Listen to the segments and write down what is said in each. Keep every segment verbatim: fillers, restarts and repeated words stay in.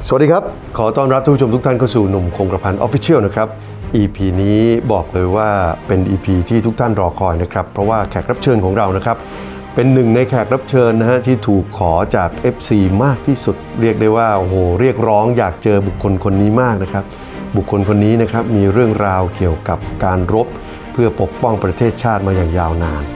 สวัสดีครับขอต้อนรับทุกผู้ชมทุกท่านเข้าสู่หนุ่มคงกระพัน Official นะครับ อี พี นี้บอกเลยว่าเป็น อี พี ที่ทุกท่านรอคอยนะครับเพราะว่าแขกรับเชิญของเรานะครับเป็นหนึ่งในแขกรับเชิญนะฮะที่ถูกขอจาก เอฟ ซี มากที่สุดเรียกได้ว่าโอ้โหเรียกร้องอยากเจอบุคคลคนนี้มากนะครับบุคคลคนนี้นะครับมีเรื่องราวเกี่ยวกับการรบเพื่อปกป้องประเทศชาติมาอย่างยาวนาน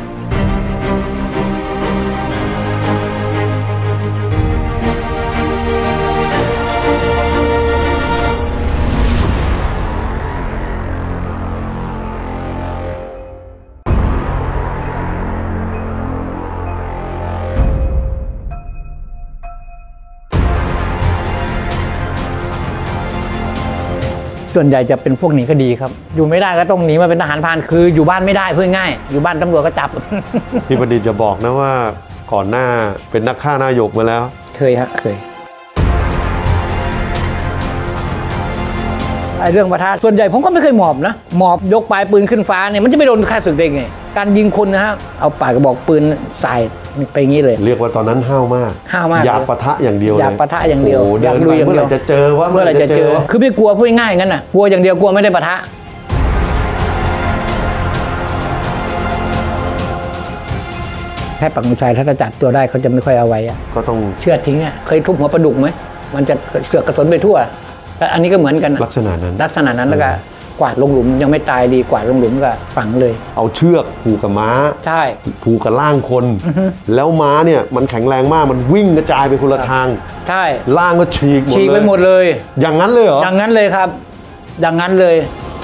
ส่วนใหญ่จะเป็นพวกหนีคดีครับอยู่ไม่ได้ก็ต้องหนีมาเป็นทหารพรานคืออยู่บ้านไม่ได้เพื่อง่ายอยู่บ้านตำรวจก็จับพี่ประดิษฐ์จะบอกนะว่าก่อนหน้าเป็นนักฆ่าหน้าหยกมาแล้วเคยฮะเคยไอ้เรื่องปะทะส่วนใหญ่ผมก็ไม่เคยหมอบนะหมอบยกปลายปืนขึ้นฟ้าเนี่ยมันจะไม่โดนฆ่าศึกได้ไงการยิงคนนะฮะเอาปากกระบอกปืนใส่ไปงี้เลยเรียกว่าตอนนั้นห้าวมากห้าวมากอยากปะทะอย่างเดียวอยากปะทะอย่างเดียวอยากลุยอย่างเดียวเมื่อไหร่จะเจอว่าเมื่อไหร่จะเจอคือไม่กลัวพูดง่ายงั้นน่ะกลัวอย่างเดียวกลัวไม่ได้ปะทะแค่ปักมือชายถ้าจะจับตัวได้เขาจะไม่ค่อยเอาไว้อะก็ต้องเชือดทิ้งอ่ะเคยทุบหัวปลาดุกไหมมันจะเสือกกระสุนไปทั่วแต่อันนี้ก็เหมือนกันลักษณะนั้นลักษณะนั้นแล้วก็กวาดลงหลุมยังไม่ตายดีกวาดลงหลุมก็ฝังเลยเอาเชือกผูกกับม้าใช่ผูกกับล่างคนแล้วม้าเนี่ยมันแข็งแรงมากมันวิ่งกระจายไปคนละทางใช่ล่างก็ฉีกหมดเลยฉีกไปหมดเลยอย่างนั้นเลยเหรออย่างนั้นเลยครับอย่างนั้นเลย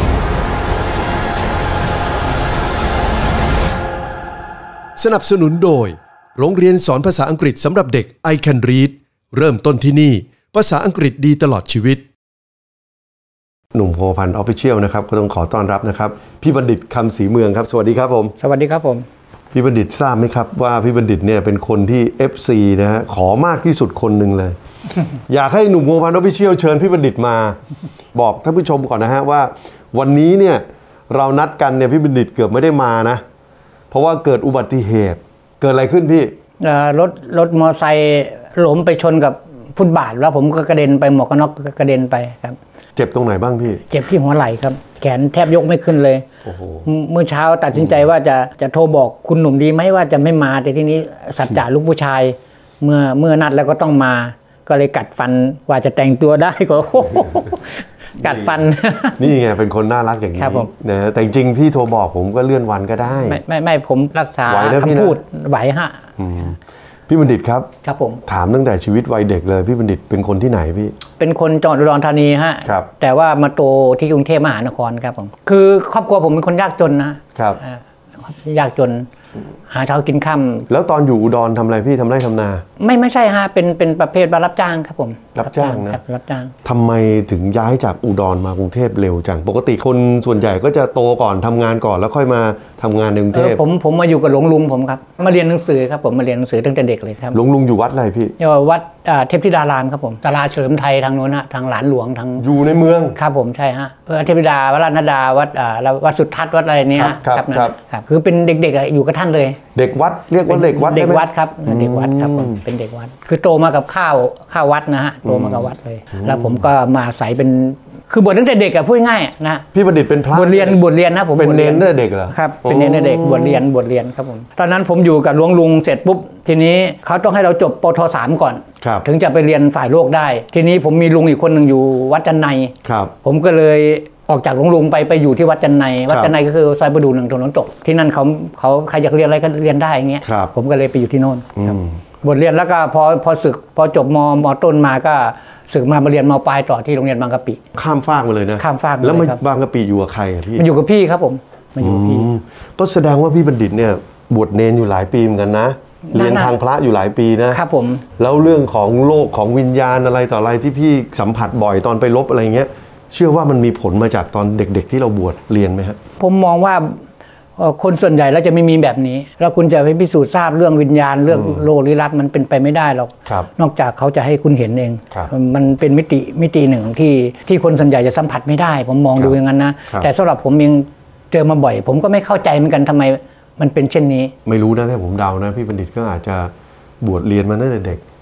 สนับสนุนโดยโรงเรียนสอนภาษาอังกฤษสำหรับเด็ก I Can Read เริ่มต้นที่นี่ภาษาอังกฤษดีตลอดชีวิตหนุ่มโพพันธ์ Official นะครับก็ต้องขอต้อนรับนะครับพี่บัณฑิตคำศรีเมืองครับสวัสดีครับผมสวัสดีครับผมพี่บัณฑิตทราบไหมครับว่าพี่บัณฑิตเนี่ยเป็นคนที่ เอฟ ซี นะฮะขอมากที่สุดคนหนึ่งเลย อยากให้หนุ่มโพพันธ์ Official เชิญพี่บัณฑิตมาบอกท่านผู้ชมก่อนนะฮะว่าวันนี้เนี่ยเรานัดกันเนี่ยพี่บัณฑิตเกือบไม่ได้มานะเพราะว่าเกิดอุบัติเหตุเกิดอะไรขึ้นพี่รถรถมอเตอร์ไซค์ล้มไปชนกับฟุตบาทแล้วผมก็กระเด็นไปหมวกกันน็อกกระเด็นไปครับเจ็บตรงไหนบ้างพี่เจ็บที่หัวไหล่ครับแขนแทบยกไม่ขึ้นเลยโอ้โหเมื่อเช้าตัดสินใจว่าจะจะโทรบอกคุณหนุ่มดีไหมว่าจะไม่มาแต่ทีนี้สัจจะลูกผู้ชายเมื่อเมื่อนัดแล้วก็ต้องมาก็เลยกัดฟันว่าจะแต่งตัวได้ก็กัดฟันนี่ไงเป็นคนน่ารักอย่างนี้นะแต่จริงๆพี่โทรบอกผมก็เลื่อนวันก็ได้ไม่ไม่ไม่ผมรักษาคำพูดไหวฮะพี่บัณฑิตครับครับผมถามตั้งแต่ชีวิตวัยเด็กเลยพี่บัณฑิตเป็นคนที่ไหนพี่เป็นคนจังหวัดอุดรธานีฮะครับแต่ว่ามาโตที่กรุงเทพมหานครครับผมคือครอบครัวผมเป็นคนยากจนนะครับยากจนหาเช้ากินค่ำแล้วตอนอยู่อุดรทำอะไรพี่ทำไร่ทำนาไม่ไม่ใช่ฮะเป็นเป็นประเภทรับจ้างครับผมรับจ้างนะรับจ้างทำไมถึงย้ายจากอุดรมากรุงเทพเร็วจังปกติคนส่วนใหญ่ก็จะโตก่อนทำงานก่อนแล้วค่อยมาทำงานในกรุงเทพผมผมมาอยู่กับหลวงลุงผมครับมาเรียนหนังสือครับผมมาเรียนหนังสือตั้งแต่เด็กเลยครับหลวงลุงอยู่วัดอะไรพี่อยู่วัดเทพธิดารามครับผมตลาดเฉลิมไทยทางโน้นฮะทางหลานหลวงทางอยู่ในเมืองครับผมใช่ฮะเทพธิดาวัดราชนดาวัดวัดสุทัศน์วัดอะไรเนี้ยครับครับครับคือเป็นเด็กๆอยู่กับท่านเลยเด็กวัดเรียกว่าเด็กวัดเด็กวัดครับเด็กวัดครับผมเป็นเด็กวัดคือโตมากับข้าวข้าววัดนะฮะโตมากับวัดเลยแล้วผมก็มาใส่เป็นคือบวชตั้งแต่เด็กอะพูดง่ายนะพี่บัณฑิตเป็นพระบวชเรียนบวชเรียนนะผมเป็นเนนตั้งแต่เด็กเหรอครับเป็นเนนตั้งแต่เด็กบวชเรียนบวชเรียนครับผมตอนนั้นผมอยู่กับหลวงลุงเสร็จปุ๊บทีนี้เขาต้องให้เราจบป.ท.สามก่อนถึงจะไปเรียนฝ่ายโลกได้ทีนี้ผมมีลุงอีกคนหนึ่งอยู่วัดจันไนผมก็เลยออกจากหลวงลุงไปไปอยู่ที่วัดจันไนวัดจันไนก็คือซอยประดูหนึ่งถนนตกที่นั่นเขาเขาใครอยากเรียนอะไรก็เรียนได้อย่างเงี้ยผมก็เลยไปอยู่ที่โน่นบทเรียนแล้วก็พอพอศึกพอจบมมต้นมาก็ศึกมามาเรียนมปลายต่อที่โรงเรียนบางกะปิข้ามฟากมาเลยนะข้ามฟากแล้วมาบางกะปิอยู่กับใครอ่ะพี่มันอยู่กับพี่ครับผมมันอยู่กับพี่ก็แสดงว่าพี่บัณฑิตเนี่ยบวชเนนอยู่หลายปีเหมือนกันนะเรียนทางพระอยู่หลายปีนะครับผมแล้วเรื่องของโลกของวิญญาณอะไรต่ออะไรที่พี่สัมผัสบ่อยตอนไปรบอะไรเงี้ยเชื่อว่ามันมีผลมาจากตอนเด็กๆที่เราบวชเรียนไหมฮะผมมองว่าคนส่วนใหญ่แล้วจะไม่มีแบบนี้แล้วคุณจะไปพิสูจน์ทราบเรื่องวิญญาณเรื่องโลกลี้ลับมันเป็นไปไม่ได้หรอกนอกจากเขาจะให้คุณเห็นเองมันเป็นมิติมิติหนึ่งที่ที่คนส่วนใหญ่จะสัมผัสไม่ได้ผมมองดูอย่างนั้นนะแต่สำหรับผมเองเจอมาบ่อยผมก็ไม่เข้าใจเหมือนกันทำไมมันเป็นเช่นนี้ไม่รู้นะถ้าผมเดานะพี่บัณฑิตก็อาจจะบวชเรียนมาตั้งแต่เด็ก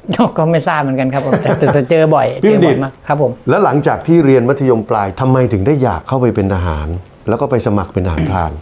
ก็ไม่ทราบเหมือนกันครับผมแต่แต่เจอบ่อยเจอบ่อยมากครับผมแล้วหลังจากที่เรียนมัธยมปลายทำไมถึงได้อยากเข้าไปเป็นทหารแล้วก็ไปสมัครเป็นทหารพราน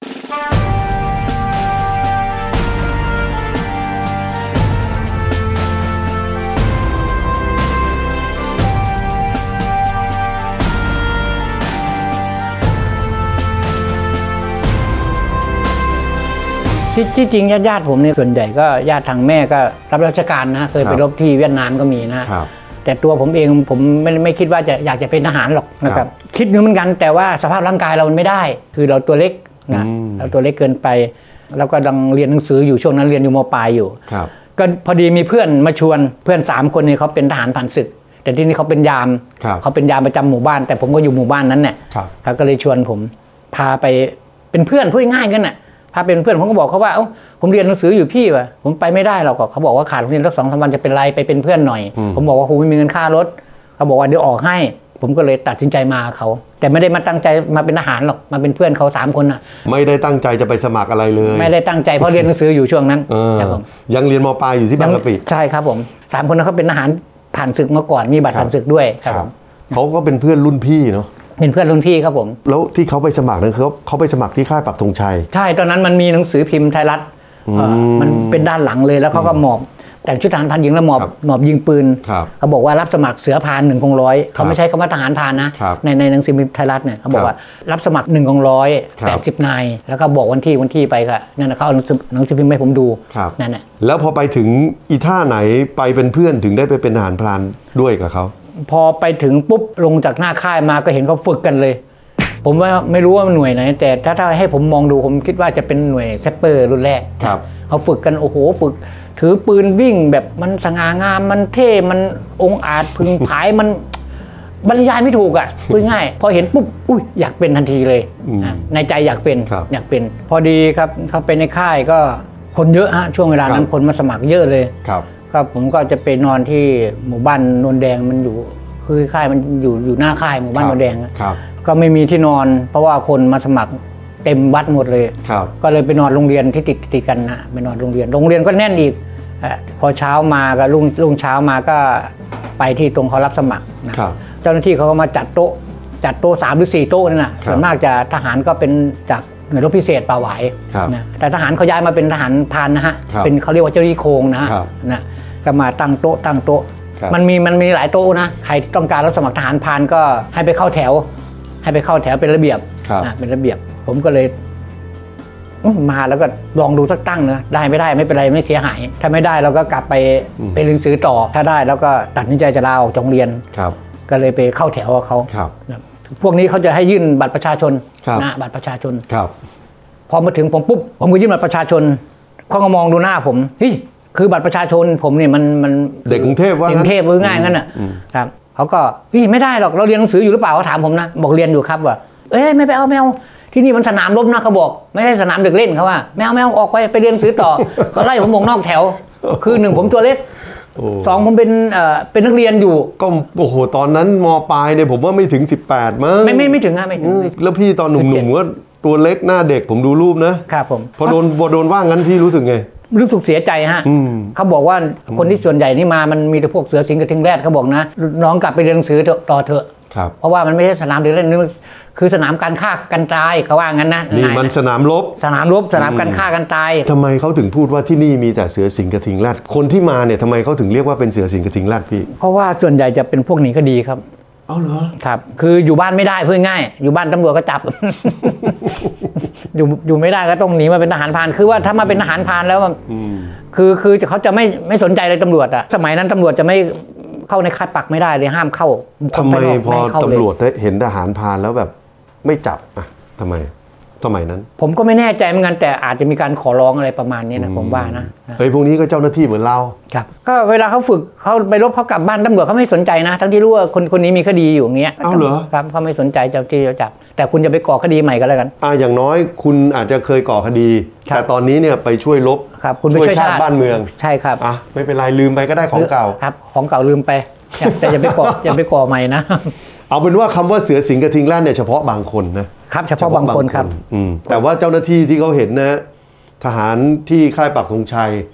ที่จริงญาติญาติผมเนี่ยส่วนใหญ่ก็ญาติทางแม่ก็รับราชการนะเคยไปรบที่เวียดนามก็มีนะแต่ตัวผมเองผมไม่ไม่คิดว่าจะอยากจะเป็นทหารหรอกนะครับคิดอยู่เหมือนกันแต่ว่าสภาพร่างกายเรามันไม่ได้คือเราตัวเล็กนะเราตัวเล็กเกินไปแล้วก็กำลังเรียนหนังสืออยู่ช่วงนั้นเรียนอยู่ม.ปลายอยู่ก็พอดีมีเพื่อนมาชวนเพื่อนสามคนนี้เขาเป็นทหารผ่านศึกแต่ที่นี่เขาเป็นยามเขาเป็นยามประจำหมู่บ้านแต่ผมก็อยู่หมู่บ้านนั้นเนี่ยเขาก็เลยชวนผมพาไปเป็นเพื่อนพูดง่ายกันน่ะพาเป็นเพื่อนผมก็บอกเขาว่าเอ้าผมเรียนหนังสืออยู่พี่วะผมไปไม่ได้หรอกเขาบอกว่าขาดเรียนสักสองสามวันจะเป็นไรไปเป็นเพื่อนหน่อยผมบอกว่าผมไม่มีเงินค่ารถเขาบอกว่าเดี๋ยวออกให้ผมก็เลยตัดสินใจมาเขาแต่ไม่ได้มาตั้งใจมาเป็นทหารหรอกมาเป็นเพื่อนเขาสามคนน่ะไม่ได้ตั้งใจจะไปสมัครอะไรเลยไม่ได้ตั้งใจเพราะเรียนหนังสืออยู่ช่วงนั้นครับผมยังเรียนม.ปลายอยู่ที่บางกะปิใช่ครับผมสามคนนั้นเขาเป็นทหารผ่านศึกมาก่อนมีบัตรผ่านศึกด้วยครับเขาก็เป็นเพื่อนรุ่นพี่เนาะเป็นเพื่อนรุ่นพี่ครับผมแล้วที่เขาไปสมัครนั้นเขาเขาไปสมัครที่ค่ายปักธงชัยใช่ตอนนั้นมันมีหนังสือพิมพ์ไทยรัฐมันเป็นด้านหลังเลยแล้วเขาก็หมอบแต่งชุดทหารพรานหญิงแล้วหมอบหมอบยิงปืนเขาบอกว่ารับสมัครเสือพรานหนึ่งกองร้อยเขาไม่ใช้คำว่าทหารพรานนะในในหนังสือพิมพ์ไทยรัฐเนี่ยเขาบอกว่ารับสมัครหนึ่งกองร้อยแปดสิบนายแล้วก็บอกวันที่วันที่ไปค่ะนั่นนะเขาเอาหนังสือพิมพ์ให้ผมดูนั่นแหละแล้วพอไปถึงอีท่าไหนไปเป็นเพื่อนถึงได้ไปเป็นทหารพรานด้วยกับเขาพอไปถึงปุ๊บลงจากหน้าค่ายมาก็เห็นเขาฝึกกันเลยผมว่าไม่รู้ว่ามันหน่วยไหนแต่ถ้าถ้าให้ผมมองดูผมคิดว่าจะเป็นหน่วยแซปเปอร์รุ่นแรกเขาฝึกกันโอ้โหฝึกถือปืนวิ่งแบบมันสง่างามมันเท่มันองอาจพึงผายมันบรรยายไม่ถูกอ่ะพูดง่ายพอเห็นปุ๊บอุ้ยอยากเป็นทันทีเลยในใจอยากเป็นอยากเป็นพอดีครับเขาไปในค่ายก็คนเยอะฮะช่วงเวลานั้นคนมาสมัครเยอะเลยก็ผมก็จะไปนอนที่หมู่บ้านนนแดงมันอยู่คือค่ายมันอยู่อยู่หน้าค่ายหมู่บ้านนนแดงก็ไม่มีที่นอนเพราะว่าคนมาสมัครเต็มวัดหมดเลยก็เลยไปนอนโรงเรียนที่ติดติดกันนะไปนอนโรงเรียนโรงเรียนก็แน่นอีกพอเช้ามาก็รุ่งรุ่งเช้ามาก็ไปที่ตรงเขารับสมัครนะเจ้าหน้าที่เขาก็มาจัดโต๊ะจัดโต๊ะสามหรือสี่โต๊ะนั่นแหละส่วนมากจะทหารก็เป็นจากหน่วยรบพิเศษป่าหวายนะแต่ทหารเขาย้ายมาเป็นทหารพรานนะฮะเป็นเขาเรียกว่าเจ้าหน้าที่โครงนะนะก็มาตั้งโต๊ะตั้งโต๊ะมันมีมันมีหลายโต๊ะนะใครต้องการรับสมัครทหารพรานก็ให้ไปเข้าแถวให้ไปเข้าแถวเป็นระเบียบนะเป็นระเบียบผมก็เลยมาแล้วก็ลองดูสักตั้งนะได้ไม่ได้ไม่เป็นไรไม่เสียหายถ้าไม่ได้เราก็กลับไปไปเรียนหนังสือต่อถ้าได้แล้วก็ตัดสินใจจะลาออกจากโรงเรียนก็เลยไปเข้าแถวกับเขาพวกนี้เขาจะให้ยื่นบัตรประชาชนนะบัตรประชาชนพอมาถึงผมปุ๊บผมก็ยื่นบัตรประชาชนเขาก็มองดูหน้าผมเฮ้ยคือบัตรประชาชนผมเนี่ยมันมันเด็กกรุงเทพว่าเด็กกรุงเทพง่ายงั้นน่ะครับเขาก็พี่ไม่ได้หรอกเราเรียนหนังสืออยู่หรือเปล่าเขาถามผมนะบอกเรียนอยู่ครับว่าเอ้ยไม่ไปเอาไม่เอาที่นี่มันสนามรบนะเขาบอกไม่ใช่สนามเด็กเล่นเขาว่าแมวแมวออกไปไปเรียนหนังสือต่อเขาไล่ผมออกนอกแถวคือหนึ่งผมตัวเล็กสองผมเป็นเอ่อเป็นนักเรียนอยู่ก็โอ้โหตอนนั้นม.ปลายเนี่ยผมว่าไม่ถึงสิบแปดมั้งไม่ไม่ไม่ถึงนะไม่ถึงแล้วพี่ตอนหนุ่มๆก็ตัวเล็กหน้าเด็กผมดูรูปนะครับผมพอโดนพอโดนว่างั้นพี่รู้สึกไงรู้สึกเสียใจฮะเขาบอกว่าคนที่ส่วนใหญ่นี่มามันมีแต่พวกเสือสิงห์กระทิงแรดเขาบอกนะน้องกลับไปเรียนหนังสือต่อเถอะเพราะว่ามันไม่ใช่สนามเด็กเล่นนี่คือสนามการฆ่ากันตายเขาว่างั้นนะนี่มันสนามรบสนามรบสนามการฆ่ากันตายทำไมเขาถึงพูดว่าที่นี่มีแต่เสือสิงห์กระทิงแรดคนที่มาเนี่ยทำไมเขาถึงเรียกว่าเป็นเสือสิงห์กระทิงแรดพี่เพราะว่าส่วนใหญ่จะเป็นพวกหนีคดีครับเอาเหรอครับคืออยู่บ้านไม่ได้เพื่อง่ายอยู่บ้านตำรวจก็จับ อยู่อยู่ไม่ได้ก็ต้องหนีมาเป็นทหารพรานคือว่าถ้ามาเป็นทหารพรานแล้วคือคือเขาจะไม่ไม่สนใจเลยตำรวจอะสมัยนั้นตำรวจจะไม่เข้าในค่ายปักไม่ได้เลยห้ามเข้าทำไมพอตำรวจเห็นทหารพรานแล้วแบบไม่จับอ่ะทำไมสมัยนั้นผมก็ไม่แน่ใจเหมือนกันแต่อาจจะมีการขอร้องอะไรประมาณนี้นะผมว่านะเฮ้ยพวกนี้ก็เจ้าหน้าที่เหมือนเราครับก็เวลาเขาฝึกเขาไปรบเขากลับบ้านตำรวจเขาไม่สนใจนะทั้งที่รู้ว่าคนคนนี้มีคดีอยู่อย่างเงี้ยอ้าวเหรอครับเขาไม่สนใจเจ้าที่จะจับแต่คุณจะไปก่อคดีใหม่ก็แล้วกันอ่าอย่างน้อยคุณอาจจะเคยก่อคดีแต่ตอนนี้เนี่ยไปช่วยรบครับคุณไปช่วยชาติบ้านเมืองใช่ครับอ่ะไม่เป็นไรลืมไปก็ได้ของเก่าครับของเก่าลืมไปแต่อย่าไปก่ออย่าไปก่อใหม่นะเอาเป็นว่าคำว่าเสือสิงห์กระทิงแรดเนี่ยเฉพาะบางคนนะครับเฉพาะบางคนครับแต่ว่าเจ้าหน้าที่ที่เขาเห็นนะทหารที่ค่ายปักธงชัยเข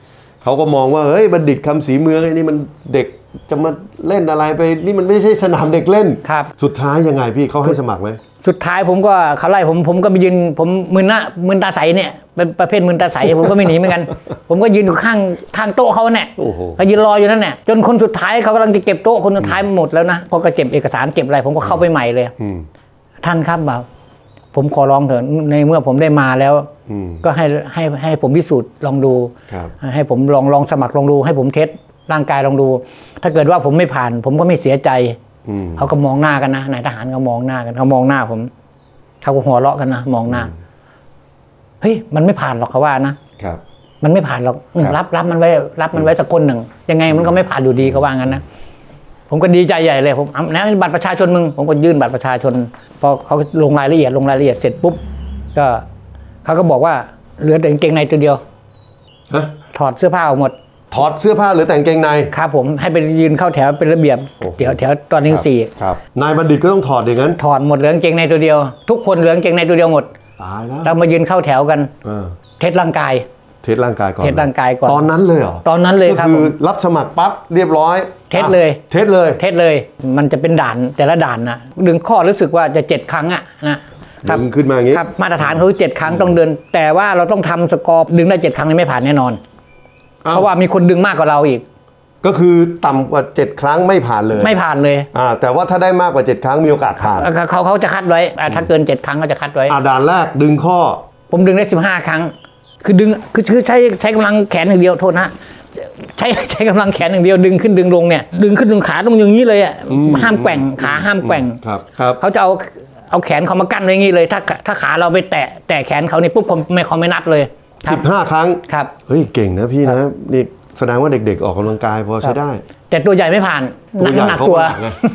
เขาก็มองว่าเฮ้ยบัณฑิตคำศรีเมืองไอ้นี่มันเด็กจะมาเล่นอะไรไปนี่มันไม่ใช่สนามเด็กเล่นครับสุดท้ายยังไงพี่เขาให้สมัครไหมสุดท้ายผมก็เขาไล่ผมผมก็ไปยืนผมมึนหน้ามึนตาใสเนี่ยเป็นประเภทมึนตาใสผมก็ไม่หนีเหมือนกันผมก็ยืนอยู่ข้างข้างโต๊ะเขาเนี่ยก็ยืนรออยู่นั่นแหละจนคนสุดท้ายเขากำลังจะเก็บโต๊ะคนสุดท้ายหมดแล้วนะพอก็เก็บเอกสารเก็บอะไรผมก็เข้าไปใหม่เลยท่านครับบ่าวผมขอร้องเถอะในเมื่อผมได้มาแล้วก็ให้ให้ให้ผมพิสูจน์ลองดูให้ผมลองลองสมัครลองดูให้ผมเทสร่างกายลองดู ถ้าเกิดว่าผมไม่ผ่านผมก็ไม่เสียใจเขาก็มองหน้ากันนะนายทหารเขามองหน้ากันเขามองหน้าผมเขาก็หัวเราะกันนะมองหน้าเฮ้ยมันไม่ผ่านหรอกเขาว่านะครับมันไม่ผ่านหรอกรับรับมันไว้รับมันไว้สักคนหนึ่งยังไงมันก็ไม่ผ่านอยู่ดีเขาว่างั้นนะผมก็ดีใจใหญ่เลยผมนะบัตรประชาชนมึงผมก็ยื่นบัตรประชาชนพอเขาลงรายละเอียดลงรายละเอียดเสร็จปุ๊บก็เขาก็บอกว่าเหลือแต่กางเกงในตัวเดียวถอดเสื้อผ้าออกหมดถอดเสื้อผ้าหรือแต่งเกงในครับผมให้ไปยืนเข้าแถวเป็นระเบียบเดี๋ยวแถวตอนนี้สี่ครับนายบัณฑิตก็ต้องถอดอย่างนั้นถอดหมดเหลือกางเกงในตัวเดียวทุกคนเหลือกางเกงในตัวเดียวหมดตายแล้วเรามายืนเข้าแถวกันเทสร่างกายเทสร่างกายก่อนเทสร่างกายก่อนตอนนั้นเลยเหรอตอนนั้นเลยครับก็คือรับสมัครปั๊บเรียบร้อยเทสเลยเทสเลยเทสเลยมันจะเป็นด่านแต่ละด่านนะดึงข้อรู้สึกว่าจะเจ็ดครั้งอะนะดึงขึ้นมาอย่างนี้ครับมาตรฐานเขาเจ็ดครั้งต้องเดินแต่ว่าเราต้องทำสกอร์ดึงได้เจ็ดครั้งไม่ผ่านแน่นอนเพราะว่ามีคนดึงมากกว่าเราอีกก็คือต่ำกว่าเจ็ดครั้งไม่ผ่านเลยไม่ผ่านเลยอ่าแต่ว่าถ้าได้มากกว่าเจ็ดครั้งมีโอกาสผ่านเขาเขาจะคัดไว้ถ้าเกินเจ็ดครั้งเขาจะคัดไว้อ่าด่านแรกดึงข้อผมดึงได้สิบห้าครั้งคือดึงคือคือใช้ใช้กำลังแขนอย่างเดียวโทษนะใช้ใช้กำลังแขนอย่างเดียวดึงขึ้นดึงลงเนี่ยดึงขึ้นดึงขาตรงอย่างนี้เลยอ่ะห้ามแกว่งขาห้ามแกว่งครับครับเขาจะเอาเอาแขนเขามากั้นไว้อย่างนี้เลยถ้าถ้าขาเราไปแตะแตะแขนเขานี่ปุ๊บเขาไม่เขาไม่นับเลยสิบห้าครั้งครับเฮ้ยเก่งนะพี่นะนี่แสดงว่าเด็กๆออกกำลังกายพอใช้ได้แต่ตัวใหญ่ไม่ผ่านตัวใหญ่เขาตัว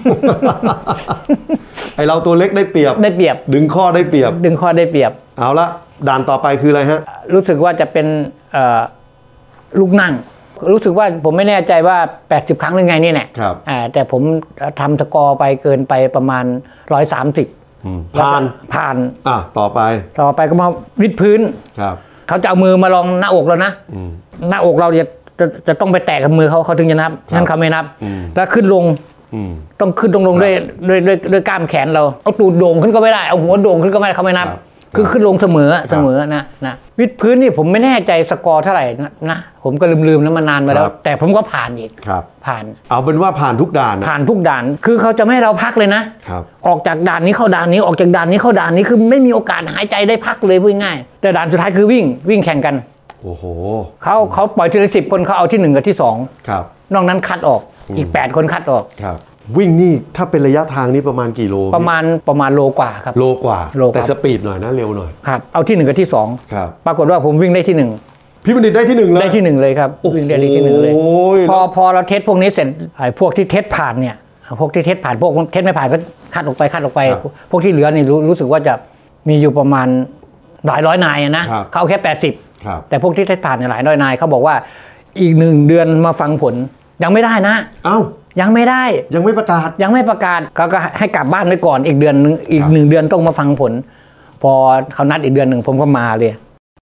ไอเราตัวเล็กได้เปรียบได้เปรียบดึงข้อได้เปรียบดึงข้อได้เปรียบเอาละด่านต่อไปคืออะไรฮะรู้สึกว่าจะเป็นลูกนั่งรู้สึกว่าผมไม่แน่ใจว่าแปดสิบครั้งหรือไงนี่แหละครับแต่ผมทำสกอร์ไปเกินไปประมาณหนึ่งร้อยสามสิบผ่านผ่านอ่ะต่อไปต่อไปก็มาวิดพื้นครับเขาจะเอามือมาลองหน้าอกเรานะหน้าอกเราจะจะจะต้องไปแตะกับมือเขาเขาถึงจะนับงั้นเขาไม่นับแล้วขึ้นลงต้องขึ้นตรงลงด้วยด้วยด้วยด้วยกล้ามแขนเราเอาตูดโด่งขึ้นก็ไม่ได้เอาหัวโด่งขึ้นก็ไม่ได้เขาไม่นับคือขึ้นลงเสมอเสมอนะนะวิดพื้นนี่ผมไม่แน่ใจสกอร์เท่าไหร่นะผมก็ลืมๆแล้วมานานมาแล้วแต่ผมก็ผ่านอีกผ่านเอาเป็นว่าผ่านทุกด่านผ่านทุกด่านคือเขาจะไม่ให้เราพักเลยนะออกจากด่านนี้เข้าด่านนี้ออกจากด่านนี้เข้าด่านนี้คือไม่มีโอกาสหายใจได้พักเลยพูดง่ายแต่ด่านสุดท้ายคือวิ่งวิ่งแข่งกันโอ้โหเขาเขาปล่อยทีละสิบคนเขาเอาที่หนึ่งกับที่สองนอกนั้นคัดออกอีกแปดคนคัดออกครับวิ่งนี่ถ้าเป็นระยะทางนี้ประมาณกี่โลประมาณประมาณโลกว่าครับโลกว่าแต่สปีดหน่อยนะเร็วหน่อยครับเอาที่หนึ่งกับที่สองครับปรากฏว่าผมวิ่งได้ที่หนึ่งพี่บัณฑิตได้ที่หนึ่งเลยได้ที่หนึ่งเลยครับวิ่งได้ที่หนึ่งเลยพอพอเราเทสพวกนี้เสร็จไอ้พวกที่เทสผ่านเนี่ยพวกที่เทสผ่านพวกเทสไม่ผ่านก็คัดออกไปคัดออกไปพวกที่เหลือนี่รู้รู้สึกว่าจะมีอยู่ประมาณหลายร้อยนายนะเขาแค่แปดสิบแต่พวกที่เทสผ่านหลายร้อยนายเขาบอกว่าอีกหนึ่งเดือนมาฟังผลยังไม่ได้นะเอ้ายังไม่ได้ยังไม่ประกาศยังไม่ประกาศเขาก็ให้กลับบ้านไว้ก่อนอีกเดือนนึงอีกหนึ่งเดือนต้องมาฟังผลพอเขานัดอีกเดือนหนึ่งผมก็มาเลย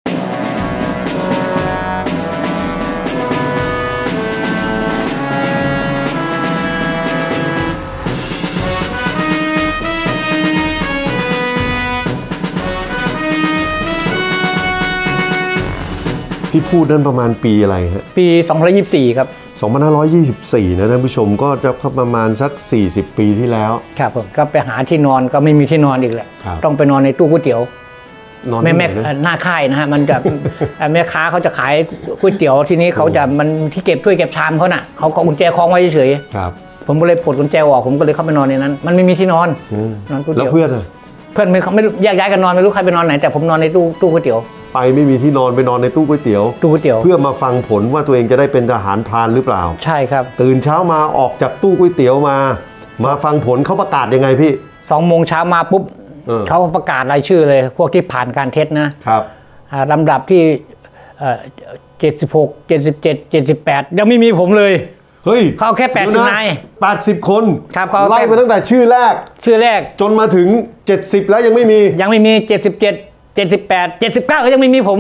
ที่พูดนั้นประมาณปีอะไรฮะปีสองพันยี่สิบสี่ครับสองพันห้าร้อยยี่สิบสี่นะท่านผู้ชมก็จะประมาณสักสี่สิบปีที่แล้วครับผมก็ไปหาที่นอนก็ไม่มีที่นอนอีกแหละต้องไปนอนในตู้ก๋วยเตี๋ยวแม่แม่หน้าค่ายนะฮะมันจะแม่ค้าเขาจะขายก๋วยเตี๋ยวที่นี้เขาจะมันที่เก็บถ้วยเก็บชามเขาน่ะเขาเอากุญแจคล้องไว้เฉยครับผมก็เลยปลดกุญแจออกผมก็เลยเข้าไปนอนในนั้นมันไม่มีที่นอนนอนก๋วยเตี๋ยวแล้วเพื่อนอะเพื่อนไม่เขาไม่แยกย้ายกันนอนไม่รู้ใครไปนอนไหนแต่ผมนอนในตู้ตู้ก๋วยเตี๋ยวไปไม่มีที่นอนไปนอนในตู้ก๋วยเตี๋ยวตู้ก๋วยเตี๋ยวเพื่อมาฟังผลว่าตัวเองจะได้เป็นทหารพรานหรือเปล่าใช่ครับตื่นเช้ามาออกจากตู้ก๋วยเตี๋ยวมามาฟังผลเขาประกาศยังไงพี่สองโมงเช้ามาปุ๊บเขาประกาศรายชื่อเลยพวกที่ผ่านการเทสนะครับลำดับที่เจ็ดสิบหกเจ็ดสิบเจ็ดเจ็ดสิบแปดยังไม่มีผมเลยเฮ้ยเขาแค่แปดสิบนายแปดสิบคนครับเขาไล่มาตั้งแต่ชื่อแรกชื่อแรกจนมาถึงเจ็ดสิบแล้วยังไม่มียังไม่มีเจ็ดสิบเจ็ดเจ็ดสิบแปดเจ็ดสิบเก้าก็ยังไม่มีผม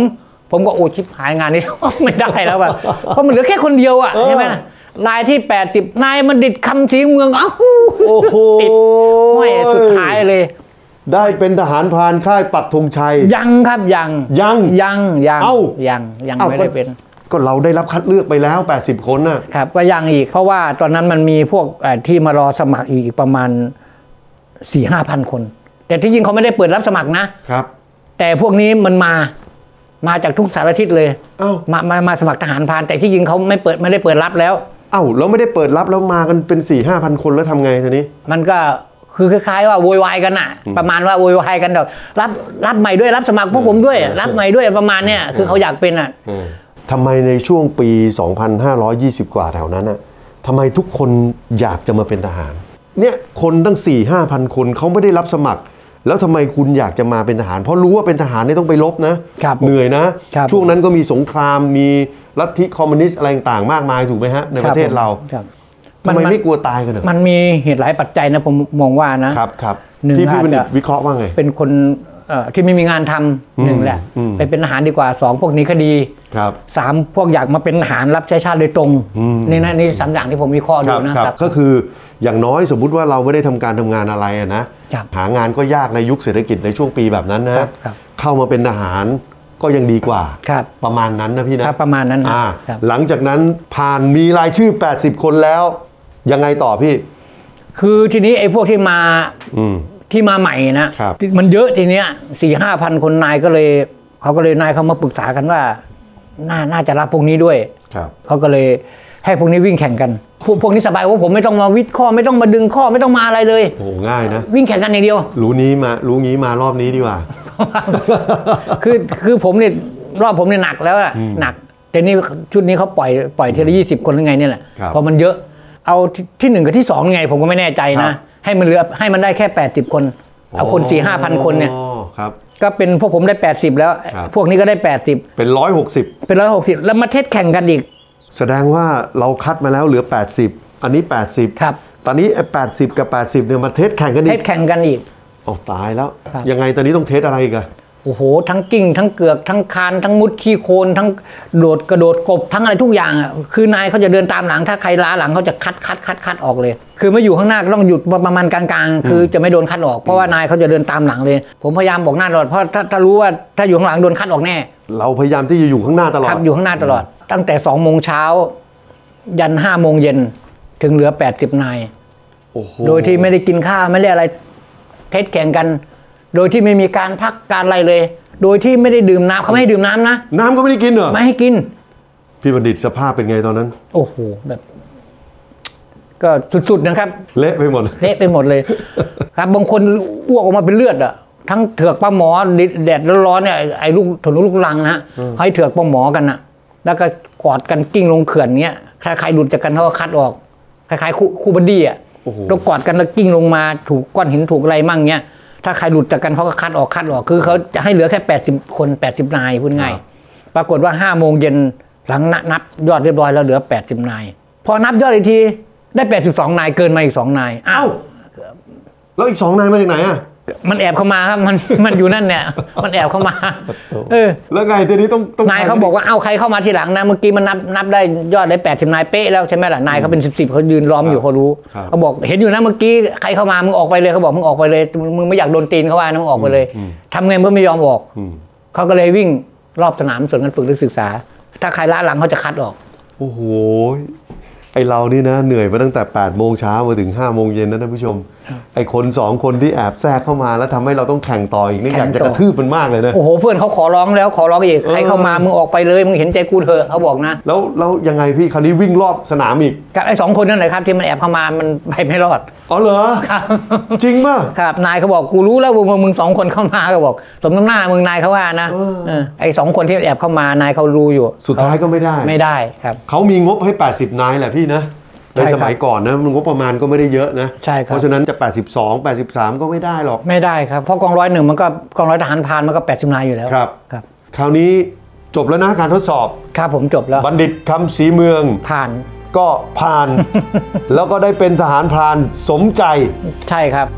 ผมก็โอ้ชิบหายงานนี้ ไม่ได้แล้วแบบเพราะมันเหลือแค่คนเดียวอ่ะใช่ไหมนายที่แปดสิบนายมันดิดคำศรีเมืองเอ้าโอ้โหติดไม่สุดท้ายเลยได้เป็นทหารพรานค่ายปักธงชัยยังครับยังยังยังยังเอ้ายังยังไม่ได้เป็นก็เราได้รับคัดเลือกไปแล้วแปดสิบคนนะครับก็ยังอีกเพราะว่าตอนนั้นมันมีพวกที่มารอสมัครอีกประมาณ สี่ห้าพัน คนแต่ที่จริงเขาไม่ได้เปิดรับสมัครนะครับแต่พวกนี้มันมามาจากทุกสารทิศเลยเอ้ามามามาสมัครทหารพรานแต่ที่จริงเขาไม่เปิดไม่ได้เปิดรับแล้วเอ้าเราไม่ได้เปิดรับแล้วมากันเป็น สี่ห้าพัน คนแล้วทำไงทีนี้มันก็คือคล้ายๆว่าโวยวายกันน่ะประมาณว่าโวยวายกันเดี๋ยวรับรับใหม่ด้วยรับสมัครพวกผมด้วยรับใหม่ด้วยประมาณเนี้ยคือเขาอยากเป็นอ่ะทำไมในช่วงปีสองพันห้าร้อยยี่สิบกว่าแถวนั้นน่ะทำไมทุกคนอยากจะมาเป็นทหารเนี่ยคนตั้ง สี่ห้าพัน คนเขาไม่ได้รับสมัครแล้วทำไมคุณอยากจะมาเป็นทหารเพราะรู้ว่าเป็นทหารนี่ต้องไปรบนะเหนื่อยนะช่วงนั้นก็มีสงครามมีลัทธิคอมมิวนิสต์อะไรต่างๆมากมายถูกไหมฮะในประเทศเราทำไมไม่กลัวตายกันเหรอมันมีเหตุหลายปัจจัยนะผมมองว่านะครับครับที่พี่บัณฑิตวิเคราะห์ว่าไงเป็นคนที่ไม่มีงานทำหนึ่งแหละไปเป็นทหารดีกว่าสองพวกนี้คดีสามพวกอยากมาเป็นทหารรับใช้ชาติโดยตรงนี่นะนี่สามอย่างที่ผมวิเคราะห์ดูนะครับก็คืออย่างน้อยสมมุติว่าเราไม่ได้ทำการทำงานอะไรนะหางานก็ยากในยุคเศรษฐกิจในช่วงปีแบบนั้นนะเข้ามาเป็นทหารก็ยังดีกว่าประมาณนั้นนะพี่นะประมาณนั้นหลังจากนั้นผ่านมีรายชื่อแปดสิบคนแล้วยังไงต่อพี่คือทีนี้ไอ้พวกที่มาที่มาใหม่นะมันเยอะทีเนี้ยสี่ห้าพันคนนายก็เลยเขาก็เลยนายเขามาปรึกษากันว่าน่าน่าจะรับพวกนี้ด้วยเขาก็เลยให้พวกนี้วิ่งแข่งกันพวกพวกนี้สบายว่าผมไม่ต้องมาวิทย์ข้อไม่ต้องมาดึงข้อไม่ต้องมาอะไรเลยโอ้ง่ายนะวิ่งแข่งกันอย่างเดียวรู้นี้มารู้งี้มารอบนี้ดีกว่าคือคือผมเนี่ยรอบผมเนี่ยหนักแล้วอะหนักแต่นี่ชุดนี้เขาปล่อยปล่อยทีละยี่สิบคนหรือไงเนี่ยแหละเพราะมันเยอะเอาที่หนึ่งกับที่สองไงผมก็ไม่แน่ใจนะให้มันเหลือให้มันได้แค่แปดสิบคนเอาคนสี่ห้าพันคนเนี่ยก็เป็นพวกผมได้แปดสิบแล้วพวกนี้ก็ได้แปดสิบเป็นร้อยหกสิบเป็นร้อยหกสิบแล้วมาเทสแข่งกันอีกแสดงว่าเราคัดมาแล้วเหลือแปดสิบอันนี้แปดสิบครับตอนนี้แปดสิบกับแปดสิบเนี่ยมาเทสแข่งกันอีกเทสแข่งกันอีกโอ้ตายแล้วยังไงตอนนี้ต้องเทสอะไรอีกอะโอ้โหทั้งกิ้งทั้งเกือกทั้งคานทั้งมุดขี้โคลนทั้งโดดกระโดดกบทั้งอะไรทุกอย่างอ่ะคือนายเขาจะเดินตามหลังถ้าใครล้าหลังเขาจะคัดคัดคัดคัดออกเลยคือไม่อยู่ข้างหน้าก็ต้องหยุดประมาณกลางๆคือจะไม่โดนคัดออกเพราะว่านายเขาจะเดินตามหลังเลยผมพยายามบอกหน้าตลอดเพราะถ้าถ้ารู้ว่าถ้าอยู่ข้างหลังโดนคัดออกแน่เราพยายามที่จะอยู่ข้างหน้าตลอดครับอยู่ข้างหน้าตลอดตั้งแต่สองโมงเช้ายันห้าโมงเย็นถึงเหลือแปดสิบนายโดยที่ไม่ได้กินข้าวไม่ได้อะไรเทสแข่งกันโดยที่ไม่มีการพักการอะไรเลยโดยที่ไม่ได้ดื่มน้ำเขาไม่ให้ดื่มน้ำนะน้ำก็ไม่ได้กินเหรอไม่ให้กินพี่บัณฑิตสภาพเป็นไงตอนนั้นโอ้โหแบบก็สุดๆนะครับเละไปหมดเละไปหมดเลยครับบางคนอ้วกออกมาเป็นเลือดอ่ะทั้งเถือกปลาหมอแดดร้อนๆเนี่ยไอ้ลูกถนนลูกลังนะให้เถือกปลาหมอกันนะแล้วก็กอดกันกิ้งลงเขื่อนเนี้ยใครๆหลุดจากกันเขาก็คัดออกคล้ายๆคู่บัดดี้อ่ะแล้วกอดกันแล้วกิ้งลงมาถูกก้อนหินถูกอะไรมั่งเนี้ยถ้าใครหลุดจากกันเขาก็คัดออกคัดออกคือเขาจะให้เหลือแค่แปดสิบคนแปดสิบนายพูดง่ายปรากฏว่าห้าโมงเย็นหลังนับยอดเรียบร้อยแล้วเหลือแปดสิบนายพอนับยอดอีกทีได้แปดสิบสองนายเกินมาอีกสองนายอ้าวแล้วอีกสองนายมาจากไหนอ่ะมันแอบเข้ามาครับมันมันอยู่นั่นเนี่ยมันแอบเข้ามาเออแล้วไงทีนี้ต้องนายเขาบอกว่าเอ้าใครเข้ามาทีหลังนะเมื่อกี้มันนับนับได้ยอดได้แปดสิบนายเป๊ะแล้วใช่ไหมล่ะนายเขาเป็นสิบสิบเขายืนล้อมอยู่เขารู้เขาบอกเห็นอยู่นะเมื่อกี้ใครเข้ามามึงออกไปเลยเขาบอกมึงออกไปเลยมึงไม่อยากโดนตีนเขาว่านะมึงออกไปเลยทำไงมึงไม่ยอมออกเขาก็เลยวิ่งรอบสนามส่วนการฝึกและศึกษาถ้าใครล้าหลังเขาจะคัดออกโอ้โหไอเรานี่นะเหนื่อยมาตั้งแต่แปดโมงเช้ามาถึงห้าโมงเย็นนะท่านผู้ชมไอคนสองคนที่แอบแทรกเข้ามาแล้วทำให้เราต้องแข่งต่ออีกนี่อยากจะกระทืบมันมากเลยนะโอ้โหเพื่อนเขาขอร้องแล้วขอร้องอีกใครเข้ามามึงออกไปเลยมึงเห็นใจกูเถอะเขาบอกนะแล้วแล้วยังไงพี่คราวนี้วิ่งรอบสนามอีกกับไอสองคนนั่นแหละครับที่มันแอบเข้ามามันไปไม่รอดอ๋อเหรอครับจริงป่ะครับนายเขาบอกกูรู้แล้วมึงมึงสองคนเข้ามาเขาบอกสมน้ำหน้ามึงนายเขาว่านะไอสองคนที่แอบเข้ามานายเขารู้อยู่สุดท้ายก็ไม่ได้ไม่ได้ครับเขามีงบให้แปดสิบนายแหละพี่นะในสมัยก่อนนะงบประมาณก็ไม่ได้เยอะนะใช่ครับเพราะฉะนั้นจะแปดสิบสอง แปดสิบสามก็ไม่ได้หรอกไม่ได้ครับเพราะกองร้อยหนึ่งมันก็กองร้อยทหารพรานมันก็แปดสิบนายอยู่แล้วครับครับคราวนี้จบแล้วนะการทดสอบครับผมจบแล้วบัณฑิตคำศรีเมืองผ่านก็ผ่าน แล้วก็ได้เป็นทหารพรานสมใจใช่ครับ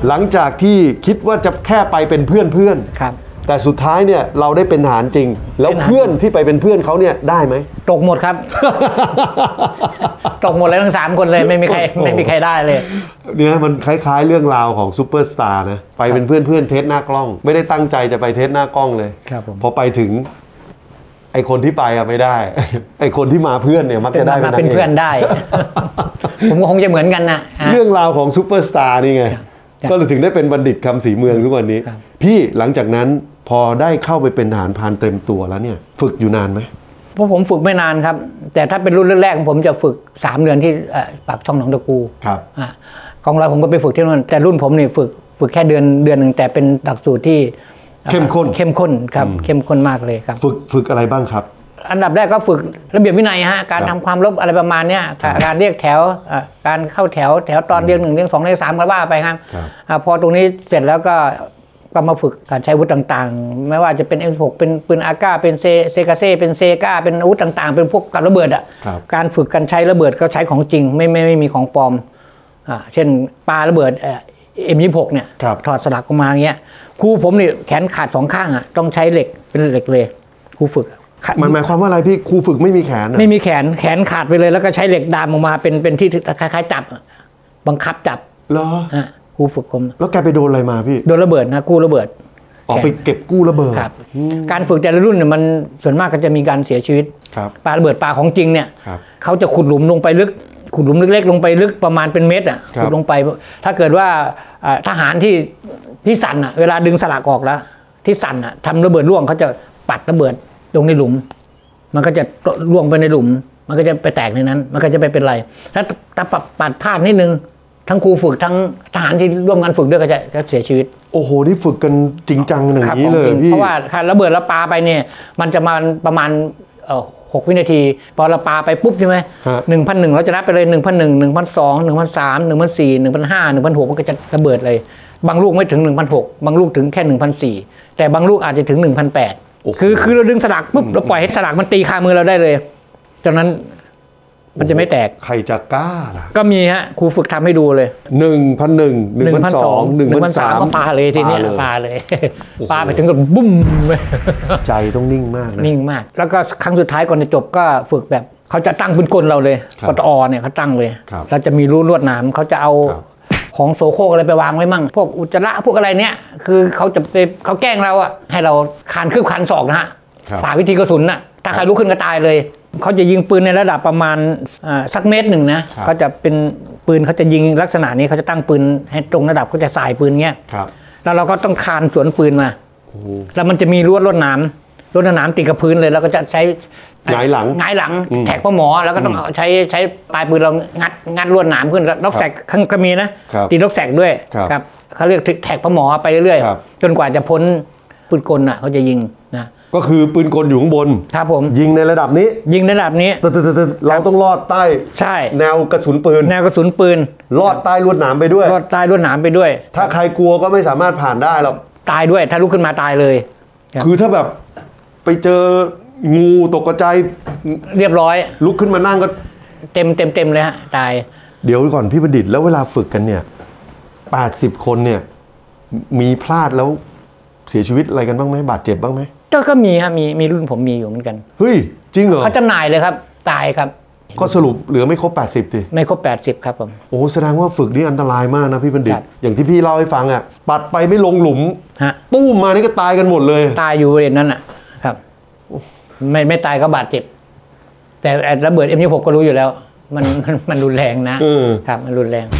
หลังจากที่คิดว่าจะแค่ไปเป็นเพื่อนเพื่อนครับแต่สุดท้ายเนี่ยเราได้เป็นทหารจริงแล้วเพื่อนที่ไปเป็นเพื่อนเขาเนี่ยได้ไหมตกหมดครับ ตกหมดเลยทั้งสามคนเลยไม่มีใครไม่มีใครได้เลยเนี่ยมันคล้ายๆเรื่องราวของซูเปอร์สตาร์นะไปเป็นเพื่อนเพื่อนเทสหน้ากล้องไม่ได้ตั้งใจจะไปเทสหน้ากล้องเลยพอไปถึงไอคนที่ไปอะไม่ได้ไอคนที่มาเพื่อนเนี่ยมักจะได้มาเป็นเพื่อนได้ ผมก็คงจะเหมือนกันนะเรื่องราวของซูเปอร์สตาร์นี่ไงก็เลยถึงได้เป็นบัณฑิตคำศรีเมืองทุกวันนี้พี่หลังจากนั้นพอได้เข้าไปเป็นทหารพรานเต็มตัวแล้วเนี่ยฝึกอยู่นานไหมเพราะผมฝึกไม่นานครับแต่ถ้าเป็นรุ่นแรกๆผมจะฝึกสามเดือนที่ปากช่องหนองตะกูครับของเราผมก็ไปฝึกที่นั่นแต่รุ่นผมนี่ฝึกฝึกแค่เดือนเดือนหนึ่งแต่เป็นหลักสูตรที่เข้มข้นเข้มข้นครับเข้มข้นมากเลยครับฝึกฝึกอะไรบ้างครับอันดับแรกก็ฝึกระเบียบวินัยฮะการทำความรบอะไรประมาณนี้การเรียกแถวการเข้าแถวแถวตอนเรียงหนึ่งเรียงสองเรียงสามก็ว่าไปครับพอตรงนี้เสร็จแล้วก็ก็มาฝึกการใช้อาวุธต่างๆไม่ว่าจะเป็น เอ็ม สิบหก เป็นปืนอาก้าเป็นเซเซกาเซ่เป็นเซกาเป็นอาวุธต่างๆเป็นพวกกับระเบิดอ่ะการฝึกการใช้ระเบิดก็ใช้ของจริงไม่ไม่ไม่มีของปลอมอ่าเช่นปาระเบิดเอ็ม ยี่สิบหกเนี่ยถอดสลักออกมาอย่างเงี้ยครูผมนี่แขนขาดสองข้างอ่ะต้องใช้เหล็กเป็นเหล็กเลยครูฝึกมันหมายความว่าอะไรพี่ครูฝึกไม่มีแขนไม่มีแขนแขนขาดไปเลยแล้วก็ใช้เหล็กดามออกมาเป็นเป็นที่คล้ายๆจับบังคับจับเหรอฮะครูฝึกผมแล้วแกไปโดนอะไรมาพี่โดนระเบิดนะกู้ระเบิดออกไปเก็บกู้ระเบิดครับการฝึกแต่ละรุ่นเนี่ยมันส่วนมากก็จะมีการเสียชีวิตปลาระเบิดปลาของจริงเนี่ยเขาจะขุดหลุมลงไปลึกขุดหลุมเล็กๆลงไปลึกประมาณเป็นเมตรอ่ะขุดลงไปถ้าเกิดว่าทหารที่ที่สั่นอ่ะเวลาดึงสลักออกแล้วที่สั่นอ่ะทำระเบิดร่วงเขาจะปัดระเบิดลงในหลุมมันก็จะล่วงไปในหลุมมันก็จะไปแตกในนั้นมันก็จะไปเป็นไรถ้าถ้าปัดพลาดนิดนึงทั้งครูฝึกทั้งทหารที่ร่วมกันฝึกด้วยก็จะจะเสียชีวิตโอ้โหนี่ฝึกกันจริงจังอย่างนี้เลยพี่เพราะว่าระเบิดแล้วปาไปเนี่ยมันจะมาประมาณหกวินาทีพอเราปาไปปุ๊บใช่ไหมหนึ่งพันหนึ่งเราจะนับไปเลยหนึ่งพันหนึ่งหนึ่งพันสองหนึ่งพันสามหนึ่งพันสี่หนึ่งพันห้าหนึ่งพันหกมันก็จะระเบิดเลยบางลูกไม่ถึงหนึ่งพันหกบางลูกถึงแค่หนึ่งพันสี่แต่บางลูกอาจจะถึงหนึ่งพันแปดคือคือเราดึงสลักปุ๊บเราปล่อยให้สลักมันตีคามือเราได้เลยจากนั้นมันจะไม่แตกใครจะกล้าล่ะก็มีฮะครูฝึกทำให้ดูเลยหนึ่งพันหนึ่งหนึ่งพันสองหนึ่งพันสามก็ปาเลยทีนี้ปาเลยปาไปถึงกับบุ้มใจต้องนิ่งมากนะนิ่งมากแล้วก็ครั้งสุดท้ายก่อนจะจบก็ฝึกแบบเขาจะตั้งปืนกลเราเลยปตอเนี่ยเขาตั้งเลยเราจะมีรูลวดหนามเขาจะเอาของโสโครกอะไรไปวางไว้มั่งพวกอุจจาระพวกอะไรเนี้ยคือเขาจะไปเขาแกล้งเราอ่ะให้เราคานคืบคานศอกนะฮะฝ่าวิธีกระสุนน่ะถ้าใครลุกขึ้นก็ตายเลยเขาจะยิงปืนในระดับประมาณสักเมตรหนึ่งนะเขาจะเป็นปืนเขาจะยิงลักษณะนี้เขาจะตั้งปืนให้ตรงระดับเขาจะสายปืนเงี้ยแล้วเราก็ต้องคานสวนปืนมาแล้วมันจะมีลวดลวดหนามลวดหนามติดกับพื้นเลยแล้วก็จะใช้หงายหลังหงายหลังแท็กพ่อหมอแล้วก็ต้องใช้ใช้ปลายปืนเรางัดงัดลวดหนามขึ้นล็อกแสกข้างก็มีนะตีล็อกแสกด้วยครับเขาเรียกแท็กพ่อหมอไปเรื่อยๆจนกว่าจะพ้นปืนกลน่ะเขาจะยิงนะก็คือปืนกลอยู่ข้างบนครับผมยิงในระดับนี้ยิงในระดับนี้เราต้องลอดใต้ใช่แนวกระสุนปืนแนวกระสุนปืนลอดใต้ลวดหนามไปด้วยลอดใต้ลวดหนามไปด้วยถ้าใครกลัวก็ไม่สามารถผ่านได้หรอกตายด้วยถ้าลุกขึ้นมาตายเลยคือถ้าแบบไปเจองูตกกระจายเรียบร้อยลุกขึ้นมานั่งก็เต็มเต็มเต็มเลยฮะตายเดี๋ยวก่อนพี่ประดิษฐ์แล้วเวลาฝึกกันเนี่ยแปดสิบคนเนี่ยมีพลาดแล้วเสียชีวิตอะไรกันบ้างไหมบาดเจ็บบ้างไหมก็ก็มีฮะมีมีรุ่นผมมีอยู่เหมือนกันเฮ้ยจริงเหรอเขาจำหน่ายเลยครับตายครับก็สรุปเหลือไม่ครบแปดสิบสิไม่ครบแปดสิบครับผมโอ้แสดงว่าฝึกนี่อันตรายมากนะพี่บัณฑิตอย่างที่พี่เล่าให้ฟังอ่ะปัดไปไม่ลงหลุมตู้มมานี่ก็ตายกันหมดเลยตายอยู่บริเวณนั้นอ่ะครับไม่ไม่ตายก็บาดเจ็บแต่ระเบิด เอ็ม ยี่สิบหก ก็รู้อยู่แล้วมันมันมันรุนแรงนะครับมันรุนแรง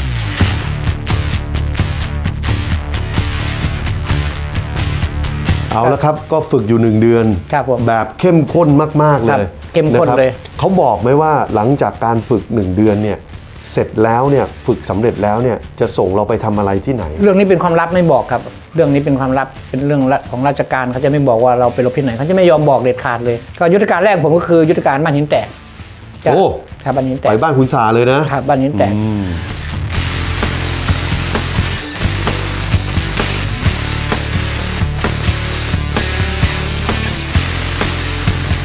เอาละครับก็ฝึกอยู่หนึ่งเดือนแบบเข้มข้นมากๆเลยเข้มข้นเลยเขาบอกไหมว่าหลังจากการฝึกหนึ่งเดือนเนี่ยเสร็จแล้วเนี่ยฝึกสำเร็จแล้วเนี่ยจะส่งเราไปทำอะไรที่ไหนเรื่องนี้เป็นความลับไม่บอกครับเรื่องนี้เป็นความลับเป็นเรื่องของราชการเขาจะไม่บอกว่าเราไปรบที่ไหนเขาจะไม่ยอมบอกเด็ดขาดเลยก็ยุทธการแรกผมก็คือยุทธการบ้านหินแตกโอ้ครับบ้านหินแตกไปบ้านคุณสาเลยนะครับบ้านหินแตก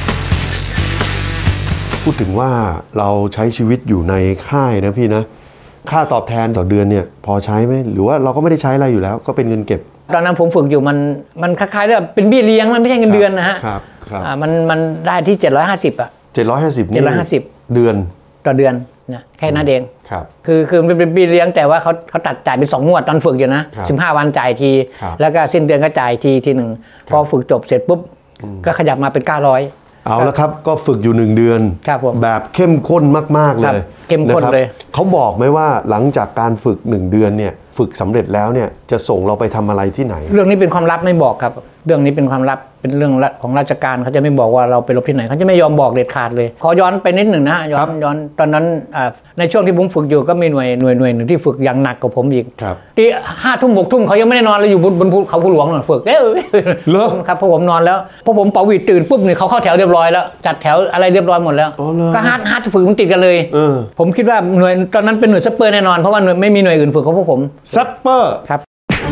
พูดถึงว่าเราใช้ชีวิตอยู่ในค่ายนะพี่นะค่าตอบแทนต่อเดือนเนี่ยพอใช้ไหมหรือว่าเราก็ไม่ได้ใช้อะไรอยู่แล้วก็เป็นเงินเก็บตอนนั้นผมฝึกอยู่มันมันคล้ายๆแบบเป็นเบี้ยเลี้ยงมันไม่ใช่เงินเดือนนะฮะครับครับมันมันได้ที่เจ็ดร้อยห้าสิบอ่ะเจ็ดร้อยห้าสิบนี่เจ็ดร้อยห้าสิบเดือนต่อเดือนนะแค่นั้นเองครับคือคือมันเป็นเบี้ยเลี้ยงแต่ว่าเขาเขาตัดจ่ายเป็นสองงวดตอนฝึกอยู่นะสิบห้าวันจ่ายทีแล้วก็สิ้นเดือนก็จ่ายทีทีหนึ่งพอฝึกจบเสร็จปุ๊บก็ขยับมาเป็นเก้าร้อยเอาแล้วครับก็ฝึกอยู่หนึ่งเดือนแบบเข้มข้นมากๆเลยเข้มข้นเลยเขาบอกไหมว่าหลังจากการฝึกหนึ่งเดือนเนี่ยฝึกสำเร็จแล้วเนี่ยจะส่งเราไปทำอะไรที่ไหนเรื่องนี้เป็นความลับไม่บอกครับเรื่องนี้เป็นความลับเป็นเรื่องของราชการเขาจะไม่บอกว่าเราไปรบที่ไหนเขาจะไม่ยอมบอกเด็ดขาดเลยขอย้อนไปนิดหนึ่งนะย้อนย้อนตอนนั้นในช่วงที่ผมฝึกอยู่ก็มีหน่วยหน่วยหน่วยหนึ่งที่ฝึกอย่างหนักกว่าผมอีกที่ห้าทุ่มหกทุ่มเขายังไม่ได้นอนเลยอยู่บนบนภูเขาภูหลวงหน่อยฝึกเอ้ยเลิกครับพอผมนอนแล้วพอผมเป่าหวีดตื่นปุ๊บเนี่ยเขาเข้าแถวเรียบร้อยแล้วจัดแถวอะไรเรียบร้อยหมดแล้วก็ฮาร์ดฮาร์ดฝึกมันติดกันเลยผมคิดว่าหน่วยตอนนั้นเป็นหน่วยซัปเปอร์แน่นอนเพราะว่าไม่มีหน่วยอื่นฝึกเขาพวกผมซัปเปอร์ครับ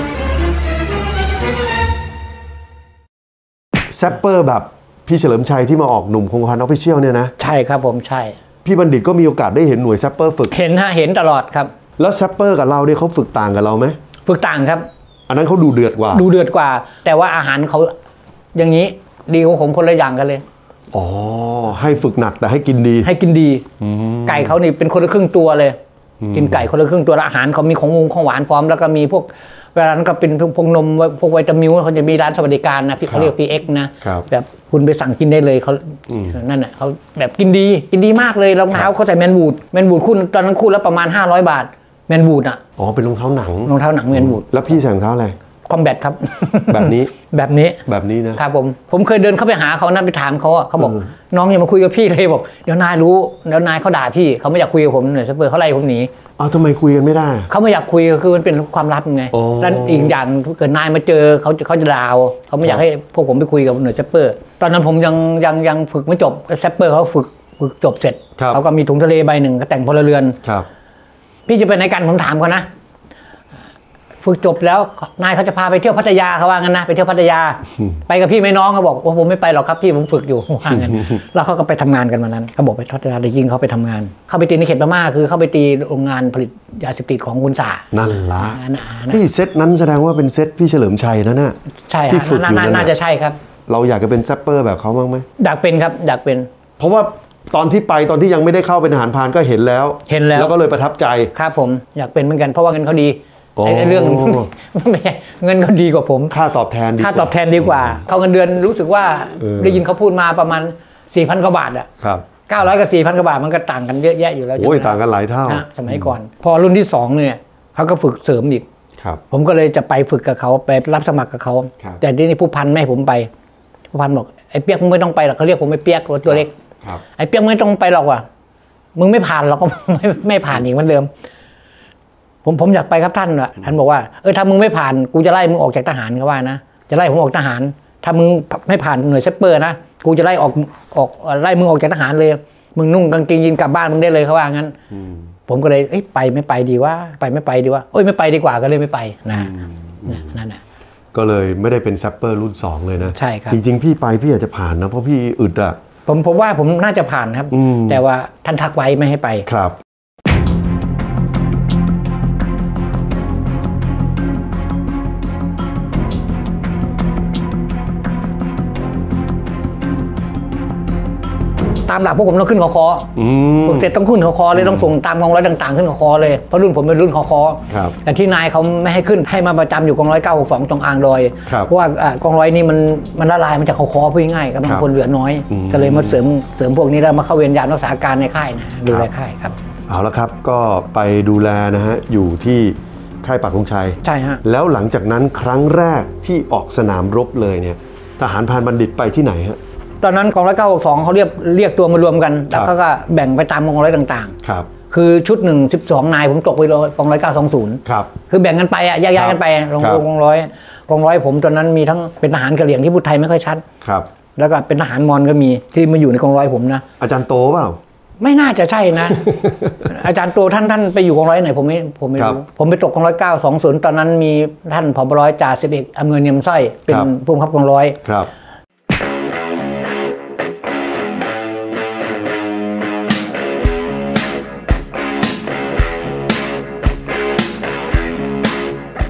แซปเปอร์แบบพี่เฉลิมชัยที่มาออกหนุ่มคงกระพันออฟฟิเชียลเนี่ยนะใช่ครับผมใช่พี่บัณฑิตก็มีโอกาสได้เห็นหน่วยแซปเปอร์ฝึกเห็นฮะเห็นตลอดครับแล้วแซปเปอร์กับเราเนี่ยเขาฝึกต่างกับเราไหมฝึกต่างครับอันนั้นเขาดูเดือดกว่าดูเดือดกว่าแต่ว่าอาหารเขาอย่างนี้ดีของผมคนละอย่างกันเลยอ๋อให้ฝึกหนักแต่ให้กินดีให้กินดีไก่เขานี่เป็นคนละครึ่งตัวเลยกินไก่คนละครึ่งตัวอาหารเขามีของงของหวานพร้อมแล้วก็มีพวกเวลานั้นก็เป็นพวกนมพวกวิตามินเขาจะมีร้านสวัสดิการนะพี่เขาเรียก พี เอ็กซ์ นะแบบคุณไปสั่งกินได้เลยเขานั่นแหละเขาแบบกินดีกินดีมากเลยรองเท้าเขาใส่แมนบูดแมนบูดคู่ตอนนั้นคู่ละประมาณห้าร้อยบาทแมนบูดอ่ะอ๋อเป็นรองเท้าหนังรองเท้าหนังแมนบูดแล้วพี่ใส่รองเท้าอะไรคอมแบทครับแบบนี้แบบนี้แบบนี้นะครับผมผมเคยเดินเข้าไปหาเขานะไปถามเขาอ่ะเขาบอกน้องอย่ามาคุยกับพี่เลยบอกเดี๋ยวนายรู้เดี๋ยวนายเขาด่าพี่เขาไม่อยากคุยกับผมหน่อยซัปเปอร์เขาไล่ผมหนีอ้าวทำไมคุยกันไม่ได้เขาไม่อยากคุยคือมันเป็นความลับไงแล้วอีกอย่างเกิดนายมาเจอเขาเขาจะด่าเขาไม่อยากให้พวกผมไปคุยกับหน่วยซัปเปอร์ตอนนั้นผมยังยังยังฝึกไม่จบซัปเปอร์เขาฝึกฝึกจบเสร็จเขาก็มีถุงทะเลใบหนึ่งก็แต่งพลเรือนพี่จะไปไหนกันผมถามเขานะฝึกจบแล้วนายเขาจะพาไปเที่ยวพัทยาเขาว่างั้นนะไปเที่ยวพัทยาไปกับพี่ไม่น้องเขาบอกว่าผมไม่ไปหรอกครับพี่ผมฝึกอยู่ว่างั้นแล้วเขาก็ไปทำงานกันวันนั้นเขาบอกไปพัทยาได้ยิงเขาไปทำงานเข้าไปตีในเขตพม่าคือเข้าไปตีโรงงานผลิตยาเสพติดของคุณสานั่นละพี่เซตนั้นแสดงว่าเป็นเซตพี่เฉลิมชัยนะน่ะใช่ที่ฝึกอยู่นั่นน่าจะใช่ครับเราอยากจะเป็นแซปเปอร์แบบเขาบ้างไหมอยากเป็นครับอยากเป็นเพราะว่าตอนที่ไปตอนที่ยังไม่ได้เข้าเป็นทหารพรานก็เห็นแล้วเห็นแล้วแล้วก็เลยประทับใจครับผมอยากเป็นเหมือนกันเพราะว่าเงินเขาดีไอ้เรื่องไม่เงินเขาดีกว่าผมค่าตอบแทนค่าตอบแทนดีกว่าเขาเงินเดือนรู้สึกว่าได้ยินเขาพูดมาประมาณ สี่พัน กว่าบาทอ่ะครับเก้าร้อยกับ สี่พัน กว่าบาทมันก็ต่างกันเยอะแยะอยู่แล้วโอ้ยต่างกันหลายเท่าสมัยก่อนพอรุ่นที่สองเนี่ยเขาก็ฝึกเสริมอีกครับผมก็เลยจะไปฝึกกับเขาไปรับสมัครกับเขาแต่ที่นี่ผู้พันไม่ให้ผมไปผู้พันบอกไอ้เปียกมึงไม่ต้องไปหรอกเขาเรียกผมไอ้เปียกตัวเล็กไอ้เปียกไม่ต้องไปหรอกว่ะมึงไม่ผ่านหรอกก็ไม่ไม่ผ่านอีกเหมือนเดิมผมผมอยากไปครับท่านอ่ะท่านบอกว่าเออถ้ามึงไม่ผ่านกูจะไล่มึงออกจากทหารเขาว่านะจะไล่ผมออกทหารถ้ามึงไม่ผ่านหน่วยซัปเปอร์นะกูจะไล่ออกออกไล่มึงออกจากทหารเลยมึงนุ่งกางเกงยีนกลับบ้านมึงได้เลยเขาว่างั้นผมก็เลยเอ้ยไปไม่ไปดีว่าไปไม่ไปดีว่าโอ้ยไม่ไปดีกว่าก็เลยไม่ไปนะนั่นแหละก็เลยไม่ได้เป็นซัปเปอร์รุ่นสองเลยนะใช่ครับจริงๆพี่ไปพี่อาจจะผ่านนะเพราะพี่อึดอ่ะผมผมว่าผมน่าจะผ่านครับแต่ว่าท่านทักไว้ไม่ให้ไปครับตามหลักพวกผมต้องขึ้นคอคอฝึกเสร็จต้องขึ้นคอคอเลยต้องส่งตามกองร้อยต่างๆขึ้นคอคอเลยเพราะรุ่นผมเป็นรุ่นคอคอแต่ที่นายเขาไม่ให้ขึ้นให้มาประจำอยู่กองร้อยเก้าหกสองตรงอ่างดอยเพราะว่ากองร้อยนี่มันมันละลายมันจะคอคอพูดง่ายกำลังคนเหลือน้อยก็เลยมาเสริมเสริมพวกนี้แล้วมาเข้าเวรยามรักษาการในค่ายนะดูแลค่ายครับเอาละครับก็ไปดูแลนะฮะอยู่ที่ค่ายปักธงชัยใช่ฮะแล้วหลังจากนั้นครั้งแรกที่ออกสนามรบเลยเนี่ยทหารพรานบัณฑิตไปที่ไหนฮะตอนนั้นกองร้อยเก้าสองเขาเรียกเรียกตัวมารวมกันแล้วเขาก็แบ่งไปตามกองร้อยต่างๆครับคือชุดหนึ่งสิบสองนายผมตกไปกองร้อยเก้าสองศูนย์ครับคือแบ่งกันไปอ่ะย้ายๆกันไปลงกองร้อยกองร้อยผมตอนนั้นมีทั้งเป็นทหารกะเหรี่ยงที่พูดไทยไม่ค่อยชัดครับแล้วก็เป็นทหารมอญก็มีที่มาอยู่ในกองร้อยผมนะอาจารย์โตเปล่าไม่น่าจะใช่นะ อาจารย์โตท่านท่านไปอยู่กองร้อยไหนผมไม่ผมไม่รู้ผมไปตกกองร้อยเก้าสองศูนย์ตอนนั้นมีท่านผบ.ร้อยจ่าสิบเอกอำนวยเนียมสร้อยเป็นผู้บังคับกองร้อยครับ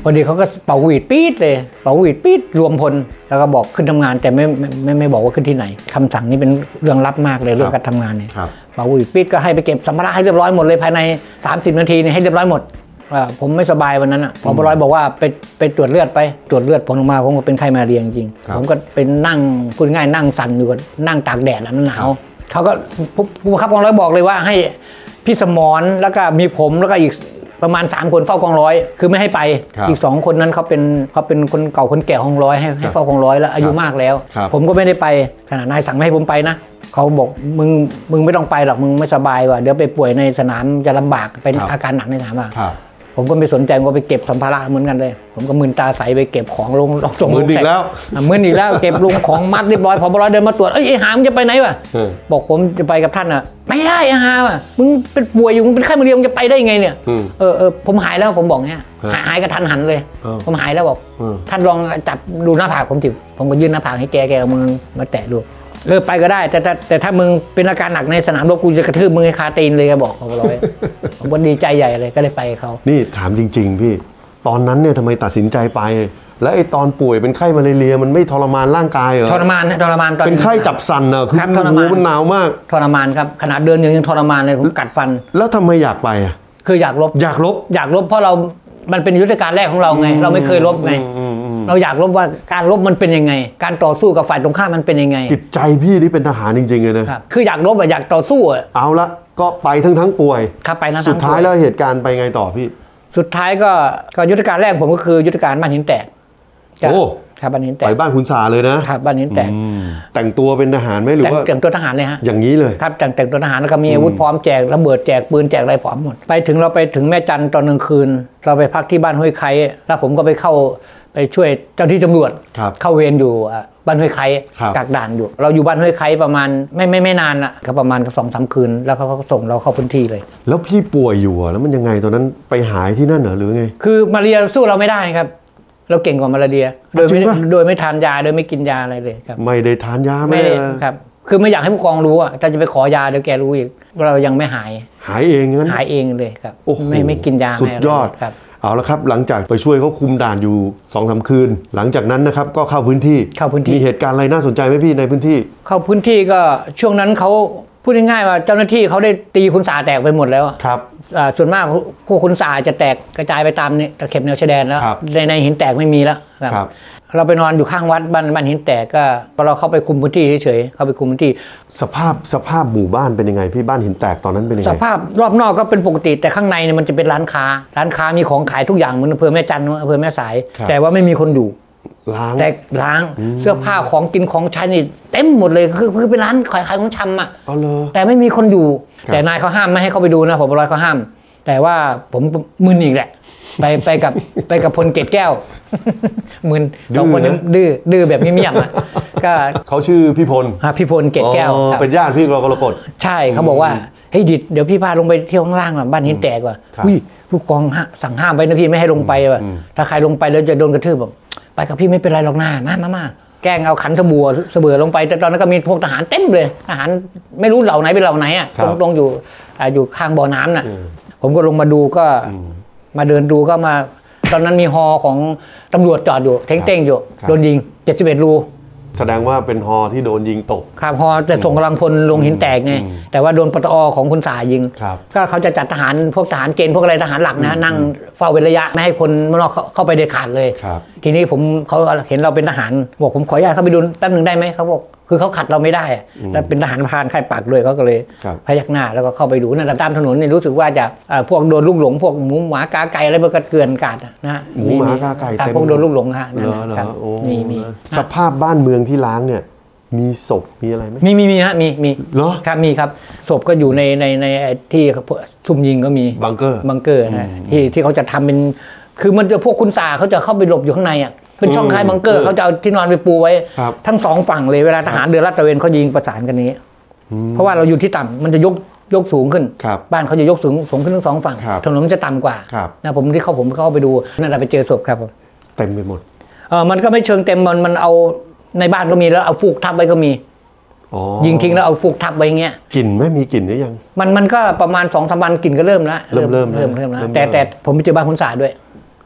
อดีเขาก็เป่าหวีดปี๊ดเลยเป่าหวีดปี๊ดรวมพลแล้วก็บอกขึ้นทำงานแต่ไม่ไม่ไม่ไม่บอกว่าขึ้นที่ไหนคำสั่งนี้เป็นเรื่องลับมากเลยเรื่องการทำงานเนี่ยเป่าหวีดปี๊ดก็ให้ไปเก็บสัมภาระให้เรียบร้อยหมดเลยภายในสามสิบนาทีนี่ให้เรียบร้อยหมดผมไม่สบายวันนั้นอ่ะผบ.ร้อยบอกว่าไปไปตรวจเลือดไปตรวจเลือดผลออกมาผมก็เป็นไข้มาเรียจริงๆผมก็เป็นนั่งพูดง่ายนั่งสั่นอยู่กับนั่งตากแดดแล้วหนาวเขาก็ผู้บังคับกองร้อยบอกเลยว่าให้พี่สมรแล้วก็มีผมแล้วก็อีกประมาณสามคนเฝ้ากองร้อยคือไม่ให้ไปอีกสองคนนั้นเขาเป็นเขาเป็นคนเก่าคนแก่กองร้อยให้ให้เฝ้ากองร้อยแล้วอายุมากแล้วผมก็ไม่ได้ไปขณะนายสั่งไม่ให้ผมไปนะเขาบอกมึงมึงไม่ต้องไปหรอกมึงไม่สบายว่ะเดี๋ยวไปป่วยในสนามจะลำบากเป็นอาการหนักในสนามอ่ะผมก็ไม่สนใจก็ไปเก็บสัมภาระเหมือนกันเลยผมก็มึนตาใสไปเก็บของลงลงส่งมึนอีกแล้วมึนอีกแล้วเก็บลงของมัดเรียบร้อยพอพอเดินมาตรวจเอ้ยไอ้หามจะไปไหนวะบอกผมจะไปกับท่านอ่ะไม่ได้ไอ้หามอ่ะมึงเป็นป่วยอยู่มึงเป็นไข้มาเรียมึงจะไปได้ไงเนี่ยเออเออผมหายแล้วผมบอกเนี้ยหายกระทันหันเลยผมหายแล้วบอกท่านลองจับดูหน้าผากผมจิผมก็ยื่นหน้าผากให้แกแกเอามือมาแตะดูเลิกไปก็ได้แต่แต่แต่ถ้ามึงเป็นอาการหนักในสนามรบกูจะกระทืบมึงให้คาตีนเลยแกบอกเขาร้อยผมก็ดีใจใหญ่เลยก็เลยไปเขานี่ถามจริงๆพี่ตอนนั้นเนี่ยทำไมตัดสินใจไปแล้วไอ้ตอนป่วยเป็นไข้มาเรียมันไม่ทรมานร่างกายเหรอทรมานทรมานตอนเป็นไข้จับสันอ่ะคือหูมันหนาวมากทรมานครับขนาดเดินยังทรมานเลยผมกัดฟันแล้วทำไมอยากไปอ่ะคืออยากลบอยากลบอยากลบเพราะเรามันเป็นยุทธการแรกของเราไงเราไม่เคยลบไงเราอยากลบว่าการลบมันเป็นยังไงการต่อสู้กับฝ่ายตรงข้ามมันเป็นยังไงจิตใจพี่นี่เป็นทหารจริงๆเลยนะคืออยากลบอะอยากต่อสู้อะเอาละก็ไปทั้งทั้งป่วยครับไปทั้งสุดท้ายแล้วเหตุการณ์ไปไงต่อพี่สุดท้ายก็ก็ยุทธการแรกผมก็คือยุทธการบ้านหินแตกโอ้ครับบ้านหินแตกไปบ้านคุณสาเลยนะครับบ้านหินแตกแต่งตัวเป็นทหารไหมหรือว่าแต่งตัวทหารเลยฮะอย่างนี้เลยครับแต่งแต่งตัวทหารแล้วก็มีอาวุธพร้อมแจกระเบิดแจกปืนแจกอะไรพร้อมหมดไปถึงเราไปถึงแม่จันตอนกลางคืนเราไปพักที่บ้านห้วยไคแล้วผมก็ไปเข้าไปช่วยเจ้าที่ตำรวจเข้าเวรอยู่บ้านห้วยไคกักด่านอยู่เราอยู่บ้านห้วยไคประมาณไม่ไม่ไม่นานอ่ะก็ประมาณสองสามคืนแล้วเขาก็ส่งเราเข้าพื้นที่เลยแล้วพี่ป่วยอยู่แล้วมันยังไงตอนนั้นไปหายที่นั่นเหรอหรือไงคือมาเรียสู้เราไม่ได้ครับเราเก่งกว่ามาลาเรียโดยไม่โดยไม่ทานยาโดยไม่กินยาอะไรเลยครับไม่ได้ทานยาไม่ครับคือไม่อยากให้ผู้กองรู้อ่ะถ้าจะไปขอยาเดี๋ยวแกรู้อีกเรายังไม่หายหายเองงั้นหายเองเลยครับไม่ไม่กินยาสุดยอดครับเอาละครับหลังจากไปช่วยเขาคุมด่านอยู่ สองสาม คืนหลังจากนั้นนะครับก็เข้าพื้นที่เข้าพื้นที่มีเหตุการณ์อะไรน่าสนใจไหมพี่ในพื้นที่เข้าพื้นที่ก็ช่วงนั้นเขาพูดง่ายๆว่าเจ้าหน้าที่เขาได้ตีคุณสาแตกไปหมดแล้วครับส่วนมากพวกคุณสาจะแตกกระจายไปตามตะเข็บแนวชายแดนแล้วในในหินแตกไม่มีแล้วครับเราไปนอนอยู่ข้างวัดบ้านบ้านหินแตกก็เราเข้าไปคุมพื้นที่เฉยๆเข้าไปคุมพื้นที่สภาพสภาพหมู่บ้านเป็นยังไงพี่บ้านหินแตกตอนนั้นเป็นยังไงสภาพรอบนอกก็เป็นปกติแต่ข้างในเนี่ยมันจะเป็นร้านค้าร้านค้ามีของขายทุกอย่างเหมือนอำเภอแม่จันทร์อำเภอแม่สายแต่ว่าไม่มีคนอยู่ล้างแต่ล้างเสื้อผ้าของกินของใช้นี่เต็มหมดเลยคือคือเป็นร้านขายขายของชำอ่ะแต่ไม่มีคนอยู่แต่นายเขาห้ามไม่ให้เขาไปดูนะผมร้อยเขาห้ามแต่ว่าผมมึนอีกแหละไปไปกับไปกับพลเกตแก้วมึนสองคนนี้ดื้อดื้อแบบเงียบๆอ่ะก็เขาชื่อพี่พลพี่พลเกตแก้วเป็นญาติพี่เรากรกฎใช่เขาบอกว่าเฮ้ยดิดเดี๋ยวพี่พาลงไปเที่ยวข้างล่างอ่ะบ้านหินแตกว่ะอุ้ยผู้กองสั่งห้ามไปนะพี่ไม่ให้ลงไปว่ะถ้าใครลงไปแล้วจะโดนกระทืบแบบไปกับพี่ไม่เป็นไรหรอกหน้ามามามาแกล้งเอาขันสบู่สบู่ลงไปแต่ตอนนั้นก็มีพวกทหารเต็มเลยทหารไม่รู้เหล่าไหนเป็นเหล่าไหนอ่ะตรงตรงอยู่อยู่ข้างบ่อน้ำน่ะผมก็ลงมาดูก็มาเดินดูก็มาตอนนั้นมีฮอของตำรวจจอดอยู่เท้งๆอยู่โดนยิงเจ็ดสิบเอ็ดรูแสดงว่าเป็นฮอที่โดนยิงตกครับฮอจะส่งกำลังพลลงหินแตกไงแต่ว่าโดนปตอของคุณสายิงก็เขาจะจัดทหารพวกทหารเกณฑ์พวกอะไรทหารหลักนะนั่งเฝ้าเป็นระยะไม่ให้คนนอกเข้าไปเด็ดขาดเลยทีนี้ผมเขาเห็นเราเป็นทหารบอกผมขออนุญาตเข้าไปดูแป๊บหนึ่งได้ไหมเขาบอกคือเขาขัดเราไม่ได้แล้วเป็นทหารพรานค่ายปักด้วยเขาก็เลยพยักหน้าแล้วก็เข้าไปดูนั่นตามถนนนี่รู้สึกว่าจะพวกโดนลูกหลงพวกหมูหมากาไก่อะไรพวกกระเกือนกาดนะหมูหมากาไก่แต่พวกโดนลูกหลงฮะนะครับมีมีสภาพบ้านเมืองที่ล้างเนี่ยมีศพมีอะไรไหมมีมีมีฮะมีมีเหรอครับมีครับศพก็อยู่ในในในที่ซุ่มยิงก็มีบังเกอร์บังเกอร์นะที่ที่เขาจะทำเป็นคือมันจะพวกคุณสาเขาจะเข้าไปหลบอยู่ข้างในอ่ะเป็นช่องคล้ายบังเกอร์เขาจะเอาที่นอนไปปูไว้ทั้งสองฝั่งเลยเวลาทหารเรือลาดตระเวนเขายิงประสานกันนี้เพราะว่าเราอยู่ที่ต่ำมันจะยกยกสูงขึ้นบ้านเขาจะยกสูงสูงขึ้นทั้งสองฝั่งถนนมันจะต่ำกว่านะผมที่เขาผมเข้าไปดูนั่นแหละไปเจอศพครับผมเต็มไปหมดเออมันก็ไม่เชิงเต็มมันมันเอาในบ้านก็มีแล้วเอาฟูกทับไว้ก็มียิงทิ้งแล้วเอาฟูกทับไว้เงี้ยกลิ่นไม่มีกลิ่นหรือยังมันมันก็ประมาณสองสามวันกลิ่นก็เริ่มแล้วเริ่มเริ่มเริ่มเริ่มแล้วแต่แต่ผมไปเจอบ้านคุณสาด้วย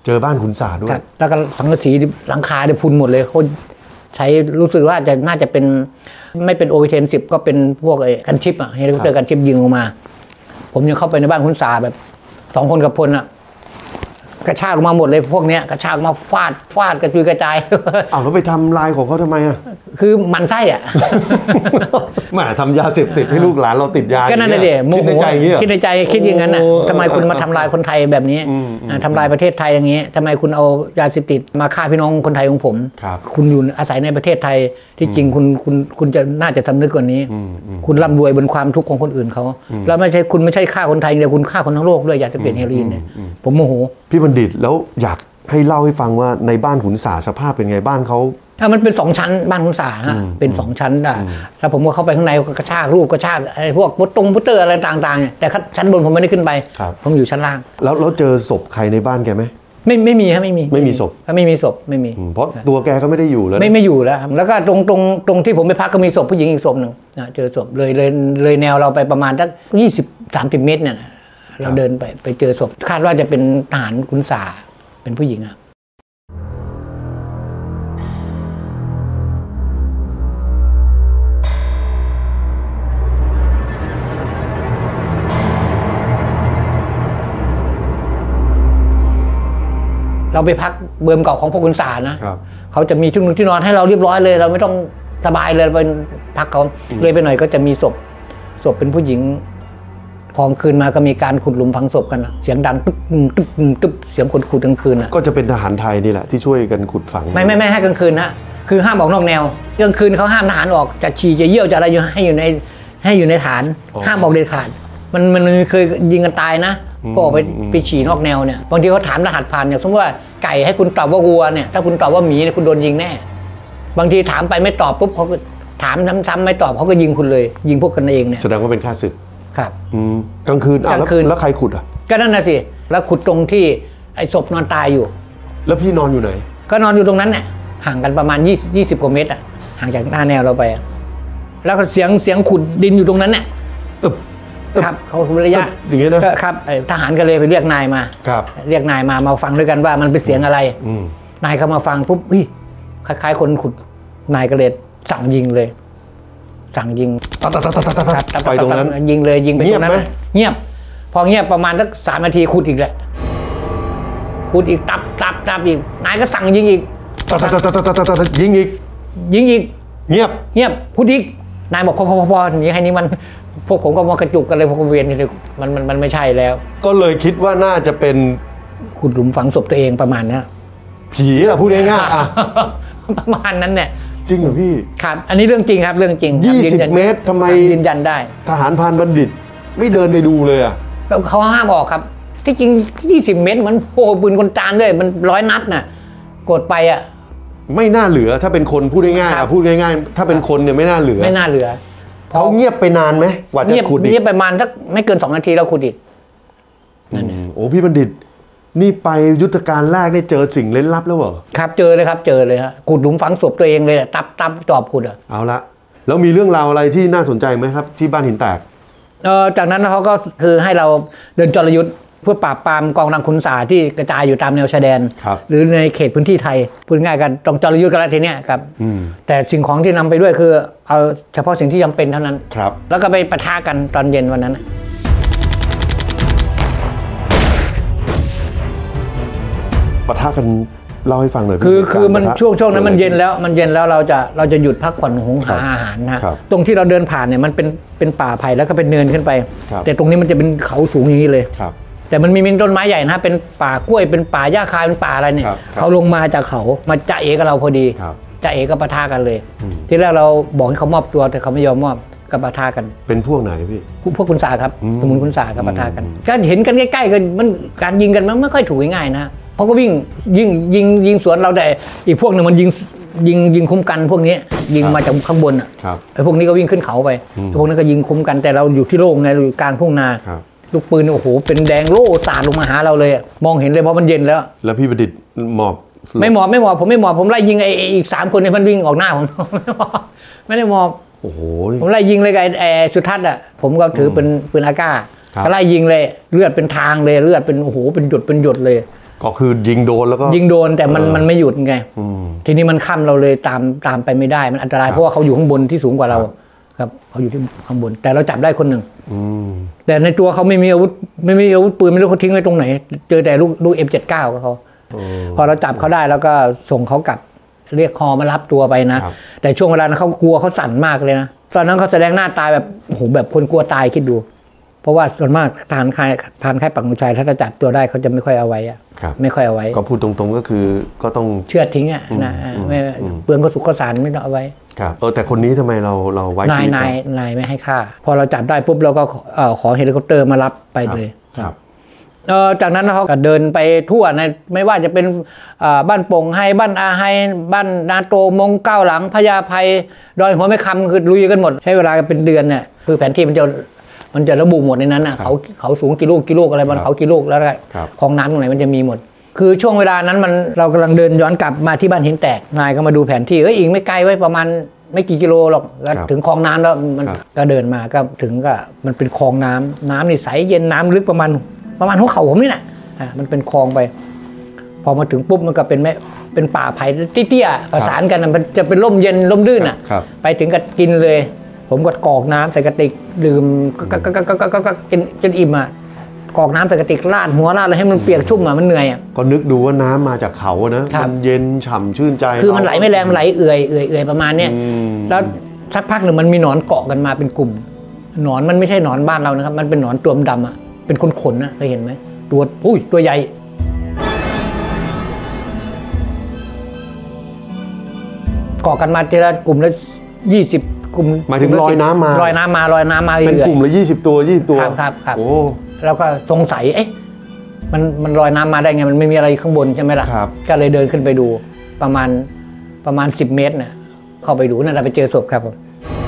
เจอบ้านขุนสาด้วยแล้วก็สังกะสีหลังคาเนี่ยพุนหมดเลยเขาใช้รู้สึกว่าจะน่าจะเป็นไม่เป็นโอเทนสิบก็เป็นพวกไอ้กันชิปอะเฮลิคอปเตอร์กันชิปยิงออกมาผมยังเข้าไปในบ้านขุนสาแบบสองคนกับพลอะกระชากออกมาหมดเลยพวกเนี้ยกระชากมาฟาดฟาดกระจุยกระจายอ้าวแล้วไปทำลายของเขาทำไมอ่ะคือมันไส้อ่ะแหมทำยาเสพติดให้ลูกหลานเราติดยาก็นั่นเลยคิดในใจอย่างนี้คิดในใจคิดอย่างนั้นอ่ะทำไมคุณมาทำลายคนไทยแบบนี้ทำลายประเทศไทยอย่างนี้ทำไมคุณเอายาเสพติดมาฆ่าพี่น้องคนไทยของผมคุณอยู่อาศัยในประเทศไทยที่จริงคุณคุณคุณจะน่าจะสำนึกกว่านี้คุณร่ำรวยบนความทุกข์ของคนอื่นเขาแล้วไม่ใช่คุณไม่ใช่ฆ่าคนไทยเดียวคุณฆ่าคนทั้งโลกด้วยยาเสพติดเฮโรอีนเนี่ยผมโมโหพี่บัณฑิตแล้วอยากให้เล่าให้ฟังว่าในบ้านขุนสาสภาพเป็นไงบ้านเขาถ้ามันเป็นสองชั้นบ้านขุนสาฮะเป็นสองชั้นอ่ะแล้วผมก็เข้าไปข้างในกระชากรูปกระชากไอ้พวกพุตตงพุตเตอร์อะไรต่างๆแต่ชั้นบนผมไม่ได้ขึ้นไปผมอยู่ชั้นล่างแล้วแล้วเจอศพใครในบ้านแกไหมไม่ไม่มีฮะไม่มีไม่มีศพถ้าไม่มีศพไม่มีเพราะตัวแกก็ไม่ได้อยู่แล้วไม่ไม่อยู่แล้วแล้วก็ตรงตรงตรงที่ผมไปพักก็มีศพผู้หญิงอีกศพหนึ่งนะเจอศพเลยเลยเลยแนวเราไปประมาณสักยี่สิบสามสิบเมตรเนี่ยเราเดินไปไปเจอศพคาดว่าจะเป็นทหารขุนสาเป็นผู้หญิงอ่ะเราไปพักเบิร์มเก่าของพวกขุนสานะเขาจะมีชุดนุ่งที่นอนให้เราเรียบร้อยเลยเราไม่ต้องสบายเลยไปพักเขาเลยไปหน่อยก็จะมีศพศพเป็นผู้หญิงพอคืนมาก็มีการขุดหลุมฝังศพกันเสียงดังตึ๊บตึ๊บตึ๊บเสียงคนขุดกลางคืนก็จะเป็นทหารไทยนี่แหละที่ช่วยกันขุดฝังไม่ไม่ไม่ให้กลางคืนนะคือห้ามออกนอกแนวกลางคืนเขาห้ามทหารออกจะฉี่จะเยี่ยวจะอะไรให้อยู่ในให้อยู่ในฐานห้ามออกเด็ดขาดมันมันเคยยิงกันตายนะก็ออกไปไปฉี่นอกแนวเนี่ยบางทีเขาถามรหัสผ่านอย่างสมมติว่าไก่ให้คุณตอบว่าวัวเนี่ยถ้าคุณตอบว่าหมีเนี่ยคุณโดนยิงแน่บางทีถามไปไม่ตอบปุ๊บเขาก็ถามซ้ำๆไม่ตอบเขาก็ยิงคุณเลยยิงพวกกันเองเนี่ยแสดงว่าเป็นข้าศึกครับกลางคืนกลางคืนแล้วใครขุดอ่ะก็นั่นน่ะสิแล้วขุดตรงที่ไอ้ศพนอนตายอยู่แล้วพี่นอนอยู่ไหนก็นอนอยู่ตรงนั้นเนี่ยห่างกันประมาณยี่ยี่สิบกว่าเมตรอ่ะห่างจากหน้าแนวเราไปแล้วก็เสียงเสียงขุดดินอยู่ตรงนั้นเนี่ยครับเขาระยะอย่างนี้นะครับทหารก็เลยไปเรียกนายมาครับเรียกนายมามาฟังด้วยกันว่ามันเป็นเสียงอะไรนายเขามาฟังปุ๊บเฮ้ยคล้ายๆคนขุดนายก็เลยสั่งยิงเลยสั่งยิงไปตรงนั้นยิงเลยยิงไปตรงนั้นเงียบพอเงียบประมาณสักสามนาทีขุดอีกแหละขุดอีกตับตับตับอีกนายก็สั่งยิงอีกยิงอีกยิงอีกเงียบเงียบขุดอีกนายบอกพอพอพออย่างนี้ให้นี้มันพวกผมก็มากระจุกกันเลยพวกเวียนนี่มันมันมันไม่ใช่แล้วก็เลยคิดว่าน่าจะเป็นขุดหลุมฝังศพตัวเองประมาณนี้ผีแหละพูดง่ายๆอ่ะประมาณนั้นเนี่ยจริงเหรอพี่ครับอันนี้เรื่องจริงครับเรื่องจริงยี่สิบเมตรทำไมยืนยันได้ทหารพรานบัณฑิตไม่เดินไปดูเลยอ่ะเขาห้ามออกครับที่จริงยี่สิบเมตรมันโอ้ปืนคนจานด้วยมันร้อยนัดน่ะกดไปอ่ะไม่น่าเหลือถ้าเป็นคนพูดง่ายๆพูดง่ายๆถ้าเป็นคนเนี่ยไม่น่าเหลือไม่น่าเหลือเขาเงียบไปนานไหมกว่าจะขุดอีกเงียบไปประมาณสักไม่เกินสองนาทีแล้วขุดอีกนั่นโอ้พี่บัณฑิตนี่ไปยุทธการแรกได้เจอสิ่งเล่นลับแล้วเหรอครับเจอเลยครับเจอเลยฮะขุดหลุมฝังศพตัวเองเลยตับตับจอบขุดอ่ะเอาละแล้วมีเรื่องราวอะไรที่น่าสนใจไหมครับที่บ้านหินแตกเออจากนั้นเขาก็คือให้เราเดินจรยุทธ์เพื่อปราบปรามกองกำลังขุนสาที่กระจายอยู่ตามแนวชายแดนหรือในเขตพื้นที่ไทยพูดง่ายกันต้องจรยุทธ์กันแล้วทีเนี้ยครับแต่สิ่งของที่นำไปด้วยคือเอาเฉพาะสิ่งที่จำเป็นเท่านั้นครับแล้วก็ไปปะทะกันตอนเย็นวันนั้นปะทะกันเล่าให้ฟังหน่อยคือคือมันช่วงช่วงนั้นมันเย็นแล้วมันเย็นแล้วเราจะเราจะหยุดพักผ่อนหุงหาอาหารนะตรงที่เราเดินผ่านเนี่ยมันเป็นเป็นป่าไผ่แล้วก็เป็นเนินขึ้นไปแต่ตรงนี้มันจะเป็นเขาสูงอย่างนี้เลยแต่มันมีมีต้นไม้ใหญ่นะเป็นป่ากล้วยเป็นป่าหญ้าคาเป็นป่าอะไรเนี่ยเขาลงมาจากเขามาจ่าเอกับเราพอดีจ่าเอก็ปะทะกันเลยที่แรกเราบอกให้เขามอบตัวแต่เขาไม่ยอมมอบก็ปะทะกันเป็นพวกไหนพี่พวกขุนสาครับสมุนขุนสากับปะทะกันก็เห็นกันใกล้ๆกันมันการยิงกันมันไม่ค่อยถูกง่ายนะเขาก็วิ่งยิงยิงยิงสวนเราแต่อีกพวกหนึ่งมันยิงยิงยิงคุ้มกันพวกนี้ยิงมาจากข้างบนอ่ะไอ้พวกนี้ก็วิ่งขึ้นเขาไปพวกนั้นก็ยิงคุ้มกันแต่เราอยู่ที่โล่งไงเราอยู่กลางทุ่งนาลูกปืนโอ้โหเป็นแดงโล่สาดลงมาหาเราเลยมองเห็นเลยเพราะมันเย็นแล้วแล้วพี่ประดิษฐ์หมอบไม่หมอบไม่หมอบผมไม่หมอบผมไล่ยิงไอ้อีกสามคนในมันวิ่งออกหน้าผมไม่ได้หมอบโอ้โหผมไล่ยิงเลยกับไอ้สุทัศน์อ่ะผมก็ถือเป็นปืนอาก้าก็ไล่ยิงเลยเลือดเป็นทางเลยเลือดเป็นโอ้โหเป็นหยดเป็นหยดเลยก็คือยิงโดนแล้วก็ยิงโดนแต่มันมันไม่หยุดไงทีนี้มันค่ำเราเลยตามตามไปไม่ได้มันอันตรายเพราะว่าเขาอยู่ข้างบนที่สูงกว่าเราครับเขาอยู่ที่ข้างบนแต่เราจับได้คนหนึ่งแต่ในตัวเขาไม่มีอาวุธไม่มีอาวุธปืนไม่รู้เขาทิ้งไว้ตรงไหนเจอแต่ลูกลูกเอ็มเจ็ดเก้าก็เขาพอเราจับเขาได้แล้วก็ส่งเขากลับเรียกฮอมารับตัวไปนะแต่ช่วงเวลานั้นเขากลัวเขาสั่นมากเลยนะตอนนั้นเขาแสดงหน้าตายแบบโอ้โหแบบคนกลัวตายคิดดูเพราะว่าส่วนมากทานค่ายทานค่ายปักธงชัยถ้าจะจับตัวได้เขาจะไม่ค่อยเอาไว้อะไม่ค่อยเอาไว้ก็พูดตรงๆก็คือก็ต้องเชือดทิ้งอ่ะนะไม่เปลืองกระสุนกระสานไม่ต้องเอาไว้ครับเออแต่คนนี้ทำไมเราเราไว้นายนายนายไม่ให้ฆ่าพอเราจับได้ปุ๊บเราก็ขอเฮลิคอปเตอร์มารับไปเลยครับเออจากนั้นเขาก็เดินไปทั่วในไม่ว่าจะเป็นบ้านโป่งไฮบ้านอาไฮบ้านนาโตมงเก้าหลังพญาไพดอยหัวไม่คำคือลุยกันหมดใช้เวลาเป็นเดือนเนี่ยคือแผนที่มันจะมันจะระบุหมดในนั้นอ่ะเขาเขาสูงกี่ลูกกี่ลูกอะไรบนเขากี่ลูกแล้วอะไรคลองน้ำตรงไหนมันจะมีหมดคือช่วงเวลานั้นมันเรากำลังเดินย้อนกลับมาที่บ้านหินแตกนายก็มาดูแผนที่เอ้ยอีกไม่ไกลไว้ประมาณไม่กี่กิโลหรอกถึงคลองน้ำแล้วมันก็เดินมาก็ถึงก็มันเป็นคลองน้ำน้ำนี่ใสเย็นน้ำลึกประมาณประมาณหัวเข่าผมนี่แหละอ่ะมันเป็นคลองไปพอมาถึงปุ๊บมันก็เป็นแม่เป็นป่าไผ่เตี้ยๆประสานกันมันจะเป็นร่มเย็นร่มรื่นอ่ะไปถึงก็กินเลยผมก็กรอกน้ำใส่กระติกดื่มก็ก็ก็ก็ก็ก็กินจนอิ่มอ่ะกรอกน้ำใส่กระติกราดหัวราดอะไรให้มันเปียกชุ่มอ่ะมันเหนื่อยอ่ะก็นึกดูว่าน้ำมาจากเขาอะนะมันเย็นฉ่ำชื่นใจคือมันไหลไม่แรงไหลเอื่อยเอื่อยเอื่อยประมาณเนี้ยแล้วสักพักหนึ่งมันมีหนอนเกาะกันมาเป็นกลุ่มหนอนมันไม่ใช่หนอนบ้านเรานะครับมันเป็นหนอนตัวดำอ่ะเป็นขนๆนะเคยเห็นไหมตัวอุ้ยตัวใหญ่เกาะกันมาทีละกลุ่มละยี่สิบกลุ่มหมายถึงลอยน้ำมาลอยน้ำมาลอยน้ำมาเป็นกลุ่มละยี่สิบตัวยี่สิบตัวครับครับครับโอ้แล้วก็สงสัยเอ๊ะมันมันลอยน้ำมาได้ไงมันไม่มีอะไรข้างบนใช่ไหมล่ะก็เลยเดินขึ้นไปดูประมาณประมาณสิบเมตรเนี่ยเข้าไปดูนั่นเราไปเจอศพครับผม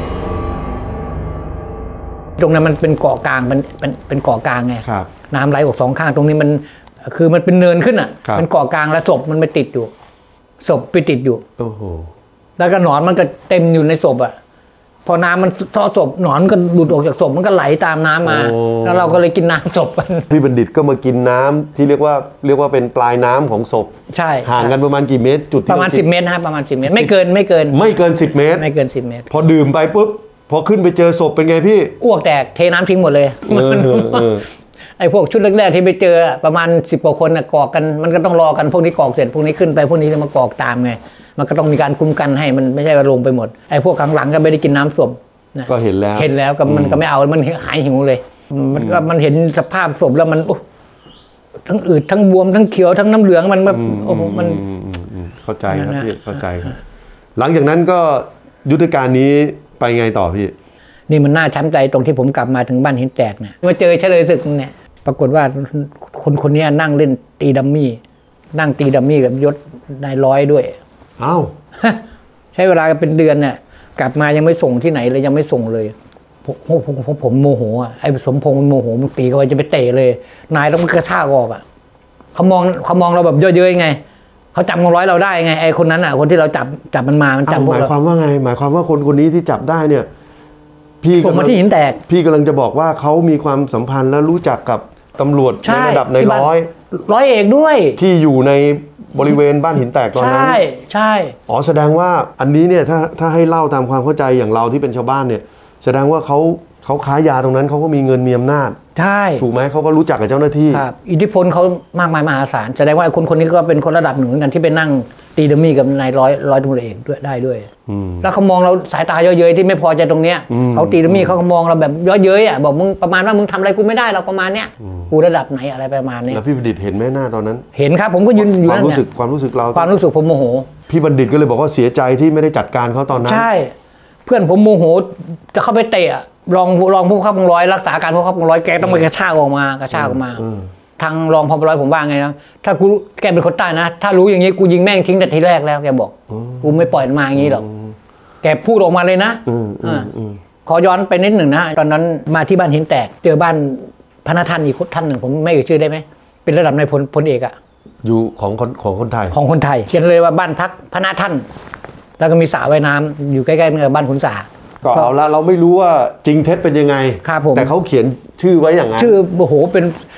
ตรงนั้นมันเป็นเกาะกลางเป็นเป็นเป็นเกาะกลางไงน้ำไหลออกสองข้างตรงนี้มันคือมันเป็นเนินขึ้นอ่ะเป็นเกาะกลางแล้วศพมันไปติดอยู่ศพไปติดอยู่โอ้โหแล้วก็หนอนมันก็เต็มอยู่ในศพอ่ะพอน้ำมันท่อศพหนอนก็หลุดออกจากศพมันก็ไหลตามน้ำมาแล้วเราก็เลยกินน้ำศพกันพี่บัณฑิตก็มากินน้ำที่เรียกว่าเรียกว่าเป็นปลายน้ำของศพใช่ห่างกันประมาณกี่เมตรจุดประมาณสิบเมตรนะประมาณสิบเมตรไม่เกินไม่เกินไม่เกินสิบเมตรไม่เกินสิบเมตรพอดื่มไปปุ๊บพอขึ้นไปเจอศพเป็นไงพี่อ้วกแตกเทน้ำทิ้งหมดเลยไอ้พวกชุดแรกๆที่ไปเจอประมาณสิบกว่าคนกอกกันมันก็ต้องรอกันพวกนี้กอกเสร็จพวกนี้ขึ้นไปพวกนี้จะมากอกตามไงมันก็ต้องมีการคุ้มกันให้มันไม่ใช่ว่าลงไปหมดไอ้พวกข้างหลังก็ไม่ได้กินน้ำศพก็เห็นแล้วเห็นแล้วก็มันก็ไม่เอามันหายหิวเลยมันก็มันเห็นสภาพศพแล้วมันทั้งอืดทั้งบวมทั้งเขียวทั้งน้ำเหลืองมันแบบโอ้โหมันเข้าใจครับพี่เข้าใจครับหลังจากนั้นก็ยุทธการนี้ไปไงต่อพี่นี่มันน่าช้ำใจตรงที่ผมกลับมาถึงบ้านหินแตกเนี่ยมาเจอเฉลยศึกเนี่ยปรากฏว่าคนคนนี้นั่งเล่นตีดัมมี่นั่งตีดัมมี่กับยศนายร้อยด้วยอ้าวใช้เวลาเป็นเดือนเนี่ยกลับมายังไม่ส่งที่ไหนเลยยังไม่ส่งเลยผมผมผมผมโมโหอ่ะไอ้สมพงษ์มันโมโหมันปีเข้าไปจะไปเตะเลยนายต้องกระชากออกอ่ะเขามองเขามองเราแบบเยอะๆไงเขาจับคนร้อยเราได้ไงไอ้คนนั้นอ่ะคนที่เราจับจับมันมามันจับหมายความว่าไงหมายความว่าคนคนนี้ที่จับได้เนี่ยพี่ส่งมาที่หินแตกพี่กำลังจะบอกว่าเขามีความสัมพันธ์และรู้จักกับตำรวจในระดับในร้อยร้อยเอกด้วยที่อยู่ในบริเวณบ้านหินแตกตอนนั้นใช่ใช่อ๋อแสดงว่าอันนี้เนี่ยถ้าถ้าให้เล่าตามความเข้าใจอย่างเราที่เป็นชาวบ้านเนี่ยแสดงว่าเขาเขาค้ายาตรงนั้นเขาก็มีเงินมีอำนาจใช่ถูกไหมเขาก็รู้จักกับเจ้าหน้าที่ครับอิทธิพลเขามากมายมหาศาลแสดงว่าคนคนนี้ก็เป็นคนระดับหนึ่งเหมือนกันที่ไปนั่งตีดัมมี่กับนายร้อยร้อยตำรวจเอกด้วยได้ด้วยแล้วเขามองเราสายตาเยอะๆที่ไม่พอใจตรงเนี้ยเขาตีดัมมี่เขามองเราแบบเยอะๆอ่ะบอกมึงประมาณว่ามึงทำอะไรกูไม่ได้เราประมาณเนี้ยกูระดับไหนอะไรประมาณนี้แล้วพี่บัณฑิตเห็นไหมหน้าตอนนั้นเห็นครับผมก็ยืนอยู่ความรู้สึกความรู้สึกเราความรู้สึกผมโมโหพี่บัณฑิตก็เลยบอกว่าเสียใจที่ไม่ได้จัดการเขาตอนนั้นใช่เพื่อนผมโมโหจะเข้าไปเตะรองรองผู้ขับกองร้อยรักษาการผู้ขับกองร้อยแกต้องไปกระชากออกมากระชากออกมาทางรองพบร้อยผมว่าไงนะถ้ากูแกเป็นคนใต้นะถ้ารู้อย่างนี้กูยิงแม่งทิ้งแต่ทีแรกแล้วแกบอกกูไม่ปล่อยมาอย่างนี้หรอกแกพูดออกมาเลยนะขอย้อนไปนิดหนึ่งนะตอนนั้นมาที่บ้านหินแตกเจอบ้านพนักท่านอีกท่านหนึ่งผมไม่เอ่ยชื่อได้ไหมเป็นระดับนายพลพลเอกอะอยู่ของคนของคนไทยของคนไทยเขียนเลยว่าบ้านพักพนักท่านแล้วก็มีสระว่ายน้ำอยู่ใกล้ๆกับบ้านขุนสาก็เอาละเราไม่รู้ว่าจริงเท็จเป็นยังไงแต่เขาเขียนชื่อไว้อย่างนั้นชื่อโอ้โหเป็น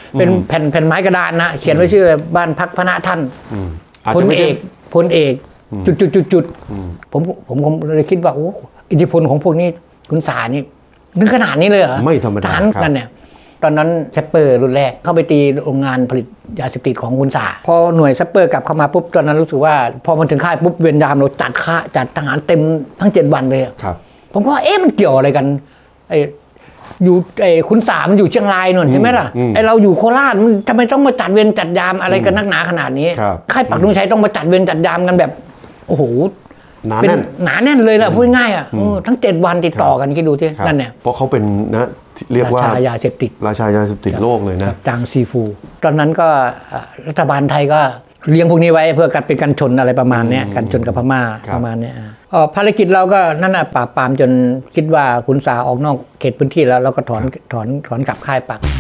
เป็นแผ่นแผ่นไม้กระดานนะเขียนไว้ชื่อบ้านพักพระท่านพลเอกพลเอกจุดจุดจุดจุดผมผมผมเลยคิดว่าโอ้อิทธิพลของพวกนี้คุณสานี่นึกขนาดนี้เลยเหรอไม่ธรรมดาครับนั่นเนี่ยตอนนั้นแซปเปอร์รุ่นแรกเข้าไปตีโรงงานผลิตยาเสพติดของคุณสาพอหน่วยแซปเปอร์กลับเข้ามาปุ๊บตอนนั้นรู้สึกว่าพอมันถึงค่ายปุ๊บเวรยามเราจัดค่าจัดทหารเต็มทั้งเจ็ดวันเลยครับผมก็เอ๊ะมันเกี่ยวอะไรกันไอ้อยู่ไอ้คุณสามันอยู่เชียงรายนนใช่ไหมล่ะไอ้เราอยู่โคราชมันทำไมต้องมาจัดเวรจัดยามอะไรกันนักหนาขนาดนี้ค่ายปักธงชัยต้องมาจัดเวรจัดยามกันแบบโอ้โหหนาแน่นหนาแน่นเลยแหละพูดง่ายอ่ะทั้งเจ็ดวันติดต่อกันคิดดูที่นั่นเนี่ยเพราะเขาเป็นนะเรียกว่าราชายาเสพติดราชายาเสพติดโลกเลยนะจางซีฟูตอนนั้นก็รัฐบาลไทยก็เลี้ยงพวกนี้ไว้เพื่อการเป็นการชนอะไรประมาณนี้การชนกับพม่าประมาณนี้ภารกิจเราก็นั่นน่ะปราบปรามจนคิดว่าขุนสาออกนอกเขตพื้นที่แล้วเราก็ถอนถอนถอนกลับค่ายปัก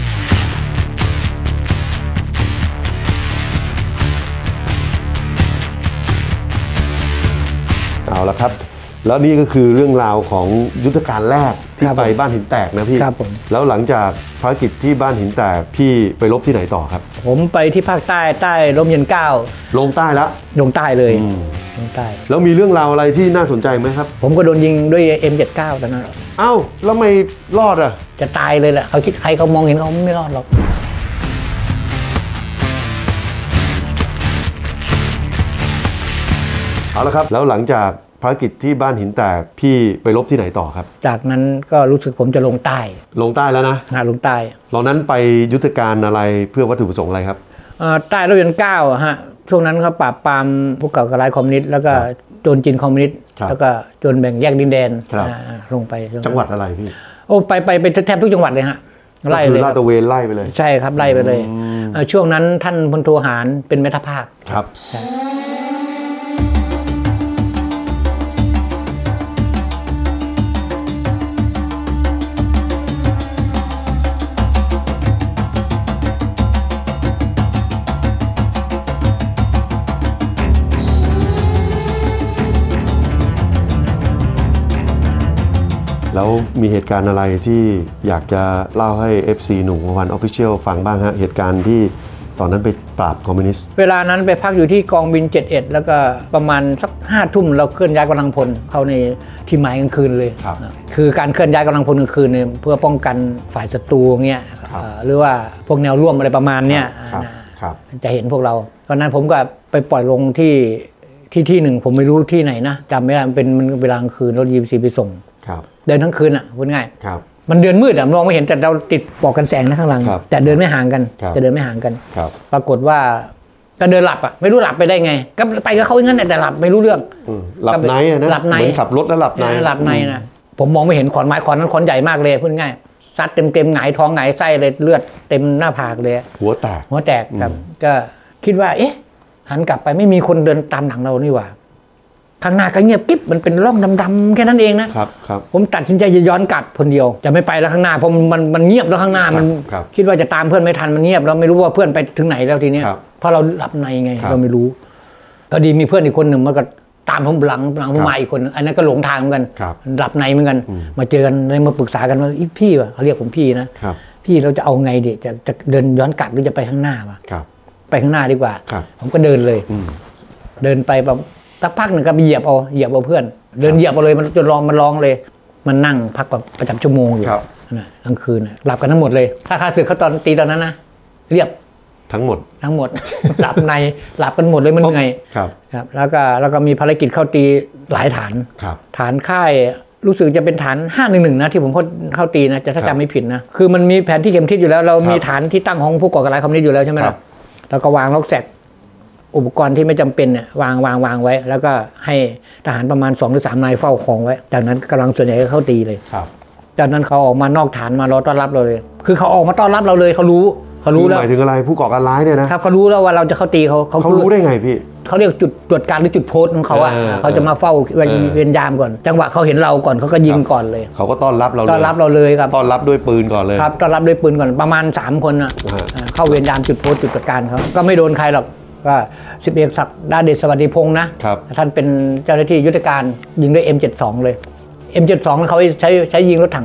เอาละครับแล้วนี่ก็คือเรื่องราวของยุทธการแรกที่ไปบ้านหินแตกนะพี่แล้วหลังจากภารกิจที่บ้านหินแตกพี่ไปรบที่ไหนต่อครับผมไปที่ภาคใต้ใต้ร่มเย็นเก้าลงใต้แล้วลงใต้เลยลงใต้แล้วมีเรื่องราวอะไรที่น่าสนใจไหมครับผมก็โดนยิงด้วย เอ็ม เจ็ดสิบเก้า ตอนนั้นเอ้าแล้วไม่รอดอ่ะจะตายเลยแหละเขาคิดใครเขามองเห็นเขาไม่รอดหรอกเอาละครับแล้วหลังจากภารกิจที่บ้านหินแตกพี่ไปรบที่ไหนต่อครับจากนั้นก็รู้สึกผมจะลงใต้ลงใต้แล้วนะนะลงใต้ตอนนั้นไปยุทธการอะไรเพื่อวัตถุประสงค์อะไรครับใต้ร่มเย็นเก้าฮะช่วงนั้นเขาปราบปรามพวกก่อการร้ายคอมมิวนิสต์แล้วก็โจรจีนคอมมิวนิสต์แล้วก็โจรแบ่งแยกดินแดนลงไปจังหวัดอะไรพี่โอ้ไปไปไปแทบทุกจังหวัดเลยฮะไล่เลยลาดตระเวนไล่ไปเลยใช่ครับไล่ไปเลยช่วงนั้นท่านพลโทหารเป็นแม่ทัพภาคครับแล้วมีเหตุการณ์อะไรที่อยากจะเล่าให้ เอฟ ซี หนุ่มวัน Official ฟังบ้างฮะเหตุการณ์ที่ตอนนั้นไปปราบคอมมิวนิสต์เวลานั้นไปพักอยู่ที่กองบินเจ็ดสิบเอ็ดแล้วก็ประมาณสักห้าทุ่มเราเคลื่อนย้ายกำลังพลเข้าในที่หมายกลางคืนเลยครับคือการเคลื่อนย้ายกำลังพลกลางคืนเนี่ยเพื่อป้องกันฝ่ายศัตรูเงี้ยหรือว่าพวกแนวร่วมอะไรประมาณเนี้ยจะเห็นพวกเราตอนนั้นผมก็ไปปล่อยลงที่ที่ที่หนึ่งผมไม่รู้ที่ไหนนะจำไม่ได้มันเป็นมันเวลากลางคืนรถยีบีซีไปส่งเดินทั้งคืนอ่ะพูดง่ายมันเดินมืดอ่ะมองไม่เห็นแต่เราติดปลอกกันแสงนะข้างหลังแต่เดินไม่ห่างกันจะเดินไม่ห่างกันปรากฏว่าก็เดินหลับอ่ะไม่รู้หลับไปได้ไงก็ไปกับเขาอย่างนั้นแต่หลับไม่รู้เรื่องหลับในนะหลับในเหมือนขับรถแล้วหลับในหลับในนะผมมองไม่เห็นขอนไม้ขอนนั้นขอนใหญ่มากเลยพูดง่ายซัดเต็มเต็มหงายท้องหงายไส้เลยเลือดเต็มหน้าผากเลยหัวแตกหัวแตกครับก็คิดว่าเอ๊ะหันกลับไปไม่มีคนเดินตามหลังเรานี่หว่าข้างหน้าก็เงียบกิ๊บมันเป็นร่องดำๆแค่นั้นเองนะครับครับผมตัดสินใจจะย้อนกลับคนเดียวจะไม่ไปแล้วข้างหน้าเพราะมันมันเงียบแล้วข้างหน้ามันคิดว่าจะตามเพื่อนไม่ทันมันเงียบแล้วไม่รู้ว่าเพื่อนไปถึงไหนแล้วทีนี้เพราะเราหลับในไงเราไม่รู้พอดีมีเพื่อนอีกคนหนึ่งมันก็ตามผมหลังหลังผมมาอีกคนอันนั้นก็หลงทางเหมือนกันหลับในเหมือนกันมาเจอกันเลยมาปรึกษากันว่าพี่วะเขาเรียกผมพี่นะพี่เราจะเอาไงดิจะจะเดินย้อนกลับหรือจะไปข้างหน้าวะไปข้างหน้าดีกว่าผมก็เดินเลยเดินไปแบบสักพักหนึ่งก็ไปเหยียบเอาเหยียบเอาเพื่อนเดินเหยียบเอาเลยมันจนร้องมันร้องเลยมันนั่งพักแบบประจำชั่วโมงอยู่นะกลางคืนหลับกันทั้งหมดเลยถ้าข้าศึกเขาตอนตีตอนนั้นนะเรียบทั้งหมดทั้งหมดหลับในหลับกันหมดเลยมันเหนื่อยครับครับแล้วก็แล้วก็มีภารกิจเข้าตีหลายฐานฐานค่ายรู้สึกจะเป็นฐานห้าหนึ่งหนึ่งนะที่ผมเข้าตีนะจะถ้าจำไม่ผิดนะคือมันมีแผนที่เข็มทิศอยู่แล้วเรามีฐานที่ตั้งของผู้ก่อการร้ายคอมมิวนิสต์อยู่แล้วใช่ไหมล่ะแล้วก็วางล็อกแซกอุปกรณ์ที่ไม่จำเป็นเนี่ยวางวางวางไว้แล้วก็ให้ทหารประมาณสองหรือสามนายเฝ้าของไว้จากนั้นกำลังส่วนใหญ่ก็เข้าตีเลยจากนั้นเขาออกมานอกฐานมารอต้อนรับเราเลยคือเขาออกมาต้อนรับเราเลยเขารู้เขารู้แล้วหมายถึงอะไรผู้ก่อการร้ายเนี่ยนะครับเขารู้แล้วว่าเราจะเข้าตีเขาเขารู้ได้ไงพี่เขาเรียกจุดตรวจการหรือจุดโพสของเขาอ่ะเขาจะมาเฝ้าเวรยามก่อนจังหวะเขาเห็นเราก่อนเขาก็ยิงก่อนเลยเขาก็ต้อนรับเราต้อนรับเราเลยครับต้อนรับด้วยปืนก่อนเลยครับต้อนรับด้วยปืนก่อนประมาณสามคนอ่ะเข้าเวรยามจุดโพสจุดตรวจการเขาก็ไม่โดนใครหรอกก็สิบเอกศักดิ์ดาเดชสวัสดิพงษ์นะท่านเป็นเจ้าหน้าที่ยุทธการยิงด้วย เอ็ม เจ็ดสิบสอง เลย เอ็ม เจ็ดสิบสอง เขาใช้ใช้ยิงรถถัง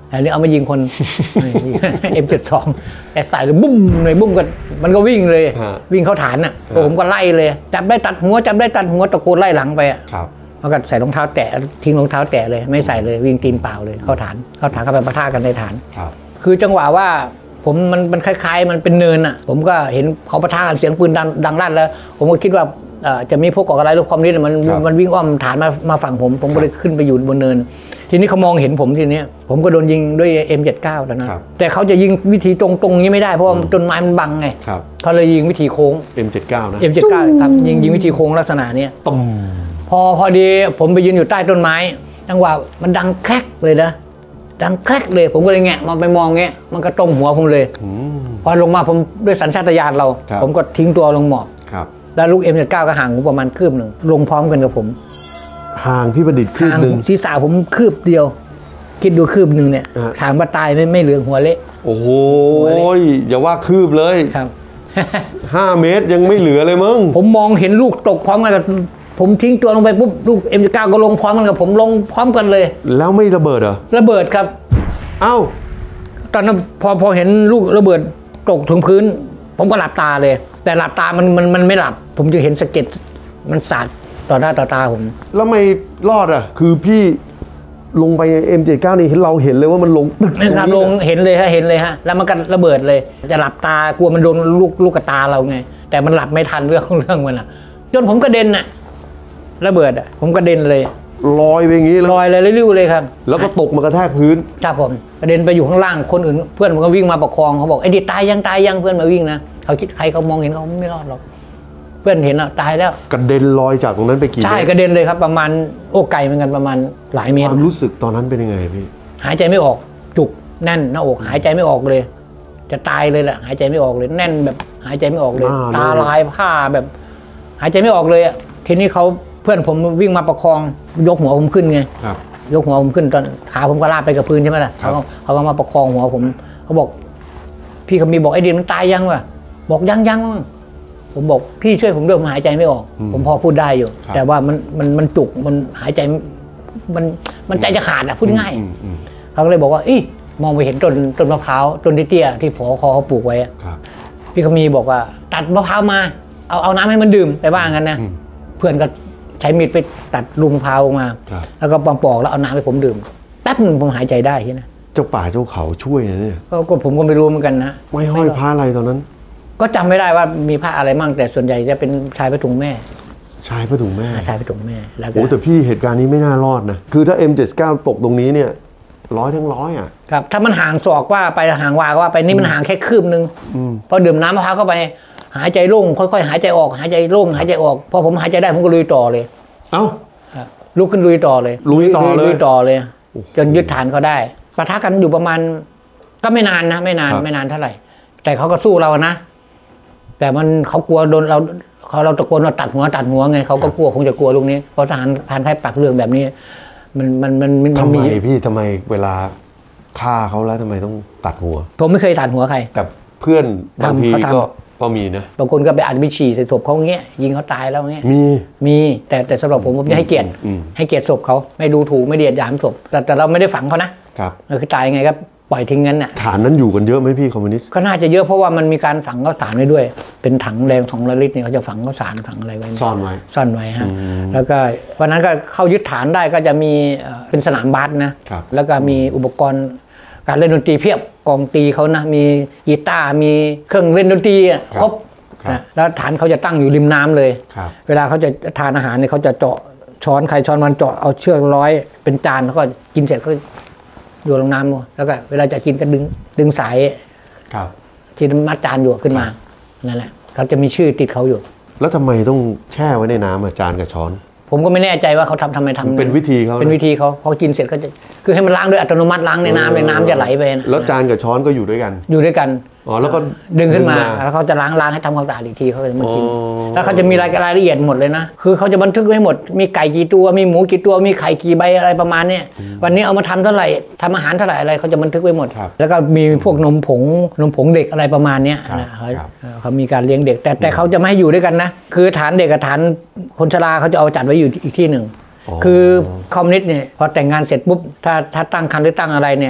อันนี้เอามายิงคน เอ็ม เจ็ดสิบสอง แต่ใส่เลยบุ้มเลยบุ้มกันมันก็วิ่งเลยวิ่งเข้าฐานอ่ะผมก็ไล่เลยจับได้ตัดหัวจับได้ตัดหัวตะโกนไล่หลังไปอ่ะแล้วก็ใส่รองเท้าแตะทิ้งรองเท้าแตะเลยไม่ใส่เลยวิ่งตีนเปล่าเลยเข้าฐานเข้าฐานเข้าไปปะทะกันในฐานคือจังหวะว่าผมมันมันคล้ายๆมันเป็นเนินอ่ะผมก็เห็นเขาปะทะกันเสียงปืนดังดังลั่นแล้วผมก็คิดว่าจะมีพวกก่อการร้ายรูปคอมมิวนิสต์มันมันวิ่งอ้อมฐานมามาฝั่งผมผมก็เลยขึ้นไปอยู่บนเนินทีนี้เขามองเห็นผมทีนี้ผมก็โดนยิงด้วย เอ็ม เจ็ดสิบเก้า ตอนนั้นแต่เขาจะยิงวิธีตรงตรงนี้ไม่ได้เพราะว่าต้นไม้มันบังไงเขาเลยยิงวิธีโค้งเอ็ม เจ็ดสิบเก้า นะเอ็ม เจ็ดสิบเก้า ครับยิงยิงวิธีโค้งลักษณะนี้ตุ้มพอพอดีผมไปยืนอยู่ใต้ต้นไม้จังหวะมันดังแครกเลยนะดังแครกเลยผมก็เลยแงะมองไปมองเงี้ยมันก็ตรงหัวผมเลยพอลงมาผมด้วยสัญชาตญาณเราผมก็ทิ้งตัวลงหมอบแล้วลูก เอ็ม เจ็ดสิบเก้า ก็ห่างผมประมาณคืบหนึ่งลงพร้อมกันกับผมห่างพี่ประดิษฐ์คืบหนึ่งศีรษะผมคืบเดียวคิดดูคืบหนึ่งเนี่ยถามว่าตายไม่ไม่เหลือหัวเละโอ้โหอย่าว่าคืบเลยครับห้าเมตรยังไม่เหลือเลยมึงผมมองเห็นลูกตกพร้อมกันกับผมทิ้งตัวลงไปปุ๊บลูก เอ็ม เจ็ดสิบเก้า ก็ลงพร้อมกันกับผมลงพร้อมกันเลยแล้วไม่ระเบิดเหรอระเบิดครับเอ้าตอนนั้นพอพอเห็นลูกระเบิดตกถึงพื้นผมก็หลับตาเลยแต่หลับตามันมันมันไม่หลับผมจะเห็นสะเก็ดมันสาดต่อหน้าต่อตาผมแล้วไม่รอดอ่ะคือพี่ลงไป เอ็ม เจ็ดสิบเก้า นี่เราเห็นเลยว่ามันลงตึกนะครับลงเห็นเลยฮะเห็นเลยฮะแล้วมันก็ระเบิดเลยจะหลับตากลัวมันโดนลูกลูกกระตาเราไงแต่มันหลับไม่ทันเรื่องเรื่องมันอ่ะจนผมกระเด็นอ่ะระเบิดอ่ะผมกระเด็นเลยลอยไปอย่างนี้ลอยเลยริ้วเลยครับแล้วก็ตกมากระแทกพื้นครับผมกระเด็นไปอยู่ข้างล่างคนอื่นเพื่อนมันก็วิ่งมาประคองเขาบอกไอ้ดิตายยังตายยังเพื่อนมาวิ่งนะเขาคิดใครเขามองเห็นเขาไม่รอดหรอกเพื่อนเห็นอ่ะตายแล้วกระเด็นลอยจากตรงนั้นไปกี่เมตรใช่กระเด็นเลยครับประมาณโอ้ไกลเหมือนกันประมาณหลายเมตรความรู้สึกตอนนั้นเป็นยังไงพี่หายใจไม่ออกจุกแน่นหน้าอกหายใจไม่ออกเลยจะตายเลยแหละหายใจไม่ออกเลยแน่นแบบหายใจไม่ออกเลยตาลายผ้าแบบหายใจไม่ออกเลยอ่ะทีนี้เขาเพื่อนผมวิ่งมาประคองยกหัวผมขึ้นไงยกหัวผมขึ้นตอนขาผมก็ลาดไปกับพื้นใช่ไหมล่ะเขาเขาก็มาประคองหัวผมเขาบอกพี่เขามีบอกไอ้ดินมันตายยังวะบอกยังยังผมบอกพี่ช่วยผมด้วยผมหายใจไม่ออกผมพอพูดได้อยู่แต่ว่ามันมันมันจุกมันหายใจมันมันใจจะขาดอ่ะพูดง่ายเขาก็เลยบอกว่าอีมองไปเห็นต้นต้นมะพร้าวต้นเตี้ยที่ผอคอเขาปลูกไว้พี่เขามีบอกว่าตัดมะพร้าวมาเอาเอาน้ำให้มันดื่มไปว่างั้นนะเพื่อนก็ใช้มีดไปตัดลุงพาวมาแล้วก็ปองปอกแล้วเอาน้ำให้ผมดื่มแป๊บนึงผมหายใจได้ใช่ไหมเจ้าป่าเจ้าเขาช่วยนะเนี่ยก็ผมก็ไม่รู้เหมือนกันนะไม่ห้อยผ้าอะไรตอนนั้นก็จำไม่ได้ว่ามีผ้าอะไรมั่งแต่ส่วนใหญ่จะเป็นชายผ้าถุงแม่ชายผ้าถุงแม่ชายผ้าถุงแม่แล้วโอ้แต่พี่เหตุการณ์นี้ไม่น่ารอดนะคือถ้า เอ็ม เจ็ดสิบเก้า ตกตรงนี้เนี่ยร้อยทั้งร้อยอ่ะครับถ้ามันห่างศอกว่าไปห่างวาว่าไปนี่มันห่างแค่คืบนึงพอดื่มน้ำมะพร้าวเข้าไปหายใจโล่งค่อยๆหายใจออกหายใจโล่งหายใจออกพอผมหายใจได้ผมก็ลุยต่อเลยเอ้าลุกขึ้นลุยต่อเลยลุยต่อเลยลุยต่อเลยจนยึดฐานเขาได้ปะทะกันอยู่ประมาณก็ไม่นานนะไม่นานไม่นานเท่าไหร่แต่เขาก็สู้เรานะแต่มันเขากลัวโดนเราเขาเราตะโกนว่าตัดหัวตัดหัวไงเขาก็กลัวคงจะกลัวลูกนี้เพราะทหารผ่านไทยปักเรื่องแบบนี้มันมันมันมันทำไมพี่ทำไมเวลาฆ่าเขาแล้วทำไมต้องตัดหัวผมไม่เคยตัดหัวใครแต่เพื่อนบางทีก็ก็มีนะบางคนก็ไปอัดไปฉี่ใส่ศพเขาเงี้ยยิงเขาตายแล้วเงี้ยมีมีแต่แต่สำหรับผมผมจะให้เกียรติให้เกียรติศพเขาไม่ดูถูกไม่เดียดหยามศพแต่แต่เราไม่ได้ฝังเขานะครับคือตายไงครับปล่อยทิ้งงั้นน่ะฐานนั้นอยู่กันเยอะไหมพี่คอมมิวนิสต์ก็น่าจะเยอะเพราะว่ามันมีการฝังข้าวสารไว้ด้วยเป็นถังแรงสองร้อยลิตรเนี่ยเขาจะฝังข้าวสารถังอะไรไว้ซ่อนไว้ซ่อนไว้ฮะแล้วก็วันนั้นก็เข้ายึดฐานได้ก็จะมีเป็นสนามบาสนะแล้วก็มีอุปกรณ์การเล่นดนตรีเพียบกองตีเขานะมีกีตาร์มีเครื่องเล่นดนตรีครบนะแล้วฐานเขาจะตั้งอยู่ริมน้ำเลยเวลาเขาจะทานอาหารเนี่ยเขาจะเจาะช้อนใครช้อนมันเจาะเอาเชือกร้อยเป็นจานแล้วก็กินเสร็จก็โยนลงน้ำแล้วก็เวลาจะกินก็ดึงดึงสายที่มัดจานอยู่ขึ้นมานั่นแหละเขาจะมีชื่อติดเขาอยู่แล้วทำไมต้องแช่ไว้ในน้ำจานกับช้อนผมก็ไม่แน่ใจว่าเขาทำทำไมทำเป็นวิธีเขาเป็นวิธีเขาพอกินเสร็จก็จะคือให้มันล้างด้วยอัตโนมัติล้างในน้ำในน้ำจะไหลไปแล้วจานกับช้อนก็อยู่ด้วยกันอยู่ด้วยกันอ๋อแล้วก็ดึงขึ้นมาแล้วเขาจะล้างล้างให้ทำความสะอาดอีกทีเขาเลยมากินแล้วเขาจะมีรายรายละเอียดหมดเลยนะคือเขาจะบันทึกไว้หมดมีไก่กี่ตัวมีหมูกี่ตัวมีไข่กี่ใบอะไรประมาณนี้วันนี้เอามาทำเท่าไหร่ทำอาหารเท่าไหร่อะไรเขาจะบันทึกไว้หมดแล้วก็มีพวกนมผงนมผงเด็กอะไรประมาณนี้นะเขาเขามีการเลี้ยงเด็กแต่แต่เขาจะไม่ให้อยู่ด้วยกันนะคือฐานเด็กกับฐานคนชราเขาจะเอาจัดไว้อยู่อีกที่หนึ่งคือคอมมิวนิสต์เนี่ยพอแต่งงานเสร็จปุ๊บถ้าถ้าตั้งครรภ์หรือตั้งอะไรเนี่ยพ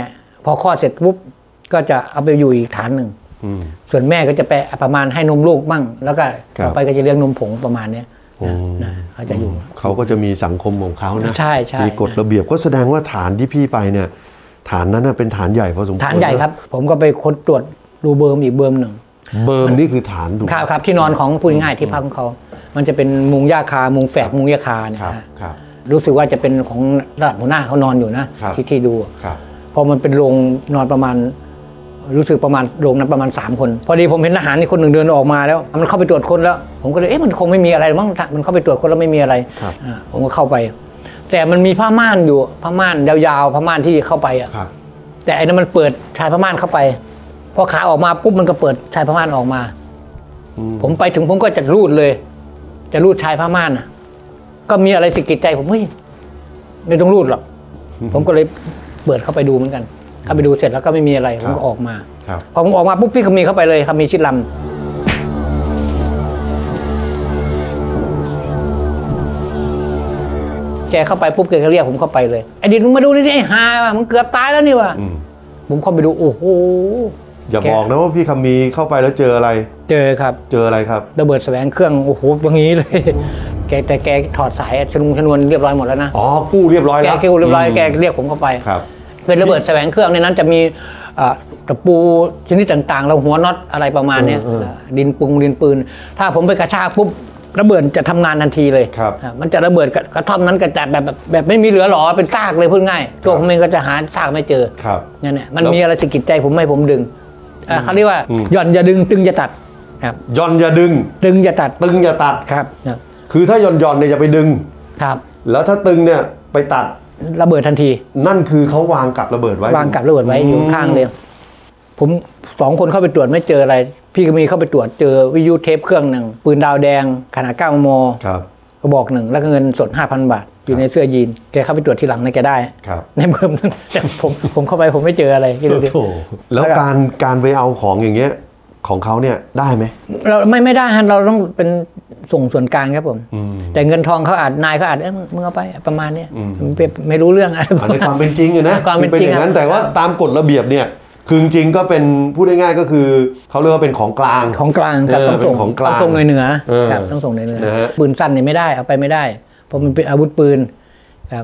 พอคลอดเสร็จปุ๊บก็จะเอาไปอยู่อีกฐานหนึ่งส่วนแม่ก็จะไปประมาณให้นมลูกมั่งแล้วก็ต่อไปก็จะเลี้ยงนมผงประมาณนี้นะเขาจะอยู่เขาก็จะมีสังคมของเขานะใช่ใช่มีกฎระเบียบก็แสดงว่าฐานที่พี่ไปเนี่ยฐานนั้นเป็นฐานใหญ่พอสมควรฐานใหญ่ครับผมก็ไปค้นตรวจดูเบิร์มอีกเบิร์มหนึ่งเบิร์มนี่คือฐานถูกครับครับที่นอนของพูดง่ายที่พักของเขามันจะเป็นมุงหญ้าคามุงแฝกมุงหญ้าคาเนี่ยรู้สึกว่าจะเป็นของระดับหัวหน้าเขานอนอยู่นะที่ที่ดูพอมันเป็นโรงนอนประมาณรู้สึกประมาณโรงนั้นประมาณสามคนพอดีผมเห็นทหารนี่คนหนึ่งเดินออกมาแล้วมันเข้าไปตรวจคนแล้วผมก็เลยเอ๊ะมันคงไม่มีอะไรมั้งมันเข้าไปตรวจคนแล้วไม่มีอะไรผมก็เข้าไปแต่มันมีผ้าม่านอยู่ผ้าม่านยาวๆผ้าม่านที่เข้าไปอ่ะแต่อันนั้นมันเปิดชายผ้าม่านเข้าไปพอขาออกมาปุ๊บมันก็เปิดชายผ้าม่านออกมาผมไปถึงผมก็จะรูดเลยจะรูดชายผ้าม่านก็มีอะไรสะกิดใจผมเฮ้ยไม่ต้องรูดหรอกผมก็เลยเปิดเข้าไปดูเหมือนกันเข้าไปดูเสร็จแล้วก็ไม่มีอะไรผมก็ออกมาพอผมออกมาปุ๊บพี่ขมีเข้าไปเลยขมีชิดลำแกเข้าไปปุ๊บแกก็เรียกผมเข้าไปเลยไอ้ดินมึงมาดูนี่ไอ้ฮามึงเกือบตายแล้วนี่วะผมเข้าไปดูโอ้โหอย่าบอกนะว่าพี่คำมีเข้าไปแล้วเจออะไรเจอครับเจออะไรครับระเบิดแสวงเครื่องโอ้โหอย่างนี้เลยแกแต่แกถอดสายชนวนชนวนเรียบร้อยหมดแล้วนะอ๋อกู้เรียบร้อยแล้วแกกู้เรียบร้อยแกเรียกผมเข้าไปครับเป็นระเบิดแสวงเครื่องในนั้นจะมีตะปูชนิดต่างๆเราหัวน็อตอะไรประมาณนี้ดินปุงดินปืนถ้าผมไปกระชากปุ๊บระเบิดจะทำงานทันทีเลยมันจะระเบิดกระท่อมนั้นกระจัดแบบแบบไม่มีเหลือหรอเป็นซากเลยพูดง่ายตัวผมเองก็จะหาซากไม่เจอเนี่ยเนี่ยมันมีอะไรสะกิดใจผมไม่ผมดึงเขาเรียกว่าหย่อนอย่าดึงตึงอย่าตัดครับหย่อนอย่าดึงตึงอย่าตัดตึงอย่าตัดครับคือถ้าหย่อนหย่อนเนี่ยอย่าไปดึงครับแล้วถ้าตึงเนี่ยไปตัดระเบิดทันทีนั่นคือเขาวางกับระเบิดไว้วางกับระเบิดไว้อยู่ข้างเลยผมสองคนเข้าไปตรวจไม่เจออะไรพี่ก็มีเข้าไปตรวจเจอวิทยุเทปเครื่องหนึ่งปืนดาวแดงขนาดเก้ามมกระบอกหนึ่งแล้วก็เงินสด ห้าพัน บาทอยู่ในเสื้อยีนแกเข้าไปตรวจทีหลังในแกได้ในเพิ่มแต่ผมผมเข้าไปผมไม่เจออะไรที่ดูดิแล้วการการไปเอาของอย่างเงี้ยของเขาเนี่ยได้ไหมเราไม่ไม่ได้ฮะเราต้องเป็นส่งส่วนกลางครับผมแต่เงินทองเขาอาจนายเขาอาจเออมึงเอาไปประมาณนี้ไม่รู้เรื่องอะไรในความเป็นจริงอยู่นะความเป็นจริงอย่างนั้นแต่ว่าตามกฎระเบียบเนี่ยคือจริงก็เป็นพูดง่ายๆก็คือเขาเรียกว่าเป็นของกลางของกลางแต่ต้องส่งของกลางต้องส่งเหนือครับต้องส่งเหนือปืนสั้นเนี่ยไม่ได้เอาไปไม่ได้เพราะมันเป็นอาวุธปืนครับ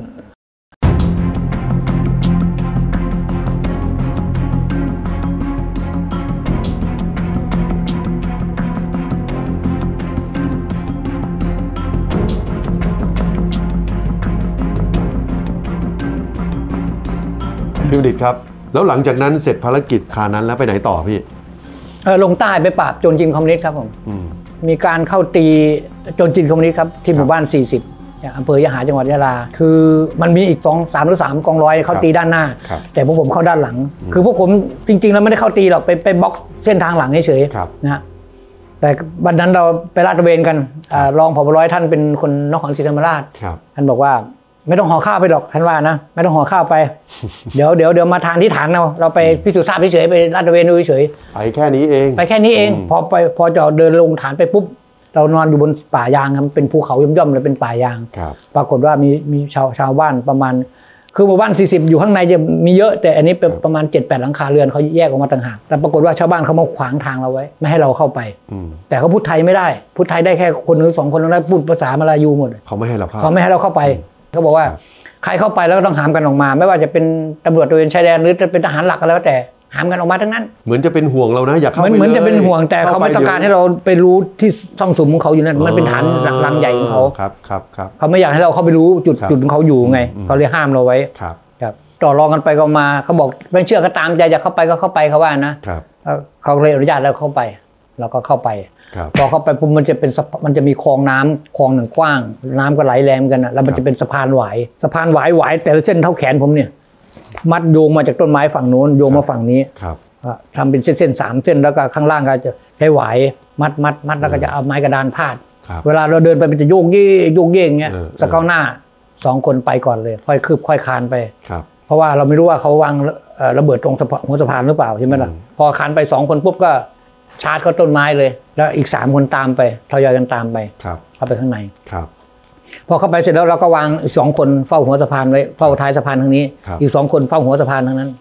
พี่บัณฑิตครับแล้วหลังจากนั้นเสร็จภารกิจคราวนั้นแล้วไปไหนต่อพี่เออลงใต้ไปปราบโจรจีนคอมมิวนิสต์ครับผมมีการเข้าตีโจรจีนคอมมิวนิสต์ครับที่หมู่บ้านสี่สิบอำเภอยะหาจังหวัดยะลาคือมันมีอีกสองสามหรือสามกองร้อยเขาตีด้านหน้าแต่พวกผมเข้าด้านหลังคือพวกผมจริงๆแล้วไม่ได้เข้าตีหรอกไปไปบล็อกเส้นทางหลังเฉยๆนะแต่วันนั้นเราไปลาดตระเวนกันรองผบ.ร้อยท่านเป็นคนนครศรีธรรมราชท่านบอกว่าไม่ต้องห่อข้าวไปหรอกท่านว่านะไม่ต้องห่อข้าวไปเดี๋ยวเดี๋ยวเดี๋ยวมาทานที่ฐานเราเราไปพิสูจน์ทราบเฉยๆไปลาดตระเวนดูเฉยไปแค่นี้เองไปแค่นี้เองพอไปพอจะเดินลงฐานไปปุ๊บเรานอนอยู่บนป่ายางครับเป็นภูเขาย่อมๆเลยเป็นป่ายางปรากฏว่ามีมีชาวชาวบ้านประมาณคือหมู่บ้านสี่สิบอยู่ข้างในจะมีเยอะแต่อันนี้เป็นประมาณ เจ็ดแปด หลังคาเรือนเขาแยกออกมาต่างหากแต่ปรากฏว่าชาวบ้านเขามาขวางทางเราไว้ไม่ให้เราเข้าไปแต่เขาพูดไทยไม่ได้พูดไทยได้แค่คนหรือสองคนแล้วพูดภาษามาลายูหมดเขาไม่ให้เราเข้าเขาไม่ให้เราเข้าไปเขาบอกว่าใครเข้าไปแล้วก็ต้องหามกันออกมาไม่ว่าจะเป็นตำรวจตระเวนชายแดนหรือจะเป็นทหารหลักก็แล้วแต่หามกันออกมาทั้งนั้นเหมือนจะเป็นห่วงเรานะอยากเข้าไปเหมือนจะเป็นห่วงแต่เขาไม่ต้องการให้เราไปรู้ที่ซ่องสุมของเขาอยู่นั่นมันเป็นฐานรังใหญ่ของเขาครับครับครับเขาไม่อยากให้เราเข้าไปรู้จุดจุดของเขาอยู่ไงเขาเลยห้ามเราไว้ครับครับต่อรองกันไปก็มาเขาบอกไม่เชื่อก็ตามใจอยากเข้าไปก็เข้าไปเขาว่านะครับเขาเลยอนุญาตแล้วเข้าไปเราก็เข้าไปพอเข้าไปปุ๊บมันจะเป็นมันจะมีคลองน้ำคลองหนึ่งกว้างน้ำก็ไหลแรงกันนะแล้วมันจะเป็นสะพานหวายสะพานหวายหวายแต่ละเส้นเท่าแขนผมเนี่ยมัดโยงมาจากต้นไม้ฝั่งโน้นโยงมาฝั่งนี้ทำเป็นเส้นๆสามเส้นแล้วก็ข้างล่างก็จะใช้หวายมัดมัดมัดแล้วก็จะเอาไม้กระดานพาดเวลาเราเดินไปมันจะโยกเย่โยกเย่อย่างเงี้ยสะก้าวหน้าสองคนไปก่อนเลยค่อยคืบค่อยคานไปเพราะว่าเราไม่รู้ว่าเขาวางระเบิดตรงหัวสะพานหรือเปล่าใช่ไหมล่ะพอคานไปสองคนปุ๊บก็ชาร์จเข้าต้นไม้เลยแล้วอีกสามคนตามไปทยอยกันตามไปเข้าไปข้างในพอเข้าไปเสร็จแล้วเราก็วางสองคนเฝ้าหัวสะพานไว้เฝ้าท้ายสะพานทางนี้อีกสองคนเฝ้าหัวสะพานทางนั้น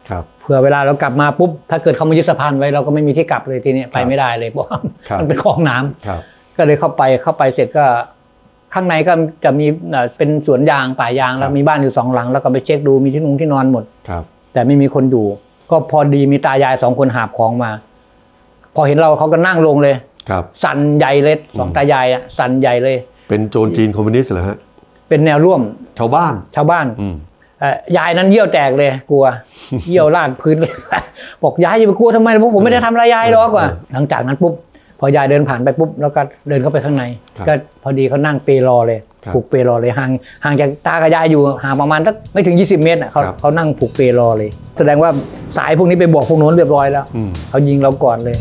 เผื่อเวลาเรากลับมาปุ๊บถ้าเกิดเขามายึดสะพานไว้เราก็ไม่มีที่กลับเลยทีนี้ไปไม่ได้เลยเพราะมันเป็นคลองน้ำก็เลยเข้าไปเข้าไปเสร็จก็ข้างในก็จะมีเป็นสวนยางป่ายางแล้วมีบ้านอยู่สองหลังแล้วก็ไปเช็คดูมีที่นุ่งที่นอนหมดแต่ไม่มีคนอยู่ก็พอดีมีตายายสองคนหาบของมาพอเห็นเราเขาก็นั่งลงเลยสั่นใหญ่เลยสองตายายอ่ะสั่นใหญ่เลยเป็นโจรจีนคอมมิวนิสต์เหรอฮะเป็นแนวร่วมชาวบ้านชาวบ้านยายนั้นเยี่ยวแตกเลยกลัวเยี่ยวลาดพื้นเลยบอกยายอย่าไปกลัวทำไมพวกผมไม่ได้ทำอะไรยายหรอกว่าหลังจากนั้นปุ๊บพอยายเดินผ่านไปปุ๊บแล้วก็เดินเข้าไปข้างในก็พอดีเขานั่งเปรอเลยผูกเปรอเลยห่างห่างจากตากับยายอยู่ห่างประมาณสักไม่ถึงยี่สิบเมตรเขาเขานั่งผูกเปรอเลยแสดงว่าสายพวกนี้ไปบอกพวกโน้นเรียบร้อยแล้วเขายิงเราก่อนเลย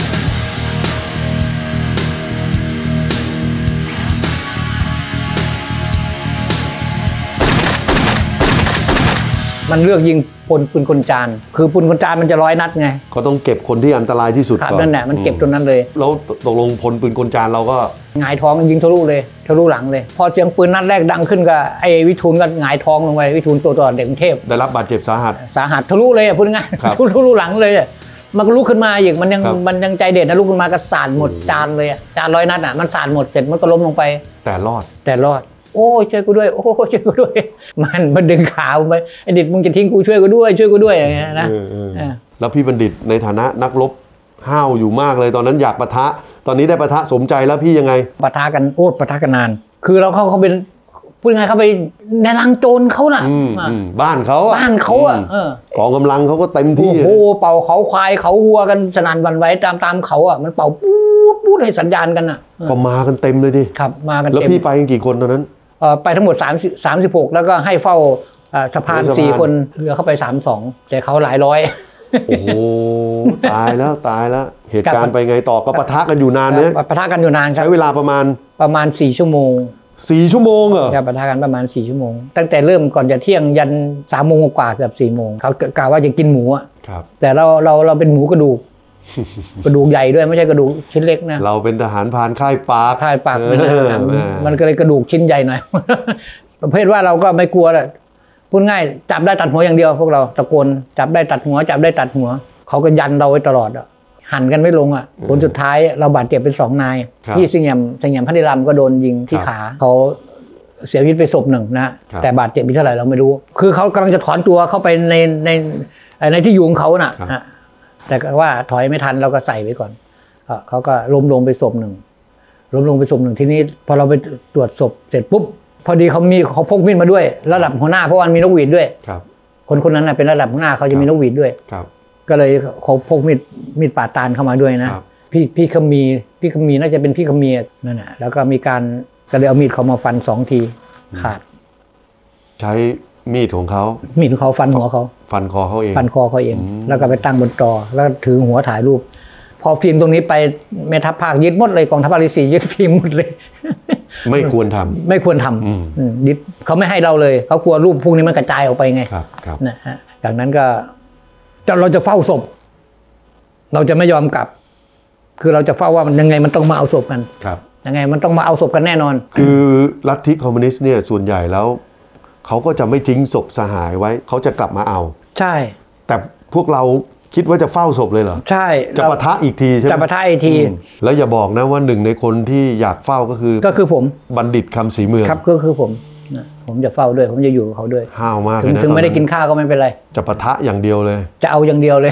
มันเลือกยิงปนปืนกลจานคือปืนกลจานมันจะร้อยนัดไงเขาต้องเก็บคนที่อันตรายที่สุดก่อนนั่นแหละมันเก็บตรงนั้นเลยแล้วตกลงพลปืนกลจานเราก็หงายท้องยิงทะลุเลยทะลุหลังเลยพอเสียงปืนนัดแรกดังขึ้นก็ไอ้วิทูลก็หงายท้องลงไปวิทูลตัวต่อเด็กกรุงเทพได้รับบาดเจ็บสาหัสสาหัสทะลุเลยพูดง่ายทะลุหลังเลยมันก็ลุกขึ้นมาอีกมันยังมันยังใจเด็ดนะลุกขึ้นมากระสานหมดจานเลยจานร้อยนัดอ่ะมันสานหมดเสร็จมันก็ล้มลงไปแต่รอดแต่รอดโอ้ช่วยกูด้วยโอ้ช่วยกูด้วยมันมันดึงขาไปไอ้ดิดมึงจะทิ้งกูช่วยกูด้วยช่วยกูด้วยอย่างเงี้ยนะแล้วพี่บัณฑิตในฐานะนักรบห้าวอยู่มากเลยตอนนั้นอยากปะทะตอนนี้ได้ปะทะสมใจแล้วพี่ยังไงปะทะกันโอ้ปะทะกันนานคือเราเขาเขาเป็นพูดไงเขาไปในรังโจรเขาน่ะบ้านเขาบ้านเขาอ่ะกองกำลังเขาก็เต็มที่โอ้เป่าเขาควายเขาวัวกันสนั่นหวั่นไหวตามตามเขาอ่ะมันเป่าปู๊ดปู๊ดให้สัญญาณกันอ่ะก็มากันเต็มเลยดิครับมากันเต็มแล้วพี่ไปกันกี่คนตอนนั้นไปทั้งหมดสามสิบ สามสิบหกแล้วก็ให้เฝ้าสะพานสี่คนเหลือเข้าไปสามสิบสองแต่เขาหลายร้อยโอ้โหตายแล้วตายแล้วเหตุการณ์ไปไงต่อก็ปะทะกันอยู่นานเนี่ยปะทะกันอยู่นานครับใช้เวลาประมาณประมาณสี่ชั่วโมงสี่ชั่วโมงเหรอปะทะกันประมาณสี่ชั่วโมงตั้งแต่เริ่มก่อนจะเที่ยงยันสามโมงกว่าเกือบสี่โมงเขากล่าวว่าจะกินหมูอ่ะแต่เราเราเราเป็นหมูกระดูกกระดูกใหญ่ด้วยไม่ใช่กระดูกชิ้นเล็กนะเราเป็นทหารพรานค่ายปากค่ายปากมันมันก็เลยกระดูกชิ้นใหญ่หน่อยประเภทว่าเราก็ไม่กลัวแหละพูดง่ายจับได้ตัดหัวอย่างเดียวพวกเราตะโกนจับได้ตัดหัวจับได้ตัดหัวเขาก็ยันเราไว้ตลอดอ่ะหันกันไม่ลงอ่ะผลสุดท้ายเราบาดเจ็บเป็นสองนายที่สิงห์ยมสิงห์ยมพันธิรามก็โดนยิงที่ขาเขาเสียชีวิตไปศพหนึ่งนะแต่บาดเจ็บมีเท่าไหร่เราไม่รู้คือเขากำลังจะถอนตัวเข้าไปในในในที่อยู่ของเขาน่ะแต่ว่าถอยไม่ทันเราก็ใส่ไว้ก่อนเขาก็ล้มลงไปศพหนึ่งล้มลงไปศพหนึ่งทีนี้พอเราไปตรวจศพเสร็จปุ๊บพอดีเขามีเขาพกมีดมาด้วยระดับหัวหน้าเพราะว่ามีนกหวีดด้วยคนคนนั้นเป็นระดับหัวหน้าเขาจะมีนกหวีดด้วยก็เลยเขาพกมีดมีดป่าตาลเข้ามาด้วยนะพี่พี่ขมีพี่ขมีน่าจะเป็นพี่ขมีนั่นแหละแล้วก็มีการก็เลยเอามีดเขามาฟันสองทีขาดใช้มีดของเขามีดของเขาฟันหัวเขาฟันคอเขาเองฟันคอเขาเองแล้วก็ไปตั้งบนจอแล้วถือหัวถ่ายรูปพอฟิล์มตรงนี้ไปแม่ทัพภาคยึดหมดเลยกองทัพภาคที่สี่ยึดฟิล์มหมดเลยไม่ควรทำไม่ควรทำยึดเขาไม่ให้เราเลยเขากลัวรูปพวกนี้มันกระจายออกไปไงนะฮะจากนั้นก็เราจะเฝ้าศพเราจะไม่ยอมกลับคือเราจะเฝ้าว่ามันยังไงมันต้องมาเอาศพกันยังไงมันต้องมาเอาศพกันแน่นอนคือลัทธิคอมมิวนิสต์เนี่ยส่วนใหญ่แล้วเขาก็จะไม่ทิ้งศพสหายไว้เขาจะกลับมาเอาใช่แต่พวกเราคิดว่าจะเฝ้าศพเลยเหรอใช่จะปะทะอีกทีใช่ไหมจะปะทะอีกทีแล้วอย่าบอกนะว่าหนึ่งในคนที่อยากเฝ้าก็คือก็คือผมบัณฑิตคำศรีเมืองครับก็คือผมผมจะเฝ้าด้วยผมจะอยู่กับเขาด้วยห้าวมากเลยนะถึงไม่ได้กินข้าวก็ไม่เป็นไรจะปะทะอย่างเดียวเลยจะเอาอย่างเดียวเลย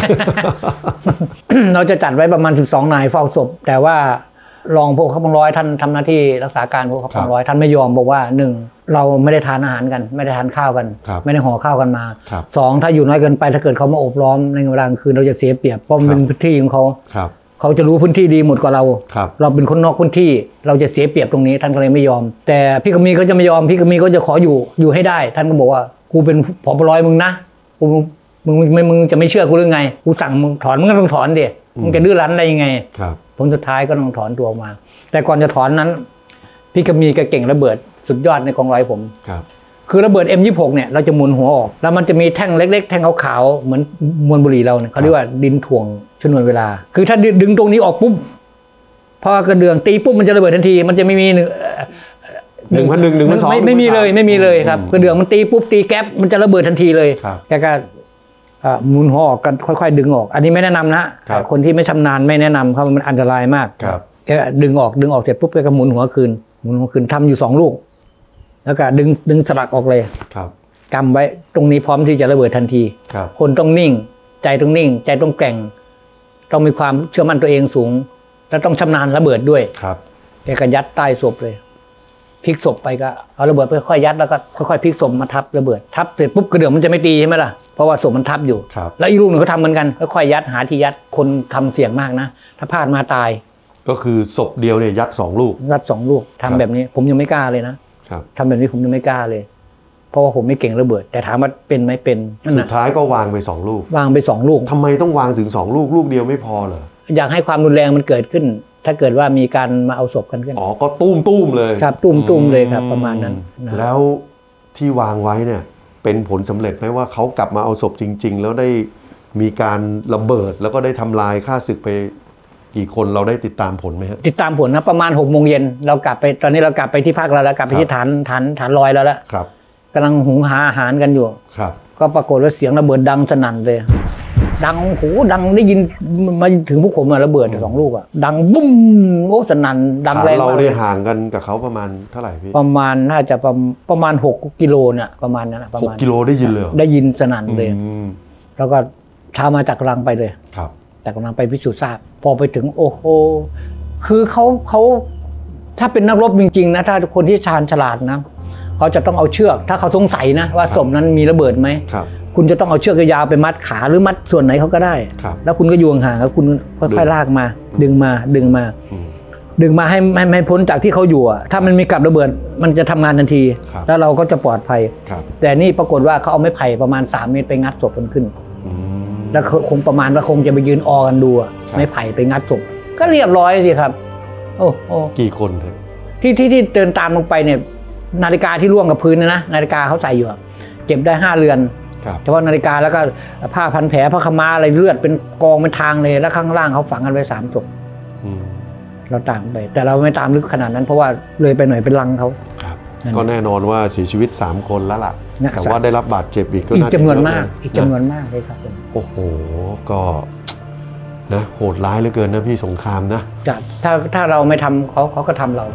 เราจะจัดไว้ประมาณสิบสองนายเฝ้าศพแต่ว่ารองพวกขับร้อยท่านทำหน้าที่รักษาการพวกขับร้อยท่านไม่ยอมบอกว่าหนึ่งเราไม่ได้ทานอาหารกันไม่ได้ทานข้าวกันไม่ได้ห่อข้าวกันมาสองถ้าอยู่น้อยเกินไปถ้าเกิดเขามาโอบล้อมในเวลากลางคืนเราจะเสียเปรียบเพราะมันเป็นพื้นที่ของเขาเขาจะรู้พื้นที่ดีหมดกว่าเราเราเป็นคนนอกพื้นที่เราจะเสียเปรียบตรงนี้ท่านก็เลยไม่ยอมแต่พี่กมีก็จะไม่ยอมพี่กมีก็จะขออยู่อยู่ให้ได้ท่านก็บอกว่ากูเป็นผอร้อยมึงนะกูมึงไม่มึงจะไม่เชื่อกูหรือไงกูสั่งมึงถอนมึงก็ต้องถอนดิมึงจะดื้อรั้นได้ยังไงผลสุดท้ายก็ต้องถอนตัวออกมาแต่ก่อนจะถอนนั้นพี่กมีก็เก่งระเบิดสุดยอดในกองร้อยผมคือระเบิด เอ็ม ยี่สิบหก เนี่ยเราจะหมุนหัวออกแล้วมันจะมีแท่งเล็กๆแท่งขาวๆเหมือนมวลบุหรี่เราเนี่ยเขาเรียกว่าดินถ่วงชนวนเวลาคือถ้าดึงตรงนี้ออกปุ๊บพอกระเดื่องตีปุ๊บมันจะระเบิดทันทีมันจะไม่มีหนึ่งหนึ่งพันหนึ่งหนึ่งพันสองไม่ไม่มีเลยไม่มีเลยครับกระเดื่องมันตีปุ๊บตีแก๊ปมันจะระเบิดทันทีเลยแกก็หมุนหัวออกกันค่อยๆดึงออกอันนี้ไม่แนะนำนะคนที่ไม่ชำนาญไม่แนะนำเพราะมันอันตรายมากแกดึงออกดึงออกเสร็จปุ๊บแกก็หมุนหัวคืนหมุนหัวคืนทำอยู่สองลูกแล้วก็ดึงดึงสลักออกเลยกำไว้ตรงนี้พร้อมที่จะระเบิดทันทีคนต้องนิ่งใจต้องนิ่งใจต้องแกร่งต้องมีความเชื่อมั่นตัวเองสูงแล้วต้องชำนาญระเบิดด้วยแกก็ยัดใต้ศพเลยพลิกศพไปก็เอาระเบิดไปค่อยยัดแล้วก็ค่อยๆพลิกศพมาทับระเบิดทับเสร็จปุ๊บกระเดื่องมันจะไม่ตีใช่ไหมล่ะเพราะว่าศพมันทับอยู่แล้วอีกลูกหนึ่งเขาทำเหมือนกันค่อยๆยัดหาที่ยัดคนทำเสี่ยงมากนะถ้าพลาดมาตายก็คือศพเดียวเนี่ยยัดสองลูกยัดสองลูกทำแบบนี้ผมยังไม่กล้าเลยนะทำแบบนี้ผมยังไม่กล้าเลยเพราะว่าผมไม่เก่งระเบิดแต่ถามว่าเป็นไหมเป็นสุดท้ายก็วางไปสองลูกวางไปสองลูกทำไมต้องวางถึงสองลูกลูกเดียวไม่พอเหรออยากให้ความรุนแรงมันเกิดขึ้นถ้าเกิดว่ามีการมาเอาศพกันขึ้นอ๋อก็ตุ้มตุ้มเลยครับตุ้มตุ้มเลยครับประมาณนั้นแล้วที่วางไว้เนี่ยเป็นผลสำเร็จไหมว่าเขากลับมาเอาศพจริงๆแล้วได้มีการระเบิดแล้วก็ได้ทำลายฆ่าศึกไปกี่คนเราได้ติดตามผลไหมฮะติดตามผลนะประมาณหกโมงเย็นเรากลับไปตอนนี้เรากลับไปที่พักเราแล้วกลับไปที่ฐานฐานฐานลอยแล้วละครับกำลังหุงหาอาหารกันอยู่ครับก็ปรากฏว่าเสียงระเบิดดังสนั่นเลยดังโหดังได้ยินมาถึงพวกผมอะระเบิดสองลูกอะดังบุ้มโอ้สนั่นดังแรงเราได้ห่างกันกับเขาประมาณเท่าไหร่พี่ประมาณน่าจะประประมาณหกกิโลเนี่ยประมาณนั้นประมาณหกกิโลได้ยินเลยได้ยินสนั่นเลยแล้วก็เช้ามาจากกำลังไปเลยครับจากกำลังไปพิสูจน์ทราบพอไปถึงโอ้โหคือเขาเขาถ้าเป็นนักรบจริงๆนะถ้าคนที่ชาญฉลาดนะเขาจะต้องเอาเชือกถ้าเขาสงสัยนะว่าศพนั้นมีระเบิดไหมคุณจะต้องเอาเชือกยาวไปมัดขาหรือมัดส่วนไหนเขาก็ได้แล้วคุณก็โยงห่างแล้วคุณค่อยๆลากมาดึงมาดึงมาดึงมาให้ให้พ้นจากที่เขาอยู่ถ้ามันมีกับระเบิดมันจะทำงานทันทีแล้วเราก็จะปลอดภัยแต่นี่ปรากฏว่าเขาเอาไม้ไผ่ประมาณสามเมตรไปงัดศพมันขึ้นแล้วคงประมาณว่าคงจะไปยืนออกันดูไม้ไผ่ไปงัดศพก็เรียบร้อยสิครับโอ้โอ้กี่คนครับที่ที่ที่เดินตามลงไปเนี่ยนาฬิกาที่ร่วงกับพื้นนะนะนาฬิกาเขาใส่อยู่เก็บได้ห้าเรือนเฉพาะนาฬิกาแล้วก็ผ้าพันแผลผ้าขม้าอะไรเลือดเป็นกองเป็นทางเลยแล้วข้างล่างเขาฝังกันไว้สามศพเราตามไปแต่เราไม่ตามลึกขนาดนั้นเพราะว่าเลยไปหน่อยเป็นลังเขาก็แน่นอนว่าเสียชีวิตสามคนแล้วล่ะแต่ว่าได้รับบาดเจ็บอีกก็อีกจำนวนมากอีกจำนวนมากเลยครับโอ้โหก็นะโหดร้ายเหลือเกินนะพี่สงครามนะถ้าถ้าเราไม่ทำเขาเขาก็ทำเรา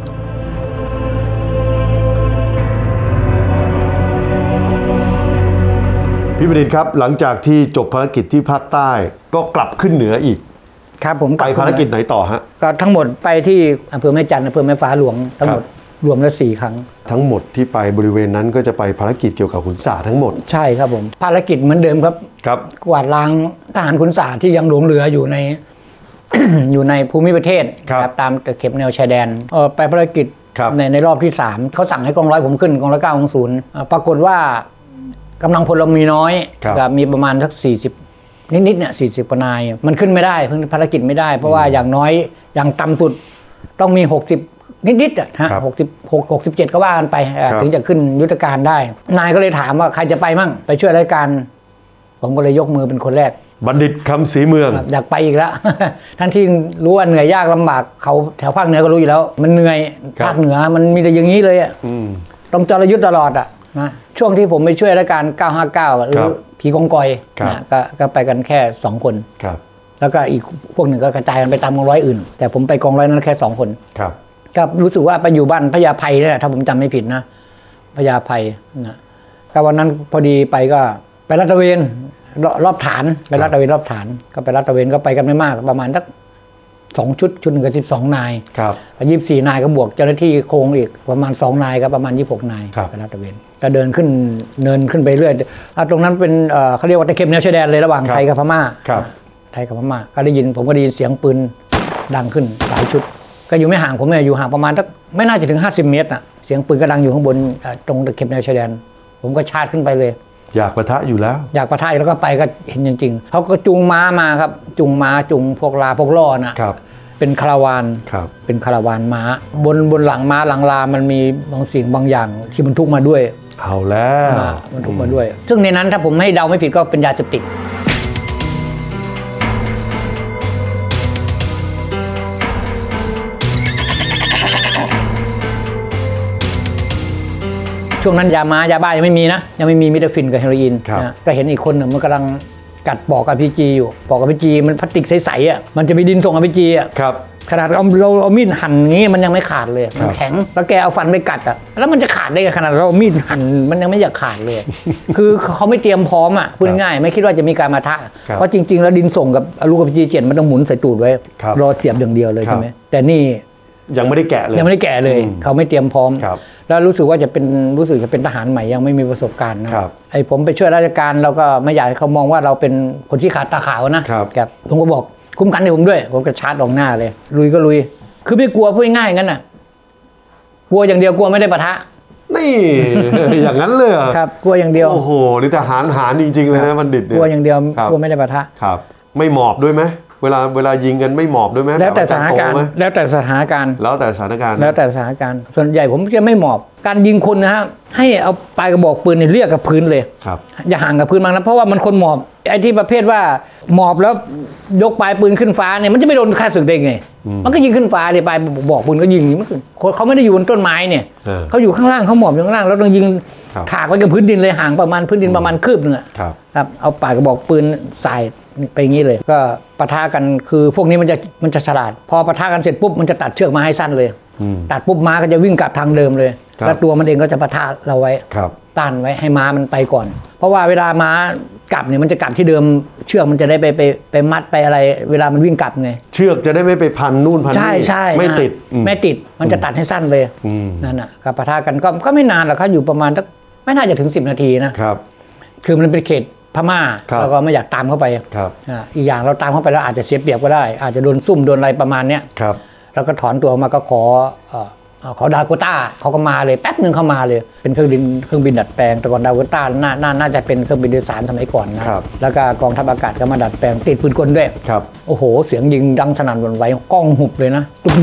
พี่ประดิษฐ์ครับหลังจากที่จบภารกิจที่ภาคใต้ก็กลับขึ้นเหนืออีกครับผมไปภารกิจไหนต่อฮะก็ทั้งหมดไปที่อำเภอแม่จันทร์อำเภอแม่ฟ้าหลวงทั้งหมดรวมแล้วสี่ครั้งทั้งหมดที่ไปบริเวณนั้นก็จะไปภารกิจเกี่ยวกับขุนสาทั้งหมดใช่ครับผมภารกิจเหมือนเดิมครับครับกวาดล้างทหารขุนสาที่ยังหลงเหลืออยู่ใน อยู่ในภูมิประเทศครับตามตะเข็บแนวชายแดนเออไปภารกิจในในรอบที่สามเขาสั่งให้กองร้อยผมขึ้นกองร้อยเก้าของศูนย์ปรากฏว่ากำลังพลเรามีน้อยกับมีประมาณสักสี่สิบนิดๆเนี่ยสี่สิบนายมันขึ้นไม่ได้เพิ่งภารกิจไม่ได้เพราะว่าอย่างน้อยอย่างต่ำสุดต้องมีหกสิบนิดๆอ่ะฮะหกสิบหกหกสิบเจ็ดก็ว่ากันไปถึงจะขึ้นยุทธการได้นายก็เลยถามว่าใครจะไปมั่งไปช่วยรายการผมก็เลยยกมือเป็นคนแรกบัณฑิตคำศรีเมืองอยากไปอีกแล้วทั้งที่รู้ว่าเหนื่อยยากลำบากเขาแถวภาคเหนือก็รู้อยู่แล้วมันเหนื่อยภาคเหนือมันมีแต่อย่างนี้เลยอ่ะต้องจรยุทธ์ตลอดอ่ะนะช่วงที่ผมไปช่วยรายการเก้าห้าเก้าหรือผีกองกอยนะก็ก็ไปกันแค่สองคนแล้วก็อีกพวกหนึ่งก็กระจายกันไปตามกองร้อยอื่นแต่ผมไปกองร้อยนั้นแค่สองคนก็รู้สึกว่าไปอยู่บ้านพญาไพนี่แหละถ้าผมจำไม่ผิดนะพญาไพนะก็วันนั้นพอดีไปก็ไปลาดตระเวนรอบฐานไปลาดตระเวนรอบฐานก็ไปลาดตระเวนก็ไปกันไม่มากประมาณสักสองชุดชุดหนึ่งก็สิบสองนายยี่สิบสี่นายก็บวกเจ้าหน้าที่โครงอีกประมาณสองนายก็ประมาณยี่สิบหกนายไปลาดตระเวนก็เดินขึ้นเนินขึ้นไปเรื่อยตรงนั้นเป็นเขาเรียกว่าตะเข็บแนวชายแดนเลยระหว่างไทยกับพม่าไทยกับพม่าก็ได้ยินผมก็ได้ยินเสียงปืนดังขึ้นหลายชุดก็อยู่ไม่ห่างผมเนี่ยอยู่ห่างประมาณสักไม่น่าจะถึงห้าสิบเมตรน่ะเสียงปืนก็ดังอยู่ข้างบนตรงตะเข็บแนวชายแดนผมก็ชาร์จขึ้นไปเลยอยากปะทะอยู่แล้วอยากปะทะแล้วก็ไปก็เห็นจริงๆเขาก็จูงม้ามาครับจูงม้าจูงพวกลาพวกล่อนะเป็นคาราวานเป็นคาราวานม้าบนบนหลังม้าหลังลามันมีบางสิ่งบางอย่างที่บรรทุกมาด้วยเอาแล้วบรรทุกมาด้วยซึ่งในนั้นถ้าผมให้เดาไม่ผิดก็เป็นยาเสพติดช่วงนั้นยาม้ายาบ้ายังไม่มีนะยังไม่มีมิดาฟินกับเฮโรอีนนะก็เห็นอีกคนหนึ่งมันกำลังกัดปอก อาร์ พี จี อยู่ปอก อาร์ พี จี มันพลาสติกใสๆอ่ะมันจะมีดินส่ง อาร์ พี จี อ่ะครับขนาดเราเราเอามีดหั่นอย่างนี้มันยังไม่ขาดเลยมันแข็งแล้วแกเอาฟันไปกัดอ่ะแล้วมันจะขาดได้ขนาดเราเอามีดหั่นมันยังไม่อยากขาดเลย คือเขาไม่เตรียมพร้อมอ่ะพูดง่ายๆไม่คิดว่าจะมีการมาทะเพราะจริงๆแล้วดินส่งกับลูก อาร์ พี จี เจ็ดมันต้องหมุนใส่ตูดไว้รอเสียบอย่างเดียวเลยใช่ไหมแต่นี่ยังไม่ได้แกะเลยยังไม่ได้แกะเลยเขาไม่เตรียมพร้อมแล้วรู้สึกว่าจะเป็นรู้สึกจะเป็นทหารใหม่ยังไม่มีประสบการณ์นะไอ้ผมไปช่วยราชการเราก็ไม่อยากให้เขามองว่าเราเป็นคนที่ขาดตาขาวนะครับผมก็บอกคุ้มกันให้ผมด้วยผมก็ชาร์จออกหน้าเลยลุยก็ลุยคือไม่กลัวพูดง่ายงั้นน่ะกลัวอย่างเดียวกลัวไม่ได้ปะทะนี่ อย่างนั้นเลยครับกลัวอย่างเดียวโอ้โหนี่ทหารหารจริงๆเลยนะบัณฑิตเนี่ยกลัวอย่างเดียวกลัวไม่ได้ปะทะครับไม่หมอบด้วยไหมเวลาเวลายิงกันไม่หมอบด้วยไหมแล้วแต่สถานการณ์แล้วแต่สถานการณ์แล้วแต่สถานการณ์แล้วแต่สถานการณ์ส่วนใหญ่ผมจะไม่หมอบการยิงคนนะฮะให้เอาปลายกระบอกปืนเนี่ยเรียกกับพื้นเลยครับอย่าห่างกับพื้นมากนะเพราะว่ามันคนหมอบไอ้ที่ประเภทว่าหมอบแล้วยกปลายปืนขึ้นฟ้าเนี่ยมันจะไม่โดนฆ่าศึกได้ไงมันก็ยิงขึ้นฟ้าเลยปลายบอกปืนก็ยิงนี่มันเขาไม่ได้อยู่บนต้นไม้เนี่ยเขาอยู่ข้างล่างเขาหมอบอยู่ข้างล่างแล้วต้องยิงถากไว้กับพื้นดินเลยห่างประมาณพื้นดินประมาณคืบนึงครับเอาปลายกระบอกปืนใส่ไปงี้เลยก็ปะทะกันคือพวกนี้มันจะมันจะฉลาดพอปะทะกันเสร็จปุ๊บมันจะตัดเชือกมาให้สั้นเลยตัดปุ๊บม้าก็จะวิ่งกลับทางเดิมเลยแล้วตัวมันเองก็จะปะทะเราไว้ต้านไว้ให้ม้ามันไปก่อนเพราะว่าเวลาม้ากลับเนี่ยมันจะกลับที่เดิมเชือกมันจะได้ไปไปไปมัดไปอะไรเวลามันวิ่งกลับไงเชือกจะได้ไม่ไปพันนู่นพันนี่ใช่ใช่ไม่ติดไม่ติดมันจะตัดให้สั้นเลยนั่นน่ะกับปะทะกันก็ก็ไม่นานหรอกครับอยู่ประมาณสักไม่น่าจะถึงสิบนาทีนะครับคือมันเป็นเขตพม่าเราก็ไม่อยากตามเข้าไปอีกอย่างเราตามเข้าไปแล้วอาจจะเสียเปรียบก็ได้อาจจะโดนซุ่มโดนอะไรประมาณเนี้ยแล้วก็ถอนตัวมาก็ขอขอดาวโกต้าเขาก็มาเลยแป๊บหนึ่งเข้ามาเลยเป็นเครื่องบินเครื่องบินดัดแปลงแต่ก่อนดาวโกต้าน่าน่าน่าจะเป็นเครื่องบินโดยสารสมัยก่อนนะแล้วก็กองทัพอากาศก็มาดัดแปลงติดปืนกลด้วยโอ้โหเสียงยิงดังสนั่นหวั่นไหวกล้องหุบเลยนะ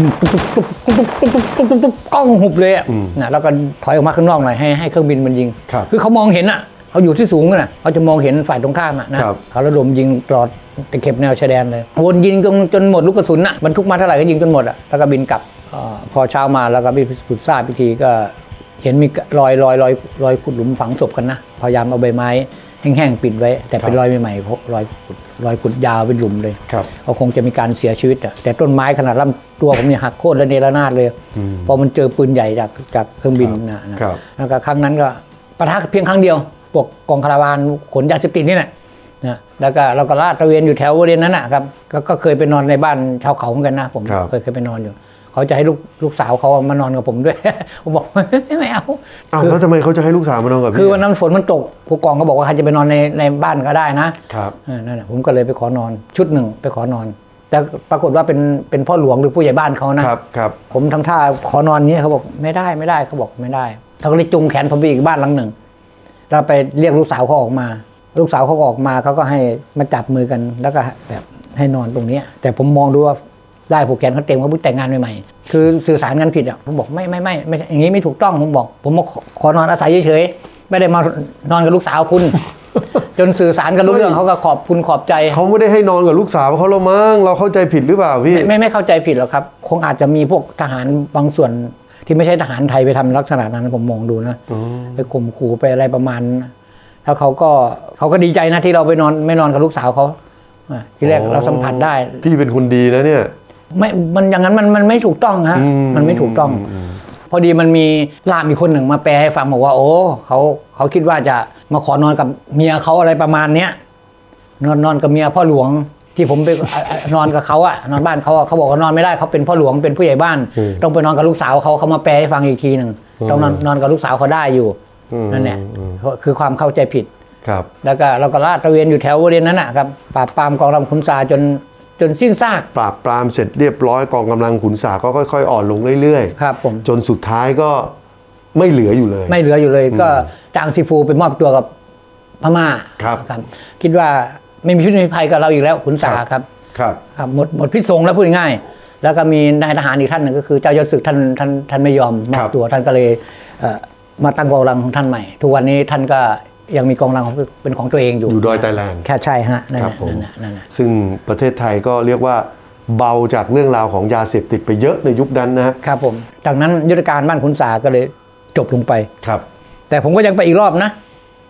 กล้องหุบเลยอ่ะนะแล้วก็ถอยออกมาข้างนอกหน่อยให้ให้เครื่องบินมันยิงคือเขามองเห็นอ่ะเขาอยู่ที่สูงน่ะเขาจะมองเห็นฝ่ายตรงข้ามอ่ะนะเขาระดมยิงตลอดตะเข็บแนวชายแดนเลยวนยิงจนจนหมดลูกกระสุนอ่ะบรรทุกมาเท่าไหร่ก็ยิงจนหมดอ่ะแล้วก็บินกลับพอเช้ามาแล้วก็พิสูจน์ทราบพิธีก็เห็นมีรอยรอยรอยรอยขุดหลุมฝังศพกันนะพยายามเอาใบไม้แห้งๆปิดไว้แต่เป็นรอยใหม่ๆรอยรอยขุดยาวเป็นหลุมเลยเขาคงจะมีการเสียชีวิตอ่ะแต่ต้นไม้ขนาดลำตัวผมเนี่ยหักโค่นและเนรนาศเลยพอมันเจอปืนใหญ่จากจากเครื่องบินนะแล้วก็ครั้งนั้นก็ปะทะเพียงครั้งเดียวพวกกองคาราวานขนยาเสพติดนี่แหละนะแล้วก็เราก็ลาดตระเวนอยู่แถวบริเวณนั้นนะครับก็เคยไปนอนในบ้านชาวเขาเหมือนกันนะผมเคยเคยไปนอนอยู่เขาจะให้ลูกลูกสาวเขามานอนกับผมด้วยผมบอกไม่เอาอ้าวแล้วทำไมเขาจะให้ลูกสาวมานอนกับพี่คือวันนั้นฝนมันตกผู้กองก็บอกว่าใครจะไปนอนในในบ้านก็ได้นะครับนั่นแหละผมก็เลยไปขอนอนชุดหนึ่งไปขอนอนแต่ปรากฏว่าเป็นเป็นพ่อหลวงหรือผู้ใหญ่บ้านเขานะครับครับผมทำท่าขอนอนนี้เขาบอกไม่ได้ไม่ได้เขาบอกไม่ได้เขาก็เลยจุงแขนผมไปอีกบ้านหลังหนึ่งแล้วไปเรียกลูกสาวเขาออกมาลูกสาวเขาออกมาเขาก็ให้มาจับมือกันแล้วก็แบบให้นอนตรงนี้แต่ผมมองดูว่าได้ผูกแขนเขาเต็มเขาเพิ่งแต่งงานใหม่ๆคือสื่อสารกันผิดอ่ะผมบอกไม่ไม่ไม่ไม่อย่างนี้ไม่ถูกต้องผมบอกผมมาขอนอนอาศัยเฉยๆไม่ได้มานอนกับลูกสาวคุณ จนสื่อสารกันรู้เรื่องเขาก็ขอบคุณขอบใจเขาไม่ได้ให้นอนกับลูกสาวเขาเรามั้งเราเข้าใจผิดหรือเปล่าพี่ไม่ไม่เข้าใจผิดหรอกครับคงอาจจะมีพวกทหารบางส่วนที่ไม่ใช่ทหารไทยไปทำลักษณะนั้นผมมองดูนะไปข่มขู่ไปอะไรประมาณแล้วเขาก็เขาก็ดีใจนะที่เราไปนอนไม่นอนกับลูกสาวเขาทีแรกเราสัมผัสได้พี่เป็นคนดีนะเนี่ยไม่มันอย่างนั้นมันมันไม่ถูกต้องฮะมันไม่ถูกต้องพอดีมันมีล่ามอีกคนหนึ่งมาแปลให้ฟังบอกว่าโอ้เขาเขาคิดว่าจะมาขอนอนกับเมียเขาอะไรประมาณเนี้ยนอนนอนกับเมียพ่อหลวงที่ผมไปนอนกับเขาอะนอนบ้านเขาอะเขาบอกว่านอนไม่ได้เขาเป็นพ่อหลวงเป็นผู้ใหญ่บ้านต้องไปนอนกับลูกสาวเขาเขามาแปลให้ฟังอีกทีหนึ่งต้องนอนนอนกับลูกสาวเขาได้อยู่นั่นแหละคือความเข้าใจผิดครับแล้วก็เราก็ลาดตระเวนอยู่แถวบริเวณนั้นนะครับปราบปรามกองกำลังขุนศาจนจนสิ้นซากปราบปรามเสร็จเรียบร้อยกองกำลังขุนศาก็ค่อยๆอ่อนลงเรื่อยๆครับผมจนสุดท้ายก็ไม่เหลืออยู่เลยไม่เหลืออยู่เลยก็จางซีฟูไปมอบตัวกับพม่าครับคิดว่าไม่มีพิษมีภัยกับเราอีกแล้วขุนศาครับครับครับหมดหมดพิษสงแล้วพูดง่ายๆแล้วก็มีนายทหารอีกท่านหนึ่งก็คือเจ้ายศศึกท่านท่านท่านไม่ยอมมอบตัวท่านก็เลยมาตั้งกองกำลังของท่านใหม่ทุกวันนี้ท่านก็ยังมีกองกำลังเป็นของตัวเองอยู่อยู่ดอยไตแลนด์แค่ใช่ฮะครับผมซึ่งประเทศไทยก็เรียกว่าเบาจากเรื่องราวของยาเสพติดไปเยอะในยุคนั้นนะครับผมจากนั้นยุทธการบ้านขุนศาก็เลยจบลงไปครับแต่ผมก็ยังไปอีกรอบนะไป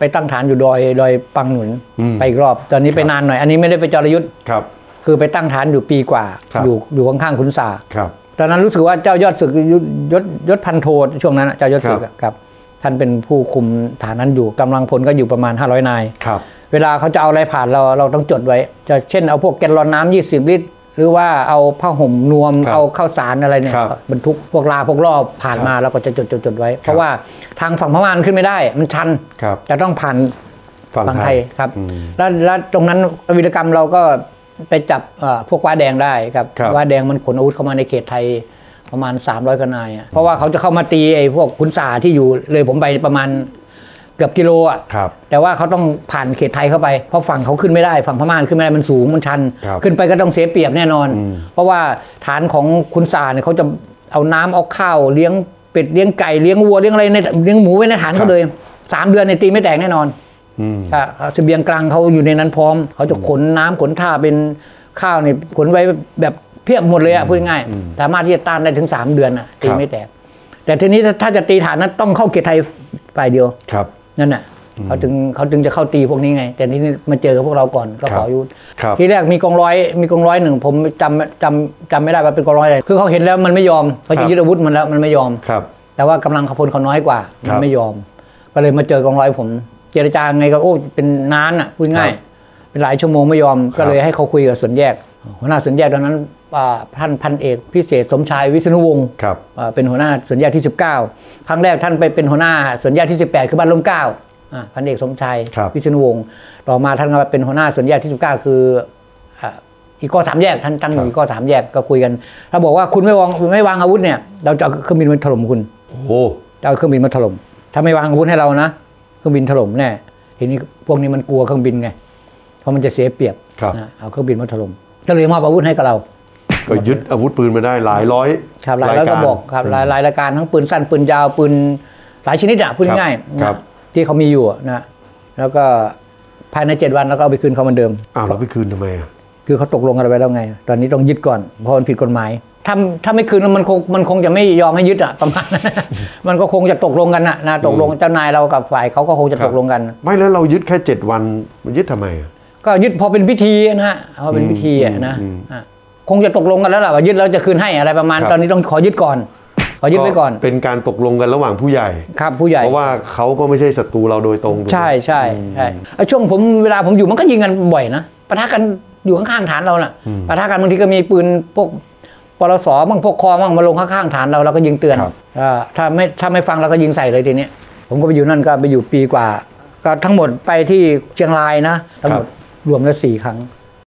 ไปตั้งฐานอยู่ดอยดอยปังหนุนไปอีกรอบตอนนี้ไปนานหน่อยอันนี้ไม่ได้ไปจรยุทธ์ครับคือไปตั้งฐานอยู่ปีกว่าอยู่อยู่ข้างๆขุนสาครับตอนนั้นรู้สึกว่าเจ้ายอดศึกยศยศพันโทช่วงนั้นเจ้ายศศึกครับท่านเป็นผู้คุมฐานนั้นอยู่กำลังพลก็อยู่ประมาณห้าร้อยนายครับเวลาเขาจะเอาอะไรผ่านเราเราต้องจดไว้จะเช่นเอาพวกแกลลอนน้ำยี่สิบลิตรหรือว่าเอาผ้าห่มนวมเอาข้าวสารอะไรเนี่ยบรรทุกพวกลาพวกรอบผ่านมาเราก็จะจดจดจดไว้เพราะว่าทางฝั่งพม่าขึ้นไม่ได้มันชันจะต้องผ่านฝั่งไทยครับแล้วแล้วตรงนั้นวีรกรรมเราก็ไปจับพวกว้าแดงได้ครับว้าแดงมันขนอาวุธเข้ามาในเขตไทยประมาณสามร้อยกว่านายเพราะว่าเขาจะเข้ามาตีไอ้พวกขุนสาที่อยู่เลยผมไปประมาณเกือบกิโลอ่ะแต่ว่าเขาต้องผ่านเขตไทยเข้าไปเพราะฝั่งเขาขึ้นไม่ได้ฝั่งพม่าขึ้นไม่ได้มันสูงมันชันขึ้นไปก็ต้องเสียเปรียบแน่นอนเพราะว่าฐานของขุนสาเนี่ยเขาจะเอาน้ำเอาข้าวเลี้ยงเป็ดเลี้ยงไก่เลี้ยงวัวเลี้ยงอะไรในเลี้ยงหมูไว้ในฐานเขาเลยสามเดือนในตีไม่แตกแน่นอนเสบียงกลางเขาอยู่ในนั้นพร้อมเขาจะขนน้ำขนท่าเป็นข้าวเนี่ยขนไว้แบบเพียบหมดเลยอ่ะพูดง่ายสามารถที่จะต้านได้ถึงสามเดือนอ่ะตีไม่แตกแต่ทีนี้ถ้าจะตีฐานนั้นต้องเข้าเขตไทยฝ่ายเดียวนั่นน่ะเขาถึงเขาถึงจะเข้าตีพวกนี้ไงแต่นี้มาเจอกับพวกเราก่อนก็ขอยุทธทีแรกมีกองร้อยมีกองร้อยหนึ่งผมจำจำจำไม่ได้ว่าเป็นกองร้อยอะไรคือเขาเห็นแล้วมันไม่ยอมเขาจะยึดอาวุธมันแล้วมันไม่ยอมแต่ว่ากำลังขพลเขาน้อยกว่ามันไม่ยอมก็เลยมาเจอกองร้อยผมเจรจาไงก็โอ้เป็นนานอ่ะพูดง่ายเป็นหลายชั่วโมงไม่ยอมก็เลยให้เขาคุยกับส่วนแยกหัวหน้าส่วนแยกตอนนั้นท่านพันเอกพิเศษสมชายวิษณุวงศ์เป็นหัวหน้าส่วนแยกที่สิบเก้าครั้งแรกท่านไปเป็นหัวหน้าส่วนแยกที่สิบแปดคือบ้านร่มเกล้าพันเอกสมชายวิษณุวงศ์ต่อมาท่านก็เป็นหัวหน้าส่วนแยกที่สิบเก้าคืออีกข้อสามแยกท่านตั้งอีกข้อสามแยกก็คุยกันถ้าบอกว่าคุณไม่วางไม่วางอาวุธเนี่ยเราจะเอาเครื่องบินมาถล่มคุณโอ้จะเอาเครื่องบินมาถล่มถ้าไม่วางอาวุธให้เรานะเครื่องบินถล่มแน่ทีนี้พวกนี้มันกลัวเครื่องบินไงเพราะมันจะเสียเปรียบเอาเครื่องบินมาถล่มก็เลยมอบอาวุธให้กับเราก็ยึดอาวุธปืนมาได้หลายร้อยครับหลายร้อยกระบอกครับหลายหลายรายการทั้งปืนสั้นปืนยาวปืนหลายชนิดอ่ะพูดง่ายๆที่เขามีอยู่นะแล้วก็ภายในเจ็ดวันแล้วก็เอาไปคืนเขาเหมือนเดิมอ้าวเราไปคืนทำไมอ่ะคือเขาตกลงกันไว้แล้วไงตอนนี้ต้องยึดก่อนเพราะมันผิดกฎหมายถ้าถ้าไม่คืนมันคงมันคงจะไม่ยอมให้ยึดอ่ะประมาณนั้นมันก็คงจะตกลงกันนะนะตกลงเจ้านายเรากับฝ่ายเขาก็คงจะตกลงกันไม่แล้วเรายึดแค่เจ็ดวันมันยึดทำไมก็ยึดพอเป็นพิธีนะฮะพอเป็นพิธีอ่ะนะคงจะตกลงกันแล้วแหละว่ายึดแล้วจะคืนให้อะไรประมาณตอนนี้ต้องขอยึดก่อนขอยึดไว้ก่อนเป็นการตกลงกันระหว่างผู้ใหญ่ครับผู้ใหญ่เพราะว่าเขาก็ไม่ใช่ศัตรูเราโดยตรงใช่ใช่ใช่ช่วงผมเวลาผมอยู่มันก็ยิงกันบ่อยนะปะทะกันอยู่ข้างๆฐานเราน่ะปะทะกันบางทีก็มีปืนพวกปลสบ้างพวกคอบ้างมาลงข้างๆฐานเราเราก็ยิงเตือนถ้าไม่ถ้าไม่ฟังเราก็ยิงใส่เลยทีนี้ผมก็ไปอยู่นั่นก็ไปอยู่ปีกว่าก็ทั้งหมดไปที่เชียงรายนะทั้งหมดรวมแล้วสี่ครั้ง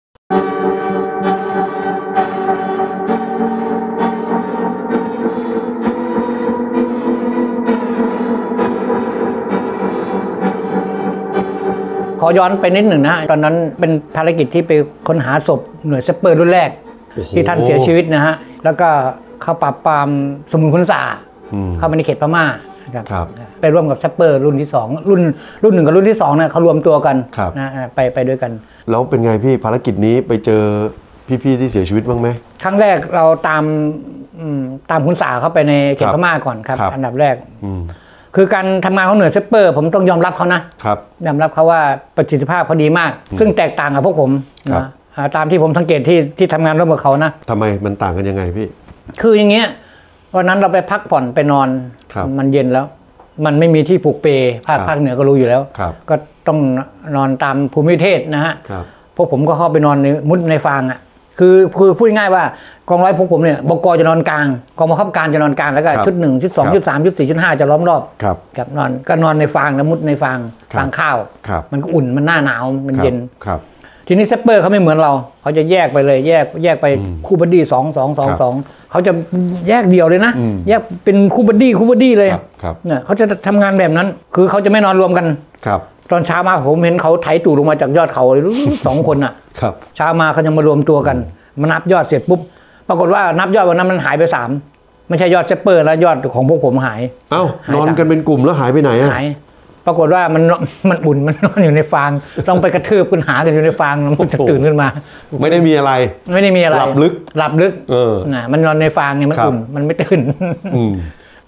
ขอย้อนไปนิดหนึ่งนะตอนนั้นเป็นภารกิจที่ไปค้นหาศพหน่วยเซปเปอร์รุ่นแรกที่ท่านเสียชีวิตนะฮะแล้วก็เข้าปราบปรามสมุนขุนสาเข้ามาในเขตพม่าครับไปร่วมกับเซปเปอร์รุ่นที่สองรุ่นรุ่นหนึ่งกับรุ่นที่สองเนี่ยเขารวมตัวกันนะไปไปด้วยกันแล้วเป็นไงพี่ภารกิจนี้ไปเจอพี่ๆที่เสียชีวิตบ้างไหมครั้งแรกเราตามตามขุนสาเข้าไปในเขตพม่าก่อนครับอันดับแรกคือการทำงานของหน่วยเซปเปอร์ผมต้องยอมรับเขานะครับยอมรับเขาว่าประสิทธิภาพเขาดีมากซึ่งแตกต่างกับพวกผมนะตามที่ผมสังเกตที่ที่ทำงานร่วมกับเขานะทำไมมันต่างกันยังไงพี่คืออย่างเงี้ยวันนั้นเราไปพักผ่อนไปนอนมันเย็นแล้วมันไม่มีที่ผูกเปภาคภาคเหนือก็รู้อยู่แล้วก็ต้องนอนตามภูมิประเทศนะฮะพวกผมก็เข้าไปนอนในมุดในฟางอ่ะคือคือพูดง่ายว่ากองร้อยพวกผมเนี่ยบก.จะนอนกลางกองบังคับการจะนอนกลางแล้วก็ชุดหนึ่งชุดสองชุดสามชุดสี่ชุดห้าจะล้อมรอบกับนอนก็นอนในฟางแล้วมุดในฟางฟางข้าวมันก็อุ่นมันหน้าหนาวมันเย็นทีนี้เซปเปอร์เขาไม่เหมือนเราเขาจะแยกไปเลยแยกแยกไปคู่บัดดี้สองสองสองสองเขาจะแยกเดี่ยวเลยนะแยกเป็นคู่บัดดี้คู่บัดดี้เลยเนี่ยเขาจะทำงานแบบนั้นคือเขาจะไม่นอนรวมกันตอนเช้ามาผมเห็นเขาไถตู่ลงมาจากยอดเขาเลยสองคนอ่ะเช้ามาเขายังมารวมตัวกันมานับยอดเสร็จปุ๊บปรากฏว่านับยอดวันนั้นมันหายไปสามไม่ใช่ยอดเซปเปอร์แล้วยอดของพวกผมหายเอ้านอนกันเป็นกลุ่มแล้วหายไปไหนอ่ะหายปรากฏว่ามันมันอุ่นมันนอนอยู่ในฟางต้องไปกระทืบกันหากันอยู่ในฟางมันจะตื่นขึ้นมาไม่ได้มีอะไรไม่ได้มีอะไรหลับลึกหลับลึกเออน่ะมันนอนในฟางไงมันอุ่นมันไม่ตื่น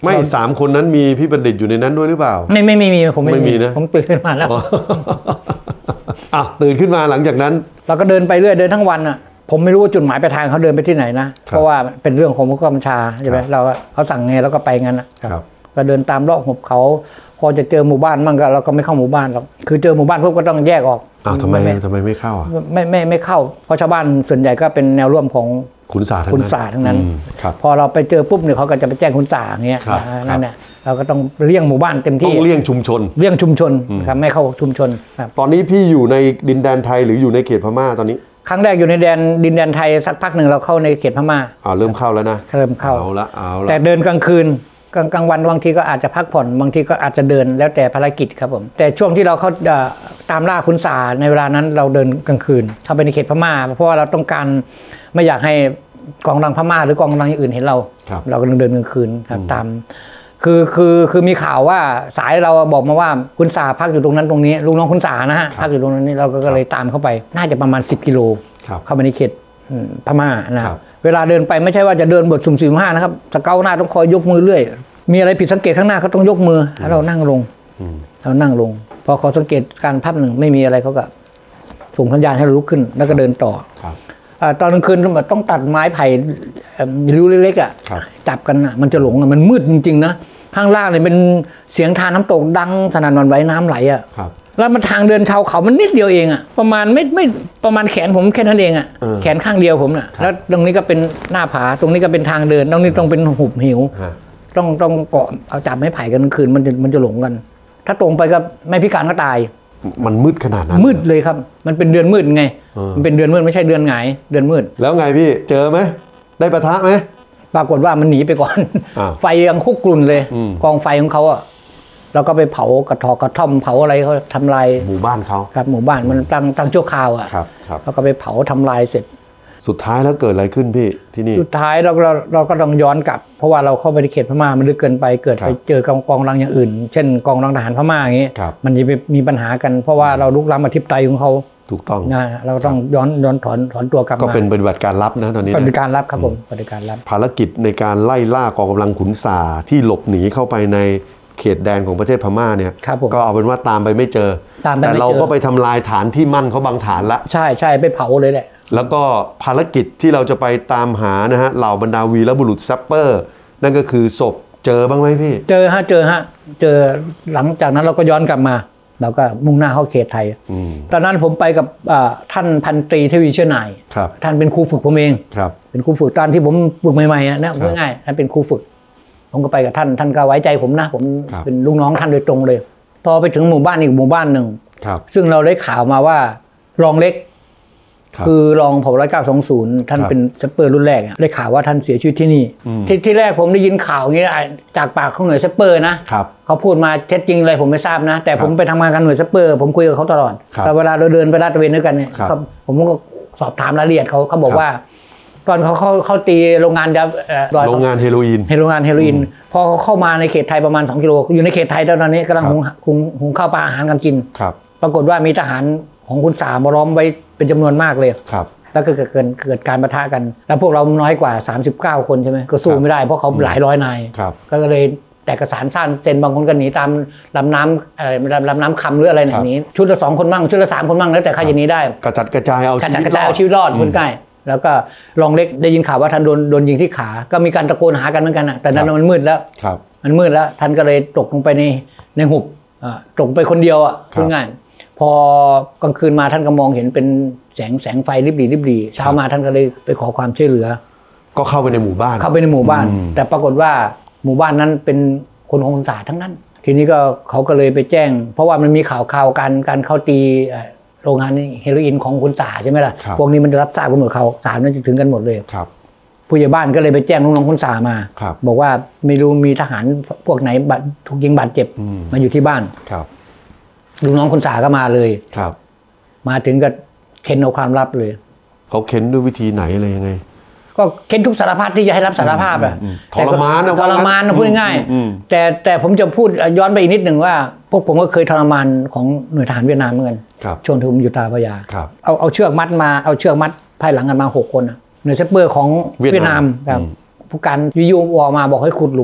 ไม่สามคนนั้นมีพี่บัณฑิตอยู่ในนั้นด้วยหรือเปล่าไม่ไม่ไม่มีผมไม่มีนะผมตื่นขึ้นมาแล้วอ่ะตื่นขึ้นมาหลังจากนั้นเราก็เดินไปเรื่อยเดินทั้งวันอ่ะผมไม่รู้ว่าจุดหมายปลายทางเขาเดินไปที่ไหนนะเพราะว่าเป็นเรื่องของผู้กำชาใช่ไหมเราเขาสั่งไงเราก็ไปงั้นนะครับก็เดินตามเลาะหุบเขาพอจะเจอหมู่บ้านมั่งก็เราก็ไม่เข้าหมู่บ้านหรอกคือเจอหมู่บ้านพวกก็ต้องแยกออกอ้าวทำไมทำไมไม่เข้าอ่ะไม่ไม่ไม่เข้าเพราะชาวบ้านส่วนใหญ่ก็เป็นแนวร่วมของขุนสาทั้งนั้นขุนสาทั้งนั้นพอเราไปเจอปุ๊บเนี่ยเขาก็จะไปแจ้งขุนสาอย่างเงี้ยนั่นแหละเราก็ต้องเลี่ยงหมู่บ้านเต็มที่ต้องเลี่ยงชุมชนเลี่ยงชุมชนครับไม่เข้าชุมชนครับตอนนี้พี่อยู่ในดินแดนไทยหรืออยู่ในเขตพม่าตอนนี้ครั้งแรกอยู่ในแดนดินแดนไทยสักพักหนึ่งเราเข้าในเขตพม่าอ่าเริ่มเข้าแล้วนะเริ่มเข้าเอาละเอาละแต่เดินกลางคืนกลางกลางวันบางทีก็อาจจะพักผ่อนบางทีก็อาจจะเดินแล้วแต่ภารกิจครับผมแต่ช่วงที่เราเข้าตามล่าขุนสาในเวลานั้นเราเดินกลางคืนเข้าไปในเขตพม่าเพราะว่าเราต้องการไม่อยากให้กองกำลังพม่าหรือกองกำลังอื่นเห็นเราเรากำลังเดินกลางคืนครับตามคือคือคือมีข่าวว่าสายเราบอกมาว่าขุนสาพักอยู่ตรงนั้นตรงนี้ลุงน้องขุนสานะฮะพักอยู่ตรงนั้นนี่เราก็เลยตามเข้าไปน่าจะประมาณสิบกิโลเข้าไปในเขตพม่านะครับเวลาเดินไปไม่ใช่ว่าจะเดินบทสุ่มสี่ห้านะครับสเกาหน้าต้องคอยยกมือเรื่อยมีอะไรผิดสังเกตข้างหน้าเขาต้องยกมือแล้วเรานั่งลงเรานั่งลงพอเขาสังเกตการพับหนึ่งไม่มีอะไรเขาก็ส่งสัญญาณให้เราลุกขึ้นแล้วก็เดินต่อตอนกลางคืนต้องตัดไม้ไผ่ริ้วเล็กๆอ่ะจับกันอ่ะมันจะหลงมันมืดจริงๆนะข้างล่างเนี่ยเป็นเสียงทานน้ำตกดังสนั่นหวั่นไหวน้ำไหลอ่ะแล้วมันทางเดินชาวเขามันนิดเดียวเองอ่ะประมาณไม่ไม่ประมาณแขนผมแค่นั้นเองอ่ะแขนข้างเดียวผมน่ะแล้วตรงนี้ก็เป็นหน้าผาตรงนี้ก็เป็นทางเดินตรงนี้ต้องเป็นหุบเหวต้องต้องเกาะเอาจับไม้ไผ่กันกลางคืนมันจะมันจะหลงกันถ้าตรงไปก็ไม่พิการก็ตายมันมืดขนาดนั้นมืดเลยครับมันเป็นเดือนมืดไงมันเป็นเดือนมืดไม่ใช่เดือนหงายเดือนมืดแล้วไงพี่เจอไหมได้ปะทะไหมปรากฏว่ามันหนีไปก่อนไฟยังคุกกรุ่นเลยกองไฟของเขาอ่ะเราก็ไปเผากระถอกกระท่อมเผาอะไรเขาทำลายหมู่บ้านเขาครับหมู่บ้านมันตั้งตั้งชั่วคราวอ่ะครับครับเราก็ไปเผาทำลายเสร็จสุดท้ายแล้วเกิดอะไรขึ้นพี่ที่นี่สุดท้ายเราเราเราก็ต้องย้อนกลับเพราะว่าเราเข้าไปในเขตพม่ามันลึกเกินไปเกิดไปเจอกองกองกำลังอย่างอื่นเช่นกองกำลังทหารพม่าอย่างนี้มันจะมีปัญหากันเพราะว่าเราลุกล้ำอธิปไตยของเขาถูกต้องนะเราต้องย้อนย้อนถอนถอนตัวกลับมาก็เป็นปฏิบัติการลับนะตอนนี้ปฏิบัติการลับครับผมปฏิบัติการลับภารกิจในการไล่ล่ากองกำลังขุนสาที่หลบหนีเข้าไปในเขตแดนของประเทศพม่าเนี่ยก็เอาเป็นว่าตามไปไม่เจอแต่เราก็ไปทำลายฐานที่มั่นเขาบางฐานละใช่ใช่ไปเผาเลยแหละแล้วก็ภารกิจที่เราจะไปตามหานะฮะเหล่าบรรดาวีรบุรุษแซปเปอร์นั่นก็คือศพเจอบ้างไหมพี่เจอฮะเจอฮะเจอหลังจากนั้นเราก็ย้อนกลับมาเราก็มุ่งหน้าเข้าเขตไทยตอนนั้นผมไปกับท่านพันตรีทวีเชื้อนายท่านเป็นครูฝึกผมเองเป็นครูฝึกตอนที่ผมฝึกใหม่ๆนะง่ายๆท่านเป็นครูฝึกผมก็ไปกับท่านท่านก็ไว้ใจผมนะผมเป็นลูกน้องท่านโดยตรงเลยพอไปถึงหมู่บ้านอีกหมู่บ้านหนึ่งซึ่งเราได้ข่าวมาว่ารองเล็กคือรองผบร้อยเก้าสองศูนย์ท่านเป็นซัปเปอร์รุ่นแรกได้ข่าวว่าท่านเสียชีวิตที่นี่ที่ที่แรกผมได้ยินข่าวอย่างนี้จากปากของหน่วยซัปเปอร์นะเขาพูดมาเท็จจริงอะไรผมไม่ทราบนะแต่ผมไปทำงานกับหน่วยซัปเปอร์ผมคุยกับเขาตลอดแต่เวลาเราเดินไปลาดตระเวนด้วยกันเนี่ยผมก็สอบถามรายละเอียดเขาเขาบอกว่าตอนเขาเขาเขาตีโรงงานยาโรงงานเฮโรอีนโรงงานเฮโรอีนพอเขาเข้ามาในเขตไทยประมาณสองกิโลอยู่ในเขตไทยตอนนี้กำลังหุงหุงหุงข้าวปลาอาหารกันกินปรากฏว่ามีทหารของขุนสามาล้อมไว้เป็นจำนวนมากเลยแล้วก็เกิดเกิดเกิดการปะทะกันแล้วพวกเราน้อยกว่าสามสิบเก้าคนใช่ไหมก็สู้ไม่ได้เพราะเขาหลายร้อยนายก็เลยแตกกระสานสั้นเต็นบางคนก็หนีตามลำน้ำอะไรลำน้ำคำหรืออะไรอย่างนี้ชุดละสองคนมั่งชุดละสามคนมั่งแล้วแต่ใครจะหนีได้กระจัดกระจายเอากระจัดกระจายเอาชีวิตรอดคนใกล้แล้วก็รองเล็กได้ยินข่าวว่าท่านโดนโดนยิงที่ขาก็มีการตะโกนหากันเหมือนกันอ่ะแต่นั้นมันมืดแล้วมันมืดแล้วท่านก็เลยตกลงไปในในหุบตกไปคนเดียวอ่ะพูดง่ายพอกลางคืนมาท่านก็มองเห็นเป็นแสงแสงไฟริบหรี่ริบหรี่เช้ามาท่านก็เลยไปขอความช่วยเหลือก็เข้าไปในหมู่บ้านเข้าไปในหมู่บ้านแต่ปรากฏว่าหมู่บ้านนั้นเป็นคนของขุนสาทั้งนั้นทีนี้ก็เขาก็เลยไปแจ้งเพราะว่ามันมีข่าวข่าวการการเข้าตีโรงงานเฮโรอีนของขุนสาใช่ไหมล่ะพวกนี้มันจะรับทราบกันหมดเขาสารนั้นจะถึงกันหมดเลยผู้ใหญ่บ้านก็เลยไปแจ้งลูกน้องขุนสามาบอกว่าไม่รู้มีทหารพวกไหนบาดถูกยิงบาดเจ็บมาอยู่ที่บ้านลูกน้องขุนสาก็มาเลยมาถึงก็เค้นเอาความลับเลยเขาเค้นด้วยวิธีไหนอะไรยังไงก็เค้นทุกสารพัดที่จะให้รับสารภาพอะทรมานทรมานพูดง่ายแต่แต่ผมจะพูดย้อนไปอีกนิดหนึ่งว่าพวกผมก็เคยทรมานของหน่วยทหารเวียดนามเหมือนกันช่วงที่ผมอยู่ตาพยาเอาเอาเชือกมัดมาเอาเชือกมัดภายหลังกันมาหกคนหน่วยซัปเปอร์ของเวียดนามครับผู้การวิวออกมาบอกให้ขุดหลุมไว้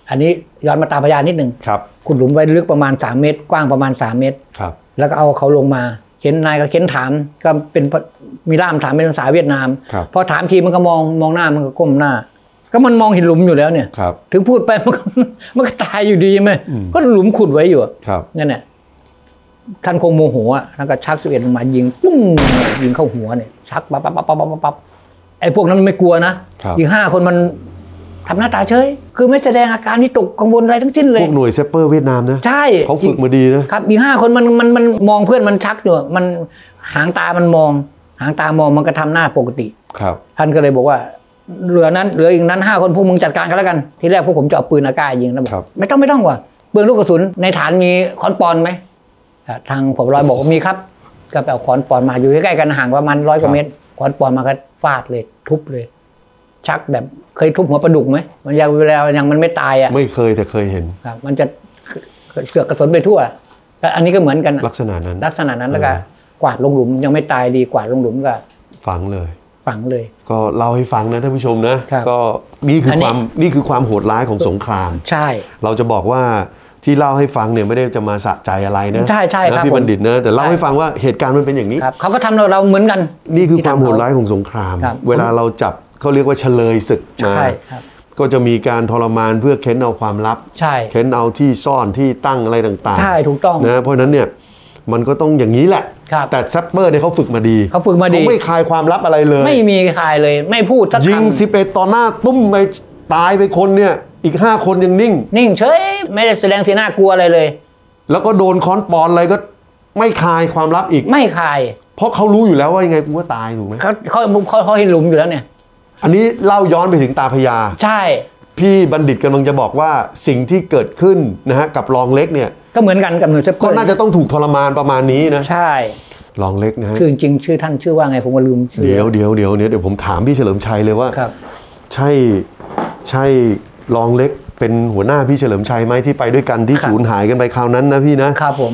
อันนี้ย้อนมาตาพญานิดหนึ่งครับขุดหลุมไว้ลึกประมาณสามเมตรกว้างประมาณสามเมตรครับแล้วก็เอาเขาลงมาเข็นนายก็เข็นถามก็เป็นมีล่ามถามเป็นภาษาเวียดนามพอถามทีมันก็มองมองหน้ามันก็ก้มหน้าก็มันมองเห็นหลุมอยู่แล้วเนี่ยถึงพูดไปมันก็มันก็ตายอยู่ดีไหมก็หลุมขุดไว้อยู่นั่นแหละท่านคงโมโหอ่ะท่านก็ชักสิบเอ็ดลงมายิงปุ้งยิงเข้าหัวเนี่ยชักปั๊บปั๊บปั๊บปั๊บปั๊บปั๊บไอ้พวกนั้นมันไม่กลัวนะอีกห้าคนมันทำหน้าตาเฉยคือไม่แสดงอาการที่ตกกังวลอะไรทั้งสิ้นเลยพวกหน่วยเซปเปอร์เวียดนามนะใช่เขาฝึกมาดีนะครับอีกห้าคนมันมันมันมองเพื่อนมันชักอยู่มันหางตามันมองหางตามองมันก็ทำหน้าปกติครับท่านก็เลยบอกว่าเหลือนั้นเหลืออีกนั้นห้าคนพวกมึงจัดการกันแล้วกันทีแรกพวกผมจะเอาปืนอากาศยิงนะบอกไม่ต้องไม่ต้องว่ะปืนลูกกระสุนในฐานมีค้อนปอนไหมทางผมรอยบอกว่ามีครับก็ไปเอาค้อนปอนมาอยู่ใกล้ๆกันห่างประมาณร้อยกว่าเมตรค้อนปอนมาก็ฟาดเลยทุบเลยชักแบบเคยทุบหัวปลาดุกไหมมันยังเวลายังมันไม่ตายอ่ะไม่เคยแต่เคยเห็นครับมันจะเสือกกระสุนไปทั่วแต่อันนี้ก็เหมือนกันลักษณะนั้นลักษณะนั้นแล้วก็กวาดลงหลุมยังไม่ตายดีกวาดลงหลุมก็ฝังเลยฝังเลยก็เล่าให้ฟังนะท่านผู้ชมนะก็นี่คือความนี่คือความโหดร้ายของสงครามใช่เราจะบอกว่าที่เล่าให้ฟังเนี่ยไม่ได้จะมาสะใจอะไรนะใช่ใช่ครับพี่บัณฑิตนะแต่เล่าให้ฟังว่าเหตุการณ์มันเป็นอย่างนี้เขาก็ทำเราเราเหมือนกันนี่คือความโหดร้ายของสงครามเวลาเราจับเขาเรียกว่าเฉลยศึกมาก็จะมีการทรมานเพื่อเค้นเอาความลับเค้นเอาที่ซ่อนที่ตั้งอะไรต่างๆใช่ถูกต้องนะเพราะนั้นเนี่ยมันก็ต้องอย่างนี้แหละแต่แซปเปอร์เนี่ยเขาฝึกมาดีเขาฝึกมาดีเขาไม่คายความลับอะไรเลยไม่มีคายเลยไม่พูดสักคำยิงสิบเอ็ดต่อหน้าตุ้มไปตายไปคนเนี่ยอีกห้าคนยังนิ่งนิ่งเฉยไม่ได้แสดงสีหน้ากลัวอะไรเลยแล้วก็โดนค้อนปอนอะไรก็ไม่คายความลับอีกไม่คายเพราะเขารู้อยู่แล้วว่ายังไงกูก็ตายถูกไหมเขาเขาเขาเขาเห็นหลุมอยู่แล้วเนี่ยอันนี้เล่าย้อนไปถึงตาพญาใช่พี่บัณฑิตกำลังจะบอกว่าสิ่งที่เกิดขึ้นนะฮะกับรองเล็กเนี่ยก็เหมือนกันกับหน่วยเซปเปอร์ก็น่าจะต้องถูกทรมานประมาณนี้นะใช่รองเล็กนะฮะคือจริงชื่อท่านชื่อว่าไงผมก็ลืมเดี๋ยวเดี๋ยวเดี๋ยวเดี๋ยวผมถามพี่เฉลิมชัยเลยว่าใช่ใช่รองเล็กเป็นหัวหน้าพี่เฉลิมชัยไหมที่ไปด้วยกันที่สูญหายกันไปคราวนั้นนะพี่นะครับผม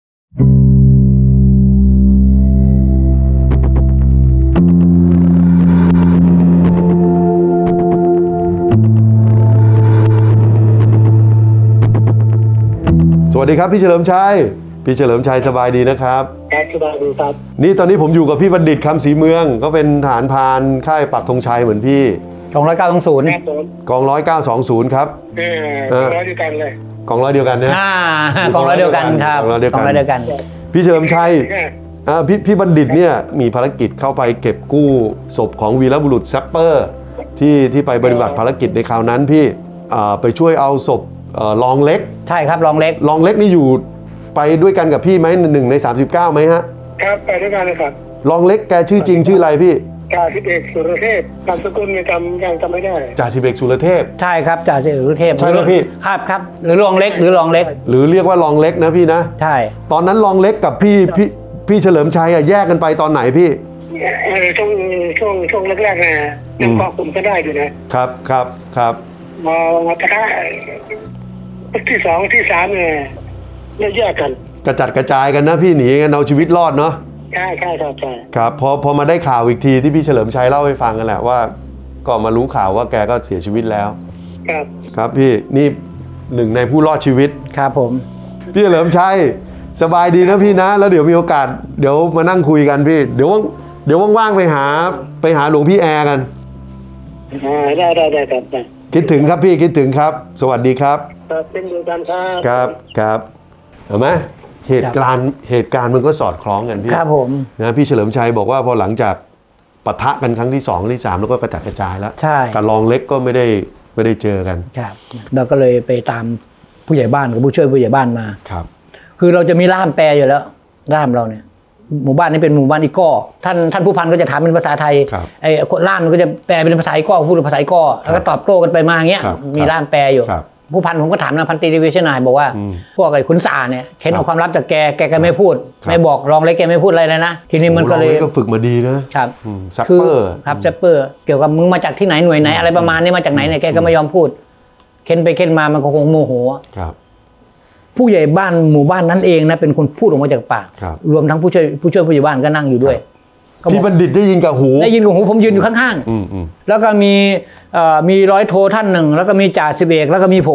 สวัสดีครับพี่เฉลิมชัยพี่เฉลิมชัยสบายดีนะครับครับสบายดีครับนี่ตอนนี้ผมอยู่กับพี่บัณฑิตคำศรีเมืองก็เป็นทหารพรานค่ายปักธงชัยเหมือนพี่กองร้อยเก้าสองศูนย์กองร้อยเก้าสองศูนย์ครับเออร้อยเดียวกันเลยกองร้อยเดียวกันเนี่ยกองร้อยเดียวกันครับกองร้อยเดียวกันพี่เฉลิมชัยพี่พี่บัณฑิตเนี่ยมีภารกิจเข้าไปเก็บกู้ศพของวีรบุรุษแซปเปอร์ที่ที่ไปปฏิบัติภารกิจในคราวนั้นพี่ไปช่วยเอาศพรองเล็กใช่ครับรองเล็กรองเล็กนี่อยู่ไปด้วยกันกับพี่ไหมหนึ่งในสามสิบเก้าไหมฮะครับไปด้วยกันเลยครับรองเล็กแกชื่อจริงชื่ออะไรพี่จ่าสิบเอกสุรเทพนามสกุลยังจำยังจำไม่ได้จ่าสิบเอกสุรเทพใช่ครับจ่าสิบเอกสุรเทพใช่ไหมพี่ครับครับหรือรองเล็กหรือรองเล็กหรือเรียกว่ารองเล็กนะพี่นะใช่ตอนนั้นรองเล็กกับพี่พี่พี่เฉลิมชัยแยกกันไปตอนไหนพี่ช่วงช่วงช่วงแรกๆนะยังเกาะกลุ่มก็ได้อยู่นะครับครับครับมามาตะก้าที่สองที่สามเนี่ยแยกกันกระจัดกระจายกันนะพี่หนีกันเอาชีวิตรอดเนาะใช่ใช่ครับใช่ครับพอพอมาได้ข่าวอีกทีที่พี่เฉลิมชัยเล่าให้ฟังกันแหละว่าก็มารู้ข่าวว่าแกก็เสียชีวิตแล้วครับครับพี่นี่หนึ่งในผู้รอดชีวิตครับผมพี่เฉลิมชัยสบายดีนะพี่นะแล้วเดี๋ยวมีโอกาสเดี๋ยวมานั่งคุยกันพี่เดี๋ยวเดี๋ยวว่างๆไปหาไปหาหลวงพี่แอร์กันได้ได้ได้ครับคิดถึงครับพี่คิดถึงครับสวัสดีครับเป็นเดียวกันครับครับครับเห็นไหมเหตุการณ์เหตุการณ์มันก็สอดคล้องกันพี่ครับผมนะพี่เฉลิมชัยบอกว่าพอหลังจากปะทะกันครั้งที่สองที่สามแล้วก็กระจัดกระจายแล้วใช่การรองเล็กก็ไม่ได้ไม่ได้เจอกันครับเราก็เลยไปตามผู้ใหญ่บ้านกับผู้ช่วยผู้ใหญ่บ้านมาครับคือเราจะมีล่ามแปลอยู่แล้วล่ามเราเนี่ยหมู่บ้านนี้เป็นหมู่บ้านอีก้อท่านท่านผู้พันก็จะถามเป็นภาษาไทยไอ้คนล่ามมันก็จะแปลเป็นภาษาอีก้อพูดเป็นภาษาอีก้อแล้วก็ตอบโต้กันไปมาอย่างเงี้ยมีล่ามแปลอยู่ผู้พันผมก็ถามนะพันตรีดิวิชนายบอกว่าพวกไอ้ขุนสาเนี่ยเค้นเอาความลับจากแกแกก็ไม่พูดไม่บอกรองเล็กแกไม่พูดอะไรเลยนะทีนี้มันก็เลยก็ฝึกมาดีนะครับแซปเปอร์ครับแซปเปอร์เกี่ยวกับมึงมาจากที่ไหนหน่วยไหนอะไรประมาณนี้มาจากไหนเนี่ยแกก็ไม่ยอมพูดเค้นไปเค้นมามันก็คงโมโหครับผู้ใหญ่บ้านหมู่บ้านนั้นเองนะเป็นคนพูดออกมาจากปากรวมทั้งผู้ช่วยผู้ช่วยผู้ใหญ่บ้านก็นั่งอยู่ด้วยพี่บัณฑิตได้ยินกับหูได้ยินกับหูผมยืนอยู่ข้างๆแล้วก็มีมีร้อยโทท่านหนึ่งแล้วก็มีจ่าสิบเอกแล้วก็มีผม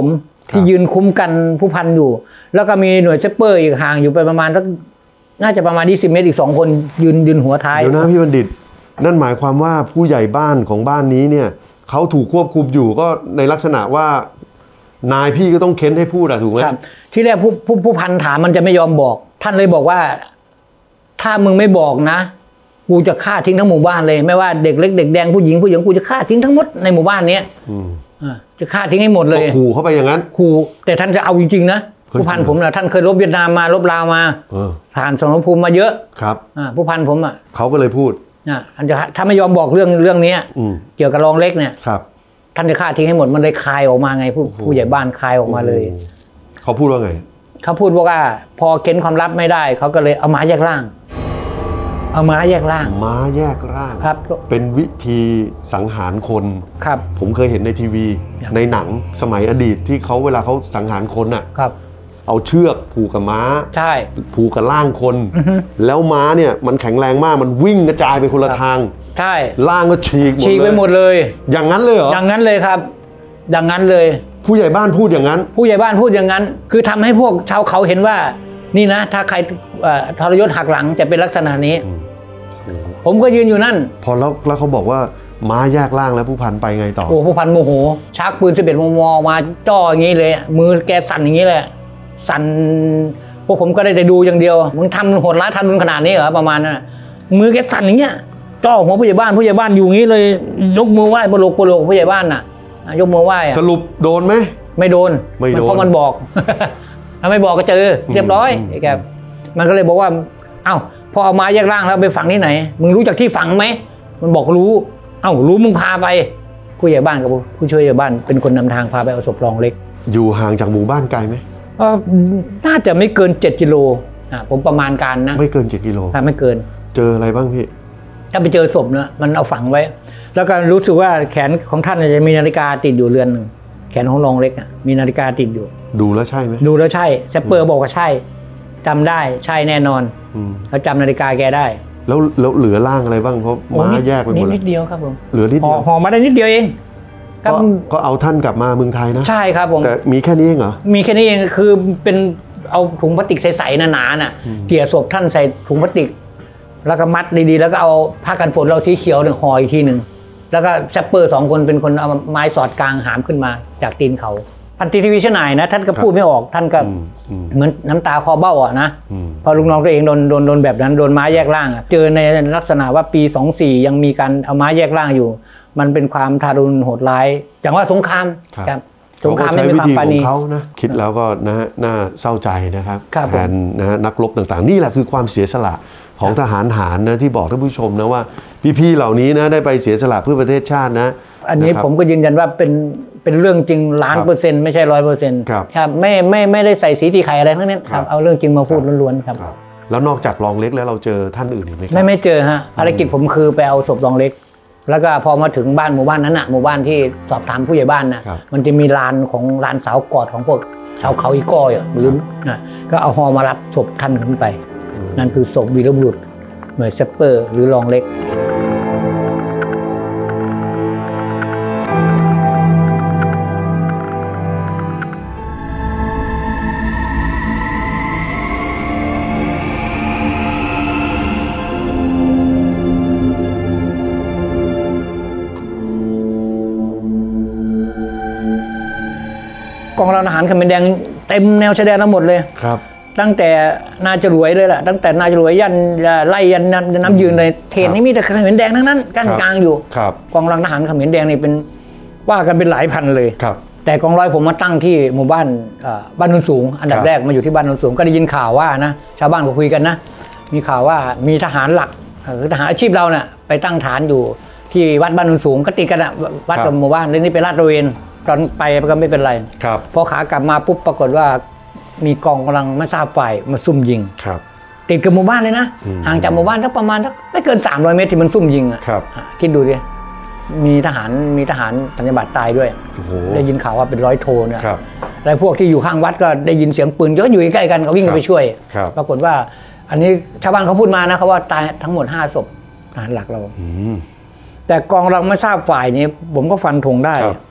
ที่ยืนคุ้มกันผู้พันอยู่แล้วก็มีหน่วยเซปเปอร์อีกห่างอยู่ไปประมาณสักน่าจะประมาณยี่สิบเมตรอีกสองคนยืนยืนหัวท้ายเดี๋ยวนะพี่บัณฑิตนั่นหมายความว่าผู้ใหญ่บ้านของบ้านนี้เนี่ยเขาถูกควบคุมอยู่ก็ในลักษณะว่านายพี่ก็ต้องเค้นให้พูดอะถูกไหมครับที่แรกผู้ผู้ผู้พันถามมันจะไม่ยอมบอกท่านเลยบอกว่าถ้ามึงไม่บอกนะกูจะฆ่าทิ้งทั้งหมู่บ้านเลยไม่ว่าเด็กเล็กเด็กแดงผู้หญิงผู้หญิงกูจะฆ่าทิ้งทั้งหมดในหมู่บ้านนี้จะฆ่าทิ้งให้หมดเลยขู่เข้าไปอย่างนั้นขู่แต่ท่านจะเอาจริงๆนะผู้พันผมนะท่านเคยรบเวียดนามมารบลาวมาผ่านสมรภูมิมาเยอะครับผู้พันผมอ่ะเขาก็เลยพูดท่านจะถ้าไม่ยอมบอกเรื่องเรื่องนี้เกี่ยวกับรองเล็กเนี่ยครับท่านจะฆ่าทิ้งให้หมดมันเลยคายออกมาไงผู้ผู้ใหญ่บ้านคายออกมาเลยเขาพูดว่าไงเขาพูดว่าพอเค้นความลับไม่ได้เขาก็เลยเอาม้าแยกร่างเอาม้าแยกร่างม้าแยกร่างครับเป็นวิธีสังหารคนครับผมเคยเห็นในทีวีในหนังสมัยอดีตที่เขาเวลาเขาสังหารคนอ่ะครับเอาเชือกผูกกับม้าใช่ผูกกับร่างคนแล้วม้าเนี่ยมันแข็งแรงมากมันวิ่งกระจายไปคนละทางใช่ร่างก็ฉีกหมดเลยฉีกไปหมดเลยอย่างนั้นเลยเหรออย่างนั้นเลยครับอย่างนั้นเลยผู้ใหญ่บ้านพูดอย่างนั้นผู้ใหญ่บ้านพูดอย่างนั้นคือทำให้พวกชาวเขาเห็นว่านี่นะถ้าใครทรยศหักหลังจะเป็นลักษณะนี้ผมก็ยืนอยู่นั่นพอแล้วแล้วเขาบอกว่าม้าแยกร่างแล้วผู้พันไปไงต่อโอ้ผู้พันโมโหชักปืนสิบเอ็ดมมมาจ่ออย่างนี้เลยมือแกสั่นอย่างนี้เลยสั่นพวกผมก็ได้แต่ดูอย่างเดียวมึงทำโหดร้ายทำมึงขนาดนี้เหรอประมาณนั้นมือแกสั่นอย่างเงี้ยจ่อหัวผู้ใหญ่บ้านผู้ใหญ่บ้านอยู่อย่างนี้เลยยกมือไหว้บโลกบโลกผู้ใหญ่บ้านน่ะยกมือไหว้สรุปโดนไหมไม่โดนไม่โดนเพราะมันบอกถ้าไม่บอกก็เจอเรียบร้อยแกมันก็เลยบอกว่าเอ้าพอเอามาแยกร่างแล้วไปฝังที่ไหนมึงรู้จักที่ฝังไหมมันบอกรู้เอ้ารู้มึงพาไปผู้ใหญ่บ้านกับผู้ช่วยใหญ่บ้านเป็นคนนำทางพาไปเอาศพรองเล็กอยู่ห่างจากหมู่บ้านไกลไหมน่าจะไม่เกินเจ็ดกิโลอ่าผมประมาณการนะไม่เกินเจ็ดกิโลไม่เกินเจออะไรบ้างพี่ถ้าไปเจอศพนะมันเอาฝังไว้แล้วก็รู้สึกว่าแขนของท่านจะมีนาฬิกาติดอยู่เรือนหนึ่งแขนของรองเล็กอ่ะมีนาฬิกาติดอยู่ดูแล้วใช่ไหมดูแล้วใช่แซปเปอร์บอกว่าใช่จำได้ใช่แน่นอนเขาจำนาฬิกาแกได้แล้วแล้วเหลือร่างอะไรบ้างเพราะม้าแยกไปหมดนิดเดียวครับผมเหลือนิดเดียวห่อมาได้นิดเดียวเองก็ก็เอาท่านกลับมาเมืองไทยนะใช่ครับผมแต่มีแค่นี้เองเหรอมีแค่นี้เองคือเป็นเอาถุงพลาสติกใสๆหนาๆน่ะเกี่ยศพท่านใส่ถุงพลาสติกแล้วก็มัดดีๆแล้วก็เอาผ้ากันฝนเราสีเขียวหนึ่งห่ออีกทีหนึ่งแล้วก็แซปเปอร์สองคนเป็นคนเอาไม้สอดกลางหามขึ้นมาจากตีนเขาพันตีทีวีชนายนะท่านก็พูดไม่ออกท่านก็เหมือนน้ำตาคอเบ้าอ่ะนะพอลูกน้องตัวเองโดนโดนโดนแบบนั้นโดนไม้แยกร่างอ่ะเจอในลักษณะว่าปีสองสี่ยังมีการเอาไม้แยกร่างอยู่มันเป็นความทารุณโหดร้ายอย่างว่าสงครามครับสงครามไม่มีความปราณีเขานะคิดแล้วก็นะน่าเศร้าใจนะครับแทนนะนักรบต่างๆนี่แหละคือความเสียสละของทหารหารนะที่บอกท่านผู้ชมนะว่าพี่ๆเหล่านี้นะได้ไปเสียสละเพื่อประเทศชาตินะอันนี้ผมก็ยืนยันว่าเป็นเป็นเรื่องจริงล้านเปอร์เซ็นต์ไม่ใช่ร้อยเปอร์เซ็นต์ครับไม่ไม่ไม่ได้ใส่สีตีไข่อะไรทั้งนั้นครับเอาเรื่องจริงมาพูดล้วนๆครับแล้วนอกจากรองเล็กแล้วเราเจอท่านอื่นอีกไหมไม่ไม่เจอฮะภารกิจผมคือไปเอาศพรองเล็กแล้วก็พอมาถึงบ้านหมู่บ้านนั้นอ่ะหมู่บ้านที่สอบถามผู้ใหญ่บ้านนะมันจะมีลานของลานสาวกอดของพวกชาวเขาอีก้อยหรือนะก็เอาฮอมารับศพท่านขึ้นไปนั่นคือศพวีรบุรุษหน่วยแซปเปอร์หรือรองเล็กกองร้านอาหารเขมรแดงเต็มแนวชายแดนทั้งหมดเลยครับตั้งแต่นาจรวยเลยแหละตั้งแต่นาจรวยยันไล่ยันน้ำยืนเลยเทนนี่มีแต่เขมรแดงทั้งนั้นกั้นกลางอยู่กองร้านอาหารเขมรแดงนี่เป็นว่ากันเป็นหลายพันเลยแต่กองร้อยผมมาตั้งที่หมู่บ้านบ้านโนนสูงอันดับแรกมาอยู่ที่บ้านโนนสูงก็ได้ยินข่าวว่านะชาวบ้านก็คุยกันนะมีข่าวว่ามีทหารหลักคือทหารอาชีพเราเนี่ยไปตั้งฐานอยู่ที่วัดบ้านโนนสูงก็ติดกันอะวัดกับหมู่บ้านแล้วนี่ไปลาดตระเวนตอนไปก็ไม่เป็นไรพอขากลับมาปุ๊บปรากฏว่ามีกองกำลังไม่ทราบฝ่ายมาซุ่มยิงติดกับหมู่บ้านเลยนะห่างจากหมู่บ้านสักประมาณไม่เกินสามร้อยเมตรที่มันซุ่มยิงอ่ะคิดดูดิมีทหารมีทหารสัญญาบัตรตายด้วยได้ยินข่าวว่าเป็นร้อยโทเนี่ยแล้วพวกที่อยู่ข้างวัดก็ได้ยินเสียงปืนเยอะอยู่ใกล้กันก็วิ่งไปช่วยปรากฏว่าอันนี้ชาวบ้านเขาพูดมานะเขาว่าตายทั้งหมดห้าศพทหารหลักเราแต่กองกำลังไม่ทราบฝ่ายนี้ผมก็ฟันธงได้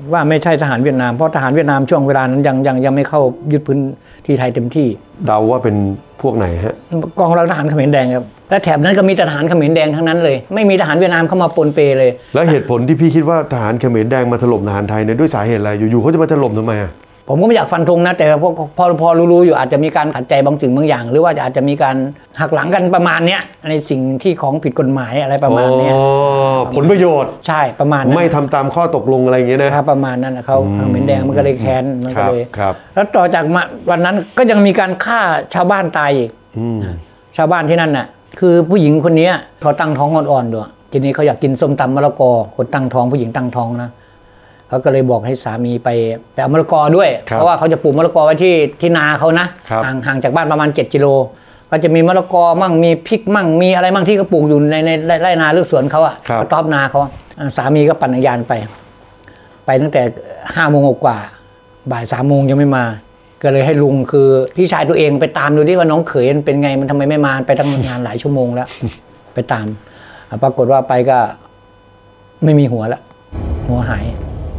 ว่าไม่ใช่ทหารเวียดนามเพราะทหารเวียดนามช่วงเวลานั้นยังยังยังไม่เข้ายึดพื้นที่ไทยเต็มที่เดาว่าเป็นพวกไหนฮะกองกำลังทหารเขมรแดงครับและแถบนั้นก็มีทหารเขมรแดงทั้งนั้นเลยไม่มีทหารเวียดนามเข้ามาปนเปเลยแล้วเหตุผลที่พี่คิดว่าทหารเขมรแดงมาถล่มทหารไทยเนี่ยด้วยสาเหตุอะไรอยู่ๆเขาจะมาถล่มทำไมอ่ะผมก็ไม่อยากฟันธงนะแต่พอพอพอรู้ๆอยู่อาจจะมีการขัดใจบางสิ่งบางอย่างหรือว่าอาจจะมีการหักหลังกันประมาณเนี้ยในสิ่งที่ของผิดกฎหมายอะไรประมาณเนี้ยผลประโยชน์ใช่ประมาณไม่ทำตามข้อตกลงอะไรอย่างเงี้ยนะครับประมาณนั้นเขาเขมรแดงมันก็เลยแค้นมันก็เลยครับแล้วต่อจากวันนั้นก็ยังมีการฆ่าชาวบ้านตายอีกชาวบ้านที่นั่นน่ะคือผู้หญิงคนนี้เขาตั้งท้องอ่อนๆด้วยทีนี้เขาอยากกินส้มตำมะละกอคนตั้งท้องผู้หญิงตั้งท้องนะเขาก็เลยบอกให้สามีไปแต่เอามะละกอด้วยเพราะว่าเขาจะปลูกมะละกอไว้ที่ที่นาเขานะห่างห่างจากบ้านประมาณเจ็ดกิโลก็จะมีมะละกอมั่งมีพริกมั่งมีอะไรมั่งที่เขาปลูกอยู่ในในไร่นาหรือสวนเขาอ่ะเขาตอบนาเขาสามีก็ปั่นจักรยานไปไปตั้งแต่ห้าโมงกว่าบ่ายสามโมงยังไม่มาก็เลยให้ลุงคือพี่ชายตัวเองไปตามดูดิว่าน้องเขยมันเป็นไงมันทำไมไม่มาไปทำงานหลายชั่วโมงแล้วไปตามปรากฏว่าไปก็ไม่มีหัวแล้วหัวหาย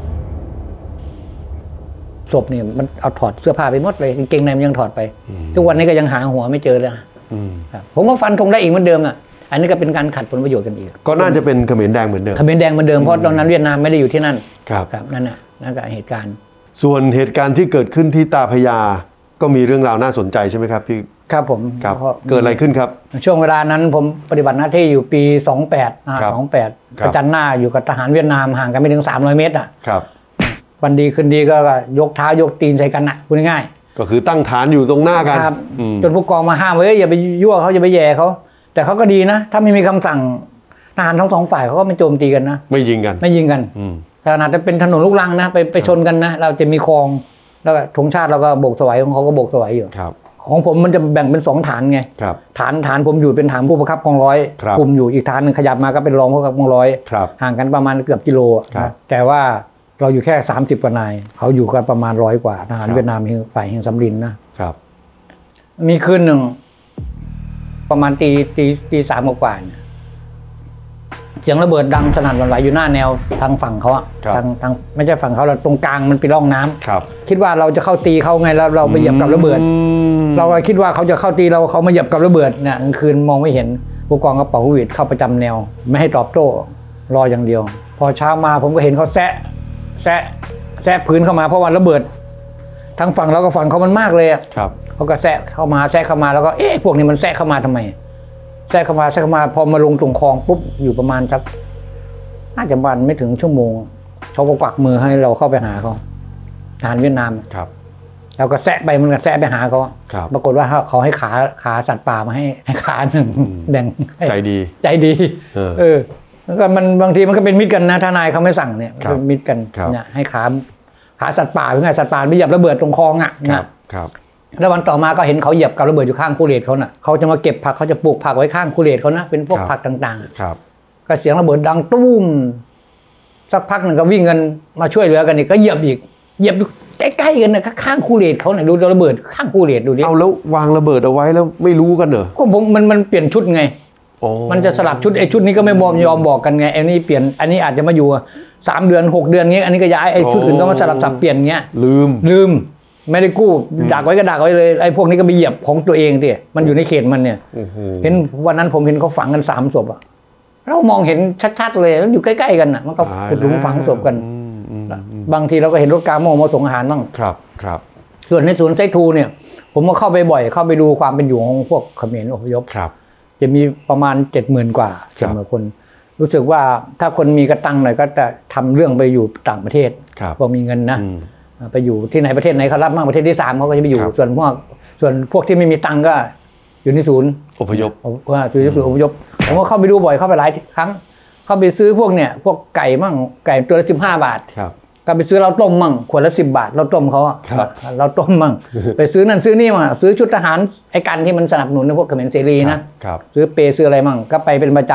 ศพเนี่ยมันเอาถอดเสื้อผ้าไปหมดเลยกางเกงในมันยังถอดไปทุกวันนี้ก็ยังหาหัวไม่เจอเลยผมก็ฟันธงได้อีกเหมือนเดิมอ่ะอันนี้ก็เป็นการขัดผลประโยชน์กันอีกก็น่าจะเป็นเขมรแดงเหมือนเดิมเขมรแดงเหมือนเดิมเพราะตอนนั้นเวียดนามไม่ได้อยู่ที่นั่นครับนั่นน่ะนั่นก็เหตุการณ์ส่วนเหตุการณ์ที่เกิดขึ้นที่ตาพญาก็มีเรื่องราวน่าสนใจใช่ไหมครับพี่ครับผมครับเกิดอะไรขึ้นครับช่วงเวลานั้นผมปฏิบัติหน้าที่อยู่ปีสองแปดอ่าสองแปดประจันหน้าอยู่กับทหารเวียดนามห่างกันไม่ถึงสามร้อยเมตรอ่ะครับวันดีคืนดีก็ยกเท้ายกตีนใส่กันนะพูดง่ายๆก็คือตั้งฐานอยู่ตรงหน้ากันจนผู้กองมาห้ามเฮ้ยอย่าไปยั่วเขาอย่าไปแย่เขาแต่เขาก็ดีนะถ้าไม่มีคำสั่งทหารทั้งสองฝ่ายเขาก็ไม่โจมตีกันนะไม่ยิงกันไม่ยิงกันขนาดจะเป็นถนนลูกรังนะไปไปชนกันนะเราจะมีคลองแล้วก็ธงชาติเราก็โบกสวายของเขาก็โบกสวายอยู่ของผมมันจะแบ่งเป็นสองฐานไงฐานฐานผมอยู่เป็นฐานผู้บังคับกองร้อยกลุ่มอยู่อีกฐานหนึ่งขยับมาก็เป็นรองผู้บังคับกองร้อยห่างกันประมาณเกือบกิโลแต่ว่าเราอยู่แค่สามสิบกว่านายเขาอยู่กันประมาณร้อยกว่าทหารเวียดนามฝ่ายแห่งสำลินนะครับมีคืนหนึ่งประมาณตีตีตีสามกว่าเสียงระเบิดดังสนั่นหวั่นไหวอยู่หน้าแนวทางฝั่งเขาอะทางทางไม่ใช่ฝั่งเขาเราตรงกลางมันเป็นร่องน้ำคิดว่าเราจะเข้าตีเขาไงแล้วเราไปเหยียบกับระเบิดเราคิดว่าเขาจะเข้าตีเราเขามาเหยียบกับระเบิดเนี่ยกลางคืนมองไม่เห็นผู้กองกระเป๋าหวีดเข้าประจำแนวไม่ให้ตอบโต้รออย่างเดียวพอเช้ามาผมก็เห็นเขาแซะแซะแซะพื้นเข้ามาเพราะว่าระเบิดทั้งฝั่งเรากับฝั่งเขามันมากเลยอ่ะเขาก็แซะเข้ามาแซะเข้ามาแล้วก็เอ๊ะพวกนี้มันแซะเข้ามาทำไมแซะเข้ามาแซะเข้ามาพอมาลงตรงคลองปุ๊บอยู่ประมาณสักน่าจะวันไม่ถึงชั่วโมงเขาก็กวักมือให้เราเข้าไปหาเขาทหารเวียดนามครับเราก็แซะไปมันก็แซะไปหาเขาปรากฏว่าเขาให้ขาขาสัตว์ป่ามาให้ให้ขาหนึ่งแบ่งใจดีใจดีเออแล้วก็มันบางทีมันก็เป็นมิตรกันนะทนายเขาไม่สั่งเนี่ยเป็นมิตรกันเนี่ยให้ขาขาสัตว์ป่าเพื่อสัตว์ป่าไม่เหยียบระเบิดตรงคลองอ่ะนะครับแล้ววันต่อมาก็เห็นเขาเหยียบกับระเบิดอยู่ข้างคูเรตเขาน่ะเขาจะมาเก็บผักเขาจะปลูกผักไว้ข้างคูเรตเขานะเป็นพวกผักต่างๆครับก็เสียงระเบิดดังตุ้มสักพักหนึ่งก็วิ่งกันมาช่วยเหลือกันอีกก็เหยียบอีกเหยียบใกล้ๆกันนะข้างคูเรตเขาเนี่ยดูระเบิดข้างคูเรตดูดิเอาแล้ววางระเบิดเอาไว้แล้วไม่รู้กันเหรอก็ผมมันมันเปลี่ยนชุดไงมันจะสลับชุดไอ้ชุดนี้ก็ไม่ยอมยอมบอกกันไงไอ้นี่เปลี่ยนอันนี้อาจจะมาอยู่สามเดือนหกเดือนเงี้ยอันนี้ก็ย้ายไอ้ชุดอื่นก็มาสลับสับเปลี่ยนเงี้ยลืมลืมไม่ได้กู้ดักไว้ก็ดักไว้เลยไอ้พวกนี้ก็ไปเหยียบของตัวเองดิมันอยู่ในเขตมันเนี่ยเห็นวันนั้นผมเห็นเขาฝังกันสามศพอะเรามองเห็นชัดๆเลยแล้วอยู่ใกล้ๆกันอ่ะมันก็ขุดหลุมฝังศพกันบางทีเราก็เห็นรถกาโม่มาส่งอาหารบ้างครับครับส่วนในศูนย์ไซทูเนี่ยผมก็เข้าไปบ่อยเข้าไปดูความเป็นอยู่ของพวกเขมรอพยพจะมีประมาณเจ็ดหมื่นกว่าเจ็ดหมื่นคนรู้สึกว่าถ้าคนมีกระตังหน่อยก็จะทำเรื่องไปอยู่ต่างประเทศพอมีเงินนะไปอยู่ที่ไหนประเทศไหนเขารับมากประเทศที่สามเขาก็จะไปอยู่ส่วนพวกส่วนพวกที่ไม่มีตังก็อยู่ในศูนย์อพยพว่าศูนย์อพยพผมก็เข้าไปดูบ่อยเข้าไปหลายครั้งเข้าไปซื้อพวกเนี่ยพวกไก่มั่งไก่ตัวละสิบห้าบาทก็ไปซื้อเราต้มมั่งขวดละสิบบาทเราต้มเขาเราต้มมั่งไปซื้อนั่นซื้อนี่มาซื้อชุดทหารไอ้กันที่มันสนับสนุนในพวกเขมรเสรีนะซื้อเปซื้ออะไรมั่งก็ไปเป็นประจ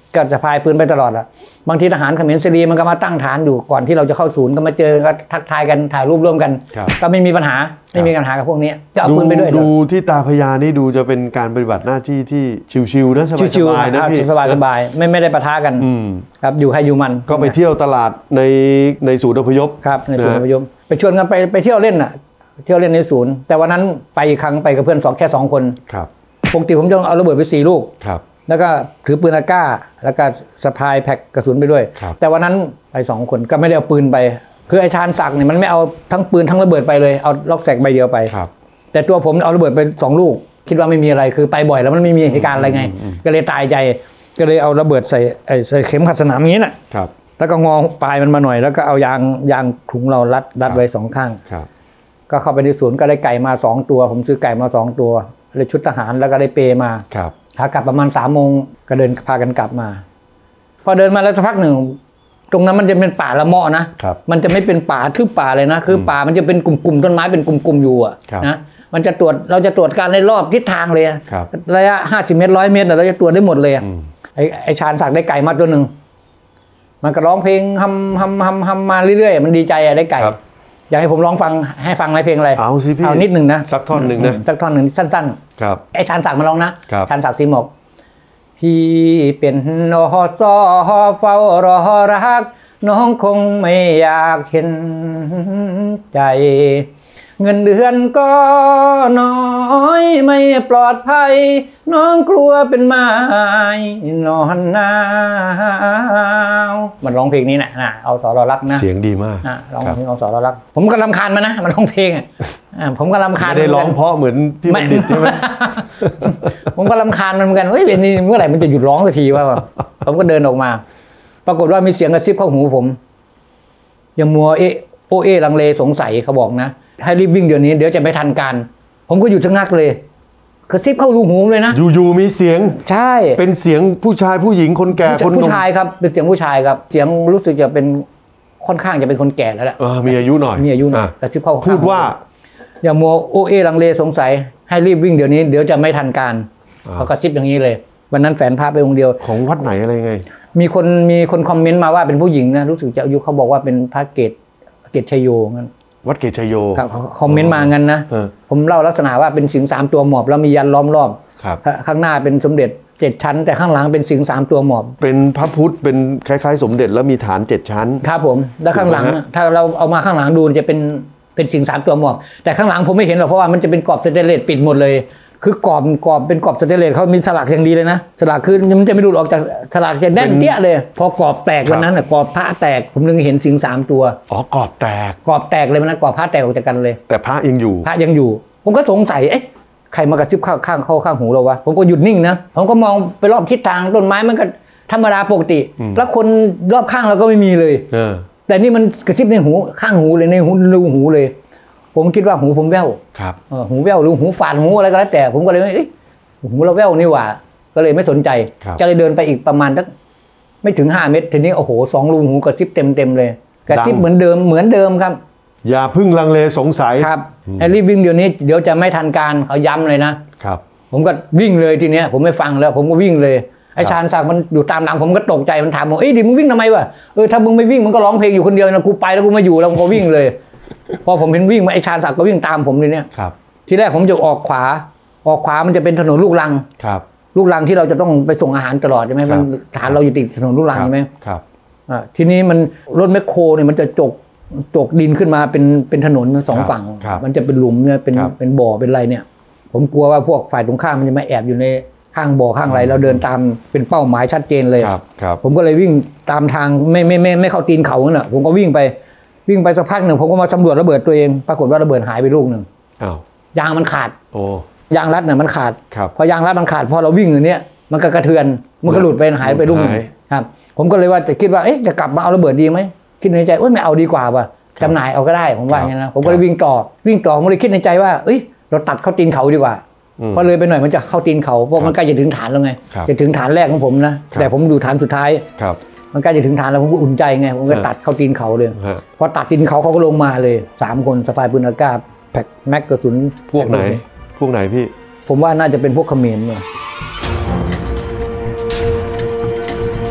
ก็จะพายปืนไปตลอดอ่ะบางทีทหารเขมรซีรีมันก็มาตั้งฐานอยู่ก่อนที่เราจะเข้าศูนย์ก็มาเจอก็ทักทายกันถ่ายรูปร่วมกันก็ไม่มีปัญหาไม่มีปัญหากับพวกนี้จะเอาปืนไปด้วยดูที่ตาพญานี่ดูจะเป็นการปฏิบัติหน้าที่ที่ชิวๆนะสบายๆนะพี่สบายๆไม่ไม่ได้ปะทะกันครับอยู่ใครอยู่มันก็ไปเที่ยวตลาดในในศูนย์อพยพครับในศูนย์อพยพไปชวนกันไปไปเที่ยวเล่นอ่ะเที่ยวเล่นในศูนย์แต่วันนั้นไปอีกครั้งไปกับเพื่อนสองแค่สองคนครับปกติผมจะเอาระเบิดไปสี่ลูกครับแล้วก็ถือปืนอากาศแล้วก็สะพายแพ็คกระสุนไปด้วยแต่วันนั้นไปสองคนก็ไม่ได้เอาปืนไปคือไอ้ชาญศักดิ์เนี่ยมันไม่เอาทั้งปืนทั้งระเบิดไปเลยเอาล็อกแสกใบเดียวไปแต่ตัวผมเอาระเบิดไปสองลูกคิดว่าไม่มีอะไรคือไปบ่อยแล้วมันไม่มีเหตุการณ์อะไรไงก็เลยตายใจก็เลยเอาระเบิดใส่ใส่เข็มขัดสนามอย่างนี้น่ะแล้วก็งอปลายมันมาหน่อยแล้วก็เอายางยางถุงเรารัดรัดไว้สองข้างก็เข้าไปในศูนย์ก็ได้ไก่มาสองตัวผมซื้อไก่มาสองตัวเลยชุดทหารแล้วก็ได้เปมาขากลับประมาณสามโมงก็เดินพากันกลับมาพอเดินมาแล้วสักพักหนึ่งตรงนั้นมันจะเป็นป่าละเมาะนะมันจะไม่เป็นป่าทึบป่าเลยนะคือป่ามันจะเป็นกลุ่มๆต้นไม้เป็นกลุ่มๆอยู่อ่ะนะมันจะตรวจเราจะตรวจการในรอบทิศทางเลยระยะห้าสิบเมตรร้อยเมตรเราจะตรวจได้หมดเลยไอ้ไอ้ชาญศักดิ์ได้ไก่มาตัวหนึ่งมันก็ร้องเพลงฮัมฮัมฮัมฮัมมาเรื่อยๆมันดีใจอะได้ไก่อยากให้ผมร้องฟังให้ฟังอะไรเพลงอะไรเอาสิพี่เอานิดหนึ่งนะสักท่อนหนึ่งนะสักท่อนหนึ่งสั้นๆครับไอ้ชาญศักดิ์มาร้องนะชาญศักดิ์สีหมอกพี่เป็นนอซอเฝ้ารอรักน้องคงไม่อยากเห็นใจเงินเดือนก็น้อยไม่ปลอดภัยน้องกลัวเป็นไม้นอนหนาวมันร้องเพลงนี้นะนะเอาสอรรักนะเสียงดีมากร้องเพลงเอาสอรรักผมก็รำคาญมันนะมันร้องเพลงอ่ะผมก็รำคาญไม่ได้ร้องเพราะเหมือนพี่บัณฑิตใช่ไหมผมก็รำคาญมันเหมือนกันเฮ้ยเป็นนี่เมื่อไหร่มันจะหยุดร้องสักทีวะผมก็เดินออกมาปรากฏว่ามีเสียงกระซิบเข้าหูผมยังมัวเอะโอเอลังเลสงสัยเขาบอกนะให้รีบวิ่งเดี๋ยวนี้เดี๋ยวจะไม่ทันการผมก็หยุดชะงักเลยกระซิบเข้ารูหูเลยนะอยู่ๆมีเสียงใช่เป็นเสียงผู้ชายผู้หญิงคนแก่คนหนุ่มผู้ชายครับเป็นเสียงผู้ชายครับเสียงรู้สึกจะเป็นค่อนข้างจะเป็นคนแก่แล้วแหละเออมีอายุหน่อยมีอายุหน่อยกระซิบเข้าพูดว่าอย่ามัวโอเอลังเลสงสัยให้รีบวิ่งเดี๋ยวนี้เดี๋ยวจะไม่ทันการเขากระซิบอย่างนี้เลยวันนั้นแฝนภาพไปองค์เดียวของวัดไหนอะไรไงมีคนมีคนคอมเมนต์มาว่าเป็นผู้หญิงนะรู้สึกจะอายุเขาบอกว่าเป็นพระเกศเกศชัยโยงั้นวัดเกศชัยโยครับคอมเมนต์มางั้นนะผมเล่าลักษณะว่าเป็นสิงห์สามตัวหมอบแล้วมียันล้อมรอบข้างหน้าเป็นสมเด็จเจ็ดชั้นแต่ข้างหลังเป็นสิงห์สามตัวหมอบเป็นพระพุทธเป็นคล้ายๆสมเด็จแล้วมีฐานเจ็ดชั้นครับผมแล้วข้างหลังถ้าเราเอามาข้างหลังดูจะเป็นเป็นสิงห์สามตัวหมอบแต่ข้างหลังผมไม่เห็นหรอกเพราะว่ามันจะเป็นกรอบสเตนเลสปิดหมดเลยคือกรอบกรอบเป็นกรอบสเตนเลสเขามีสลักอย่างดีเลยนะสลักคือมันจะไม่หลุดออกจากสลักจะแน่นเตี้ยเลยพอกรอบแตกวันนั้นน่ะกรอบพระแตกผมนึกเห็นสิงห์สามตัวอ๋อกรอบแตกกรอบแตกเลยมันนะกรอบพระแตกออกจากกันเลยแต่พระยังอยู่พระยังอยู่ผมก็สงสัยเอ๊ะใครมากระซิบข้างข้างเข้าข้างหูเราวะผมก็หยุดนิ่งนะผมก็มองไปรอบทิศทางต้นไม้มันก็ธรรมดาปกติแล้วคนรอบข้างเราก็ไม่มีเลยแต่นี่มันกระซิบในหูข้างหูเลยในหูรูหูเลยผมคิดว่าหูผมแว่วครับหูแว่วหรือหูฝาดหูอะไรก็แล้วแต่ผมก็เลยเอ๊ะหูเราแว่วนี่หว่าก็เลยไม่สนใจจะเลยเดินไปอีกประมาณสักไม่ถึงห้าเมตรทีนี้โอ้โหสองรูหูกระซิบเต็มเต็มเลยกระซิบเหมือนเดิมเหมือนเดิมครับอย่าพึ่งลังเลสงสัยครับให้รีบวิ่งเดี๋ยวนี้เดี๋ยวจะไม่ทันการเขาย้ำเลยนะครับผมก็วิ่งเลยทีเนี้ยผมไม่ฟังแล้วผมก็วิ่งเลยไอ้ชาญศักดิ์มันอยู่ตามหลังผมก็ตกใจมันถามผมเอ้ยดิมึงวิ่งทำไมวะเออถ้ามึงไม่วิ่งมึงก็ร้องเพลงอยู่คนเดียวนะกูไปแล้วกูไม่อยู่แล้วก็วิ่งเลยพอผมเห็นวิ่งมาไอ้ชาญศักดิ์ก็วิ่งตามผมเลยเนี่ยทีแรกผมจะออกขวาออกขวามันจะเป็นถนนลูกรังครับลูกรังที่เราจะต้องไปส่งอาหารตลอดใช่ไหมมันฐานเราอยู่ติดถนนลูกรังใช่ไหมครับอ่าทีนี้มันรถแมคโครเนี่ยมันจะจกจกดินขึ้นมาเป็นเป็นถนนสองฝั่งมันจะเป็นหลุมเนี่ยเป็นเป็นบ่อเป็นไรเนี่ยผมกลัวว่าพวกฝ่ายตรงข้ามมันจะมาแอบอยู่ในข้างบ่อข้างไรเราเดินตามเป็นเป้าหมายชัดเจนเลยผมก็เลยวิ่งตามทางไม่ไม่ไม่ไม่เข้าตีนเขาน่ะผมก็วิ่งไปวิ่งไปสักพักหนึ่งผมก็มาสำรวจระเบิดตัวเองปรากฏว่าระเบิดหายไปลูกหนึ่งยางมันขาดโอ้ยางรัดเนี่ยมันขาดพอยางรัดมันขาดพอเราวิ่งอย่างเนี้ยมันก็กระเทือนมันก็หลุดไปหายไปลูกนึงครับผมก็เลยว่าจะคิดว่าเอ๊ะจะกลับมาเอาระเบิดดีไหมคิดในใจเอ้ยไม่เอาดีกว่าว่ะจำหน่ายเอาก็ได้ผมว่าอย่างนี้นะผมก็เลยวิ่งต่อวิ่งต่อผมเลยคิดในใจว่าเอ้ยเราตัดเข้าตีนเขาดีกว่าพอเลยไปหน่อยมันจะเข้าตีนเขาเพราะมันใกล้จะถึงฐานแล้วไงจะถึงฐานแรกของผมนะแต่ผมอยู่ฐานสุดท้ายมันใกล้จะถึงฐานแล้วผมก็อุ่นใจไงผมก็ตัดเข้าตีนเขาเลยพอตัดตีนเขาเขาก็ลงมาเลยสามคนสะพายปืนอากาศแพ็คแม็กกระสุนพวกไหนพวกไหนพี่ผมว่าน่าจะเป็นพวกเขมรเนี่ย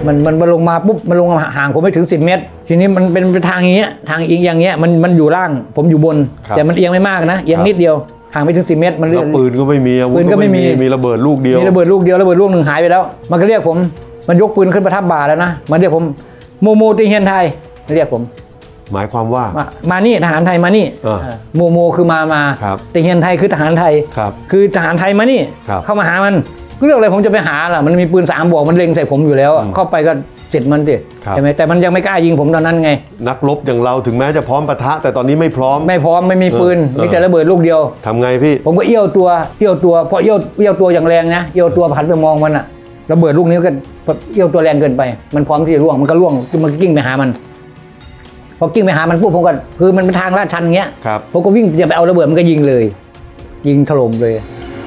มันมันมันลงมาปุ๊บมันลงห่างผมไม่ถึงสิบเมตรทีนี้มันเป็นทางอย่างเงี้ยทางอีกอย่างเงี้ยมันมันอยู่ล่างผมอยู่บนแต่มันเอียงไม่มากนะเอียงนิดเดียวห่างไปถึงสิบเมตรมันเลื่อนปืนก็ไม่มีอาวุธก็ไม่มีมีระเบิดลูกเดียวมีระเบิดลูกเดียวระเบิดลูกหนึ่งหายไปแล้วมันก็เรียกผมมันยกปืนขึ้นประทับบ่าแล้วนะมันเรียกผมโมโมติเฮียนไทยเรียกผมหมายความว่ามามานี่ทหารไทยมานี่โมโมคือมามาติเฮียนไทยคือทหารไทยคือทหารไทยมานี่เข้ามาหามันเรื่องอะไรผมจะไปหาล่ะมันมีปืนสามบอกมันเล็งใส่ผมอยู่แล้วเข้าไปก็เสร็จมันสิใช่ไหมแต่มันยังไม่กล้ายิงผมตอนนั้นไงนักรบอย่างเราถึงแม้จะพร้อมปะทะแต่ตอนนี้ไม่พร้อมไม่พร้อมไม่มีปืนมีแต่ระเบิดลูกเดียวทำไงพี่ผมก็เอี้ยวตัวเอี้ยวตัวพอเอี้ยวเอี้ยวตัวอย่างแรงนะเอี้ยวตัวผันไปมองมันอะระเบิดลูกนี้ก็เอี้ยวตัวแรงเกินไปมันพร้อมที่จะร่วงมันก็ร่วงมันกิ้งไปหามันพอกิ้งไปหามันปุ๊บผมก็คือมันเป็นทางลาดชันเงี้ยผมก็วิ่งจะไปเอาระเบิดมันก็ยิงเลยยิงถล่มเลย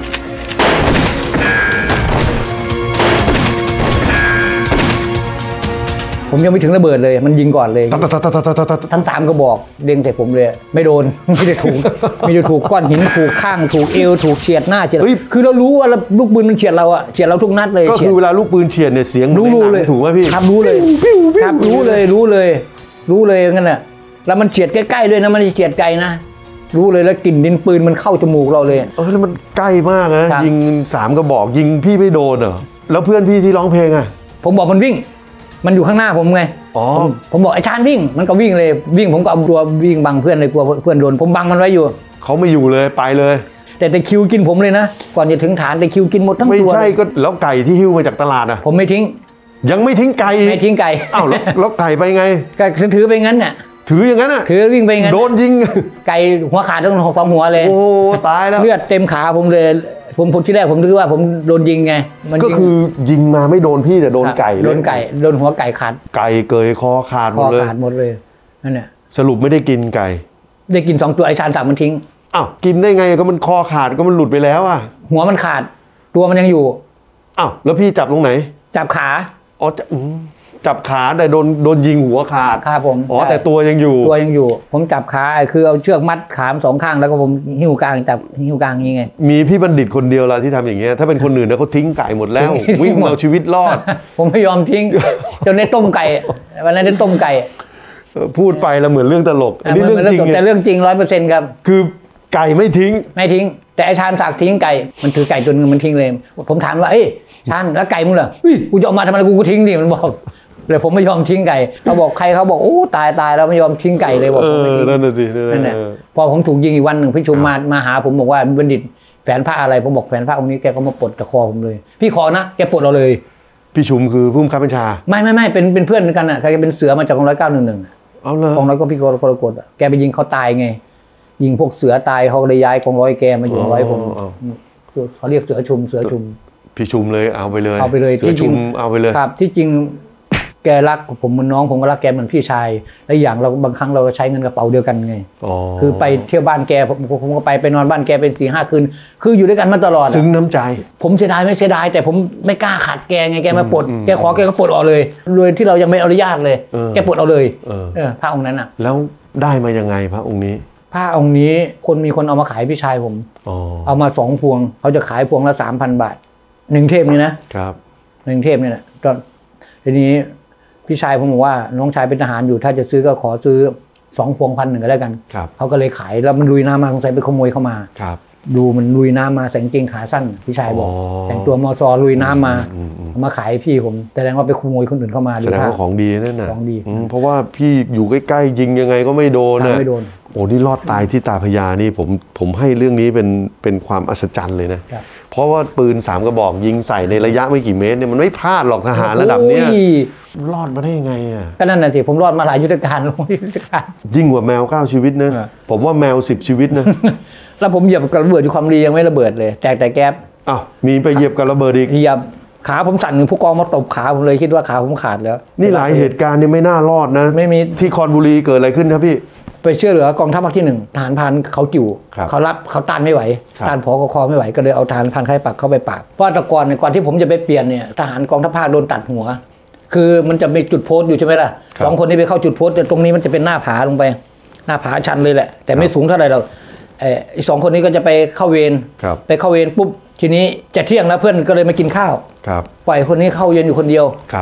ผมยังไม่ถึงระเบิดเลยมันยิงก่อนเลยทั้งสามก็บอกเด้งใส่ผมเลยไม่โดนไม่ได้ถูกไม่ได้ถูกก้อนหินถูกข้างถูกเอวถูกเฉียดหน้าเฉียดคือเรารู้ว่าลูกปืนมันเฉียดเราอะเฉียดเราทุกนัดเลยก็คือเวลาลูกปืนเฉียดเนี่ยเสียงรู้เลยถูกไหมพี่ครับรู้เลยครับรู้เลยรู้เลยรู้เลยงั้นแหละแล้วมันเฉียดใกล้ๆด้วยนะมันเฉียดไกลนะรู้เลยแล้วกลิ่นดินปืนมันเข้าจมูกเราเลยเออแล้วมันใกล้มากนะยิงสามกระบอกยิงพี่ไม่โดนเหรอแล้วเพื่อนพี่ที่ร้องเพลงอะผมบอกมันวิ่งมันอยู่ข้างหน้าผมไงอ๋อผมบอกไอ้ชาญวิ่งมันก็วิ่งเลยวิ่งผมก็เอาตัววิ่งบังเพื่อนเลยกลัวเพื่อนโดนผมบังมันไว้อยู่เขาไม่อยู่เลยไปเลยแต่แต่คิวกินผมเลยนะก่อนจะถึงฐานแต่คิวกินหมดทั้งตัวไม่ใช่ก็แล้วไก่ที่หิ้วมาจากตลาดอะผมไม่ทิ้งยังไม่ทิ้งไก่ไม่ทิ้งไก่อ้าวแล้วไก่ไปไงก็ถือไปงั้นน่ะถืออย่างนั้นอ่ะถือวิ่งไปงั้นโดนยิงไก่หัวขาดทั้งสองหัวเลยโอ้ตายแล้วเลือดเต็มขาผมเลยผมผมที่แรกผมนึกว่าผมโดนยิงไงก็คือยิงมาไม่โดนพี่แต่โดนไก่โดนไก่โดนหัวไก่ขาดไก่เกยคอขาดหมดเลยคอขาดหมดเลยนั่นแหละสรุปไม่ได้กินไก่ได้กินสองตัวไอ้ชาญสั่งมันทิ้งอ้าวกินได้ไงก็มันคอขาดก็มันหลุดไปแล้วอ่ะหัวมันขาดตัวมันยังอยู่อ้าวแล้วพี่จับตรงไหนจับขาอ๋อจับขาแต่โดนโดนยิงหัวขาดครับผมอ๋อแต่ตัวยังอยู่ตัวยังอยู่ผมจับขาคือเอาเชือกมัดขามสองข้างแล้วก็ผมหิ้วกลางจับหิ้วกลางอย่างไงมีพี่บัณฑิตคนเดียวละที่ทำอย่างเงี้ยถ้าเป็นคนอื่นเนี่ยเขาทิ้งไก่หมดแล้ววิ่งเอาชีวิตรอดผมไม่ยอมทิ้งจนได้ต้มไก่วันนั้นได้ต้มไก่พูดไปแล้วเหมือนเรื่องตลกอันนี้เรื่องจริงแต่เรื่องจริงร้อยเปอร์เซ็นต์ครับคือไก่ไม่ทิ้งไม่ทิ้งแต่ไอ้ชาญศักดิ์ทิ้งไก่มันถือไก่ตัวนึงมันทิ้งเลยผมถามว่าเอ้ยชาญแล้วไก่มึงเหรอกูจะเอามาทำไมกูกูทิ้งดิมันบอกเลยผมไม่ยอมทิ้งไก่เขาบอกใครเขาบอกโอ้ตายตายแล้วไม่ยอมทิ้งไก่เลยบอกผมไม่ทิ้งนั่นน่ะสินั่นแหละพอผมถูกยิงอีกวันหนึ่งพี่ชุมมามาหาผมบอกว่าบัณฑิตแฝนผ้าอะไรผมบอกแฝนผ้าองค์นี้แกก็มาปลดตะคอผมเลยพี่ขอนะแกปลดเราเลยพี่ชุมคือผู้บังคับบัญชาไม่ไม่ไม่เป็นเป็นเพื่อนกันอ่ะแกเป็นเสือมาจากกองร้อยเก้าหนึ่งหนึ่งเอาเลยกองร้อยก็พี่กรกฎแกไปยิงเขาตายไงยิงพวกเสือตายเขาเลยย้ายกองร้อยแกมาอยู่ร้อยผมเขาเรียกเสือชุมเสือชุมพี่ชุมเลยเอาไปเลยเอาไปเลยเสือชุมเอาไปเลยครับที่จริงแกรักผมเหมือนน้องผมก็รักแกเหมือนพี่ชายและอย่างเราบางครั้งเราก็ใช้เงินกระเป๋าเดียวกันไงคือไปเที่ยวบ้านแกผมผมก็ไปไปนอนบ้านแกเป็นสี่ห้าคืนคืออยู่ด้วยกันมาตลอดซึ้งน้ำใจผมเสียดายไม่เสียดายแต่ผมไม่กล้าขัดแกไงแกมาปลดแกขอแกก็ปลดออกเลยโดยที่เรายังไม่อนุญาตเลยแกปลดเอาเลยเออพระองค์นั้นอ่ะแล้วได้มายังไงพระองค์นี้พระองค์นี้คนมีคนเอามาขายพี่ชายผมเอามาสองพวงเขาจะขายพวงละสามพันบาทหนึ่งเทพนี่นะครับหนึ่งเทพนี่แหละตอนทีนี้พี่ชายผมบอกว่าน้องชายเป็นทหารอยู่ถ้าจะซื้อก็ขอซื้อสองพวงพันหนึ่งก็ได้กันเขาก็เลยขายแล้วมันลุยน้ำมาสงสัยไปขโมยเข้ามาดูมันลุยน้ำมาใส่กางเกงขาสั้นพี่ชายบอกแต่งตัวมอซอลุยน้ำมามาขายพี่ผมแสดงว่าไปขโมยคนอื่นเข้ามาแสดงว่าของดีนั่นน่ะของดีเพราะว่าพี่อยู่ใกล้ๆยิงยังไงก็ไม่โดนนะไม่โดนโอ้นี่รอดตายที่ตาพญานี่ผมผมให้เรื่องนี้เป็นเป็นความอัศจรรย์เลยนะเพราะว่าปืนสามกระบอกยิงใส่ในระยะไม่กี่เมตรเนี่ยมันไม่พลาดหรอกทหารระดับเนี้ยรอดมาได้ยังไงอ่ะก็นั่นน่ะสิผมรอดมาหลายยุทธการยุทธการยิ่งกว่าแมวเก้าชีวิตนะผมว่าแมวสิบชีวิตนะแล้วผมเหยียบกับระเบิดอยู่ความดียังไม่ระเบิดเลยแตกแต่แก๊บอ้าวมีไปเหยียบกับระเบิดอีกเหยียบขาผมสั่นหนึ่งผู้กองมาตบขาผมเลยคิดว่าขาผมขาดแล้วนี่หลายเหตุการณ์นี่ไม่น่ารอดนะไม่มีที่คอนบุรีเกิดอะไรขึ้นครับพี่ไปช่วยเหลือกองทัพภาคที่หนึ่งทหารพรานเขาจิ๋วเขารับเขาต้านไม่ไหวต้านผอกคอไม่ไหวก็เลยเอาทหารพรานไข้ปักเข้าไปปราบเพราะตะกอนก่อนที่ผมจะไปเปลี่ยนเนี่ยทหารกองทัพภาคโดนตัดหัวคือมันจะมีจุดโพสต์อยู่ใช่ไหมล่ะสองคนนี้ไปเข้าจุดโพสต์แต่ตรงนี้มันจะเป็นหน้าผาลงไปหน้าผาชันเลยแหละแต่ไม่สูงเท่าไหร่เราไอ้สองคนนี้ก็จะไปเข้าเวรไปเข้าเวรปุ๊บทีนี้จะเที่ยงแล้วเพื่อนก็เลยมากินข้าวปล่อยคนนี้เข้าเย็นอยู่คนเดียว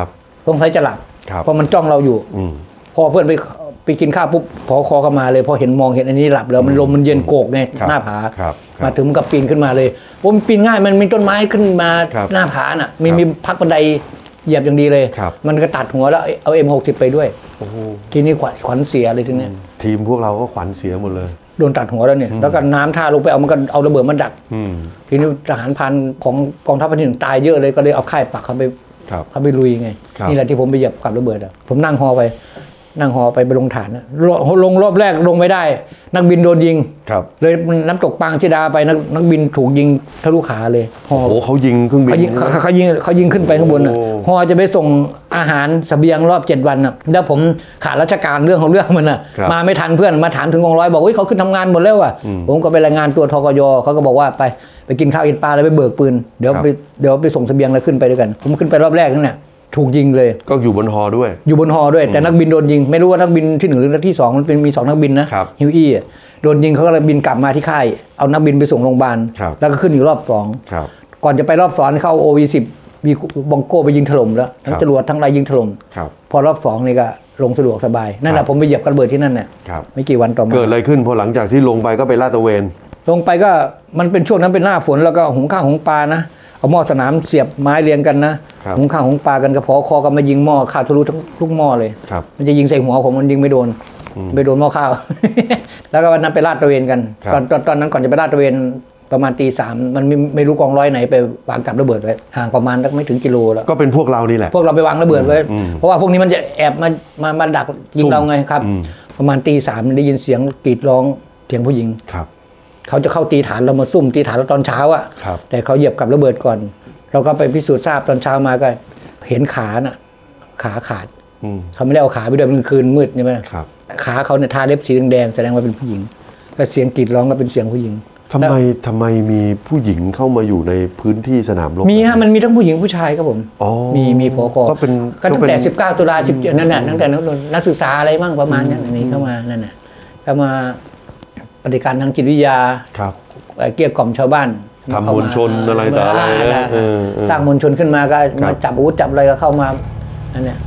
สงสัยจะหลับเพราะมันจ้องเราอยู่พอเพื่อนไปไปกินข้าวปุ๊บพอคอเข้ามาเลยพอเห็นมองเห็นอันนี้หลับแล้วมันลมมันเย็นโกกไงหน้าผามาถึงมันก็ปีนขึ้นมาเลยผมปีนง่ายมันมีต้นไม้ขึ้นมาหน้าผาน่ะมีมีพักบันไดเหยียบอย่างดีเลยมันก็ตัดหัวแล้วเอาเอ็มหกสิบไปด้วยทีนี้ขวัญขวัญเสียเลยทีนี้ทีมพวกเราก็ขวัญเสียหมดเลยโดนตัดหัวแล้วเนี่ยแล้วก็น้ำท่าลงไปเอามันก็เอาระเบิดมันดักทีนี้ทหารพรานของกองทัพภาคที่หนึ่งตายเยอะเลยก็เลยเอาค่ายปักเขาไปเขาไปลุยไงนี่แหละที่ผมไปเหยียบกับระเบิดอ่ะผมนั่งฮอไปนั่งฮอไปไปลงฐานนะลงรอบแรกลงไม่ได้นักบินโดนยิงเลยน้ำตกปางศิดาไปนักนักบินถูกยิงทะลุขาเลยฮอโอ้เขายิงเครื่องบินเขายิงเขายิงเขายิงขึ้นไปข้างบนอ่ะฮอจะไปส่งอาหารเสบียงรอบเจ็ดวันอ่ะแล้วผมขาดราชการเรื่องของเรื่องมันอ่ะมาไม่ทันเพื่อนมาถามถึงกองร้อยบอกว่าเขาขึ้นทำงานหมดแล้วอ่ะผมก็ไปรายงานตัวทกยเขาก็บอกว่าไปไปกินข้าวอินปลาแล้วไปเบิกปืนเดี๋ยวไปเดี๋ยวไปส่งเสบียงแล้วขึ้นไปด้วยกันผมขึ้นไปรอบแรกนั่นแหละถูกยิงเลยก็อยู่บนฮอด้วยอยู่บนฮอด้วยแต่นักบินโดนยิงไม่รู้ว่านักบินที่หนึ่งหรือนักที่สองมันเป็นมีสองนักบินนะฮิวอี้โดนยิงเขาก็เลยบินกลับมาที่ค่ายเอานักบินไปส่งโรงพยาบาลแล้วก็ขึ้นอีกรอบสองก่อนจะไปรอบสองเข้าโอวีสิบมีบองโก้ไปยิงถล่มแล้วทั้งจรวดทั้งไรยิงถล่มพอรอบสองนี่ก็ลงสะดวกสบายนั่นแหละผมไปเหยียบกระเบิดที่นั่นเนี่ยไม่กี่วันต่อมาเกิดอะไรขึ้นพอหลังจากที่ลงไปก็ไปลาดตระเวนลงไปก็มันเป็นช่วงนั้นเป็นหน้าฝนแล้วก็หุงข้าวหุงปลานะเอาหม้อสนามเสียบไม้เรียงกันนะหุงข้าวหุงปลากันกระเพาะคอกันมายิงหม้อข้าวทะลุทั้งทุกหม้อเลยมันจะยิงใส่หัวผมมันยิงไม่โดนไม่โดนหม้อข้าวแล้วก็วันนั้นไปลาดตระเวนกันตอนตอนนั้นก่อนจะไปลาดตระเวนประมาณตีสามมันไม่ไม่รู้กองร้อยไหนไปวางกับระเบิดไว้ห่างประมาณไม่ถึงกิโลแล้วก็เป็นพวกเรานี่แหละพวกเราไปวางระเบิดไว้เพราะว่าพวกนี้มันจะแอบมามามาดักยิงเราไงครับประมาณตีสามได้ยินเสียงกรีดร้องเสียงผู้หญิงเขาจะเข้าตีฐานเรามาซุ่มตีฐานเราตอนเช้าอ่ะแต่เขาเหยียบกับระเบิดก่อนเราก็ไปพิสูจน์ทราบตอนเช้ามาก็เห็นขาน่ะขาขาดเขาไม่ได้เอาขาไปด้วยมันคืนมืดใช่ไหมขาเขาเนี่ยทาเล็บสีแดงแสดงว่าเป็นผู้หญิงแต่เสียงกรีดร้องก็เป็นเสียงผู้หญิงทำไมทำไมมีผู้หญิงเข้ามาอยู่ในพื้นที่สนามรบมีฮะมันมีทั้งผู้หญิงผู้ชายครับผมมีมีพกก็เป็นก็ตั้งแต่สิบเก้าตุลาสิบเจ็ดนั่นแหละตั้งแต่นักศึกษาอะไรมั่งประมาณนี้เข้ามานั่นน่ะเข้ามาปฏิการทางจิตวิทยาเกลี้ยกล่อมชาวบ้านทำมวลชนอะไรต่ออะไรสร้างมวลชนขึ้นมาก็มาจับอาวุธจับอะไรก็เข้ามาอันเนี้ย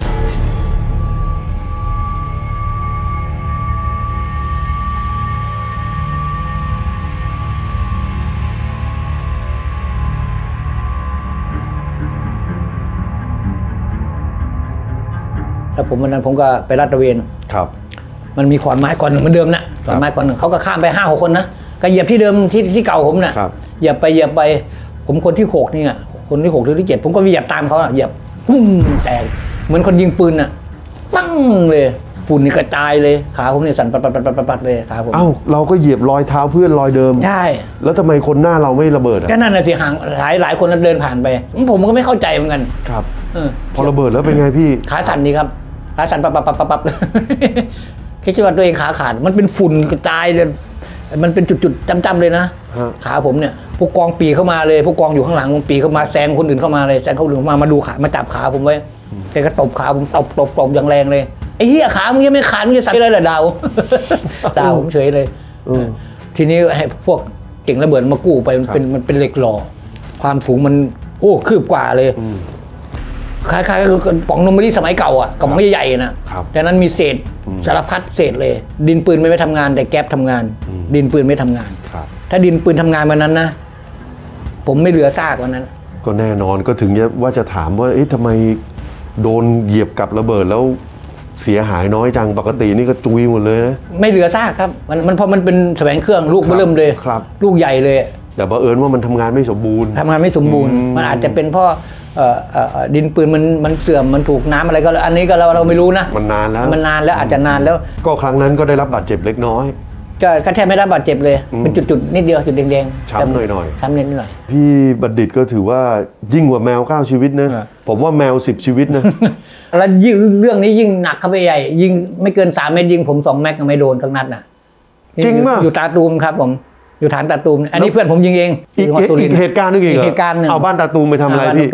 แล้วผมวันนั้นผมก็ไปลาดตระเวนครับมันมีขอนไม้ก่อนหนึ่งเหมือนเดิมนะขอนไม้ก่อนหนึ่งเขาก็ข้ามไปห้าหกคนนะก็เหยียบที่เดิมที่ที่เก่าผมน่ะเหยียบไปเหยียบไปผมคนที่หกนี่อ่ะคนที่หกหรือที่เจ็ดผมก็เหยียบตามเขาอ่ะเหยียบปุ้งแตกเหมือนคนยิงปืนอ่ะปั้งเลยฝุ่นนี่กระจายเลยขาผมเนี่ยสั่นปัดปัดปัดปัดปัดเลยขาผมเอ้าเราก็เหยียบรอยเท้าเพื่อนรอยเดิมใช่แล้วทำไมคนหน้าเราไม่ระเบิดอ่ะก็นั่นน่ะสิห่างหลายหลายคนเดินผ่านไปผมก็ไม่เข้าใจเหมือนกันครับพอระเบิดแล้วเป็นไงพี่ขาสั่นดีครับขาสั่นปับปับปับปับปับคิดว่าตัวเองขาขาดมันเป็นฝุ่นกระจายเลยมันเป็นจุดๆจำๆเลยนะขาผมเนี่ยพวกกองปีเข้ามาเลยพวกกองอยู่ข้างหลังปีเข้ามาแซงคนอื่นเข้ามาเลยแซงคนอื่นมามาดูขามาจับขาผมไว้แกก็ตบขาผมตบตบตบอย่างแรงเลยไอ้เหี้ยขามึงยังไม่ขาดมึงจะสั่นอะไรล่ะดาวดาวผมเฉยเลยทีนี้ให้พวกเก่งระเบิดมากู้ไปมันเป็นมันเป็นเหล็กหล่อความสูงมันโอ้คืบกว่าเลยคล้ายๆคือป๋องนมไม่ได้สมัยเก่าอ่ะกระป๋องใหญ่ๆนะแต่นั้นมีเศษสารพัดเศษเลยดินปืนไม่ไม่ทำงานแต่แก๊ปทำงานดินปืนไม่ทำงานถ้าดินปืนทำงานวันนั้นนะผมไม่เหลือซากวันนั้นก็แน่นอนก็ถึงว่าจะถามว่าเอ๊ะทำไมโดนเหยียบกับระเบิดแล้วเสียหายน้อยจังปกตินี่ก็จุยหมดเลยนะไม่เหลือซากครับมันมันพอมันเป็นแสวงเครื่องลูกเริ่มเลยลูกใหญ่เลยแต่บังเอิญว่ามันทำงานไม่สมบูรณ์ทำงานไม่สมบูรณ์มันอาจจะเป็นเพราะดินปืนมันมันเสื่อมมันถูกน้ำอะไรก็อันนี้ก็เราเราไม่รู้นะมันนานแล้วมันนานแล้วอาจจะนานแล้วก็ครั้งนั้นก็ได้รับบาดเจ็บเล็กน้อยก็แทบไม่ได้บาดเจ็บเลยเป็นจุดๆนิดเดียวจุดแดงๆช้ำหน่อยๆช้ำนิดหน่อยพี่บัณฑิตก็ถือว่ายิ่งกว่าแมวเก้าชีวิตนะผมว่าแมวสิบชีวิตนะแล้วยิ่งเรื่องนี้ยิ่งหนักเข้าไปใหญ่ยิ่งไม่เกินสามเมตรยิงผมสองแม็กก็ไม่โดนทั้งนัดน่ะจริงมากอยู่ตาตูมครับผมอยู่ฐานตาตูมอันนี้เพื่อนผมยิงเองอีกเหตุการณ์นึงอีกเหตุการณ์นึงเอาบ้านตาตูมไปทำอะไรพี่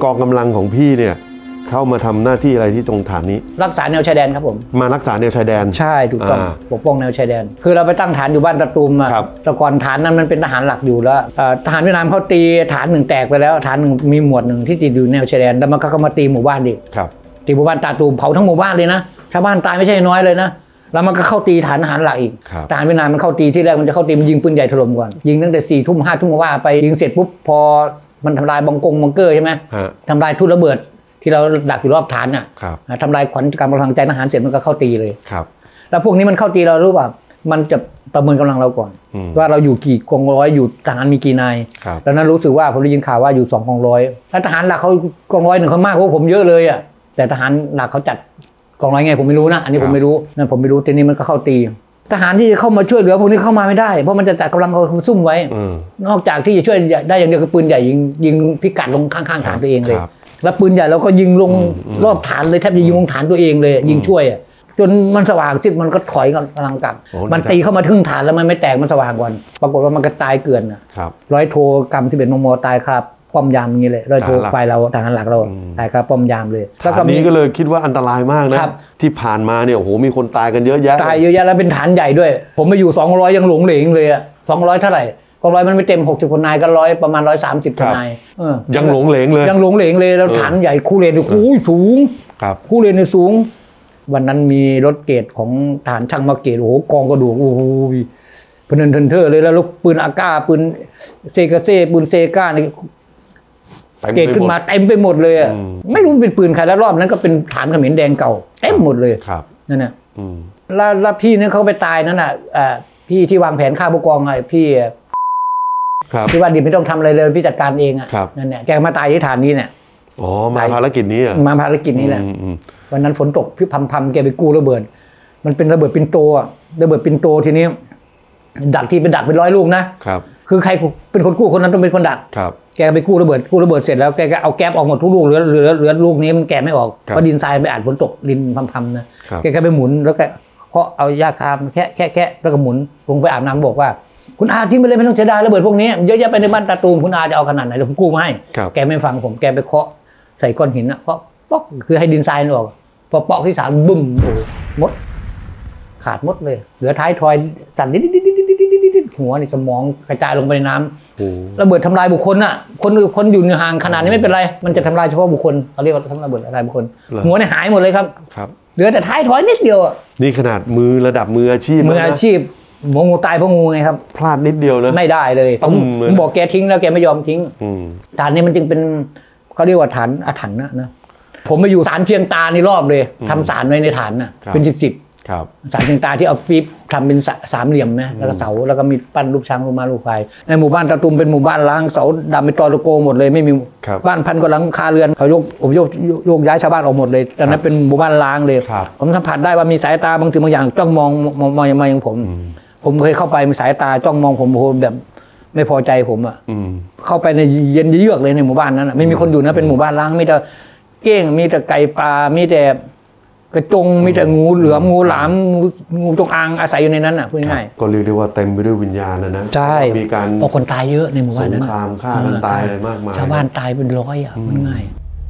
องกำลังของพี่เนี่ยเข้ามาทำหน้าที่อะไรที่ตรงฐานนี้รักษาแนวชายแดนครับผมมารักษาแนวชายแดนใช่ถูกต้องปกป้องแนวชายแดนคือเราไปตั้งฐานอยู่บ้านตะตูมอะแต่ก่อนฐานนั้นมันเป็นทหารหลักอยู่แล้วทหารเวียดนามเขาตีฐานหนึ่งแตกไปแล้วฐานหนึ่งมีหมวดหนึ่งที่ติดอยู่แนวชายแดนแล้วมันก็เข้ามาตีหมู่บ้านดิตีหมู่บ้านตะตูมเผาทั้งหมู่บ้านเลยนะชาวบ้านตายไม่ใช่น้อยเลยนะแล้วมันก็เข้าตีฐานทหารหลักอีกทหารเวียดนามมันเข้าตีที่แรกมันจะเข้าตีมันยิงปืนใหญ่ถล่มก่อนยิงตั้งแต่สี่ทุ่มห้าทุ่มว่าไปยิงเสร็จปุ๊บพอมันทำลายบังกงบังเกอร์ใช่ไหมทำลายทุ่นระเบิดที่เราดักอยู่รอบฐานน่ะทำลายขวัญกำลังใจทหารเสร็จมันก็เข้าตีเลยแล้วพวกนี้มันเข้าตีเรารู้ป่ะมันจะประเมินกำลังเราก่อนว่าเราอยู่กี่กองร้อยอยู่ทหารมีกี่นายแล้วนั้นรู้สึกว่าผมได้ยินข่าวว่าอยู่สองกองร้อยแล้วทหารหลักเขากองร้อยหนึ่งเขามากกว่าผมเยอะเลยอ่ะแต่ทหารหลักเขาจัดกองร้อยไงผมไม่รู้นะอันนี้ผมไม่รู้นั่นผมไม่รู้ทีนี้มันก็เข้าตีทหารที่เข้ามาช่วยเหลือพวกนี้เข้ามาไม่ได้เพราะมันจะจัดกำลังเขาซุ่มไว้นอกจากที่จะช่วยได้อย่างเดียวคือปืนใหญ่ยิงยิงพิกัดลงข้างๆฐานตัวเองเลยแล้วปืนใหญ่เราก็ยิงลงรอบฐานเลยแทบจะยิงลงฐานตัวเองเลยยิงช่วยจนมันสว่างสิ้นมันก็ถอยกำลังกลับมันตีเข้ามาถึงฐานแล้วมันไม่แตกมันสว่างก่อนปรากฏว่ามันก็ตายเกลื่อนร้อยโทกรรมที่เป็นมมตายครับป้อมยามอย่างนี้เลยร้อยโทไฟเราทหารหลักเราตายครับป้อมยามเลยแล้วก็นี้ก็เลยคิดว่าอันตรายมากนะที่ผ่านมาเนี่ยโอ้โหมีคนตายกันเยอะแยะตายเยอะแยะแล้วเป็นฐานใหญ่ด้วยผมไปอยู่สองร้อยยังหลงเหลงเลยอะสองร้อยเท่าไหร่กองร้อยมันไม่เต็มหกสิบคนนายก็ร้อยประมาณร้อยสามสิบคนนายยังหลงเหลงเลยยังหลงเหลงเลยแล้วฐานใหญ่คู่เลนโอ้ยสูงคู่เลนสูงวันนั้นมีรถเกตของฐานช่างมาเกตโอ้โหกองกระดูกโอ้โหพนันเทนเทอร์เลยแล้วลูกปืนอาก้าปืนเซกาเซ่ปืนเซก้านี่เกตขึ้นมาเต็มไปหมดเลยอ่ะไม่รู้เป็นปืนใครแล้วรอบนั้นก็เป็นฐานเขมรแดงเก่าเต็มหมดเลยนั่นน่ะแล้วพี่นี่เขาไปตายนั่นน่ะพี่ที่วางแผนฆ่าผู้กองไงพี่พี่ว่าดิไม่ต้องทำอะไรเลยพี่จัดการเองอ่ะนั่นแหละแกมาตายที่ฐานนี้เนี่ยอ๋อมาภารกิจนี้อ่ะมาภารกิจนี้แหละวันนั้นฝนตกพี่พัมพัมแกไปกู้ระเบิดมันเป็นระเบิดปินโตอ่ะระเบิดปินโตทีนี้ดักที่เป็นดักเป็นร้อยลูกนะครับคือใครเป็นคนกู้คนนั้นต้องเป็นคนดักครับแกไปกู้ระเบิดกู้ระเบิดเสร็จแล้วแกก็เอาแก๊ปออกหมดทุกลูกเหลือเหลือเหลือลูกนี้มันแกไม่ออกเพราะดินทรายไปอัดฝนตกดินพัมๆนะแกก็ไปหมุนแล้วก็เพราะเอายาคามแค่แค่แค่แล้วก็หมุนลงไปอาบน้ำบอกว่าคุณอาทิ้งไปเลยไม่ต้องเสียดายระเบิดพวกนี้เยอะแยะไปในบ้านตาตูมคุณอาจะเอาขนาดไหนเดี๋ยวผมกู้มาให้แกไม่ฟังผมแกไปเคาะใส่ก้อนหินนะเพราะป๊อกคือให้ดินทรายออกพอเปาะที่สามบึ้มโอ้มดขาดมดเลยเหลือท้ายทอยสั่นนิดๆๆๆหัวนี่สมองกระจายลงไปในน้ำระเบิดทำลายบุคคลน่ะคนคนอยู่ในห่างขนาดนี้ไม่เป็นไรมันจะทำลายเฉพาะบุคคลเขาเรียกว่าทำระเบิดทำลายบุคคลหัวนี่หายหมดเลยครับเหลือแต่ท้ายทอยนิดเดียวนี่ขนาดมือระดับมืออาชีพมืออาชีพงูตายเพราะงูไงครับพลาดนิดเดียวนะไม่ได้เลยผมบอกแกทิ้งแล้วแกไม่ยอมทิ้งฐานนี้มันจึงเป็นเขาเรียกว่าฐานอาถรรพ์นะนะผมไปอยู่ฐานเชียงตาในรอบเลยทำศาลไว้ในฐานน่ะเป็นสิบสิบศาลเชียงตาที่เอาปี๊บทำเป็นสามเหลี่ยมนะแล้วก็เสาแล้วก็มีปั้นรูปช้างรูปม้ารูปควายในหมู่บ้านตะตุมเป็นหมู่บ้านล้างเสาดำเป็นตอตะโกหมดเลยไม่มีบ้านพันกว่าหลังคาเรือนเขายกผมโยกโยกย้ายชาวบ้านออกหมดเลยตอนนั้นเป็นหมู่บ้านล้างเลยผมสัมผัสได้ว่ามีสายตาบางทีบางอย่างจ้องมองมองมาอย่างผมผมเคยเข้าไปมีสายตาจ้องมองผมโหแบบไม่พอใจผมอ่ะเข้าไปในเย็นเยือกเลยในหมู่บ้านนั้นไม่มีคนอยู่นะเป็นหมู่บ้านล้างมีแต่เก้งมีแต่ไก่ปลามีแต่กระจงมีแต่งูเหลือมงูหลามงูจงอางอาศัยอยู่ในนั้นอ่ะพูดง่ายก็เรียกได้ว่าเต็มไปด้วยวิญญาณนะนะใช่มีการคนตายเยอะในหมู่บ้านนั้นสงครามฆ่ากันตายอะไรมากมายชาวบ้านตายเป็นร้อยอ่ะพูดง่าย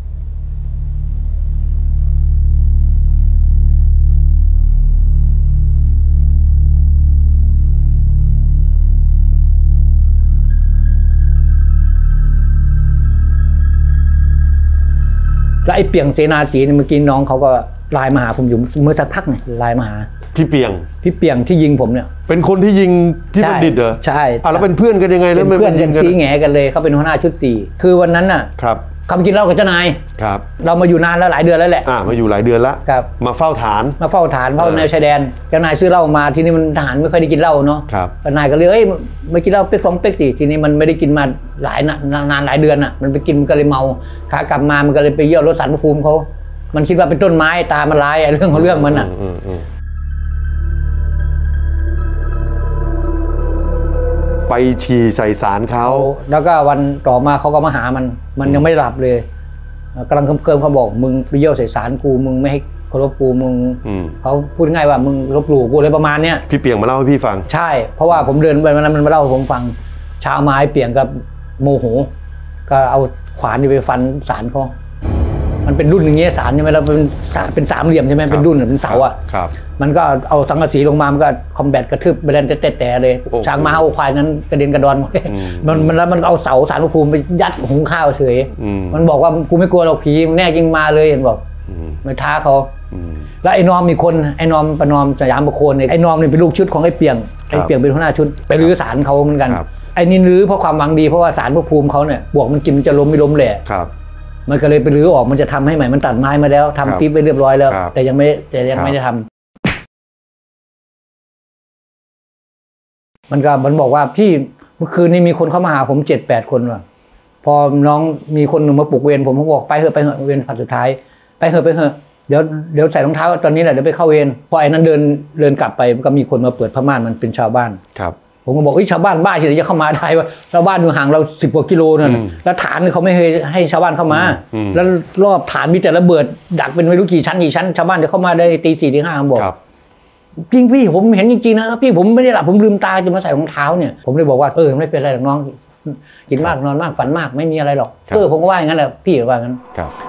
แล้วไอ้เปียงเสนาสีเนี่ยเมื่อกี้น้องเขาก็ไลน์มาหาผมอยู่เมื่อสักพักเนี่ยไลน์มาหาพี่เปียงพี่เปียงที่ยิงผมเนี่ยเป็นคนที่ยิงพี่บัณฑิตเหรอใช่อ่ะแล้วเป็นเพื่อนกันยังไงแล้วเป็นเพื่อนกันซีแง่กันเลยเขาเป็นหัวหน้าชุดสี่คือวันนั้นน่ะครับคำกินเหล้ากับเจ้านายครับเรามาอยู่นานแล้วหลายเดือนแล้วแหละอ่ามาอยู่หลายเดือนแล้วครับมาเฝ้าฐานมาเฝ้าฐานเฝ้าแนวชายแดนเจ้านายซื้อเหล้ามาทีนี้มันทหารไม่ค่อยได้กินเหล้าเนาะครับเจ้านายก็เลยเอ้ยไม่กินเหล้าเป๊กสองเป๊กสิทีนี้มันไม่ได้กินมาหลายนานหลายเดือนอ่ะมันไปกินมันก็เลยเมาขากลับมามันก็เลยไปเยี่ยวรถสารพระภูมิเขามันคิดว่าเป็นต้นไม้ตามันร้ายเรื่องของเรื่องมันอ่ะไปฉี่ใส่สารเขาแล้วก็วันต่อมาเขาก็มาหามันมันยังไม่หลับเลยกำลังเคิมเขาบอกมึงไปเยี่ยวใส่สารกูมึงไม่ให้เคารพกูมึงเขาพูดง่ายว่ามึงลบหลู่กูอะไรประมาณเนี้ยพี่เปียงมาเล่าให้พี่ฟังใช่เพราะว่าผมเดินไปวันนั้นมันมาเล่าให้ผมฟังชาวไม้เปียงกับโมโหก็เอาขวานนี่ไปฟันศาลเขามันเป็นรุ่นอย่างเงี้ยศาลใช่ไหมเราเป็นเป็นสามเหลี่ยมใช่ไหมเป็นรุ่นเป็นเสาอ่ะมันก็เอาสังกะสีลงมามันก็คอมแบทกระทืบไปเล่นเตะแต่เลยช้างม้าโอควายนั้นกระเด็นกระดอนมันมันแล้วมันเอาเสาสารพระภูมิไปยัดหุงข้าวเฉยมันบอกว่ากูไม่กลัวหรอกผีแน่จริงมาเลยเห็นบอกมาท้าเขาแล้วไอ้นอมมีคนไอ้นอมประนอมสยามประโคนไอ้นอมนี่เป็นลูกชุดของไอ้เปียงไอ้เปียงเป็นหัวหน้าชุดไปรื้อศาลเขาเหมือนกันไอ้นี่รื้อเพราะความหวังดีเพราะว่าศาลพระภูมิเขาเนี่ยบวกมันกินจะล้มไม่ล้มแหละมันก็เลยไปรื้อออกมันจะทำให้ใหม่มันตัดไม้มาแล้วทำปิ๊บไปเรียบร้อยแล้วแต่ยังไม่แต่ยังไม่ได้ทำมันก็มันบอกว่าพี่เมื่อคืนนี้มีคนเข้ามาหาผมเจ็ดแปดคนว่ะพอน้องมีคนหนึ่งมาปลุกเวรผมผมบอกไปเถอะไปเถอะเวรผัดสุดท้ายไปเถอะไปเถอะเดี๋ยวเดี๋ยวใส่รองเท้าตอนนี้แหละเดี๋ยวไปเข้าเวรพอไอ้นั้นเดินเดินกลับไปก็มีคนมาเปิดผ้าม่านมันเป็นชาวบ้านครับผมก็บอกเฮ้ยชาวบ้านบ้าที่ไหนจะเข้ามาได้วะชาวบ้านอยู่ห่างเราสิบกว่ากิโลนั่นแล้วฐานเขาไม่เคยให้ชาวบ้านเข้ามาแล้วรอบฐานมีแต่ระเบิดดักเป็นไม่รู้กี่ชั้นกี่ชั้นชาวบ้านจะเข้ามาได้ตีสี่ตีห้าบอกจริงพี่ผมเห็นจริงๆนะครับพี่ผมไม่ได้หลับผมลืมตาจะมาใส่รองเท้าเนี่ยผมเลยบอกว่าเออไม่เป็นไรหรอกน้องกินมากนอนมากฝันมากไม่มีอะไรหรอกเออผมก็ว่าอย่างนั้นแหละพี่ว่างั้น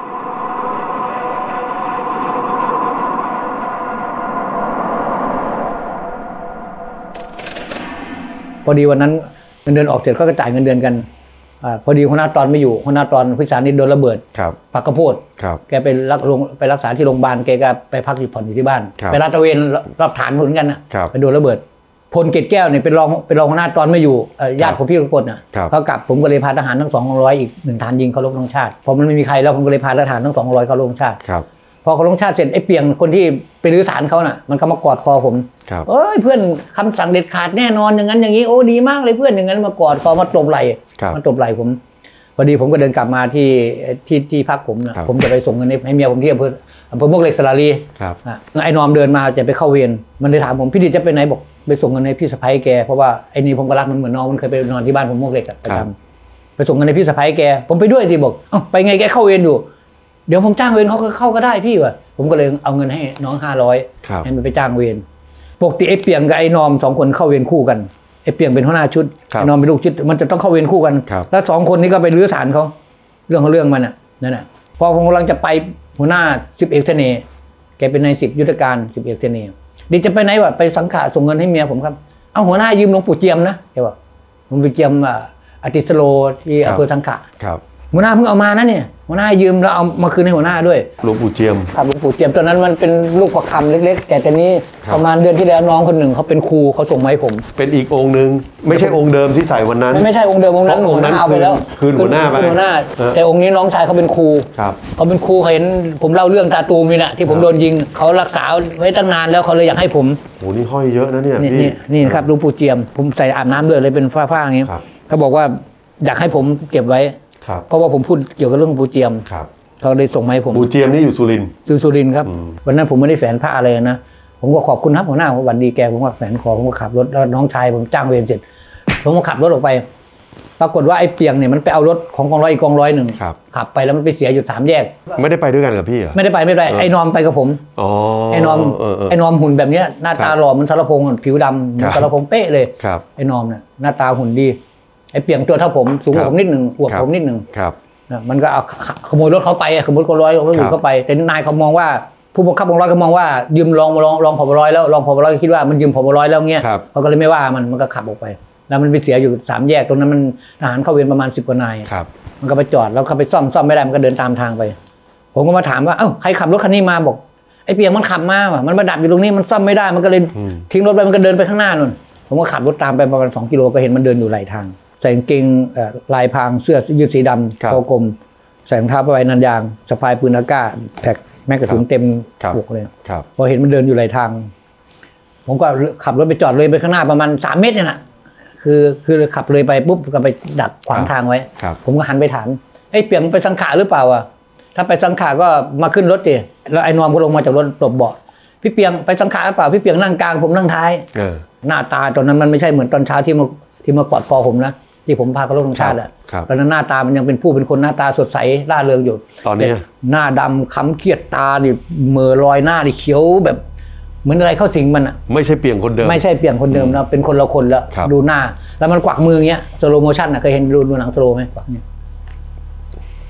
พอดีวันนั้นเงินเดือนออกเสร็จก็จ่ายเงินเดือนกันอพอดีหัวหน้าตอนไม่อยู่หัวหน้าตอนพิจารณีโดนระเบิดปักกระโพดแกไปรักไปรักษาที่โรงพยาบาลแกก็ไปพักที่ผ่อนอยู่ที่บ้านไปลาดตระเวนรับฐานเหมือนกันนะไปโดนระเบิดพลเกตแก้วเนี่ยเป็นรองเป็นรองหัวหน้าตอนไม่อยู่ญาติของพี่กกฎน่ะเขากลับผมก็เลยพาทหารทั้งสองร้อยอีกหนึ่งฐานยิงเขาลบธงชาติพอมันไม่มีใครแล้วผมก็เลยพาทหารทั้งสองร้อยเขาลบธงชาติพอเขาลงชาติเสร็จไอ้เปียงคนที่ไปรื้อศาลเขาน่ะมันก็มากอดคอผมเอ้ยเพื่อนคำสั่งเด็ดขาดแน่นอนอย่างนั้นอย่างนี้โอ้ดีมากเลยเพื่อนอย่างนั้นมากอดคอมาตบไหล่มาตบไหล่ผมพอดีผมก็เดินกลับมาที่ที่ที่พักผมนะผมจะไปส่งเงินให้เมียผมที่อำเภออำเภอมวกเหล็กสระบุรีไอ้นอมเดินมาจะไปเข้าเวรมันเลยถามผมพี่ดิจะไปไหนบอกไปส่งเงินให้พี่สะใภ้แกเพราะว่าไอ้นี่ผมก็รักมันเหมือนน้องมันเคยไปนอนที่บ้านผมมวกเหล็กประจำไปส่งเงินให้พี่สะใภ้แกผมไปด้วยที่บอกเอ้าไปไงแกเข้าเวรอยู่เดี๋ยวผมจ้างเวรเขาก็เข้าก็ได้พี่วะผมก็เลยเอาเงินให้น้องห้าร้อยให้มันไปจ้างเวรปกติไอ้เปียงกับไอ้นอมสองคนเข้าเวรคู่กันไอ้เปียงเป็นหัวหน้าชุดไอ้นอมเป็นลูกชุดมันจะต้องเข้าเวรคู่กันแล้วสองคนนี้ก็ไปรื้อศาลเขาเรื่องของเรื่องมันอ่ะนั่นแหละพอผมกำลังจะไปหัวหน้าสิบเอกเสน่ห์แกเป็นนายสิบยุทธการสิบเอกเสน่ห์ดิจะไปไหนวะไปสังขะส่งเงินให้เมียผมครับเอาหัวหน้ายืมหลวงปู่เจียมนะแกบอกหลวงปู่เจียมอติสโลที่อำเภอสังขะหัวหน้าเพิ่งเอามานะเนี่ยหัวหน้ายืมแล้วเอามาคืนให้หัวหน้าด้วยหลวงปู่เจียมครับหลวงปู่เจียมตอนนั้นมันเป็นลูกประคำเล็กๆแต่ตอนนี้ประมาณเดือนที่แล้วน้องคนหนึ่งเขาเป็นครูเขาส่งมาให้ผมเป็นอีกองค์หนึ่งไม่ใช่องค์เดิมที่ใส่วันนั้นไม่ใช่องค์เดิมองค์นั้นองค์นั้นเอาไปแล้วคืนหัวหน้าไปหัวหน้าแต่องค์นี้น้องชายเขาเป็นครูเขาเป็นครูเห็นผมเล่าเรื่องตาตูมนี่นะที่ผมโดนยิงเขารักษาไว้ตั้งนานแล้วเขาเลยอยากให้ผมโอ้นี่ห้อยเยอะนะเนี่ยนี่นี่ครับหลวงปู่เจียมผมใส่อาบน้ำด้วยเลยเป็นฝ้าๆอย่างนี้เขาบอกว่าอยากให้ผมเก็บไว้เพราะว่าผมพูดเกี่ยวกับเรื่องปู่เจียมเขาเลยส่งมาให้ผมปู่เจียมนี่อยู่สุรินทร์อยู่สุรินทร์ครับวันนั้นผมไม่ได้แฝนผ้าอะไรนะผมก็ขอบคุณครับหัวหน้าวันดีแกผมก็แฝนคอผมก็ขับรถแล้วน้องชายผมจ้างเวรเสร็จผมก็ขับรถออกไปปรากฏว่าไอ้เปียงเนี่ยมันไปเอารถของกองร้อยอีกกองร้อยหนึ่งขับไปแล้วมันไปเสียอยู่สามแยกไม่ได้ไปด้วยกันกับพี่เหรอไม่ได้ไปไม่ได้ไอ้นอมไปกับผมไอ้นอมไอ้นอมหุ่นแบบนี้หน้าตาหล่อเหมือนสารพงษ์ผิวดำเหมือนสารพงษ์เป๊ะเลยไอ้นอมเนี่ยหน้าตาหุ่นดีไอ้เปียงตัวเท่าผมสูงกว่าผมนิดหนึ่งอวบผมนิดหนึ่งมันก็เอาขโมยรถเขาไปขโมยกองร้อยเขาอยู่เข้าไปแต่นายเขามองว่าผู้บังคับกองร้อยเขามองว่ายืมรองรองรองผบร้อยแล้วรองผบร้อยคิดว่ามันยืมผบร้อยแล้วเงี้ยเขาก็เลยไม่ว่ามันมันก็ขับออกไปแล้วมันไปเสียอยู่สามแยกตรงนั้นมันทหารเข้าเวรประมาณสิบกว่านายมันก็ไปจอดแล้วเขาไปซ่อมซ่อมไม่ได้มันก็เดินตามทางไปผมก็มาถามว่าเอ้าใครขับรถคันนี้มาบอกไอ้เปียงมันขับมาว่ะมันมาดับอยู่ตรงนี้มันซ่อมไม่ได้มันก็เลยทิ้งรถไปมันก็เดินไปข้างหน้านู่นผมก็ขับรถตามไปประมาณสองกิโลก็เห็นมันเดินอยู่ไหลทางใส่กางเกงลายพรางเสื้อยืดสีดำคอกลมใส่รองเท้าผ้าใบนันยางสะพายปืนอากาศแท็กแม็กกระสุนเต็มปกเลยพอเห็นมันเดินอยู่ไหลทางผมก็ขับรถไปจอดเลยไปข้างหน้าประมาณสามเมตรเนี่ยนะคือคือขับเลยไปปุ๊บก็ไปดักขวางทางไว้ผมก็หันไปถามไอ้เปียงไปสังขะหรือเปล่าอ่ะถ้าไปสังขะก็มาขึ้นรถดิแล้วไอ้นอมก็ลงมาจากรถตบเบาะพี่เปียงไปสังขะหรือเปล่าพี่เปียงนั่งกลางผมนั่งท้ายหน้าตาตอนนั้นมันไม่ใช่เหมือนตอนเช้าที่มาที่มากอดคอผมนะที่ผมพาเขาลงธงชาติแหละตอนนั้นหน้าตามันยังเป็นผู้เป็นคนหน้าตาสดใสร่าเริงอยู่ตอนนี้หน้าดำค้ำเครียดตาดิเมื่อรอยหน้าดิเขียวแบบเหมือนอะไรเข้าสิงมันอ่ะไม่ใช่เปียงคนเดิมไม่ใช่เปียงคนเดิมนะเป็นคนละคนแล้วดูหน้าแล้วมันกวักมืออย่างเงี้ยสโลโมชั่นอ่ะเคยเห็นดูดูหนังสโลไหมกวักเนี่ย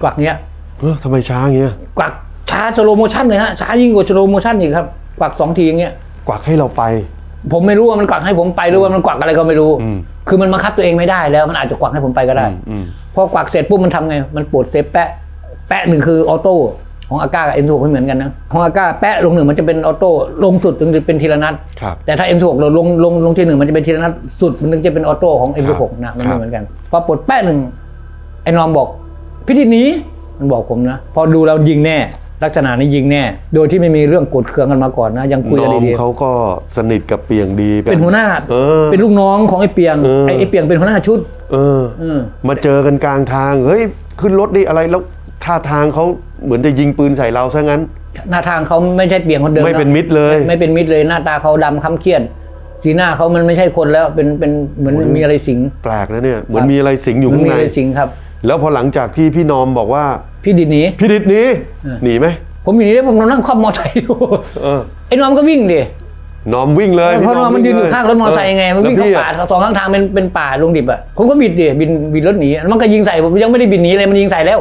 กวักเนี้ยเออทำไมช้าเงี้ยกวักช้าสโลโมชั่นเลยฮะช้ายิ่งกว่าสโลโมชั่นอีกครับกวักสองทีอย่างเงี้ยกวักให้เราไปผมไม่รู้ว่ามันกวักให้ผมไปหรือว่ามันกวักอะไรก็ไม่รู้คือมันบังคับตัวเองไม่ได้แล้วมันอาจจะกวักให้ผมไปก็ได้พอกวักเสร็จปุ๊บมันทำไงมันปวดเซฟแปะแปะหนึ่งคือออโต้ของอาก้ากับ เอ็ม สิบหก ไม่เหมือนกันนะของอาก้าแปะลงหนึ่งมันจะเป็นออโต้ลงสุดถึงจะเป็นทีละนัดแต่ถ้า เอ็ม สิบหก เราลงลงลงทีหนึ่งมันจะเป็นทีละนัดสุดมันถึงจะเป็นออโต้ของ เอ็ม สิบหก นะมันไม่เหมือนกันพอปวดแปะหนึ่งไอ้นอมบอกพี่ดิษฐ์หนีมันบอกผมนะพอดูเรายิงแน่ลักษณะนี้ยิงแน่โดยที่ไม่มีเรื่องโกรธเคืองกันมาก่อนนะยังคุยกันดีๆเขาก็สนิทกับเปียงดีเป็นหัวหน้าเป็นลูกน้องของไอ้เปียงไอ้เปียงเป็นหัวหน้าชุดเออมาเจอกันกลางทางเฮ้ยขึ้นรถดิอะไรแล้วท่าทางเขาเหมือนจะยิงปืนใส่เราซะงั้นหน้าทางเขาไม่ใช่เปียงคนเดิมไม่เป็นมิตรเลยไม่เป็นมิตรเลยหน้าตาเขาดำค้ำเครียดสีหน้าเขามันไม่ใช่คนแล้วเป็นเป็นเหมือนมีอะไรสิงแปลกนะเนี่ยเหมือนมีอะไรสิงอยู่ข้างในสิงครับแล้วพอหลังจากที่พี่นอมบอกว่าพี่ดิษฐ์หนีพี่ดิษฐ์หนีหนีไหมผมหนีได้ผมนั่งขับมอเตอร์ไซค์อยู่ไอ้นอมก็วิ่งดินอมวิ่งเลยเพราะนอมมันยืนอยู่ข้างรถมอเตอร์ไซค์ไงมันวิ่งเข้าป่าสองข้างทางเป็นเป็นป่าลงดิบอ่ะผมก็บิดดิบินบินรถหนีมันก็ยิงใส่ผมยังไม่ได้บินหนีเลยมันยิงใส่แล้ว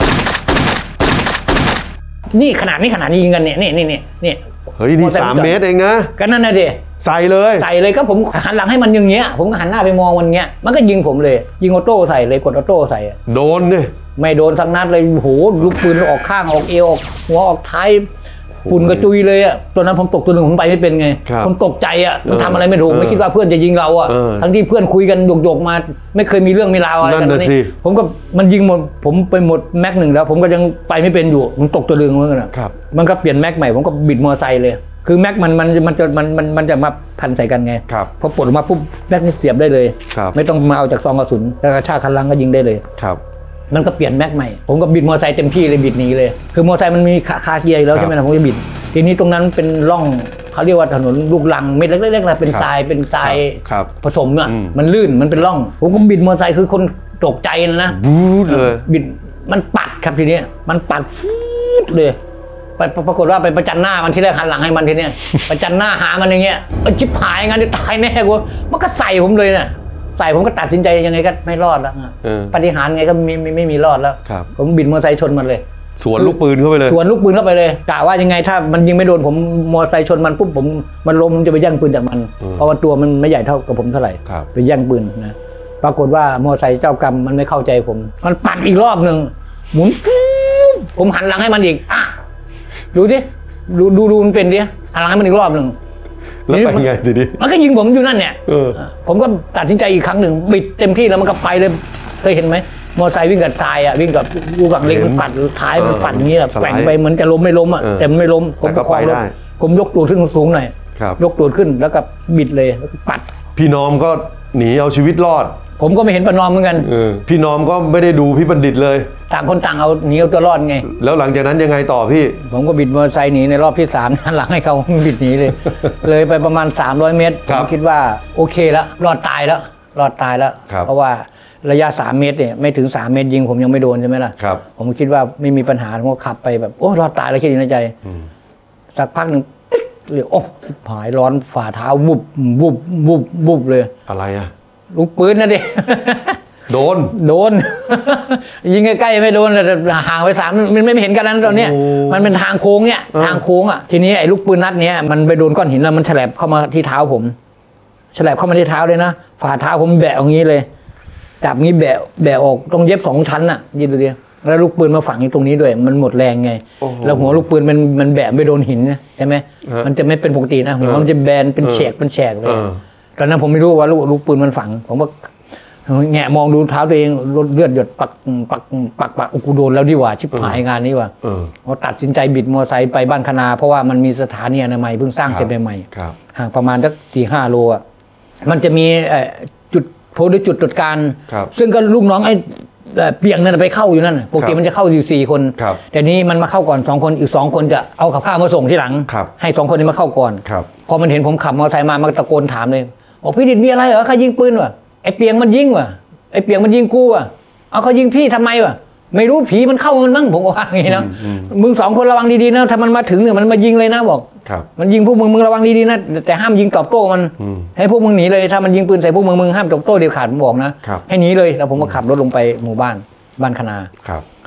นี่ขนาดนี้ขนาดนี้ยิงกันเนี่ยนี่นี่นี่นี่เฮ้ยนี่สามเมตรเองนะก็นั่นนะดิใส่เลยใส่เลยก็ผมหันหลังให้มันอย่างเงี้ยผมก็หันหน้าไปมองมันเงี้ยมันก็ยิงผมเลยยิงออโต้ใส่เลยกดออโต้ใส่โดนเนี่ยไม่โดนสักนัดเลยโหลูกปืนออกข้างออกเอวออกหัวออกท้ายฝุ่นกระจุยเลยอ่ะตอนนั้นผมตกตัวหนึ่งผมไปไม่เป็นไงผมตกใจอ่ะมันทำอะไรไม่ถูกไม่คิดว่าเพื่อนจะยิงเราอ่ะทั้งที่เพื่อนคุยกันโยกๆมาไม่เคยมีเรื่องมีราวอะไรกันนี่ผมก็มันยิงหมดผมไปหมดแม็กหนึ่งแล้วผมก็ยังไปไม่เป็นอยู่ผมตกตัวหนึ่งเหมือนกันมันก็เปลี่ยนแม็กใหม่ผมก็บิดมอเตอร์ไซค์เลยคือแม็กมันมันมันจะมันมันมันจะมาพันใส่กันไงพอปลดออกมาปุ๊บแม็กนี่เสียบได้เลยไม่ต้องมาเอาจากซองกระสุนแล้วก็ชาคันลังก็ยิงได้เลยมันก็เปลี่ยนแม็กใหม่ผมก็บิดมอเตอร์ไซค์เต็มที่เลยบิดหนีเลยคือมอเตอร์ไซค์มันมีคาเกียร์แล้วใช่ไหมล่ะผมจะบิดทีนี้ตรงนั้นเป็นร่องเขาเรียกว่าถนนลูกลังเม็ดเล็กๆนะเป็นทรายเป็นทรายผสมอ่ะมันลื่นมันเป็นร่องผมก็บิดมอเตอร์ไซค์คือคนตกใจนะบู๊ดเลยบิดมันปัดครับทีนี้มันปัดฟูดเลยปรากฏว่าไปประจันหน้ามันที่แรกหันหลังให้มันทีเนี้ยประจันหน้าหามันอย่างเงี้ยชิบหายงั้นจะตายแน่กูมันก็ใส่ผมเลยน่ะใส่ผมก็ตัดสินใจยังไงก็ไม่รอดแล้วปฏิหารไงก็ไม่ไม่ไม่มีรอดแล้วผมบิดมอเตอร์ไซค์ชนมันเลยสวนลูกปืนเข้าไปเลยสวนลูกปืนเข้าไปเลยกะว่ายังไงถ้ามันยิงไม่โดนผมมอเตอร์ไซค์ชนมันปุ๊บผมมันล้มผมจะไปแย่งปืนจากมันเพราะว่าตัวมันไม่ใหญ่เท่ากับผมเท่าไหร่ไปแย่งปืนนะปรากฏว่ามอเตอร์ไซค์เจ้ากรรมมันไม่เข้าใจผมมันปัดอีกรอบหนึ่งหมุนผมหันหลังให้มันอีกอ่ะดูดิดูดูดูมันเป็นดิหันหลังให้มันอีกรอบหนึ่งแล้วไปไงทีนี้มันก็ยิงผมอยู่นั่นเนี่ยผมก็ตัดสินใจอีกครั้งหนึ่งบิดเต็มที่แล้วมันก็ไปเลยเคยเห็นไหมมอเตอร์ไซค์วิ่งกับทรายอ่ะวิ่งกับลูกหลังเล็กมันปัดท้ายมันปัดอย่างนี้แหละแกว่งไปเหมือนจะล้มไม่ล้มอ่ะแต่ไม่ล้มผมก็ไปได้ผมยกตัวขึ้นสูงหน่อยยกตัวขึ้นแล้วก็บิดเลยแล้วก็ปัดพี่น้อมก็หนีเอาชีวิตรอดผมก็ไม่เห็นประนอมเหมือนกันพี่น้อมก็ไม่ได้ดูพี่บัณฑิตเลยต่างคนต่างเอาหนีเอาตัวรอดไงแล้วหลังจากนั้นยังไงต่อพี่ผมก็บิดมอเตอร์ไซค์หนีในรอบที่สามหลังให้เขาบิดหนีเลยเลยไปประมาณสามร้อยเมตรผมคิดว่าโอเคแล้วรอดตายแล้วรอดตายแล้วเพราะว่าระยะสามเมตรเนี่ยไม่ถึงสามเมตรยิงผมยังไม่โดนใช่ไหมล่ะผมคิดว่าไม่มีปัญหาผมก็ขับไปแบบโอ้รอดตายแล้วคิดในใจสักพักหนึ่งเลยโอ้หายร้อนฝ่าเท้าบุบบุบบุบบุบเลยอะไรอะลูกปืนนะดิโดนโดนยิงใกล้ๆไม่โดนแต่ห่างไปสามมันไม่เห็นกันแล้วตอนนี้มันเป็นทางโค้งเนี่ยทางโค้งอ่ะทีนี้ไอ้ลูกปืนนัดเนี้ยมันไปโดนก้อนหินแล้วมันฉลับเข้ามาที่เท้าผมฉลับเข้ามาที่เท้าเลยนะฝ่าเท้าผมแบะอย่างนี้เลยจับงี้แบะแบะออกต้องเย็บสองชั้นอ่ะยิงดูดิแล้วลูกปืนมาฝังอยู่ตรงนี้ด้วยมันหมดแรงไงแล้วหัวลูกปืนมันมันแบะไม่โดนหินใช่ไหมมันจะไม่เป็นปกตินะหัวมันจะแบนเป็นแฉกเป็นแฉกเลยตอนนั้นผมไม่รู้ว่าลูกลูกปืนมันฝังผมก็แงะมองดูเท้าตัวเองเลือดหยดปักปักปักปักกูโดนแล้วดีกว่าชิบหายงานนี้ว่ะเขาตัดสินใจบิดมอเตอร์ไซค์ไปบ้านคณาเพราะว่ามันมีสถานีอนามัยเพิ่งสร้างเสร็จใหม่ๆห่างประมาณสักสี่ห้าโลอ่ะมันจะมีจุดโพลหรือจุดตรวจการซึ่งก็ลูกน้องไอ้เปียงนั่นไปเข้าอยู่นั่นปกติมันจะเข้าอยู่สี่คนแต่นี้มันมาเข้าก่อนสองคนอีกสองคนจะเอากับข้าวมาส่งที่หลังให้สองคนนี้มาเข้าก่อนพอมันเห็นผมขับมอเตอร์ไซค์มามันตะโกนถามเลยบอกพี่ดิษฐ์มีอะไรเหรอเขายิงปืนวะไอ้เปียงมันยิงวะไอ้เปียงมันยิงกูวะเอาเขายิงพี่ทำไมวะไม่รู้ผีมันเข้ามันมั้งผมก็ว่าอย่างนี้นะมึงสองคนระวังดีๆนะถ้ามันมาถึงเนี่ยมันมายิงเลยนะบอกมันยิงพวกมึงมึงระวังดีๆนะแต่ห้ามยิงตอบโต้มันให้พวกมึงหนีเลยถ้ามันยิงปืนใส่พวกมึงมึงห้ามตอบโต้เดี๋ยวขาดผมบอกนะให้หนีเลยแล้วผมก็ขับรถลงไปหมู่บ้านบ้านคณา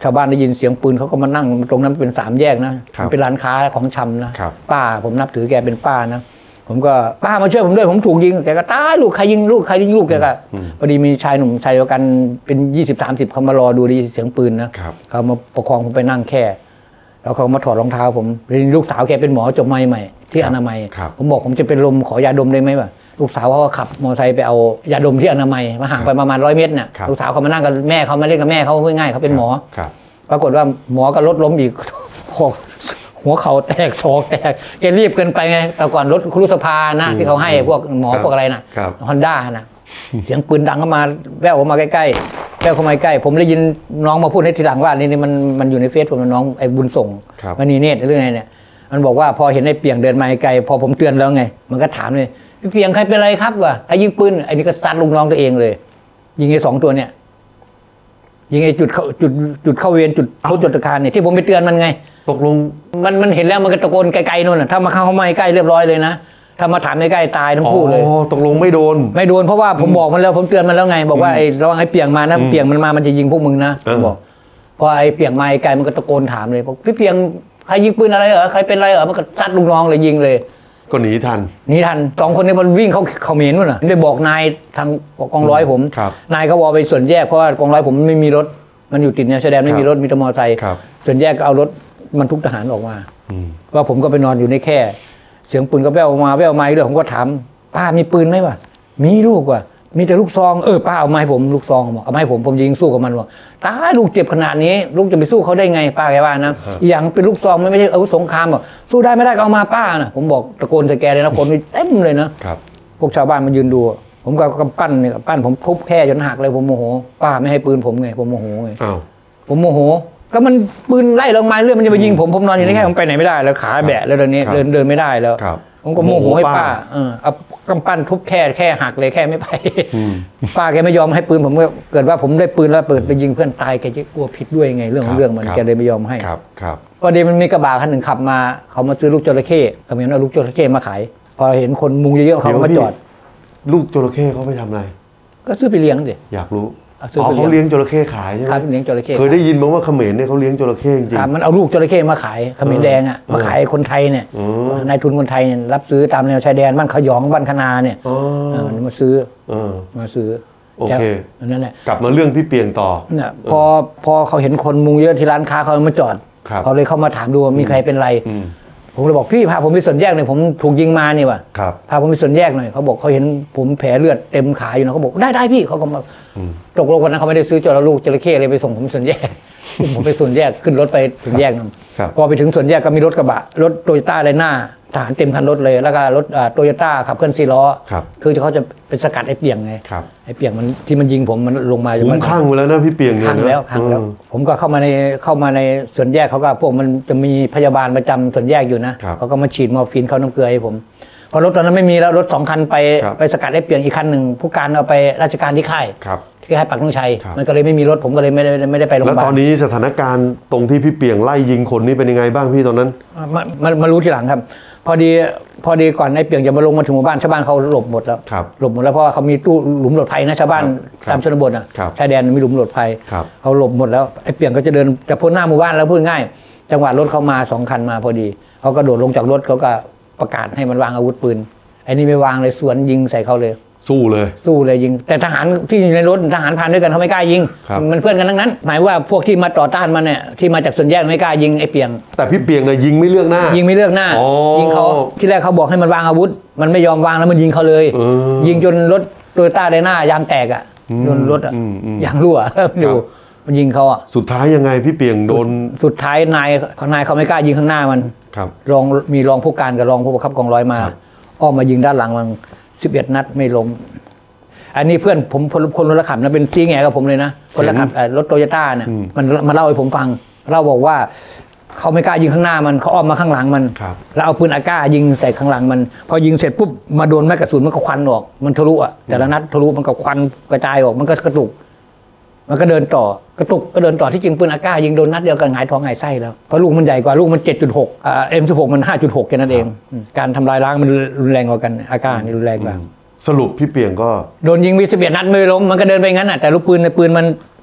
ชาวบ้านได้ยินเสียงปืนเขาก็มานั่งตรงนั้นเป็นสามแยกนะเป็นร้านค้าของชำนะป้าผมนับถือแกเป็นป้านะผมก็ป้ามาช่วยผมด้วยผมถูกยิงแกก็ตายลูกใครยิงลูกใครยิงลูกแกก็พอดีมีชายหนุ่มชายเดียวกันเป็นยี่สิบสามสิบเขามารอดูดีเสียงปืนนะเขามาประคองผมไปนั่งแค่แล้วเขามาถอดรองเท้าผมลูกสาวแกเป็นหมอจบใหม่ใหม่ที่อนามัยผมบอกผมจะเป็นลมขอยาดมได้ไหมวะลูกสาวเขาก็ขับมอเตอร์ไซค์ไปเอายาดมที่อนามัยมาห่างไปประมาณร้อยเมตรเนี่ยลูกสาวเขามานั่งกับแม่เขามาเล่นกับแม่เขาง่ายๆเขาเป็นหมอปรากฏว่าหมอก็รถล้มอีกหัวเข่าแตกศอกแตกแกรีบเกินไปไงแต่ก่อนรถครุสภานะที่เขาให้พวกหมอพวกอะไรนะฮอนด้านะเสียงปืนดังเข้ามาแว่วมาใกล้ๆแว่วเข้ามาใกล้ผมได้ยินน้องมาพูดในทีหลังว่านี่นี่มันมันอยู่ในเฟซผมน้องไอ้บุญส่งมันนีเนตรเรื่องไงเนี่ยมันบอกว่าพอเห็นไอ้เปียงเดินมาไกลพอผมเตือนแล้วไงมันก็ถามเลยพี่เปียงใครเป็นไรครับวะไอ้ยิงปืนไอ้นี่ก็ซัดลุงน้องตัวเองเลยยิงไอ้สองตัวเนี่ยยิงไอ้จุดเข้าจุดจุดเข้าเวรจุดเขาจุดตะการเนี่ยที่ผมไปเตือนมันไงตกลงมันมันเห็นแล้วมันก็ตะโกนไกลๆนู่นน่ะถ้ามาเข้ามาใกล้เรียบร้อยเลยนะถ้ามาถามใกล้ๆตายทั้งคู่เลยอ๋อตกลงไม่โดนไม่โดนเพราะว่าผมบอกมันแล้วผมเตือนมันแล้วไงบอกว่าไอ้ระวังไอ้เปียงมานะเปียงมันมามันจะยิงพวกมึงนะบอกพอไอ้เปียงมาไกลมันก็ตะโกนถามเลยบอกพี่เปียงใครยิงปืนอะไรเหรอใครเป็นอะไรเหรอมันก็ซัดลูกน้องเลยยิงเลยก็หนีทันหนีทันสองคนนี้มันวิ่งเข้าเขาเมนนู่นน่ะได้บอกนายทางกองร้อยผมนายเขาบอกไปส่วนแยกเพราะว่ากองร้อยผมไม่มีรถมันอยู่ติดเนี่ยชายแดนไม่มีรถมีแต่มอเตอร์ไซค์ส่วนแยกก็เอารถมันทุกทหารออกมาว่าผมก็ไปนอนอยู่ในแค่เสียงปืนก็แว่วมาแว่วมาเรื่องผมก็ถามป้ามีปืนไหมวะมีลูกวะมีแต่ลูกซองเออป้าเอาไม้ผมลูกซองบอกเอาไม้ผมผมยิงสู้กับมันบอกตายลูกเจ็บขนาดนี้ลูกจะไปสู้เขาได้ไงป้าแกว่านะอย่างเป็นลูกซองไม่ใช่อาวุธสงครามบอกสู้ได้ไม่ได้ก็เอามาป้านะผมบอกตะโกนใส่แกเลยนะคนเต็มเลยนะพวกชาวบ้านมายืนดูผมก็กำปั้นเนี่ยปั้นผมทุบแค่จนหักเลยผมโมโหป้าไม่ให้ปืนผมไงผมโมโหไงผมโมโหก็มันปืนไล่ลงมาเรื่องมันจะไปยิงผมผมนอนอยู่ในแค่ผมไปไหนไม่ได้แล้วขาแบะแล้วตอนนี้เดินเดินไม่ได้แล้วผมก็โมโหให้ป้าเออเอากำปั้นทุบแค่แค่หักเลยแค่ไม่ไปป้าแกไม่ยอมให้ปืนผมก็เกิดว่าผมได้ปืนแล้วเปิดไปยิงเพื่อนตายแกจะกลัวผิดด้วยไงเรื่องของเรื่องมันแกเลยไม่ยอมให้ครับครับพอดีมันมีกระบะคันหนึ่งขับมาเขามาซื้อลูกจระเข้เขาเห็นเอาลูกจระเข้มาขายพอเห็นคนมุงเยอะๆเขามาจอดลูกจระเข้เขาไปทำอะไรก็ซื้อไปเลี้ยงดิอยากรู้อ๋อเขาเลี้ยงจระเข้ขายใช่ไหมครับเลี้ยงจระเข้เคยได้ยินมาว่าเขมรเนี่ยเขาเลี้ยงจระเข้จริงๆมันเอาลูกจระเข้มาขายเขมรแดงอ่ะมาขายคนไทยเนี่ยนายทุนคนไทยรับซื้อตามแนวชายแดนบ้านขยองบ้านคณาเนี่ยมาซื้อมาซื้อโอเคนั่นแหละกลับมาเรื่องพี่เปียงต่อเนี่ยพอพอเขาเห็นคนมุงเยอะที่ร้านค้าเขามาจอดเขาเลยเข้ามาถามดูว่ามีใครเป็นไรผมเลยบอกพี่พาผมไปส่วนแยกหน่อยผมถูกยิงมานี่ว่ะพาผมไปส่วนแยกหน่อยเขาบอกเขาเห็นผมแผลเลือดเต็มขาอยู่นะเขาบอกได้ได้พี่เขาก็มาตกลงวันนั้นเขาไม่ได้ซื้อจระลูกจระเข้เลยไปส่งผมส่วนแยกผมไปส่วนแยกขึ้นรถไปส่วนแยกพอไปถึงส่วนแยกก็มีรถกระบะรถโตโยต้าไดน่าทหารเต็มคันรถเลยแล้วก็รถโตโยต้าขับเคลื่อนสี่ล้อคือเขาจะเป็นสกัดไอ้เปียงไงไอ้เปียงมันที่มันยิงผมมันลงมาคุ้มข้างไปแล้วนะพี่เปียงเนี่ยข้างแล้วข้างแล้วผมก็เข้ามาในเข้ามาในส่วนแยกเขาก็พวกมันจะมีพยาบาลประจำส่วนแยกอยู่นะเขาก็มาฉีดมอร์ฟีนเข้าน้ำเกลือให้ผมพอรถตอนนั้นไม่มีแล้วรถสองคันไปไปสกัดไอ้เปียงอีกคันหนึ่งผู้การเอาไปราชการที่ค่ายที่ค่ายปักธงชัยมันก็เลยไม่มีรถผมก็เลยไม่ได้ไม่ได้ไปโรงพยาบาลแล้วตอนนี้สถานการณ์ตรงที่พี่เปียงไล่ยิงคนนี้เป็นยังไงบ้างพี่ตอนนั้นมามามารู้ทีหลังครับพอดีพอดีก่อนไอ้เปียงจะมาลงมาถึงหมู่บ้านชาวบ้านเขาหลบหมดแล้วหลบหมดแล้วเพราะเขามีตู้หลุมหลบภัยนะชาวบ้านตามชนบทอ่ะชายแดนมีหลุมหลบภัยเขาหลบหมดแล้วไอ้เปียงก็จะเดินจะพ้นหน้าหมู่บ้านแล้วพูดง่ายจังหวะรถเขามาสองคันมาพอดีเขาก็โดดลงจากรถเขาก็ประกาศให้มันวางอาวุธปืนไอ้นี่ไม่วางเลยสวนยิงใส่เขาเลยสู้เลยสู้เลยยิงแต่ทหารที่อยู่ในรถทหารพันด้วยกันเขาไม่กล้ายิงมันเพื่อนกันทั้งนั้นหมายว่าพวกที่มาต่อต้านมันเนี่ยที่มาจากส่วนแยกไม่กล้ายิงไอ้เปียงแต่พี่เปียงเนี่ยยิงไม่เลือกหน้ายิงไม่เลือกหน้ายิงเขาที่แรกเขาบอกให้มันวางอาวุธมันไม่ยอมวางแล้วมันยิงเขาเลยยิงจนรถโตโยต้าไดน่ายางแตกอ่ะโดนรถอ่ะยางรั่วอยู่มันยิงเขาอ่ะสุดท้ายยังไงพี่เปียงโดนสุดท้ายนายนายเขาไม่กล้ายิงข้างหน้ามันรองมีรองผู้การกับรองผู้บังคับกองร้อยมาอ้อมมายิงด้านหลังมันสิบเอ็ดนัดไม่ล้มอันนี้เพื่อนผมคนรถขับนะเป็นซีแง่กับผมเลยนะคนละขับรถโตโยต้าเนี่ยมันมาเล่าให้ผมฟังเล่าบอกว่าเขาไม่กล้ายิงข้างหน้ามันเขาอ้อมมาข้างหลังมันแล้วเอาปืนอาก้ายิงใส่ข้างหลังมันพอยิงเสร็จปุ๊บมาโดนแม่กระสุนมันก็ควันออกมันทะลุอ่ะแต่ละนัดทะลุมันก็ควันกระจายออกมันก็กระตุกมันก็เดินต่อกระตุกก็เดินต่อที่จริงปืนอาก้ายิงโดนนัดเดียวกันหงายท้องหงายไส้แล้วเพราะลูกมันใหญ่กว่าลูกมัน เจ็ดจุดหก อ่า เอ็ม สิบหก มัน ห้าจุดหก แค่นั้นเองการทำลายล้างมันรุนแรงกว่ากันอาก้านี่รุนแรงกว่าสรุปพี่เปียงก็โดนยิงมีสิบเอ็ดนัดไม่ล้มมันก็เดินไปงั้นน่ะแต่ลูกปืนในปืนมัน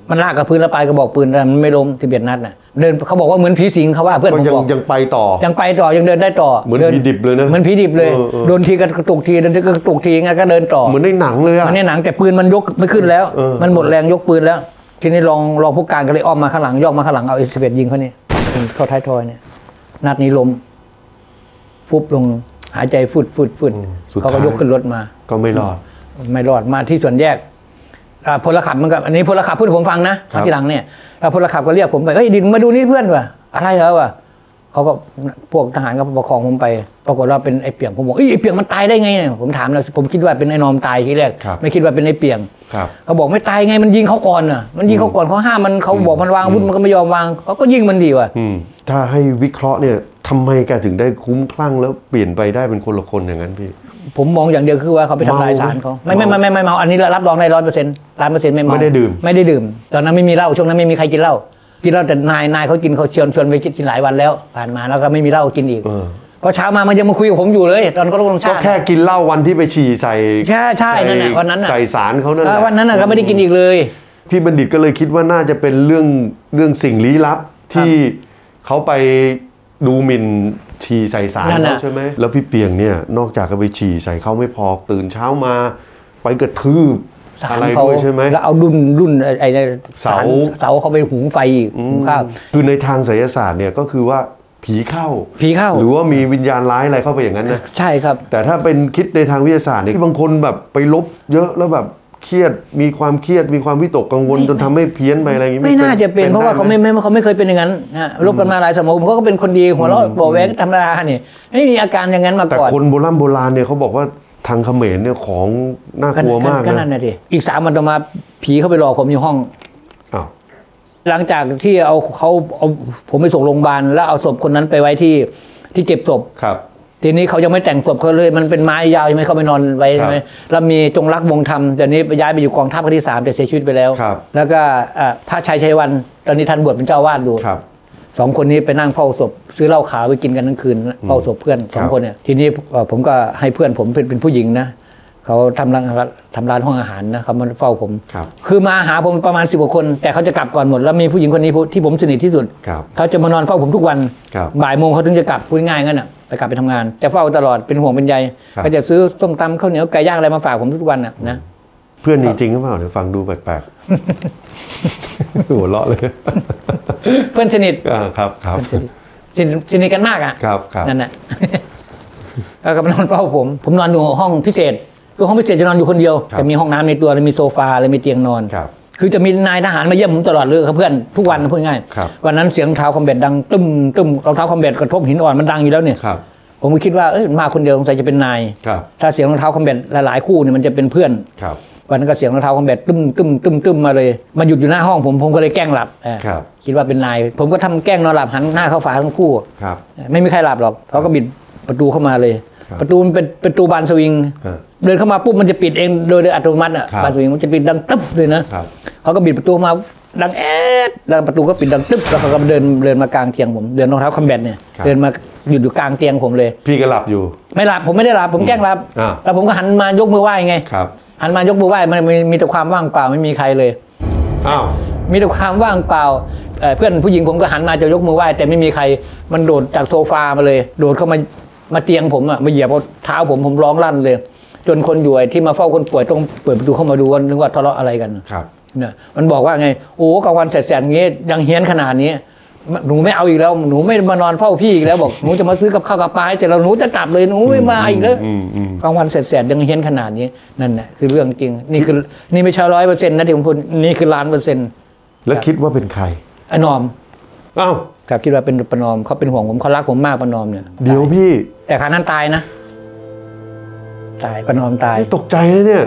มันลากกับพื้นแล้วปลายกระบอกปืนแต่มันไม่ล้มสิบเอ็ดนัดน่ะเดินเขาบอกว่าเหมือนผีสิงเขาว่าเพื่อนผมบอกยังไปต่อยังไปต่อยังเดินได้ต่อเหมือนผีดิบเลยนะเหมือนผีดิบเลยโดนทีกระตุกทีโดนทีกระตุกทีงั้นก็เดินต่อเหมือนในหนังเลยอะมันในหนังแต่ปืนมันยกไม่ขึ้นแล้วมันหมดแรงยกปืนแล้วทีนี้ลองลองผู้การก็เลยอ้อมมาข้างหลังย่องมาข้างหลังเอาเอสิบเอ็ดยิงเขานี่เข้าท้ายทอยเนี่ยนัดนี้ล้มฟุบลงหายใจฟุดฟุดฟุดเขาก็ยกขึ้นรถมาก็ไม่รอดไม่รอดมาที่ส่วนแยกพลขับมันกับอันนี้พลขับพูดให้ผมฟังนะทีหลังเนี่ยพลขับก็เรียกผมไปเฮ้ยดินมาดูนี่เพื่อนว่ะอะไรเหรอวะเขาก็พวกทหารก็ประคองผมไปปรากฏว่าเป็นไอ้เปียงผมบอกไอ้เปียงมันตายได้ไงผมถามแล้วผมคิดว่าเป็นไอ้นอมตายทีแรกไม่คิดว่าเป็นไอ้เปียงเขาบอกไม่ตายไงมันยิงเขาก่อนอ่ะมันยิงเขาก่อนเขาห้ามมันเขาบอกมันวางอาวุธมันก็ไม่ยอมวางเขาก็ยิงมันดีว่ะถ้าให้วิเคราะห์เนี่ยทำไมแกถึงได้คุ้มคลั่งแล้วเปลี่ยนไปได้เป็นคนละคนอย่างนั้นพี่ผมมองอย่างเดียวคือว่าเขาไปทำลายศาลเขาไม่ไม่ไม่ไม่ไม่เมาอันนี้รับรองได้ร้อยเปอร์เซ็นต์ร้อยเปอร์เซ็นต์ไม่เมาไม่ได้ดื่มไม่ได้ดื่มตอนนั้นไม่มีเหล้าช่วงนั้นไม่มีใครกินเหล้ากินเหล้าแต่นายนายเขากินเขาเชิญชวนไปกินหลายวันแล้วผ่านมาแล้วก็ไม่มีเหล้ากินอีกพอเช้ามามันยังมาคุยกับผมอยู่เลยตอนเขาลงชาติก็แค่กินเหล้าวันที่ไปฉี่ใส่ใช่ใช่นั่นแหละวันนั้นใส่สารเขานั่นแหละวันนั้นก็ไม่ได้กินอีกเลยพี่บัณฑิตก็เลยคิดว่าน่าจะเป็นเรื่องเรื่องสิ่งลี้ลับที่เขาไปดูหมิ่นฉี่ใส่สารเขาใช่ไหมแล้วพี่เปียงเนี่ยนอกจากจะไปฉี่ใส่เขาไม่พอตื่นเช้ามาไปกระทืบอะไรด้วยใช่ไหมแล้วเอาดุนดุนไอ้เสาเสาเขาไปหุงไฟหุงข้าวคือในทางไสยศาสตร์เนี่ยก็คือว่าผีเข้าผีเข้าหรือว่ามีวิญญาณร้ายอะไรเข้าไปอย่างนั้นนะใช่ครับแต่ถ้าเป็นคิดในทางวิทยาศาสตร์เนี่ยบางคนแบบไปลบเยอะแล้วแบบเครียดมีความเครียดมีความวิตกกังวลจนทำให้เพี้ยนไปอะไรอย่างนี้ไม่น่าจะเป็นเพราะว่าเขาไม่ไม่เขาไม่เคยเป็นอย่างนั้นนะลบกันมาหลายสมัยเขาก็เป็นคนดีหัวเราะบอกแวกธรรมดาเนี่ยไม่มีอาการอย่างนั้นมาก่อนแต่คนโบราณโบราณเนี่ยเขาบอกว่าทางเขมรเนี่ยของน่ากลัวมากนะก็นั่นน่ะดิอีกสามวันต่อมาผีเขาไปรอผมอยู่ห้องอ้าวหลังจากที่เอาเขาเอาผมไปส่งโรงพยาบาลแล้วเอาศพคนนั้นไปไว้ที่ที่เก็บศพครับทีนี้เขายังไม่แต่งศพเขาเลยมันเป็นไม้ยาวใช่ไหมเขาไปนอนไว้ใช่ไหมแล้วมีจงรักวงธรรมตอนนี้ย้ายไปอยู่กองทัพภาคที่สามแต่เสียชีวิตไปแล้วแล้วก็พระชัยชัยวันตอนนี้ท่านบวชเป็นเจ้าวาดอยู่สองคนนี้ไปนั่งเฝ้าศพซื้อเหล้าขาวไปกินกันทั้งคืนเฝ้าศพเพื่อนสองคนเนี่ยทีนี้ผมก็ให้เพื่อนผมเป็นเป็นผู้หญิงนะเขาทำร้านทำร้านห้องอาหารนะเขามาเฝ้าผมคือมาหาผมประมาณสิบกว่าคนแต่เขาจะกลับก่อนหมดแล้วมีผู้หญิงคนนี้ที่ผมสนิทที่สุดเขาจะมานอนเฝ้าผมทุกวันบ่ายโมงเขาถึงจะกลับพูดง่ายงั้นอ่ะไปกลับไปทำงานจะเฝ้าตลอดเป็นห่วงเป็นใยก็จะซื้อส้มตำข้าวเหนียวไก่ย่างอะไรมาฝากผมทุกวันอ่ะนะเพื่อนจริงๆหรือเปล่าเดี๋ยวฟังดูแปลกๆหัวเราะเลยเพื่อนสนิทครับครับสนิทกันมากอ่ะครับนั่นแหละก็กำลังนอนเฝ้าผมผมนอนอยู่ห้องพิเศษคือห้องพิเศษจะนอนอยู่คนเดียวแต่มีห้องน้ำในตัวแล้วมีโซฟาแล้วมีเตียงนอนคือจะมีนายทหารมาเยี่ยมผมตลอดเลยครับเพื่อนทุกวันพูดง่ายวันนั้นเสียงเท้าคอมแบทดังตึ้มตึ้มรองเท้าคอมแบทกระทบหินอ่อนมันดังอยู่แล้วเนี่ยผมก็คิดว่าเอ้ยมาคนเดียวสงสัยจะเป็นนายถ้าเสียงรองเท้าคอมแบทหลายๆคู่เนี่ยมันจะเป็นเพื่อนวันนั้นก็เสียงรองเท้าคอมแบทตึ้มตึ้มตึ้มตึ้มมาเลยมาหยุดอยู่หน้าห้องผมผมก็เลยแกล้งหลับคิดว่าเป็นนายผมก็ทำแกล้งนอนหลับหันหน้าเข้าฝาทั้งคู่ไม่มีใครหลับหรอกเขาก็บิดประตูเข้ามาเลยประตูมันเป็นประตูบานสวิงเดินเข้ามาปุ๊บมันจะปิดเองโดยอัตโนมัติอ่ะบานสวิงมันจะปิดดังตึ๊บเลยนะเขาก็บิดประตูมาดังแอดแล้วประตูก็ปิดดังตึ๊บแล้วเขาก็เดินเดินมากลางเตียงผมเดินรองเท้าคอมแบทเนี่ยเดินมาหยุดอยู่กลางเตียงผมเลยพี่ก็หลับอยู่ไม่หลับผมไม่ได้หลับผมแกล้งหลับแล้วผมก็หันมายกมือไหว้ไงหันมายกมือไหว้มันมีแต่ความว่างเปล่าไม่มีใครเลยอ้าวมีแต่ความว่างเปล่าเพื่อนผู้หญิงผมก็หันมาจะยกมือไหว้แต่ไม่มีใครมันโดดจากโซฟามาเลยโดดเข้ามามาเตียงผมอ่ะมาเหยียบเท้าผมผมร้องลั่นเลยจนคนอยู่ที่มาเฝ้าคนป่วยต้องเปิดประตูเข้ามาดูว่านึกว่าทะเลาะอะไรกันครับเนี่ยมันบอกว่าไงโอ้กลางวันแสบๆอย่างงี้ยังเฮี้ยนขนาดนี้หนูไม่เอาอีกแล้วหนูไม่มานอนเฝ้าพี่อีกแล้วบอกหนูจะมาซื้อกับข้าวกับปลาเสร็จแล้วหนูจะกลับเลยหนูไม่มาอีกแล้วกลางวันแสบๆยังเฮี้ยนขนาดนี้นั่นแหละคือเรื่องจริงนี่คือนี่ไม่ใช่ร้อยเปอร์เซ็นต์นะที่ผมพูดนี่คือล้านเปอร์เซ็นต์แล้วคิดว่าเป็นใครไอ้นอมอ้าวครับคิดว่าเป็นประนอมเขาเป็นห่วงผมเขารักผมมากประนอมเนี่ยเดี๋ยวพี่แต่ครั้งนั้นตายนะตายประนอมตายตกใจเลยเนี่ย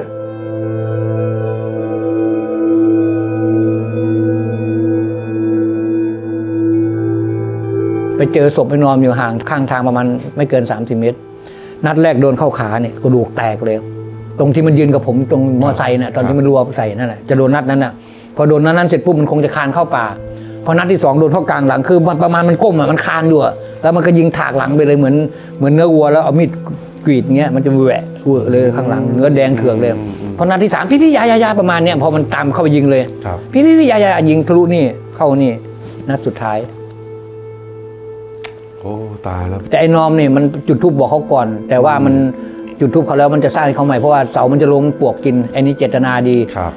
ไปเจอศพประนอมอยู่ห่างข้างทางประมาณไม่เกินสามสิบเมตรนัดแรกโดนเข้าขาเนี่ยกระดูกแตกเลยตรงที่มันยืนกับผมตรงมอไซค์น่ะตอนที่มันรัวใส่นั่นแหละจะโดนนัดนั้นน่ะพอโดนนัดนั้นเสร็จปุ๊บมันคงจะคานเข้าป่าพอนัดที่สองโดนเข้ากลางหลังคือมันประมาณมันก้มอ่ะมันคานอยู่แล้วมันก็ยิงถากหลังไปเลยเหมือนเหมือนเนื้อวัวแล้วเอามีดกรีดเงี้ยมันจะแหวะเวอะเลยข้างหลังเนื้อแดงเถือกเลยพอนัดที่สามพี่พี่ยายายาประมาณเนี้ยพอมันตามเข้าไปยิงเลยพี่พี่พี่ยายายิงทะลุนี่เข้านี่นัดสุดท้ายโอ้ตายแล้วแต่ไอ้นอมนี่มันจุดทูบบอกเขาก่อนแต่ว่ามันจุดทูบเขาแล้วมันจะสร้างให้เขาใหม่เพราะว่าเสามันจะลงปลวกกินไอ้นี่เจตนาดีครับ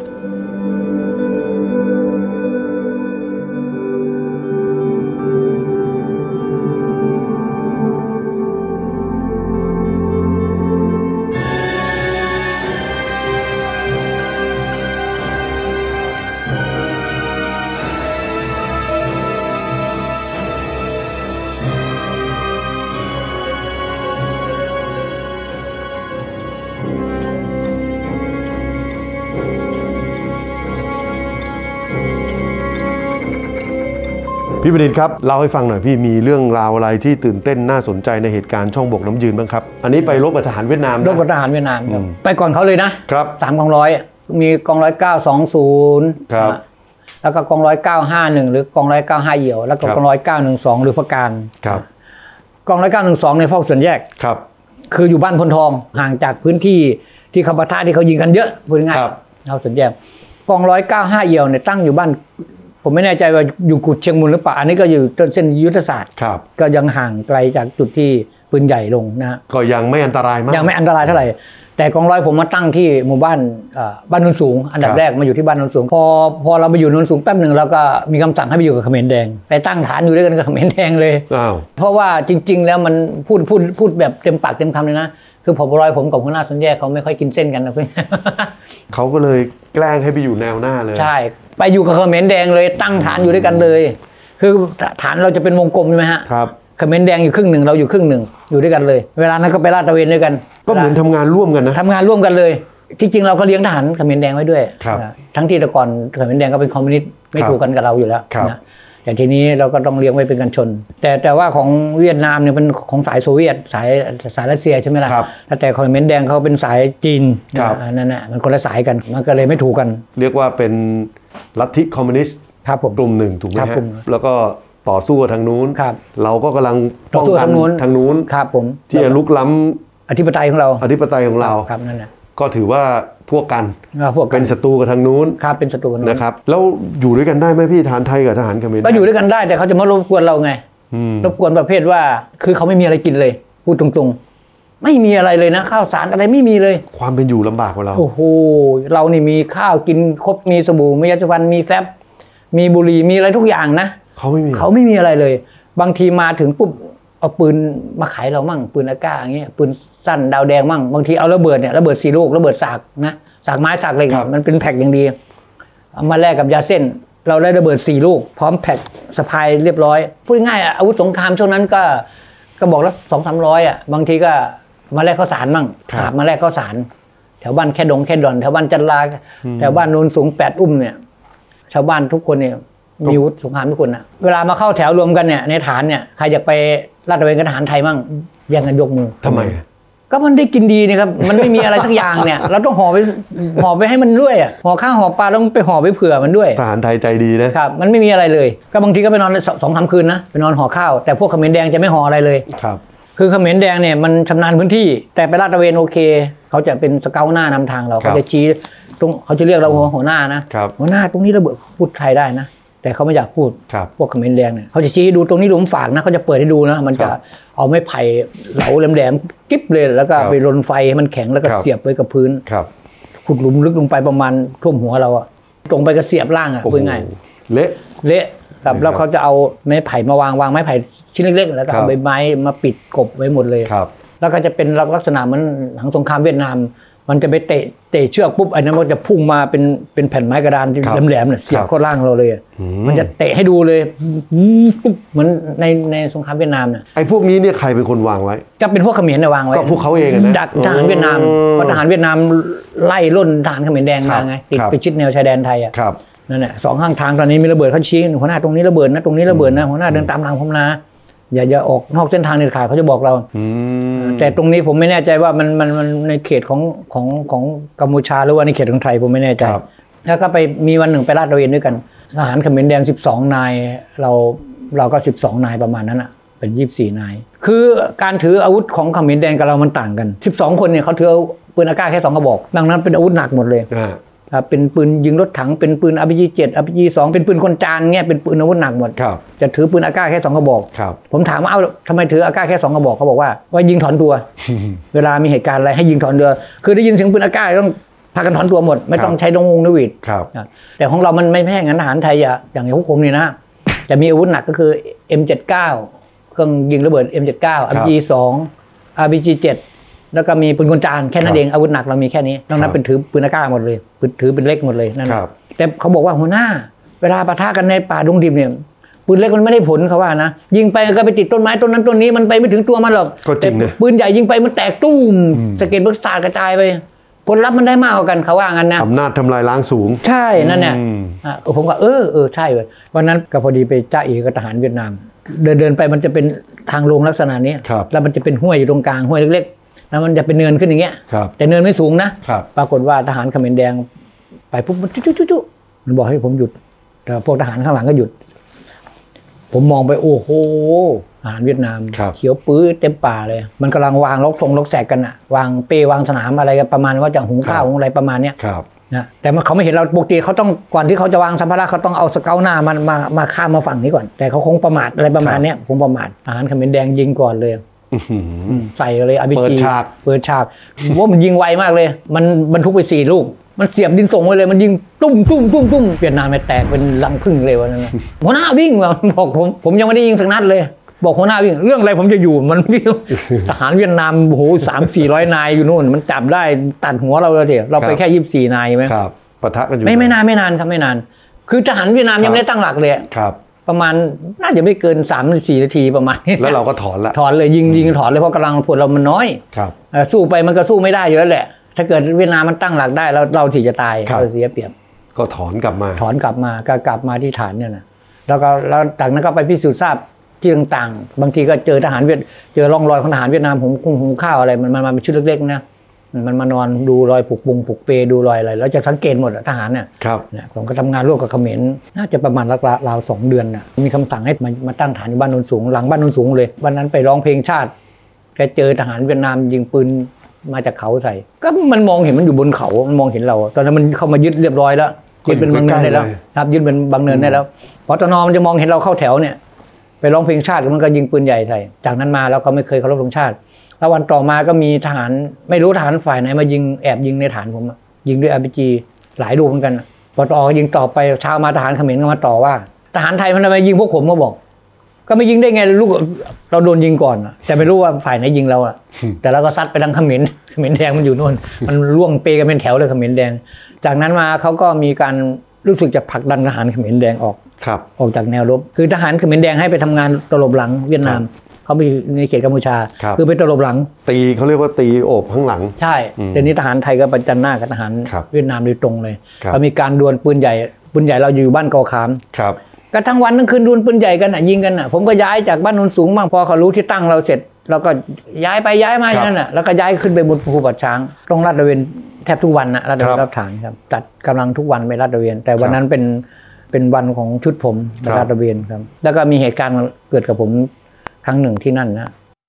พี่ประดิษฐ์ครับเล่าให้ฟังหน่อยพี่มีเรื่องราวอะไรที่ตื่นเต้นน่าสนใจในเหตุการณ์ช่องบกน้ำยืนบ้างครับอันนี้ไปรบกับทหารเวียดนามรบกับทหารเวียดนามไปก่อนเขาเลยนะครับสามกองร้อยมีกองร้อยเก้าสองศูนย์ครับแล้วก็กองร้อยเก้าห้าหนึ่งหรือกองร้อยเก้าห้าเหี่ยวแล้วก็กองร้อยเก้าหนึ่งสองหรือพระการครับกองร้อยเก้าหนึ่งสองในเฝ้าส่วนแยกครับคืออยู่บ้านพลทองห่างจากพื้นที่ที่เขาปะทะที่เขายิงกันเยอะพูดง่ายๆเขาส่วนแยกกองร้อยเก้าห้าเหี่ยวเนี่ยตั้งอยู่บ้านผมไม่แน่ใจว่าอยู่กุดเชียงมูลหรือเปล่าอันนี้ก็อยู่ต้นเส้นยุทธศาสตร์ก็ยังห่างไกลจากจุดที่ปืนใหญ่ลงนะก็ยังไม่อันตรายมากยังไม่อันตรายเท่าไหร่แต่กองร้อยผมมาตั้งที่หมู่บ้านบ้านโนนสูงอันดับแรกมาอยู่ที่บ้านโนนสูงพอพอเราไปอยู่โนนสูงแป๊บหนึ่งเราก็มีคำสั่งให้ไปอยู่กับเขมรแดงไปตั้งฐานอยู่ด้วยกันกับเขมรแดงเลยเพราะว่าจริงๆแล้วมันพูดพูดพูดแบบเต็มปากเต็มคำเลยนะคือผบร้อยผมกับหัวหน้าส่วนแยกเขาไม่ค่อยกินเส้นกันนะเพื่อนเขาก็เลยแกล้งให้ไปอยู่แนวหน้าเลยใช่ไปอยู่กับเขมรแดงเลยตั้งฐานอยู่ด้วยกันเลยคือฐานเราจะเป็นวงกลมใช่ไหมฮะครับเขมรแดงอยู่ครึ่งหนึ่งเราอยู่ครึ่งหนึ่งอยู่ด้วยกันเลยเวลานั้นก็ไปลาดตระเวนด้วยกันก็เหมือนทำงานร่วมกันนะทำงานร่วมกันเลยที่จริงเราก็เลี้ยงทหารเขมรแดงไว้ด้วยทั้งที่แต่ก่อนเขมรแดงก็เป็นคอมมิวนิสต์ไม่ถูกกันกับเราอยู่แล้วนะแต่ทีนี้เราก็ต้องเลี้ยงไว้เป็นกันชนแต่แต่ว่าของเวียดนามเนี่ยเป็นของสายโซเวียตสายสายรัสเซียใช่ไหมล่ะแต่เขมรแดงเขาเป็นสายจีนนั่นแหละมันคนละสายกันมันก็เลยไม่ถูกกันเรียกว่าเป็นลัทธิคอมมิวนิสต์กลุ่มหนึ่งถูกไหมฮะแล้วก็ต่อสู้กับทางนู้นเราก็กำลังป้องกันทางนู้นที่จะลุกล้ำอธิปไตยของเราอธิปไตยของเราครับนั่นแหละก็ถือว่าพวกกันเป็นศัตรูกับทางนู้นครับเป็นศัตรูกันนะครับแล้วอยู่ด้วยกันได้ไหมพี่ทหารไทยกับทหารเขมรก็อยู่ด้วยกันได้แต่เขาจะมารบกวนเราไงรบกวนประเภทว่าคือเขาไม่มีอะไรกินเลยพูดตรงๆไม่มีอะไรเลยนะข้าวสารอะไรไม่มีเลยความเป็นอยู่ลำบากกว่าเราโอ้โหเรานี่มีข้าวกินครบมีสบู่มียาสีฟันมีแฟบมีบุหรี่มีอะไรทุกอย่างนะเขาไม่มีเขาไม่มีอะไรเลยบางทีมาถึงปุ๊บเอาปืนมาขายเรามั่งปืนอากาศอย่างเงี้ยปืนสั้นดาวแดงมั่งบางทีเอาระเบิดเนี่ยระเบิดสี่ลูกระเบิดสากนะสากไม้สากเหล็กมันเป็นแพ็คอย่างดีเอามาแลกกับยาเส้นเราได้ระเบิดสี่ลูกพร้อมแพ็คสะพายเรียบร้อยพูดง่ายอาวุธสงครามช่วงนั้นก็ก็บอกแล้วสองสามร้อยอ่ะบางทีก็มาแลกข้าวสารมั่งหามาแลกข้าวสารแถวบ้านแค่ดงแค่ดอนแถวบ้านจันลาแถวบ้านโนนสูงแปดอุ้มเนี่ยชาวบ้านทุกคนเนี่ยมีอาวุธสงครามทุกคนนะเวลามาเข้าแถวรวมกันเนี่ยในฐานเนี่ยใครอยากไปลาดตระเวนกับทหารไทยมั่งแย่งกันยกมือทำไมก็มันได้กินดีนี่ครับมันไม่มีอะไรสักอย่างเนี่ยเราต้องห่อไปห่อไปให้มันด้วยอ่ะห่อข้าวห่อปลาต้องไปห่อไปเผื่อมันด้วยทหารไทยใจดีนะครับมันไม่มีอะไรเลยก็บางทีก็ไปนอนสองสามคืนนะไปนอนห่อข้าวแต่พวกเขมรแดงจะไม่ห่ออะไรเลยครับคือเขมรแดงเนี่ยมันชำนาญพื้นที่แต่ไปลาดตระเวนโอเคเขาจะเป็นสเกลหน้านำทางเราเขาจะชี้ตรงเขาจะเรียกเราหัวหน้านะหัวหน้าตรงนี้ระเบิดพูดไทยได้นะแต่เขาไม่อยากพูดพวกเขมรแดงเนี่ยเขาจะชี้ดูตรงนี้หลุมฝากนะเขาจะเปิดให้ดูนะมันจะเอาไม้ไผ่เหลาแหลมๆกิ๊บเลยแล้วก็ไปรนไฟให้มันแข็งแล้วก็เสียบไว้กับพื้นขุดหลุมลึกลงไปประมาณท่วมหัวเราอะตรงไปก็เสียบล่างอะพูดง่ายเละเละครับแล้วเขาจะเอาไม้ไผ่มาวางวางไม้ไผ่ชิ้นเล็กๆแล้วก็เอาใบไม้มาปิดกบไว้หมดเลยแล้วก็จะเป็นลักษณะเหมือนหลังสงครามเวียดนามมันจะไปเตะเตะเชือกปุ๊บไอ้นั้นมันจะพุ่งมาเป็นเป็นแผ่นไม้กระดานที่แหลมๆเนี่ยเสียบเข้าล่างเราเลยมันจะเตะให้ดูเลยเหมือนในในสงครามเวียดนามเนี่ยไอ้พวกนี้เนี่ยใครเป็นคนวางไว้ก็เป็นพวกเขมรเนี่ยวางไว้ก็พวกเขาเองนะดักทหารเวียดนามเพราะทหารเวียดนามไล่ล่นทหารเขมรแดงมาไงติดไปชิดแนวชายแดนไทยอ่ะนั่นแหละสองข้างทางตอนนี้มีระเบิดเขาชี้หัวหน้าตรงนี้ระเบิดนะตรงนี้ระเบิดนะหัวหน้าเดินตามทางผมนะอย่าอย่าออกนอกเส้นทางเด็ดขาดเขาจะบอกเราแต่ตรงนี้ผมไม่แน่ใจว่ามันมันมันในเขตของของของกัมพูชาหรือว่าในเขตของไทยผมไม่แน่ใจแล้วก็ไปมีวันหนึ่งไปลาดตระเวนด้วยกันทหารเขมรแดงสิบสองนายเราเราก็สิบสองนายประมาณนั้นอ่ะเป็นยี่สิบสี่นายคือการถืออาวุธของเขมรแดงกับเรามันต่างกันสิบสองคนเนี่ยเขาถือปืนอากาศแค่สองกระบอกดังนั้นเป็นอาวุธหนักหมดเลยเป็นปืนยิงรถถังเป็นปืน อาร์ พี จี เจ็ด อาร์ พี จี สองเป็นปืนคนจานเงี้ยเป็นปืนอาวุธหนักหมดจะถือปืนอากาศแค่สองกระบอกผมถามว่าเอ้าทำไมถืออากาศแค่สองกระบอกเขาบอกว่าว่ายิงถอนตัว เวลามีเหตุการณ์อะไรให้ยิงถอนตัวคือได้ยินเสียงปืนอากาศต้องพากันถอนตัวหมดไม่ต้องใช้ดงวงนวิดแต่ของเรามันไม่แพ้งั้นทหารไทยอย่างอย่างพวกผมนี่นะจะมีอาวุธหนักก็คือ เอ็ม เจ็ดสิบเก้า เครื่องยิงระเบิด เอ็ม เจ็ดสิบเก้า อาร์ พี จี สอง อาร์ พี จี เจ็ดแล้วก็มีปืนกลจานแค่นั้นเองอาวุธหนักเรามีแค่นี้นอกนั้นเป็นถือปืนอากาศหมดเลยถือเป็นเล็กหมดเลยนั่นแต่เขาบอกว่าหัวหน้าเวลาปะทะกันในป่าดงดิบเนี่ยปืนเล็กมันไม่ได้ผลเขาว่านะยิงไปก็ไปติดต้นไม้ต้นนั้นต้นนี้มันไปไม่ถึงตัวมันหรอกแต่ปืนใหญ่ยิงไปมันแตกตุ้มสะเก็ดประสาทกระจายไปผลลัพธ์มันได้มากกว่ากันเขาว่างั้นนะอำนาจทำลายล้างสูงใช่นั่นเนี่ยผมก็เออเออใช่เลยวันนั้นก็พอดีไปจ้าเอกกับทหารเวียดนามเดินเดินไปมันจะเป็นทางลงลักษณะนี้แล้วมันจะเป็นห้วยอยู่ตรงกลางห้วยเล็กๆแล้วมันจะเป็นเนินขึ้นอย่างเงี้ยแต่เนินไม่สูงนะปรากฏว่าทหารเขมรแดงไปปุ๊บมันจุ๊จุ๊มันบอกให้ผมหยุดแต่พวกทหารข้างหลังก็หยุดผมมองไปโอ้โหทหารเวียดนามเขียวปื้อเต็มป่าเลยมันกำลังวางล็อกทงล็อกแสกกันอะวางเปวางสนามอะไรกันประมาณว่าจะหุงข้าวหุงอะไรประมาณเนี้ยนะแต่เขาไม่เห็นเราปกติเขาต้องก่อนที่เขาจะวางสัมภาระเขาต้องเอาสเกลหน้ามันมามาข้ามมาฝั่งนี้ก่อนแต่เขาคงประมาทอะไรประมาณเนี้ยผมประมาททหารเขมรแดงยิงก่อนเลยใส่เลยอาร์ พี จีเปิดฉากเปิดฉากว่ามันยิงไวมากเลยมันบรรทุกไปสี่ลูกมันเสียบดินส่งไว้เลยมันยิงตุ้มตุ้มตุ้มตุ้มเวียดนามไปแตกเป็นรังผึ้งเลยวันนั้นหัวหน้าวิ่งมาบอกผมผมยังไม่ได้ยิงสักนัดเลยบอกหัวหน้าวิ่งเรื่องอะไรผมจะอยู่มันวิ่งทหารเวียดนามโอ้โหสามสี่ร้อยนายอยู่นู่นมันจับได้ตัดหัวเราเลยเดี๋ยวเราไปแค่ยี่สิบสี่นายไหมครับปะทะกันอยู่ไม่ไม่นานไม่นานครับไม่นานคือทหารเวียดนามยังไม่ได้ตั้งหลักเลยครับประมาณน่าจะไม่เกินสามถึงสี่นาทีประมาณแล้วเราก็ถอนละถอนเลยยิงยิงถอนเลยเพราะกำลังพลเรามันน้อยครับสู้ไปมันก็สู้ไม่ได้อยู่แล้วแหละถ้าเกิดเวียดนามมันตั้งหลักได้เราเราที่จะตายเราเสียเปรียบก็ถอนกลับมาถอนกลับมาก็กลับมาที่ฐานเนี่ยนะแล้วก็แล้วจากนั้นก็ไปพิสูจน์ทราบที่ต่างๆบางทีก็เจอทหารเวียดเจอร่องรอยของทหารเวียดนามหุงกุ้งหุงข้าวอะไรมันมาเป็นชุดเล็กๆนะมันมานอนดูรอยผูกปุงผูกเปดูรอยอะไรแล้วจะสังเกตหมดทหารเนี่ยครับเนี่ยผมก็ทำงานร่วมกับเขมรน่าจะประมาณราวๆสองเดือนน่ะมีคำสั่งให้มามาตั้งฐานอยู่บ้านโนนสูงหลังบ้านโนนสูงเลยวันนั้นไปร้องเพลงชาติแกเจอทหารเวียดนามยิงปืนมาจากเขาใส่ก็มันมองเห็นมันอยู่บนเขามันมองเห็นเราตอนนั้นมันเข้ามายึดเรียบร้อยแล้วยึดเป็นบางเนินได้แล้วครับยึดเป็นบางเนินได้แล้วพอตนมันจะมองเห็นเราเข้าแถวเนี่ยไปร้องเพลงชาติมันก็ยิงปืนใหญ่ใส่จากนั้นมาเราก็ไม่เคยเคารพธงชาติแล้ววันต่อมาก็มีทหารไม่รู้ทหารฝ่ายไหนมายิงแอบยิงในฐานผมยิงด้วย อาร์ พี จี หลายลูกเหมือนกันพอต่อยิงต่อไปเช้ามาทหารเขมรก็มาต่อว่าทหารไทยมันทำไมยิงพวกผมก็บอกก็ไม่ยิงได้ไงลูกเราโดนยิงก่อนแต่ไม่รู้ว่าฝ่ายไหนยิงเราอะแต่เราก็ซัดไปดังเขมรเขมรแดงมันอยู่โน่นมันล่วงเปกันเป็นแถวเลยเขมรแดงจากนั้นมาเขาก็มีการรู้สึกจะผลักดันทหารเขมรแดงออกออกจากแนวรบคือทหารเขมรแดงให้ไปทำงานตลบหลังเวียดนามเขาไปในเขตกัมพูชาคือไปตลบหลังตีเขาเรียกว่าตีโอบข้างหลังใช่แต่นี้ทหารไทยก็ประจันหน้ากับทหารเวียดนามโดยตรงเลยเขามีการดวลปืนใหญ่ปืนใหญ่เราอยู่บ้านกอขามก็ทั้งวันทั้งคืนดวลปืนใหญ่กันอ่ะยิงกันอ่ะผมก็ย้ายจากบ้านโนนสูงบ้างพอเขารู้ที่ตั้งเราเสร็จเราก็ย้ายไปย้ายมาอย่างนั้นอ่ะแล้วก็ย้ายขึ้นไปบนภูปัดช้างต้องลาดตระเวนแทบทุกวันนะลาดตระเวนรับฐานครับจัดกำลังทุกวันไปลาดตระเวนแต่วันนั้นเป็นเป็นวันของชุดผมไปลาดตระเวนครับแล้วก็มีเหตุการณ์เกิดกับผมครั้งหนึ่งที่นั่นนะ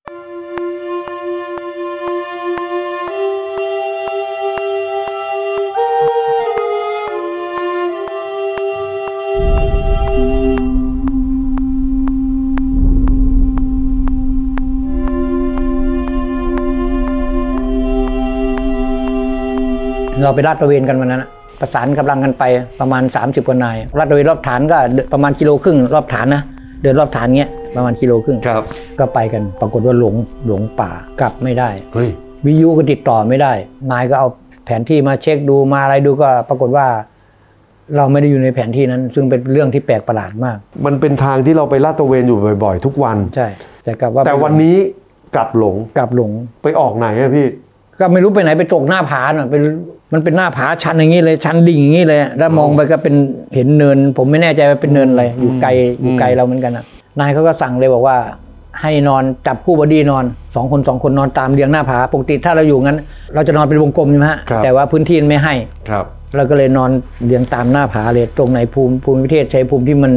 เราไปลาดตระเวนกันวันนั้นประสานกำลังกันไปประมาณสามสิบกว่านายลาดตระเวนรอบฐานก็ประมาณกิโลครึ่งรอบฐานนะเดินรอบฐานเงี้ยประมาณกิโลครึ่งก็ไปกันปรากฏว่าหลงหลงป่ากลับไม่ได้วิทยุก็ติดต่อไม่ได้นายก็เอาแผนที่มาเช็คดูมาอะไรดูก็ปรากฏว่าเราไม่ได้อยู่ในแผนที่นั้นซึ่งเป็นเรื่องที่แปลกประหลาดมากมันเป็นทางที่เราไปลาดตระเวนอยู่บ่อยๆทุกวันใช่แต่กลับว่าแต่วันนี้กลับหลงกลับหลงไปออกไหนอะพี่ก็ไม่รู้ไปไหนไปตกหน้าผาน่ะเป็นมันเป็นหน้าผาชันอย่างนี้เลยชันดิ่งอย่างนี้เลยแล้วมองไปก็เป็นเห็นเนินผมไม่แน่ใจว่าเป็นเนินอะไรอยู่ไกลอยู่ไกลเราเหมือนกันนะนายเขาก็สั่งเลยบอกว่าให้นอนจับคู่บอดี้นอนสองคนสองคนนอนตามเรียงหน้าผาปกติถ้าเราอยู่งั้นเราจะนอนเป็นวงกลมใช่ไหมฮะแต่ว่าพื้นที่ไม่ให้เราก็เลยนอนเรียงตามหน้าผาเลยตรงไหนภูมิภูมิประเทศใช้ภูมิที่มัน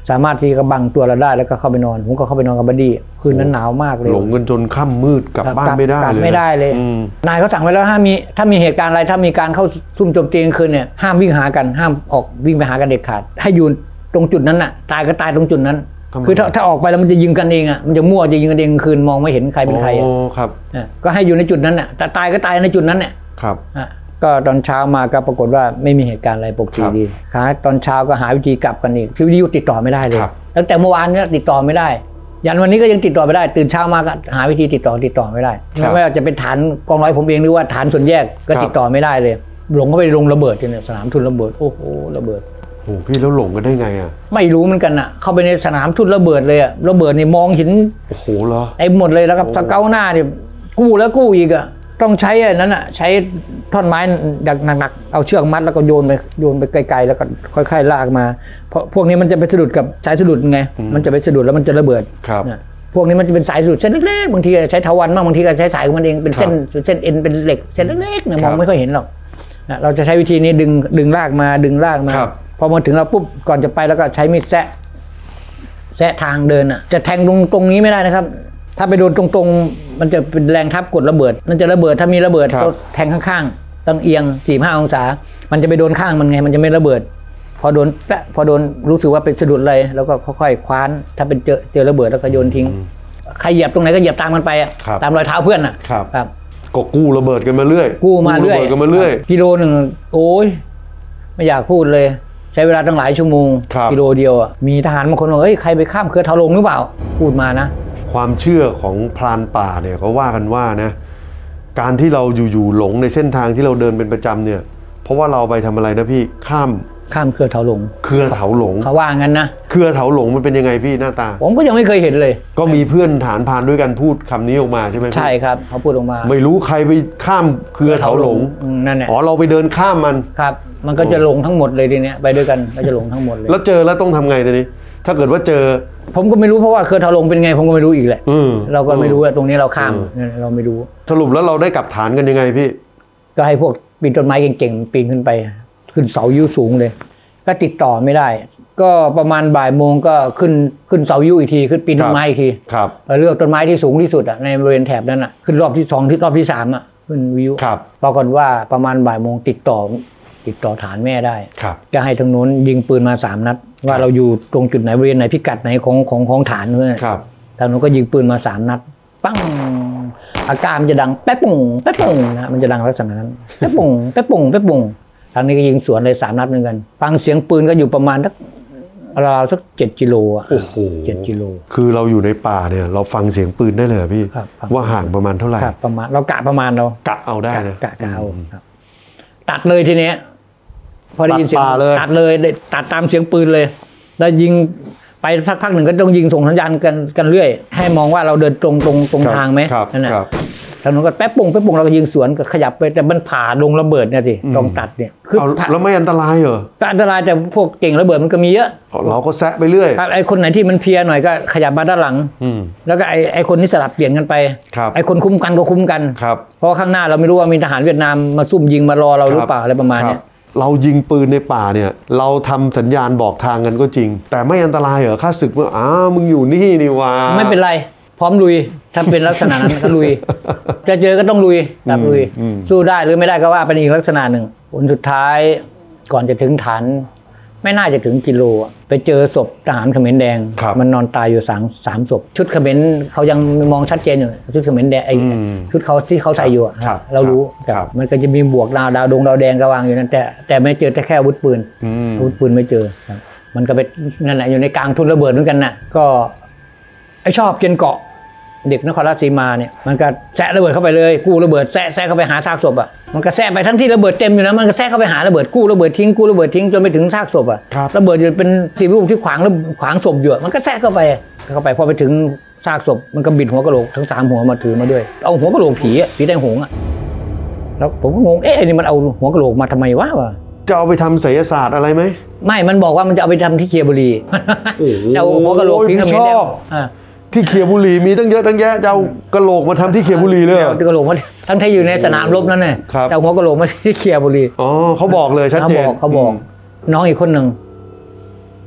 สามารถที่จะบังตัวเราได้แล้วก็เข้าไปนอนผมก็เข้าไปนอนกับบัดดี้คืนนั้นหนาวมากเลยหลงกันจนค่ำมืดกลับบ้านไม่ได้เลยไม่ได้เลยนายเขาสั่งไว้แล้วถ้ามีถ้ามีเหตุการณ์อะไรถ้ามีการเข้าซุ่มโจมตีกลางคืนเนี่ยห้ามวิ่งหากันห้ามออกวิ่งไปหากันเด็ดขาดให้อยู่ตรงจุดนั้นน่ะตายก็ตายตรงจุดนั้นคือถ้าถ้าออกไปแล้วมันจะยิงกันเองอ่ะมันจะมั่วจะยิงกันเองคืนมองไม่เห็นใครเป็นใครอ่ะครับก็ให้อยู่ในจุดนั้นน่ะแต่ตายก็ตายในจุดนั้นเนี่ยครับก็ตอนเช้ามาก็ปรากฏว่าไม่มีเหตุการณ์อะไรปกติดีค่ะตอนเช้าก็หาวิธีกลับกันอีกที่วิทยุติดต่อไม่ได้เลยตั้งแต่เมื่อวานนี้ติดต่อไม่ได้ยันวันนี้ก็ยังติดต่อไม่ได้ตื่นเช้ามาก็หาวิธีติดต่อติดต่อไม่ได้ไม่ว่าจะเป็นฐานกองร้อยผมเองหรือว่าฐานส่วนแยกก็ติดต่อไม่ได้เลยหลงเข้าไปลงระเบิดเนี่ยสนามทุนระเบิดโอ้โหระเบิดโอ้พี่แล้วหลงกันได้ไงอ่ะไม่รู้เหมือนกันอ่ะเข้าไปในสนามทุนระเบิดเลยอ่ะระเบิดนี่มองเห็นโอ้โหเหรอไอ้หมดเลยแล้วครับสเกลหน้าเนี่ยกู้แล้วกู้อีกอ่ะต้องใช้อันนั้นอ่ะใช้ท่อนไม้หนักๆเอาเชือกมัดแล้วก็โยนไปโยนไปไกลๆแล้วก็ค่อยๆลากมาเพราะพวกนี้มันจะไปสะดุดกับสายสะดุดไงมันจะไปสะดุดแล้วมันจะระเบิดพวกนี้มันจะเป็นสายสะดุดเส้นเล็กๆบางทีใช้เถาวัลย์บ้างบางทีก็ใช้สายของมันเองเป็นเส้นเส้นเอ็นเป็นเหล็กเส้นเล็กๆเนี่ยมองไม่ค่อยเห็นหรอกเราจะใช้วิธีนี้ดึงดึงลากมาดึงลากมาพอมาถึงเราปุ๊บก่อนจะไปแล้วก็ใช้มีดแซะแซะทางเดินอ่ะจะแทงตรงตรงนี้ไม่ได้นะครับถ้าไปโดนตรงๆมันจะเป็นแรงทับกดระเบิดมันจะระเบิดถ้ามีระเบิดก็แทงข้างๆต้องเอียงสี่ห้าองศามันจะไปโดนข้างมันไงมันจะไม่ระเบิดพอโดนแปะพอโดนรู้สึกว่าเป็นสะดุดเลยแล้วก็ค่อยๆคว้านถ้าเป็นเจอเจอระเบิดแล้วก็โยนทิ้งใครเหยียบตรงไหนก็เหยียบตามมันไปอ่ะตามรอยเท้าเพื่อนอ่ะครับก็กู้ระเบิดกันมาเรื่อยกู้มาเรื่อยกันมาเรื่อยกิโลหนึ่งโอ้ยไม่อยากพูดเลยใช้เวลาตั้งหลายชั่วโมงกิโลเดียวอ่ะมีทหารบางคนบอกเอ้ยใครไปข้ามเครือเถาลงหรือเปล่าพูดมานะความเชื่อของพรานป่าเนี่ยเขาว่ากันว่านะการที่เราอยู่ๆหลงในเส้นทางที่เราเดินเป็นประจำเนี่ยเพราะว่าเราไปทำอะไรนะพี่ข้ามข้ามเครือเถาหลงเครือเถาหลงเขาว่างั้นนะเครือเถาหลงมันเป็นยังไงพี่หน้าตาผมก็ยังไม่เคยเห็นเลยก็มีเพื่อนฐานพรานด้วยกันพูดคำนี้ออกมาใช่ไหมใช่ครับเขาพูดออกมาไม่รู้ใครไปข้ามเครือเถาหลงนั่นแหละอ๋อเราไปเดินข้ามมันครับมันก็จะหลงทั้งหมดเลยทีเนี้ยไปด้วยกันก็จะหลงทั้งหมดเลยแล้วเจอแล้วต้องทำไงทีนี้ถ้าเกิดว่าเจอผมก็ไม่รู้เพราะว่าเครือเถาหลงเป็นไงผมก็ไม่รู้อีกแหละเราก็ไม่รู้ว่าตรงนี้เราข้ามเราไม่รู้สรุปแล้วเราได้กลับฐานกันยังไงพี่ก็ให้พวกปีนต้นไม้เก่งๆปีนขึ้นไปขึ้นเสายิ้วสูงเลยก็ติดต่อไม่ได้ก็ประมาณบ่ายโมงก็ขึ้นขึ้นเสายิ้วอีกทีขึ้นปีนต้นไม้อีกทีเลือกต้นไม้ที่สูงที่สุดอ่ะในบริเวณแถบนั้นอ่ะขึ้นรอบที่สองที่รอบที่สามอ่ะขึ้นวิวปรากฏว่าประมาณบ่ายโมงติดต่อติดต่อฐานแม่ได้ก็ให้ทางโน้นยิงปืนมาสามนัดว่าเราอยู่ตรงจุดไหนบริเวณไหนพิกัดไหนของของของฐานด้วยทางโน้นก็ยิงปืนมาสามนัดปั้งอาการมันจะดังแป๊บปุ่งแป๊บปุ่งนะมันจะดังลักษณะนั้นแป๊บปุ่งแป๊บปุ่งแป๊บปุ่งทางนี้ก็ยิงสวนเลยสามนัดเหมือนกันฟังเสียงปืนก็อยู่ประมาณสักราวสักเจ็ดกิโลอ่ะโอ้โหเจ็ดกิโลคือเราอยู่ในป่าเนี่ยเราฟังเสียงปืนได้เลยพี่ว่าห่างประมาณเท่าไหร่ประมาณเรากะประมาณเรากะเอาได้นะกะเอาตัดเลยทีเนี้ยพอได้ยินเสียงตัดเลยตัดตามเสียงปืนเลยแล้วยิงไปสักพักหนึ่งก็ต้องยิงส่งสัญญาณกันกันเรื่อยให้มองว่าเราเดินตรงตรงตรงทางไหมนั่นแหละทางนู้นก็แป๊บปุ่งแป๊บปุ่งเราก็ยิงสวนก็ขยับไปแต่มันผ่าลงระเบิดเนี่ยสิตรงตัดเนี่ยคือแล้วไม่อันตรายเหรออันตรายแต่พวกเก่งระเบิดมันก็มีเยอะเราก็แซะไปเรื่อยไอ้คนไหนที่มันเพียหน่อยก็ขยับมาด้านหลังแล้วก็ไอ้ไอ้คนที่สลับเปลี่ยนกันไปไอ้คนคุ้มกันก็คุ้มกันเพราะข้างหน้าเราไม่รู้ว่ามีทหารเวียดนามมาซุ่มยิงมารอเราหรือเปล่าอะไรประมาณนี้เรายิงปืนในป่าเนี่ยเราทำสัญญาณบอกทางกันก็จริงแต่ไม่อันตรายเหรอข้าศึกว่าอ้ามึงอยู่นี่นี่วะไม่เป็นไรพร้อมลุยถ้าเป็นลักษณะนั้นก็ลุยจะเจอก็ต้องลุยครับลุยสู้ได้หรือไม่ได้ก็ว่าเป็นอีกลักษณะหนึ่งผลสุดท้ายก่อนจะถึงฐานไม่น่าจะถึงกิโลไปเจอศพทหารเขมรแดงมันนอนตายอยู่สามสามศพชุดเขมรเขายังมองชัดเจนอยู่ชุดเขมรแดงไอ้ชุดเขาที่เขาใส่อยู่เรารู้มันก็จะมีบวกดาวดาวดงดาวแดงก็วางอยู่นั่นแต่แต่ไม่เจอแต่แค่อาวุธปืนอาวุธปืนไม่เจอมันก็เป็นนั่นแหละอยู่ในกลางทุ่นระเบิดเหมือนกันน่ะก็ไอชอบเกณฑ์เกาะเด็กนครราชสีมาเนี่ยมันก็แซะระเบิดเข้าไปเลยกู้ระเบิดแซะแซะเข้าไปหาซากศพอ่ะมันก็แซะไปทั้งที่ระเบิดเต็มอยู่นะมันก็แซะเข้าไปหาระเบิดกู้ระเบิดทิ้งกู้ระเบิดทิ้งจนไปถึงซากศพอ่ะระเบิดอยู่เป็นสี่ลูกที่ขวางขวางศพอยู่มันก็แซะเข้าไปเข้าไปพอไปถึงซากศพมันก็บิดหัวกะโหลกทั้งสามหัวมาถือมาด้วยเอาหัวกะโหลกผีอ่ะผีแดงหงอ่ะแล้วผมก็งงเอ๊ะนี่มันเอาหัวกะโหลกมาทำไมวะวะจะเอาไปทำไสยศาสตร์อะไรไหมไม่มันบอกว่ามันจะเอาไปทำที่เคียบุรีเอาหัวกะโหลกทิ้งชอบที่เคียบุรีมีตั้งเยอะตั้งแยะจะเอากะโหลกมาทำที่เคียบุรีเลยกะโหลกมาทั้งที่อยู่ในสนามรบนั่นแหละแต่หัวกะโหลกมาที่เคียบุรีอ๋อเขาบอกเลยชัดเจนเขาบอกน้องอีกคนหนึ่งมันบอก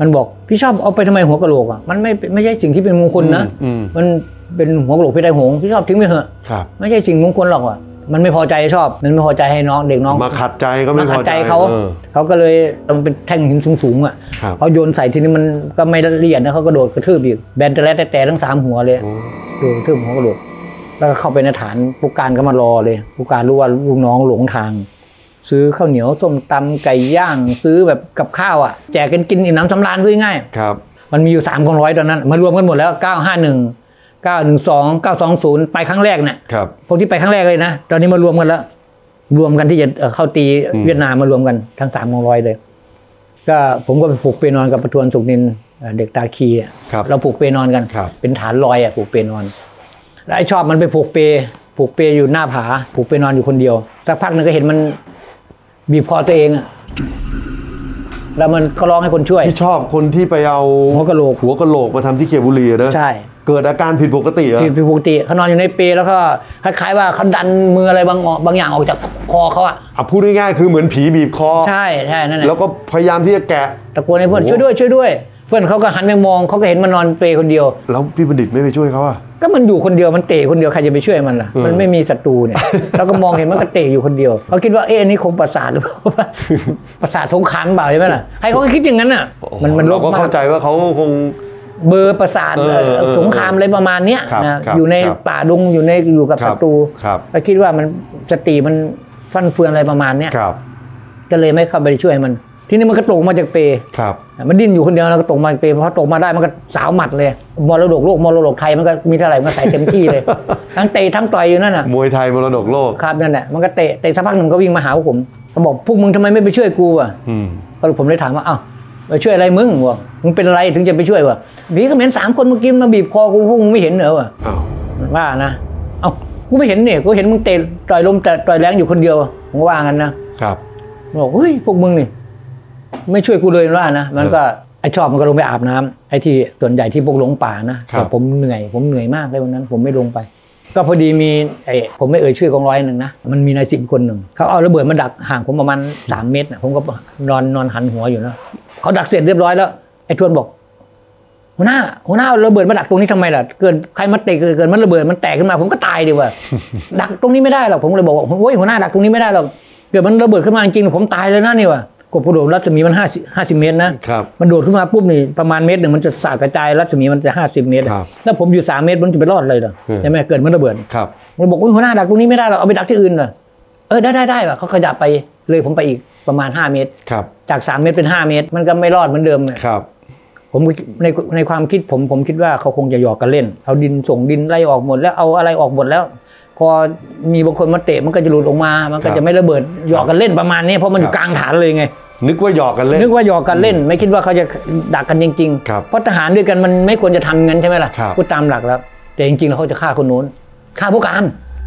พี่ชอบเอาไปทำไมหัวกะโหลกอ่ะมันไม่ไม่ใช่สิ่งที่เป็นมงคลนะมันเป็นหัวกะโหลกพี่ไตหงพี่ชอบทิ้งไปเถอะไม่ใช่สิ่งมงคลหรอกอ่ะมันไม่พอใจชอบมันไม่พอใจให้น้องเด็กน้องมาขัดใจก็ไม่พอใจเขาเขาก็เลยมันเป็นแท่งหินสูงๆอ่ะเขาโยนใส่ทีนี้มันก็ไม่ละเอียดนะเขาก็โดดกระทืบอีกแบนแต่แล้วแต่ทั้งสามหัวเลยโดดกระทืบหัวกะโหลกแล้วก็เข้าไปในฐานผู้การก็มารอเลยผู้การรู้ว่าลูกน้องหลงทางซื้อข้าวเหนียวส้มตำไก่ย่างซื้อแบบกับข้าวอ่ะแจกกันกินอิ่มน้ำสำราญง่ายๆครับมันมีอยู่สามกองร้อยตอนนั้นมารวมกันหมดแล้วเก้าห้าหนึ่งเก้าหนึ่งสองเก้าสองศูนย์ไปครั้งแรกเนี่ยพวกที่ไปครั้งแรกเลยนะตอนนี้มารวมกันแล้วรวมกันที่จะเข้าตีเวียดนามมารวมกันทั้งสามกองร้อยเลยก็ผมก็ไปผูกเปนอนกับประทวนสุขนินเด็กตาคีเราผูกเปนอนกันเป็นฐานลอยอ่ะผูกเปนอนแล้วไอ้ชอบมันไปผูกเปผูกเปอยู่หน้าผาผูกเปนอนอยู่คนเดียวสักพักนึงก็เห็นมันบีบคอตัวเองอ่ะแล้วมันก็ร้องให้คนช่วยที่ชอบคนที่ไปเอาหัวกะโหลกหัวกะโหลกมาทำที่เขียบุรีนะใช่เกิดอาการผิดปกติเหรอผิดปกติเขานอนอยู่ในเปแล้วก็คล้ายๆว่าเขาดันมืออะไรบางบางอย่างออกจากคอเขาอ่ะพูดง่ายๆคือเหมือนผีบีบคอใช่ใช่นั่นแหละแล้วก็พยายามที่จะแกะตะโกนให้เพื่อนช่วยด้วยช่วยด้วยเพื่อนเขาก็หันไปมองเขาก็เห็นมันนอนเปคนเดียวแล้วพี่บัณฑิตไม่ไปช่วยเขาอ่ะก็มันอยู่คนเดียวมันเตะคนเดียวใครจะไปช่วยมันล่ะมันไม่มีศัตรูเนี่ยแล้วก็มองเห็นมันก็เตะอยู่คนเดียวเขาคิดว่าเอ๊ะอันนี้คงประสาทหรือเปล่าประสาทสงครามเปล่าใช่ไหมล่ะให้เขาคิดอย่างนั้นน่ะมันมันเราก็เข้าใจว่าเขาคงเบอร์ประสาทสงครามอะไรประมาณเนี้ยนะอยู่ในป่าดงอยู่ในอยู่กับศัตรูก็คิดว่ามันสติมันฟั่นเฟือนอะไรประมาณเนี้ยก็เลยไม่เข้าไปช่วยมันทีนี้มันก็ตกมาจากเปครับมันดิ้นอยู่คนเดียวแล้วก็ตกมาเปพอตกมาได้มันก็สาวหมัดเลยมรดกโลกมรดกไทยมันก็มีเท่าไหร่มันใส่เต็มที่เลยทั้งเตะทั้งต่อยอยู่นั่นน่ะมวยไทยมรดกโลกครับนั่นแหละมันก็เตะเตะสักพักหนึ่งก็วิ่งมาหาผมเขาบอกพวกมึงทำไมไม่ไปช่วยกูอ่ะก็ผมเลยถามว่าอ้าวไปช่วยอะไรมึงวะมึงเป็นอะไรถึงจะไปช่วยวะพี่ก็เห็นสามคนเมื่อกี้มาบีบคอกูพวกมึงไม่เห็นเหรอวะว่านะเอ้ากูไม่เห็นเนี่ยกูเห็นมึงเตะต่อยลมแต่ต่อยแรงอยู่คนเดียวผมว่างั้นนะครับบอกเฮ้ยพวกมึงนี่ไม่ช่วยกูเลยว่านะมันก็ไอชอบมันก็ลงไปอาบน้ำไอที่ส่วนใหญ่ที่พวกหลงป่านะแต่ผมเหนื่อยผมเหนื่อยมากเลยวันนั้นผมไม่ลงไปก็พอดีมีไอผมไม่เอ่ยชื่อกองร้อยหนึ่งนะมันมีนายสิบคนหนึ่งเขาเอาระเบิดมาดักห่างผมประมาณสามเมตรนะผมก็นอนนอนหันหัวอยู่นะเขาดักเสร็จเรียบร้อยแล้วไอทวนบอกหัวหน้าหัวหน้าระเบิดมาดักตรงนี้ทำไมล่ะเกิดใครมาเตะเกิดมันระเบิดมันแตกขึ้นมาผมก็ตายดีกว่าดักตรงนี้ไม่ได้หรอกผมเลยบอกว่าโอ้ยหัวหน้าดักตรงนี้ไม่ได้หรอกเกิดมันระเบิดขึ้นมาจริงๆผมตายเลยนะนี่ว่ะกบกระโดดรัศมีมันห้าห้าสิบเมตรนะมันโดดขึ้นมาปุ๊บนี่ประมาณเมตรหนึ่งมันจะสาดกระจายรัศมีมันจะห้าสิบเมตรแล้วผมอยู่สามเมตรมันจะไปรอดเลยเหรอใช่ไหมเกิดมันระเบิดมันบอกว่าหัวหน้าดักตรงนี้ไม่ได้เราเอาไปดักที่อื่นเหรอเออได้ได้ได้ว่ะเขาขยับไปเลยผมไปอีกประมาณห้าเมตรจากสามเมตรเป็นห้าเมตรมันก็ไม่รอดเหมือนเดิมครับผมในในความคิดผมผมคิดว่าเขาคงจะหยอกกันเล่นเอาดินส่งดินไล่ออกหมดแล้วเอาอะไรออกหมดแล้วพอมีบางคนมาเตะมันก็จะหลุดออกมามันก็จะไม่ระเบิดหยอกกันเล่นประมาณนี้เพราะมันอยู่กลางฐานเลยไงนึกว่าหยอกกันเล่นนึกว่าหยอกกันเล่นไม่คิดว่าเขาจะดักกันจริงๆเพราะทหารด้วยกันมันไม่ควรจะทำงั้นใช่ไหมล่ะพูดตามหลักแล้วแต่จริงๆแล้วเขาจะฆ่าคนโน้นฆ่าผู้การ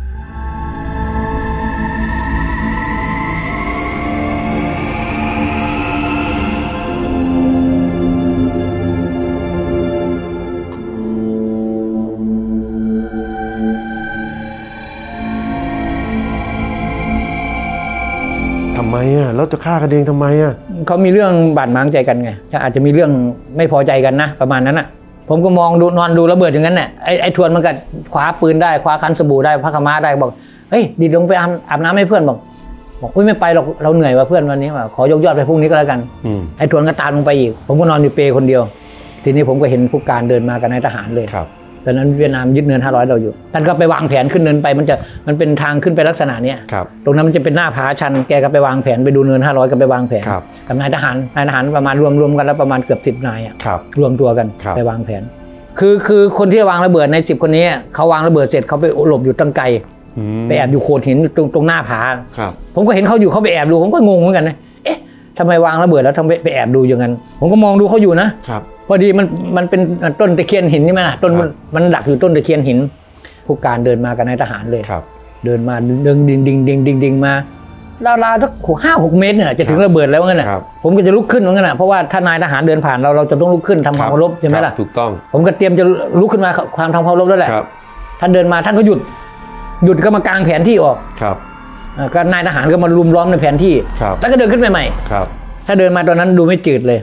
ทำไมอ่ะแล้วจะฆ่ากันเองทำไมอ่ะเขามีเรื่องบาดหมางใจกันไงอาจจะมีเรื่องไม่พอใจกันนะประมาณนั้นอ่ะผมก็มองดูนอนดูระเบิดอย่างนั้นเนี่ยไอ้ไอ้ทวนมันก็คว้าปืนได้คว้าคันสบู่ได้ผ้าขม้าได้บอกเฮ้ยดิดลงไปอาบอาบน้ำให้เพื่อนบอกบอกอุ้ยไม่ไปหรอกเราเหนื่อยว่ะเพื่อนวันนี้ว่ะขอยกยอดไปพรุ่งนี้ก็แล้วกันไอ้ทวนก็ตามลงไปอีกผมก็นอนอยู่เปรคนเดียวทีนี้ผมก็เห็นผู้การเดินมากับนายทหารเลยตอนนั้นเวียดนามยึดเนินห้าร้อยเราอยู่ท่านก็ไปวางแผนขึ้นเนินไปมันจะมันเป็นทางขึ้นไปลักษณะเนี้ยตรงนั้นมันจะเป็นหน้าผาชันแกก็ไปวางแผนไปดูเนินห้าร้อยก็ไปวางแผนกับนายทหารนายทหารประมาณรวมรวมกันแล้วประมาณเกือบสิบนายอ่ะรวมตัวกันไปวางแผนคือคือคนที่วางระเบิดในสิบคนนี้เขาวางระเบิดเสร็จเขาไปหลบอยู่ตั้งไกลไปแอบอยู่โขดหินตรงตรงหน้าผาผมก็เห็นเขาอยู่เขาไปแอบดูผมก็งงเหมือนกันนะเอ๊ะทำไมวางระเบิดแล้วทำไมไปแอบดูอย่างนั้นผมก็มองดูเขาอยู่นะพอดีมันมันเป็นต้นตะเคียนหินนี่ไหมล่ะต้นมันดักอยู่ต้นตะเคียนหินผู้การเดินมากับนายทหารเลยเดินมาเดินดิ่งดิ่งดิ่งดิ่งดิ่งมาราวๆสักห้าหกเมตรเนี่ยจะถึงระเบิดแล้วงั้นน่ะผมก็จะลุกขึ้นงั้นน่ะเพราะว่าถ้านายทหารเดินผ่านเราเราจะต้องลุกขึ้นทำความเคารพใช่ไหมล่ะถูกต้องผมก็เตรียมจะลุกขึ้นมาความทำความเคารพแล้วแหละท่านเดินมาท่านก็หยุดหยุดก็มากางแผนที่ออกก็นายทหารก็มารุมล้อมในแผนที่แล้วก็เดินขึ้นไปใหม่ถ้าเดินมาตอนนั้นดูไม่จืดเลย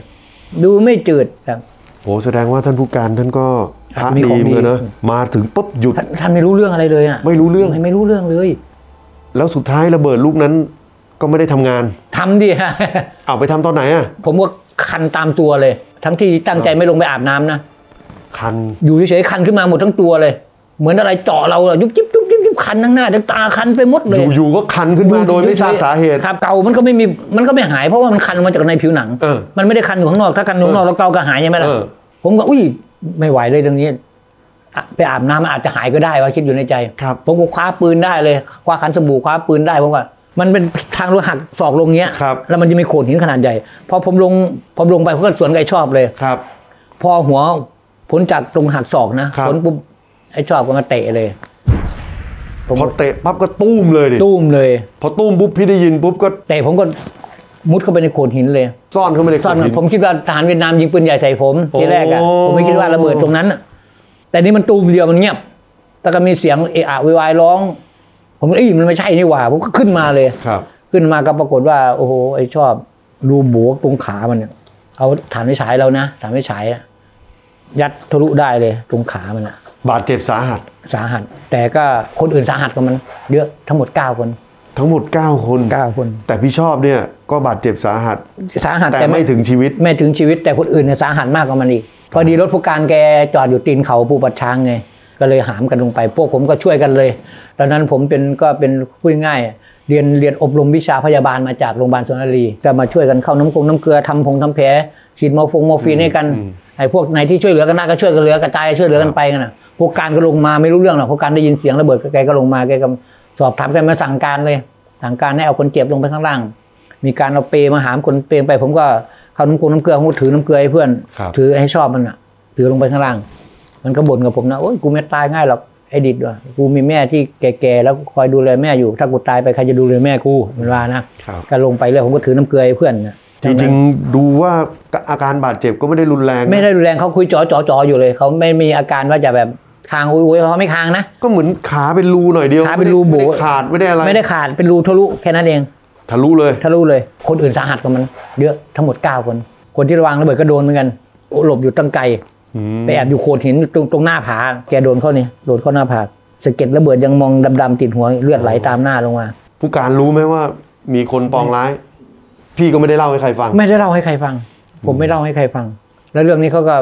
ดูไม่จืดครับโอ้แสดงว่าท่านผู้การท่านก็พระดีเลยนะมาถึงปุ๊บหยุดท่านไม่รู้เรื่องอะไรเลยอ่ะไม่รู้เรื่องไม่รู้เรื่องเลยแล้วสุดท้ายระเบิดลูกนั้นก็ไม่ได้ทำงานทำดิฮะเอาไปทำตอนไหนอ่ะผมก็คันตามตัวเลยทั้งที่ตั้งใจไม่ลงไปอาบน้ำนะคันอยู่เฉยๆคันขึ้นมาหมดทั้งตัวเลยเหมือนอะไรเจาะเรายุบยิบยุบยิบยุบคันทั้งหน้าทั้งตาคันไปหมดเลยอยู่ๆก็คันขึ้นมาโดยไม่ทราบสาเหตุครับเกามันก็ไม่มีมันก็ไม่หายเพราะว่ามันคันมาจากในผิวหนังมันไม่ได้คันอยู่ข้างนอกถ้าคันอยู่ข้างนอกแล้วเกาก็หายใช่ไหมล่ะผมก็อุ้ยไม่ไหวเลยตรงนี้ไปอาบน้ำมันอาจจะหายก็ได้ว่าคิดอยู่ในใจผมก็คว้าปืนได้เลยคว้าขันสบู่คว้าปืนได้ผมว่ามันเป็นทางโลหักศอกลงเงี้ยแล้วมันจะมีโขดหินขนาดใหญ่พอผมลงผมลงไปผมก็สวนไก่ชอบเลยครับพอหัวพ้นจากตรงหักศอกนะพ้นปุ๊บไอ้ชอบก็มาเตะเลยพอเตะปั๊บก็ตุ้มเลยดิตุ้มเลยพอตุ้มปุ๊บพี่ได้ยินปุ๊บก็เตะผมก็มุดเข้าไปในโขดหินเลยซ่อนเข้าไปในโขดหินผมคิดว่าทหารเวียดนามยิงปืนใหญ่ใส่ผมทีแรกอะผมไม่คิดว่าระเบิดตรงนั้นแต่นี่มันตุ้มเดียวมันเงียบแต่ก็มีเสียงเอะอะวายร้องผมก็เอ้ยมันไม่ใช่นี่หว่าผมก็ขึ้นมาเลยครับขึ้นมาก็ปรากฏว่าโอ้โหไอ้ชอบรูโบกตรงขามันเนี่ยเอาฐานไฟฉายเรานะฐานไฟฉายยัดทะลุได้เลยตรงขามันอะบาดเจ็บสาหัสสาหัสแต่ก็คนอื่นสาหัสกับมันเยอะทั้งหมดเก้าคนทั้งหมดเก้าคนเก้าคนแต่พี่ชอบเนี่ยก็บาดเจ็บสาหัสสาหัสแต่ไม่ถึงชีวิตไม่ถึงชีวิตแต่คนอื่นเนี่ยสาหัสมากกว่ามันอีกพอดีรถผู้การแกจอดอยู่ตีนเขาปูปัดช้างไงก็เลยหามกันลงไปพวกผมก็ช่วยกันเลยตอนนั้นผมเป็นก็เป็นพูดง่ายเรียนเรียนอบรมวิชาพยาบาลมาจากโรงพยาบาลสุนทรีก็มาช่วยกันเข้าน้ำกงน้ำเกลือทำผงทำแผลฉีดมอร์ฟงมอร์ฟีนให้กันไอ้พวกไหนที่ช่วยเหลือกันได้ก็ช่วยกันเหลือกระจายช่วยเหลือกันไปกันนะพวกการก็ลงมาไม่รู้เรื่องหรอกพวกการได้ยินเสียงระเบิดแกก็ลงมาแกก็สอบถามกันมาสั่งการเลยสั่งการให้เอาคนเจ็บลงไปข้างล่างมีการเอาเปมาหามคนเปไปผมก็เข้าน้ำกงน้ำเกลือผมก็ถือน้ำเกลือให้เพื่อนถือให้ชอบมันอ่ะถือลงไปข้างล่างมันก็บ่นกับผมนะโอ๊ยกูไม่ตายง่ายหรอกไอ้ดิดว่ะกูมีแม่ที่แก่ๆแล้วคอยดูแลแม่อยู่ถ้ากูตายไปใครจะดูแลแม่กูมันว่านะก็ลงไปเลยผมก็ถือน้ำเกลือให้เพื่อนนะจริงๆดูว่าอาการบาดเจ็บก็ไม่ได้รุนแรงไม่ได้รุนแรงเขาคุยจ่อจ่อจ่ออยู่เลยเขาไม่มีอาการว่าจะแบบคางอุ้ยเขาไม่คางนะก็เหมือนขาเป็นรูหน่อยเดียวขาเป็นรูโบขาดไม่ได้อะไรไม่ได้ขาดเป็นรูทะลุแค่นั้นเองทะลุเลยทะลุเลยคนอื่นสาหัสกับมันเยอะทั้งหมดเก้าคนคนที่ระวังระเบิดก็โดนเหมือนกันหลบอยู่ตั้งไกลไปแอบอยู่โขดหินตรงตรงหน้าผาแกโดนเข้านี่โดนเข้าหน้าผาสะเก็ดระเบิดยังมองดำๆติดหัวเลือดไหลตามหน้าลงมาผู้การรู้ไหมว่ามีคนปองร้ายพี่ก็ไม่ได้เล่าให้ใครฟังไม่ได้เล่าให้ใครฟังผมไม่เล่าให้ใครฟังแล้วเรื่องนี้เขาก็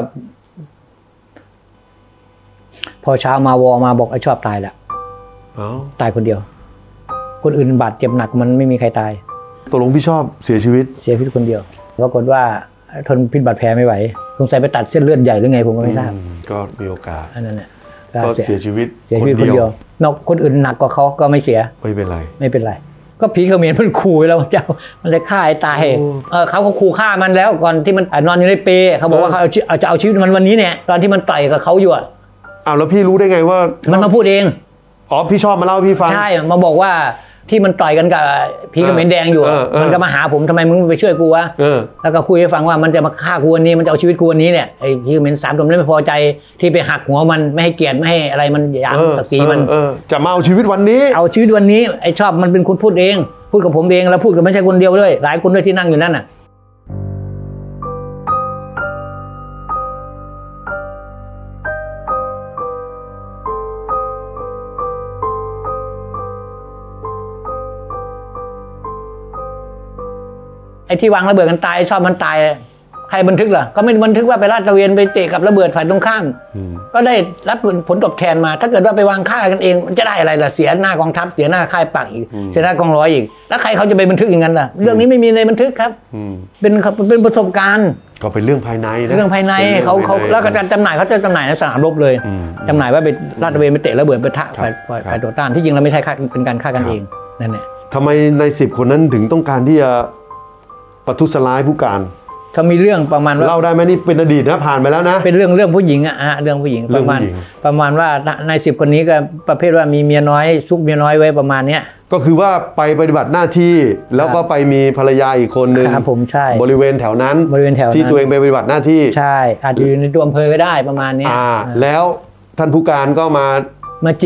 พอเช้ามาวอมาบอกไอ้ชอบตายแล้วตายคนเดียวคนอื่นบาดเจ็บหนักมันไม่มีใครตายตกลงพี่ชอบเสียชีวิตเสียชีวิตคนเดียวปรากฏว่าทนพิษบาดแผลไม่ไหวสงสัยไปตัดเส้นเลือดใหญ่หรือไงผมก็ไม่ทราบก็มีโอกาสอันนั้นแหละก็เสียชีวิตคนเดียวนอกคนอื่นหนักกว่าเขาก็ไม่เสียไม่เป็นไรไม่เป็นไรก็ผีเขมรมันขู่แล้วเจ้ามันเลยฆ่าไอ้ตายเออเขาก็ขู่ฆ่ามันแล้วก่อนที่มันนอนอยู่ในเปรเขาบอกว่าเขาจะเอาชีวิตมันวันนี้เนี่ยตอนที่มันต่อยกับเขาอยู่อ่ะอ้าวแล้วพี่รู้ได้ไงว่ามันมาพูดเองอ๋อพี่ชอบมาเล่าพี่ฟังใช่มาบอกว่าที่มันต่อยกันกับผีเขมรแดงอยู่มันก็มาหาผมทำไมมึงไปช่วยกูวะแล้วก็คุยให้ฟังว่ามันจะมาฆ่ากูวันนี้มันจะเอาชีวิตกูวันนี้เนี่ยไอ้ผีเขมรสามตัวนั้นไม่พอใจที่ไปหักหัวมันไม่ให้เกียรติไม่ให้อะไรมันหยามศักดิ์ศรีมันจะมาเอาชีวิตวันนี้เอาชีวิตวันนี้ไอ้ชอบมันเป็นคนพูดเองพูดกับผมเองแล้วพูดกับไม่ใช่คนเดียวด้วยหลายคนด้วยที่นั่งอยู่นั่นน่ะไอ้ที่วางระเบิดกันตายชอบมันตายใครบันทึกล่ะก็ไม่บันทึกว่าไปลาดตระเวนไปเตะกับระเบิดฝ่ายตรงข้ามก็ได้รับผลตอบแทนมาถ้าเกิดว่าไปวางฆ่ากันเองมันจะได้อะไรล่ะเสียหน้ากองทัพเสียหน้าค่ายปักอีกเสียหน้ากองร้อยอีกแล้วใครเขาจะไปบันทึกอย่างนั้นล่ะเรื่องนี้ไม่มีในบันทึกครับเป็นเป็นประสบการณ์ก็เป็นเรื่องภายในนะเรื่องภายในเขาเขาแล้วการจำหน่ายเขาจะจำหน่ายในสนามรบเลยจำหน่ายว่าไปลาดตระเวนไปเตะระเบิดไปทะฝ่ายต่อต้านที่จริงเราไม่ใช่เป็นการฆ่ากันเองนั่นแหละทำไมในสิบคนนั้นถึงต้องการที่จะประทุษร้ายผู้การเขามีเรื่องประมาณว่าเล่าได้ไหมนี่เป็นอดีตนะผ่านไปแล้วนะเป็นเรื่องเรื่องผู้หญิงอะฮะเรื่องผู้หญิงประมาณประมาณว่าในสิบคนนี้ก็ประเภทว่ามีเมียน้อยซุกเมียน้อยไว้ประมาณเนี้ยก็คือว่าไปปฏิบัติหน้าที่แล้วก็ไปมีภรรยาอีกคนนึงครับผมใช่บริเวณแถวนั้นบริเวณแถวที่ตัวเองไปปฏิบัติหน้าที่ใช่อาจจะอยู่ในตัวอำเภอก็ได้ประมาณนี้อ่าแล้วท่านผู้การก็มามาจีบ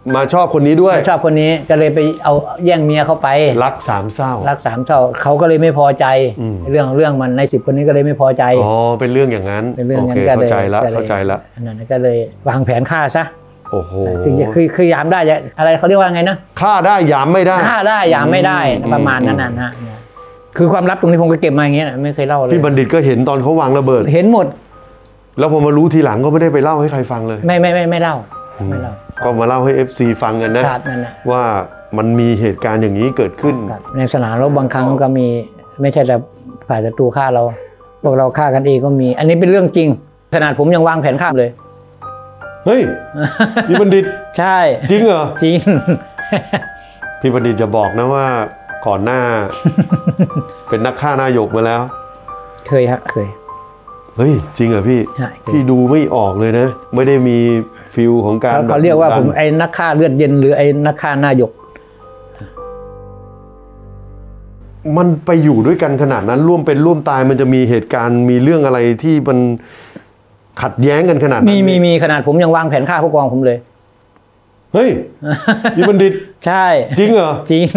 มาชอบคนนี้ด้วยชอบคนนี้ก็เลยไปเอาแย่งเมียเข้าไปรักสามเศร้ารักสามเศร้าเขาก็เลยไม่พอใจเรื่องเรื่องมันในสิบคนนี้ก็เลยไม่พอใจอ๋อเป็นเรื่องอย่างนั้นเป็นเรื่องงั้นเข้าใจแล้วเข้าใจแล้วนั่นก็เลยวางแผนฆ่าซะโอ้โหคือคือคือยามได้อะไรเขาเรียกว่าไงนะฆ่าได้ยามไม่ได้ฆ่าได้ยามไม่ได้ประมาณนั้นนะฮะคือความลับตรงนี้ผมก็เก็บมาอย่างเงี้ยไม่เคยเล่าเลยพี่บัณฑิตก็เห็นตอนเขาวางระเบิดเห็นหมดแล้วพอมารู้ทีหลังก็ไม่ได้ไปเล่าให้ใครฟังเลยไม่ไม่ไม่ไม่เล่าไม่เล่าก็มาเล่าให้ เอฟ ซี ฟังกันนะว่ามันมีเหตุการณ์อย่างนี้เกิดขึ้นในสนามรบบางครั้งก็มีไม่ใช่แต่ฝ่ายศัตรูฆ่าเราพวกเราฆ่ากันเองก็มีอันนี้เป็นเรื่องจริงขนาดผมยังวางแผนฆ่าเลยเฮ้ยพี่บัณฑิตใช่จริงเหรอจริงพี่บัณฑิตจะบอกนะว่าก่อนหน้าเป็นนักฆ่าหน้าหยกมาแล้วเคยฮะเคยเฮ้ยจริงเหรอพี่พี่ดูไม่ออกเลยนะไม่ได้มีฟิลของการเขาเรียกว่าผมไอ้นักฆ่าเลือดเย็นหรือไอ้นักฆ่าหน้าหยกมันไปอยู่ด้วยกันขนาดนั้นร่วมเป็นร่วมตายมันจะมีเหตุการณ์มีเรื่องอะไรที่มันขัดแย้งกันขนาดนั้นมีมีมีขนาดผมยังวางแผนฆ่าผู้กองผมเลยเฮ้ยพี่บัณฑิตใช่จริงเหรอจริง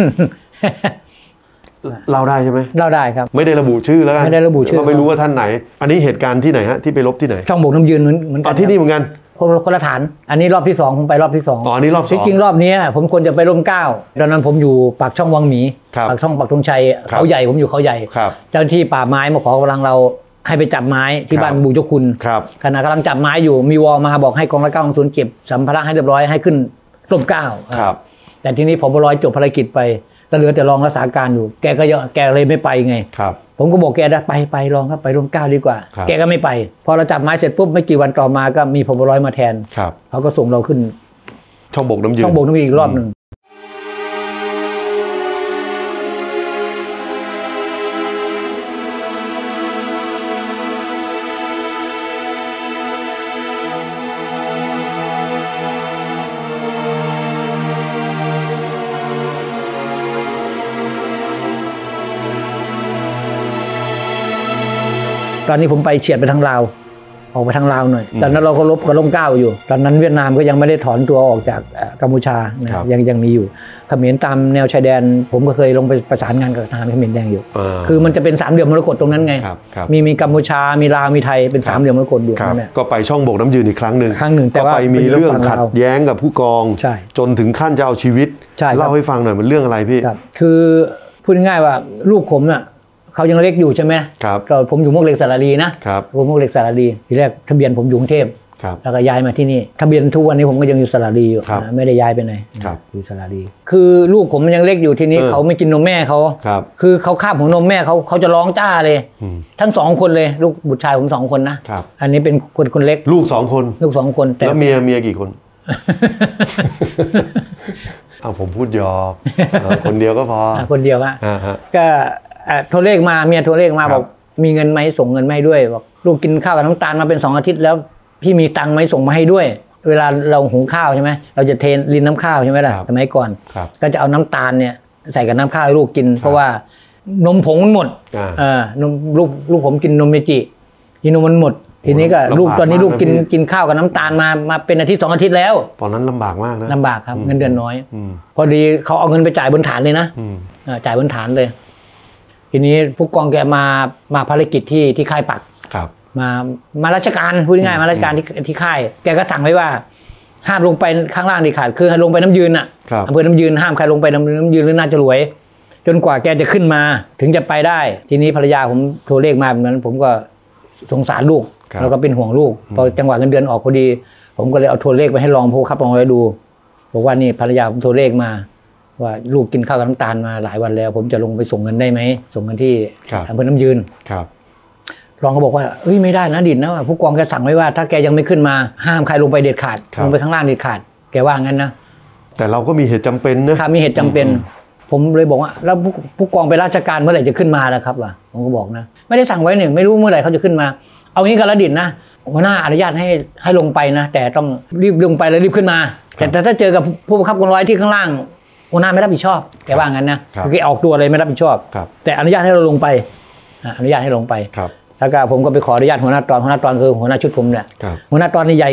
เราได้ใช่ไหมเราได้ครับไม่ได้ระบุชื่อแล้วกันไม่ได้ระบุชื่อก็ไม่รู้ว่าท่านไหนอันนี้เหตุการณ์ที่ไหนฮะที่ไปรบที่ไหนช่องโบกน้ำยืนเหมือนกันที่นี่เหมือนกันคนละฐานอันนี้รอบที่สองผมไปรอบที่สองอ๋อนี่รอบสองจริงๆรอบนี้ผมควรจะไปร่มเก้าตอนนั้นผมอยู่ปากช่องวังหมีปากช่องปากธงชัยเขาใหญ่ผมอยู่เขาใหญ่เจ้าหน้าที่ป่าไม้มาขอกำลังเราให้ไปจับไม้ที่บ้านบูเจ้าคุณขณะกำลังจับไม้อยู่มีวอลมาบอกให้กองร้อยเก้าของศูนย์เก็บสัมภาระให้เรียบร้อยให้ขึ้นร่มเก้าแต่ทีนี้ผมบร้อยจบภารกิจไปก็เหลือแต่รองรักษาการอยู่แกก็แกเลยไม่ไปไงผมก็บอกแกได้ไปไปรองครับไปร่มเก้าดีกว่าแกก็ไม่ไปพอเราจับไม้เสร็จปุ๊บไม่กี่วันต่อมาก็มีพบร้อยมาแทนเขาก็ส่งเราขึ้นช่องบกน้ำยืนช่องบกน้ำยืนอีกรอบหนึ่งตอนนี้ผมไปเฉียดไปทางลาวออกไปทางลาวหน่อยตอนนั้นเราก็ลบกับร่มเก้าอยู่ตอนนั้นเวียดนามก็ยังไม่ได้ถอนตัวออกจากกัมพูชายังยังมีอยู่เขมรตามแนวชายแดนผมก็เคยลงไปประสานงานกับทหารเขมรแดงอยู่คือมันจะเป็นสามเหลี่ยมมรกตตรงนั้นไงมีมีกัมพูชามีลาวมีไทยเป็นสามเหลี่ยมมรกตอยู่นั่นแหละก็ไปช่องบกน้ำยืนอีกครั้งหนึ่งครั้งหนึ่งแต่ว่าไปมีเรื่องขัดแย้งกับผู้กองจนถึงขั้นจะเอาชีวิตเล่าให้ฟังหน่อยมันเรื่องอะไรพี่คือพูดง่ายๆว่าลูกผมน่ะเขายังเล็กอยู่ใช่ไหมครับก็ผมอยู่มวกเหล็กสระบุรีนะครับผมมวกเหล็กสระบุรีทีแรกทะเบียนผมอยู่กรุงเทพแล้วก็ย้ายมาที่นี่ทะเบียนทุกวันนี้ผมก็ยังอยู่สระบุรีอยู่ไม่ได้ย้ายไปไหนอยู่สระบุรีคือลูกผมมันยังเล็กอยู่ทีนี้เขาไม่กินนมแม่เขาคือเขาคาบหัวนมแม่เขาเขาจะร้องจ้าเลยทั้งสองคนเลยลูกบุตรชายผมสองคนนะอันนี้เป็นคนคนเล็กลูกสองคนลูกสองคนแล้วเมียเมียกี่คนเอาผมพูดหยอกคนเดียวก็พอคนเดียวอะก็โทรเลขมาเมียโทรเลขมาบอกมีเงินไหมส่งเงินมาให้ด้วยบอกลูกกินข้าวกับน้ำตาลมาเป็นสองอาทิตย์แล้วพี่มีตังค์ไหมส่งมาให้ด้วยเวลาเราหุงข้าวใช่ไหมเราจะเทลินน้ำข้าวใช่ไหมล่ะสมัยก่อนก็จะเอาน้ำตาลเนี่ยใส่กับน้ำข้าวให้ลูกกินเพราะว่านมผงมันหมดเออนมลูกลูกผมกินนมเมจิกินนมมันหมดทีนี้ก็ลูกตอนนี้ลูกกินกินข้าวกับน้ำตาลมามาเป็นอาทิตย์สองอาทิตย์แล้วตอนนั้นลำบากมากนะลำบากครับเงินเดือนน้อยพอดีเขาเอาเงินไปจ่ายบนฐานเลยนะจ่ายบนฐานเลยทีนี้ผู้กองแกมามาภารกิจที่ที่ค่ายปักมามาราชการพูดง่ายมาราชการที่ที่ค่ายแกก็สั่งไว้ว่าห้ามลงไปข้างล่างดีขาดคือลงไปน้ำยืนอ่ะอำเภอน้ำยืนห้ามใครลงไปน้ำยืนหรือน่าจะรวยจนกว่าแกจะขึ้นมาถึงจะไปได้ทีนี้ภรรยาผมโทรเรียกมาแบบนั้นผมก็สงสารลูกแล้วก็เป็นห่วงลูกพอจังหวะเงินเดือนออกพอดีผมก็เลยเอาโทรเลขไปให้รองผู้ขับรองไว้ดูบอกว่านี่ภรรยาผมโทรเลขมาว่าลูกกินข้าวกับน้ำตาลมาหลายวันแล้วผมจะลงไปส่งเงินได้ไหมส่งเงินที่อำเภอน้ำยืนรองก็บอกว่าเอ้ยไม่ได้นะดินนะว่าผู้กองแกสั่งไว้ว่าถ้าแกยังไม่ขึ้นมาห้ามใครลงไปเด็ดขาดลงไปข้างล่างเด็ดขาดแกว่างั้นนะแต่เราก็มีเหตุจำเป็นนะถ้ามีเหตุจำเป็นผมเลยบอกว่าแล้วผู้ผู้กองไปราชการเมื่อไหร่จะขึ้นมาล่ะครับวะผมก็บอกนะไม่ได้สั่งไว้เนี่ยไม่รู้เมื่อไหร่เขาจะขึ้นมาเอางี้กันละดินนะหัวหน้าอนุญาตให้ให้ลงไปนะแต่ต้องรีบลงไปแล้วรีบขึ้นมาแต่ถ้าเจอกับผู้บังคับกองร้อยที่ข้างล่างหัวหน้าไม่รับผิดชอบแกว่างั้นนะแกออกตัวเลยไม่รับผิดชอบแต่อนุญาตให้เราลงไปอนุญาตให้ลงไปแล้วก็ผมก็ไปขออนุญาตหัวหน้าตอนหัวหน้าตอนคือหัวหน้าชุดผมเนี่ยหัวหน้าตอนนี่ใหญ่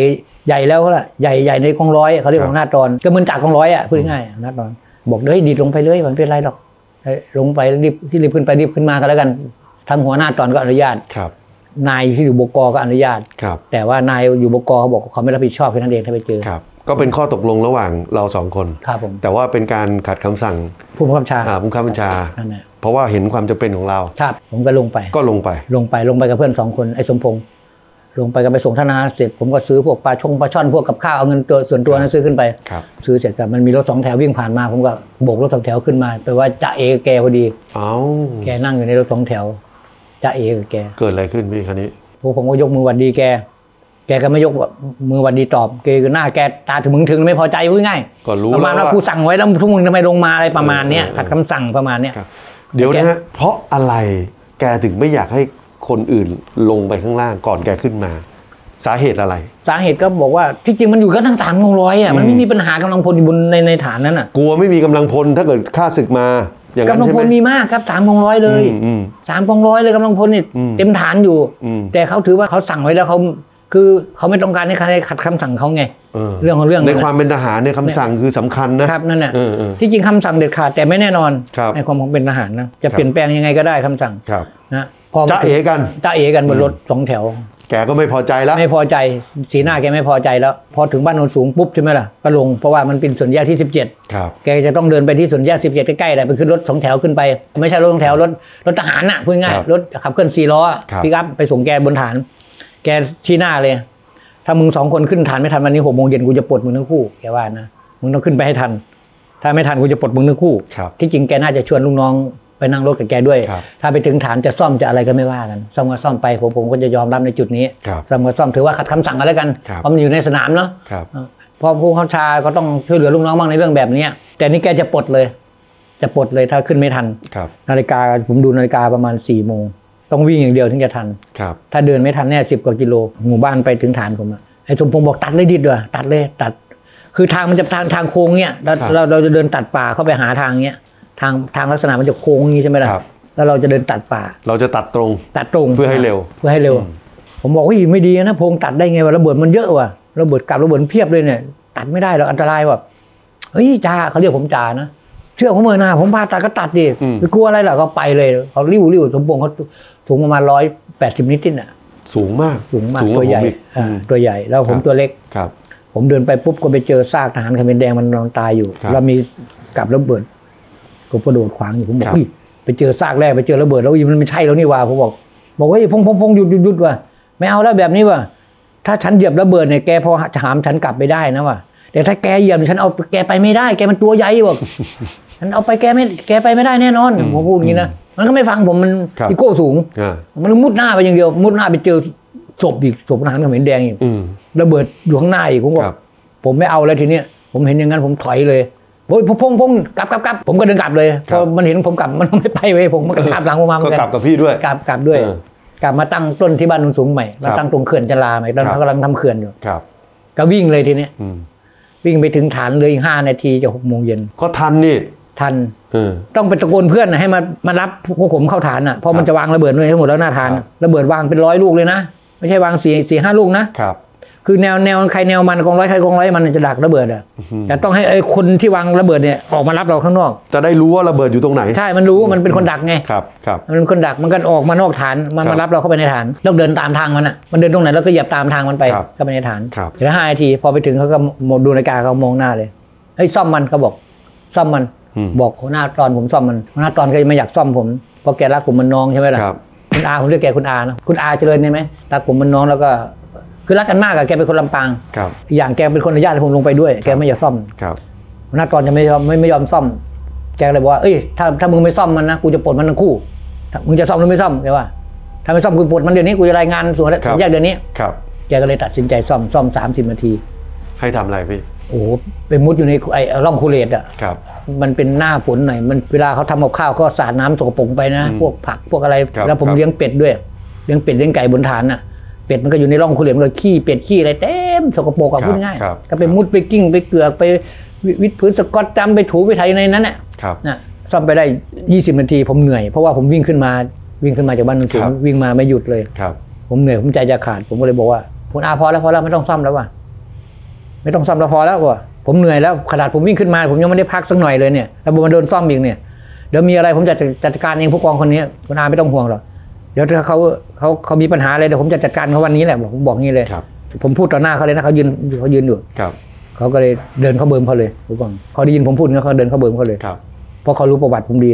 ใหญ่แล้วละใหญ่ใหญ่ในกองร้อยเขาเรียกของหน้าตอนก็เหมือนจากกองร้อยอ่ะพูดง่ายๆหน้าตอนบอกเฮ้ยดีดลงไปเลยมันเป็นไรหรอกลงไปรีบที่รีบขึ้นไปรีบขึ้นมากันแล้วกันทางหัวหน้าตอนก็อนุญาตนายที่อยู่บก.ก็อนุญาตแต่ว่านายอยู่บก.เขาบอกเขาไม่รับผิดชอบแค่นั้นเองถ้าไปเจอก็เป็นข้อตกลงระหว่างเราสองคนครับผมแต่ว่าเป็นการขัดคำสั่งผู้บังคับบัญชาผู้บังคับบัญชาเพราะว่าเห็นความจำเป็นของเราครับผมก็ลงไปก็ลงไปลงไปลงไปกับเพื่อนสองคนไอ้สมพงษ์ลงไปกันไปส่งธนาเสร็จผมก็ซื้อพวกปลาชงปลาช่อนพวกกับข้าวเอาเงินตัวส่วนตัวนั้นซื้อขึ้นไปซื้อเสร็จแต่มันมีรถสองแถววิ่งผ่านมาผมก็โบกรถสองแถวขึ้นมาแปลว่าจ่าเอแกพอดีแกนั่งอยู่ในรถสองแถวจ่าเอกับแกเกิดอะไรขึ้นพี่คันนี้พวกผมก็ยกมือหวัดดีแกแกก็ไม่ยกมือหวัดดีตอบแกก็หน้าแกตาถึงมึงถึงไม่พอใจพูดง่ายก็รู้ประมาณว่ากูสั่งไว้แล้วทุกมึงทำไมลงมาอะไรประมาณนี้ขัดคำสั่งประมาณนี้เดี๋ยวนะฮะเพราะอะไรแกถึงไม่อยากให้คนอื่นลงไปข้างล่างก่อนแกขึ้นมาสาเหตุอะไรสาเหตุก็บอกว่าที่จริงมันอยู่กันทั้งสามกองร้อยอ่ะมันไม่มีปัญหากำลังพลอยู่บนในในฐานนั้นอ่ะกลัวไม่มีกำลังพลถ้าเกิดข้าศึกมาอย่างนั้นใช่ไหมกำลังพลมีมากครับสามกองร้อยเลยสามกองร้อยเลยกำลังพลนี่เต็มฐานอยู่แต่เขาถือว่าเขาสั่งไว้แล้วเขาคือเขาไม่ต้องการให้ใครขัดคำสั่งเขาไงเรื่องของเรื่องในความเป็นทหารเนี่ยคำสั่งคือสำคัญนะครับนั่นแหละที่จริงคำสั่งเด็ดขาดแต่ไม่แน่นอนในความของเป็นทหารนะจะเปลี่ยนแปลงยังไงก็ได้คำสั่งนะพอจะเอกันจะเอกันบนรถสองแถวแกก็ไม่พอใจแล้วไม่พอใจสีหน้าแกไม่พอใจแล้วพอถึงบ้านโนนสูงปุ๊บใช่ไหมล่ะก็ลงเพราะว่ามันเป็นส่วนแยกที่สิบเจ็ดครับแกจะต้องเดินไปที่ส่วนแยกสิบเจ็ดใกล้ๆเลยไปขึ้นรถสองแถวขึ้นไปไม่ใช่รถสองแถวรถรถทหารน่ะพูดง่ายรถขับเคลื่อนสี่ล้อปิกอัพไปส่งแกบนฐานแกชี้หน้าเลยถ้ามึงสองคนขึ้นฐานไม่ทันวันนี้หกโมงเย็นกูจะปลดมึงทั้งคู่แกว่านะมึงต้องขึ้นไปให้ทันถ้าไม่ทันกูจะปลดมึงทั้งคู่ที่จริงแกน่าจะชวนลูกน้องไปนั่งรถกับแกด้วยถ้าไปถึงฐานจะซ่อมจะอะไรก็ไม่ว่ากันซ่อมก็ซ่อมไปผมผมก็จะยอมรับในจุดนี้ซ่อมก็ซ่อมถือว่าขัดคำสั่งกันแล้วกันเพราะมันอยู่ในสนามเนาะพอผู้ข้าชาก็ต้องช่วยเหลือลูกน้องบ้างในเรื่องแบบนี้แต่นี่แกจะปลดเลยจะปลดเลยถ้าขึ้นไม่ทันนาฬิกาผมดูนาฬิกาประมาณสี่โมงต้องวิ่งอย่างเดียวถึงจะทันถ้าเดินไม่ทันแน่สิบกว่ากิโลหมู่บ้านไปถึงฐานผมอะไอ้สมพงษ์บอกตัดเลยดิดด้วยตัดเลยตัดคือทางมันจะทางทางโค้งเนี้ยเราเราเราจะเดินตัดป่าเข้าไปหาทางเนี้ยทางทางลักษณะมันจะโค้งงี้ใช่ไหมล่ะแล้วเราจะเดินตัดป่าเราจะตัดตรงตัดตรงเพื่อให้เร็วเพื่อให้เร็วผมบอกว่าไม่ดีนะพงตัดได้ไงวะระเบิดมันเยอะว่ะระเบิดกับระเบิดเพียบเลยเนี่ยตัดไม่ได้หรอกอันตรายว่ะเฮ้ยจ่าเขาเรียกผมจ่านะเชื่อผมเลยนะผมพาตัดก็ตัดดิไม่กลัวอะไรหรอกก็ไปเลยเขาริ้วริ้วสมพงษ์เขาสูงประมาณร้อยแปดสิบนิดนิดน่ะสูงมากสูงมากตัวใหญ่ตัวใหญ่แล้วผมตัวเล็กครับผมเดินไปปุ๊บก็ไปเจอซากทหารเขมรแดงมันนอนตายอยู่แล้วมีกับระเบิดผมกระโดดขวางอยู่ผมบอกไปเจอซากแรกไปเจอระเบิดแล้วมันไม่ใช่แล้วนี่ว่าผมบอกบอกว่าพงพงพงหยุดหยุดหยุดว่ะไม่เอาแล้วแบบนี้ว่ะถ้าฉันเหยียบระเบิดเนี่ยแกพอถามฉันกลับไปได้นะว่ะแต่ถ้าแกเหยียบฉันเอาแกไปไม่ได้แกมันตัวใหญ่ว่ะฉันเอาไปแกไม่แกไปไม่ได้แน่นอนผมพูดอย่างนี้นะมันก็ไม่ฟังผมมันอีโก้สูงมันมุดหน้าไปอย่างเดียวมุดหน้าไปเจอศพอีกศพทหารเขมรแดงอีกระเบิดอยู่ข้างหน้าอีกผมบอกผมไม่เอาแล้วทีเนี้ยผมเห็นอย่างนั้นผมถอยเลยโอ้ยพงพงกลับกลับกลับผมก็เดินกลับเลยพอมันเห็นผมกลับมันไม่ไปเว้ยผมมันก็กลับหลังผมมาเหมือนกันก็กลับกับพี่ด้วยกลับกลับด้วยกลับมาตั้งต้นที่บ้านโนนสูงใหม่มาตั้งตรงเขื่อนจลาใหม่ตอนเขากำลังทำเขื่อนอยู่ก็วิ่งเลยทีเนี้ยวิ่งไปถึงฐานเลยอีกห้านาทีจะหกโมงเย็นก็ทันนี่ทันต้องไปตะโกนเพื่อนให้มามารับพวกผมเข้าฐานอ่ะเพราะมันจะวางระเบิดด้วยทั้งหมดแล้วหน้าฐานระเบิดวางเป็นร้อยลูกเลยนะไม่ใช่วางสี่สี่ห้าลูกนะครับคือแนวแนวใครแนวมันกองร้อยใครกองร้อยมันจะดักระเบิดอ่ะแต่ต้องให้ไอ้คนที่วางระเบิดเนี่ยออกมารับเราข้างนอกจะได้รู้ว่าระเบิดอยู่ตรงไหนใช่มันรู้มันเป็นคนดักไงครับครับมันเป็นคนดักมันก็ออกมานอกฐานมันมารับเราเข้าไปในฐานแล้วเดินตามทางมันอ่ะมันเดินตรงไหนแล้วก็เหยียบตามทางมันไปเข้าไปในฐานเดี๋ยวห้านาทีพอไปถึงเขาก็ดูนาฬิกาเขามองหน้าเลยไอ้ซ่อมมันเขาบอกซ่อมมันบอกหัวหน้าตอนผมซ่อมมันหัวหน้าตอนก็ไม่อยากซ่อมผมเพราะแกรักผมมันน้องใช่ไหมล่ะคุณอาผมเรียกแกคุณอานะคุณอาเจริญใช่ไหมรักผมมันน้องแล้วก็คือรักกันมากอะแกเป็นคนลำปางอย่างแกเป็นคนอนุญาตให้ผมลงไปด้วยแกไม่อยากซ่อมหัวหน้าตอนจะไม่ยอมไม่ไม่ยอมซ่อมแกเลยบอกว่าเอ้ยถ้าถ้ามึงไม่ซ่อมมันนะกูจะปลดมันทั้งคู่มึงจะซ่อมหรือไม่ซ่อมแกว่าถ้าไม่ซ่อมกูปลดมันเดี๋ยวนี้กูจะรายงานส่วนแยกเดี๋ยวนี้แกก็เลยตัดสินใจซ่อมซ่อมสามสิบนาทีให้ทำอะไรพี่โอ้ไปมุดอยู่ในไอ้ร่องคูเลตอะมันเป็นหน้าฝนหน่อยมันเวลาเขาทำกับข้าวก็สาดน้ำสกปรกไปนะพวกผักพวกอะไรแล้วผมเลี้ยงเป็ดด้วยเลี้ยงเป็ดเลี้ยงไก่บนฐานน่ะเป็ดมันก็อยู่ในร่องคูเลตมันก็ขี้เป็ดขี้อะไรเต็มสกปรกอะพูดง่ายก็ไปมุดไปกิ้งไปเกลือกไปวิดพื้นสกอตจำไปถูไปไถในนั้นน่ะนะซ่อมไปได้ยี่สิบนาทีผมเหนื่อยเพราะว่าผมวิ่งขึ้นมาวิ่งขึ้นมาจากบ้านนึงถึงวิ่งมาไม่หยุดเลยผมเหนื่อยผมใจจะขาดผมก็เลยบอกว่าคุณอาพอแล้วพอแล้วไม่ต้องซ่อมแล้วว่ะไม่ต้องซ่อมแล้วพอแล้วว่ะผมเหนื่อยแล้วขนาดผมวิ่งขึ้นมาผมยังไม่ได้พักสักหน่อยเลยเนี่ยแล้วผมมาโดนซ่อมอีกเนี่ยเดี๋ยวมีอะไรผมจะจัดการเองผู้กองคนนี้คุณอาไม่ต้องห่วงหรอกเดี๋ยวถ้าเขาเขาเขามีปัญหาอะไรเดี๋ยวผมจะจัดการเขาวันนี้แหละผมบอกงี้เลยผมพูดต่อหน้าเขาเลยนะเขายืนเขายืนอยู่เขาก็เลยเดินเข้าเบิ่มเขาเลยผู้กองเขาได้ยินผมพูดงั้นเขาเดินเข้าเบิ่มเขาเลยเพราะเขารู้ประวัติผมดี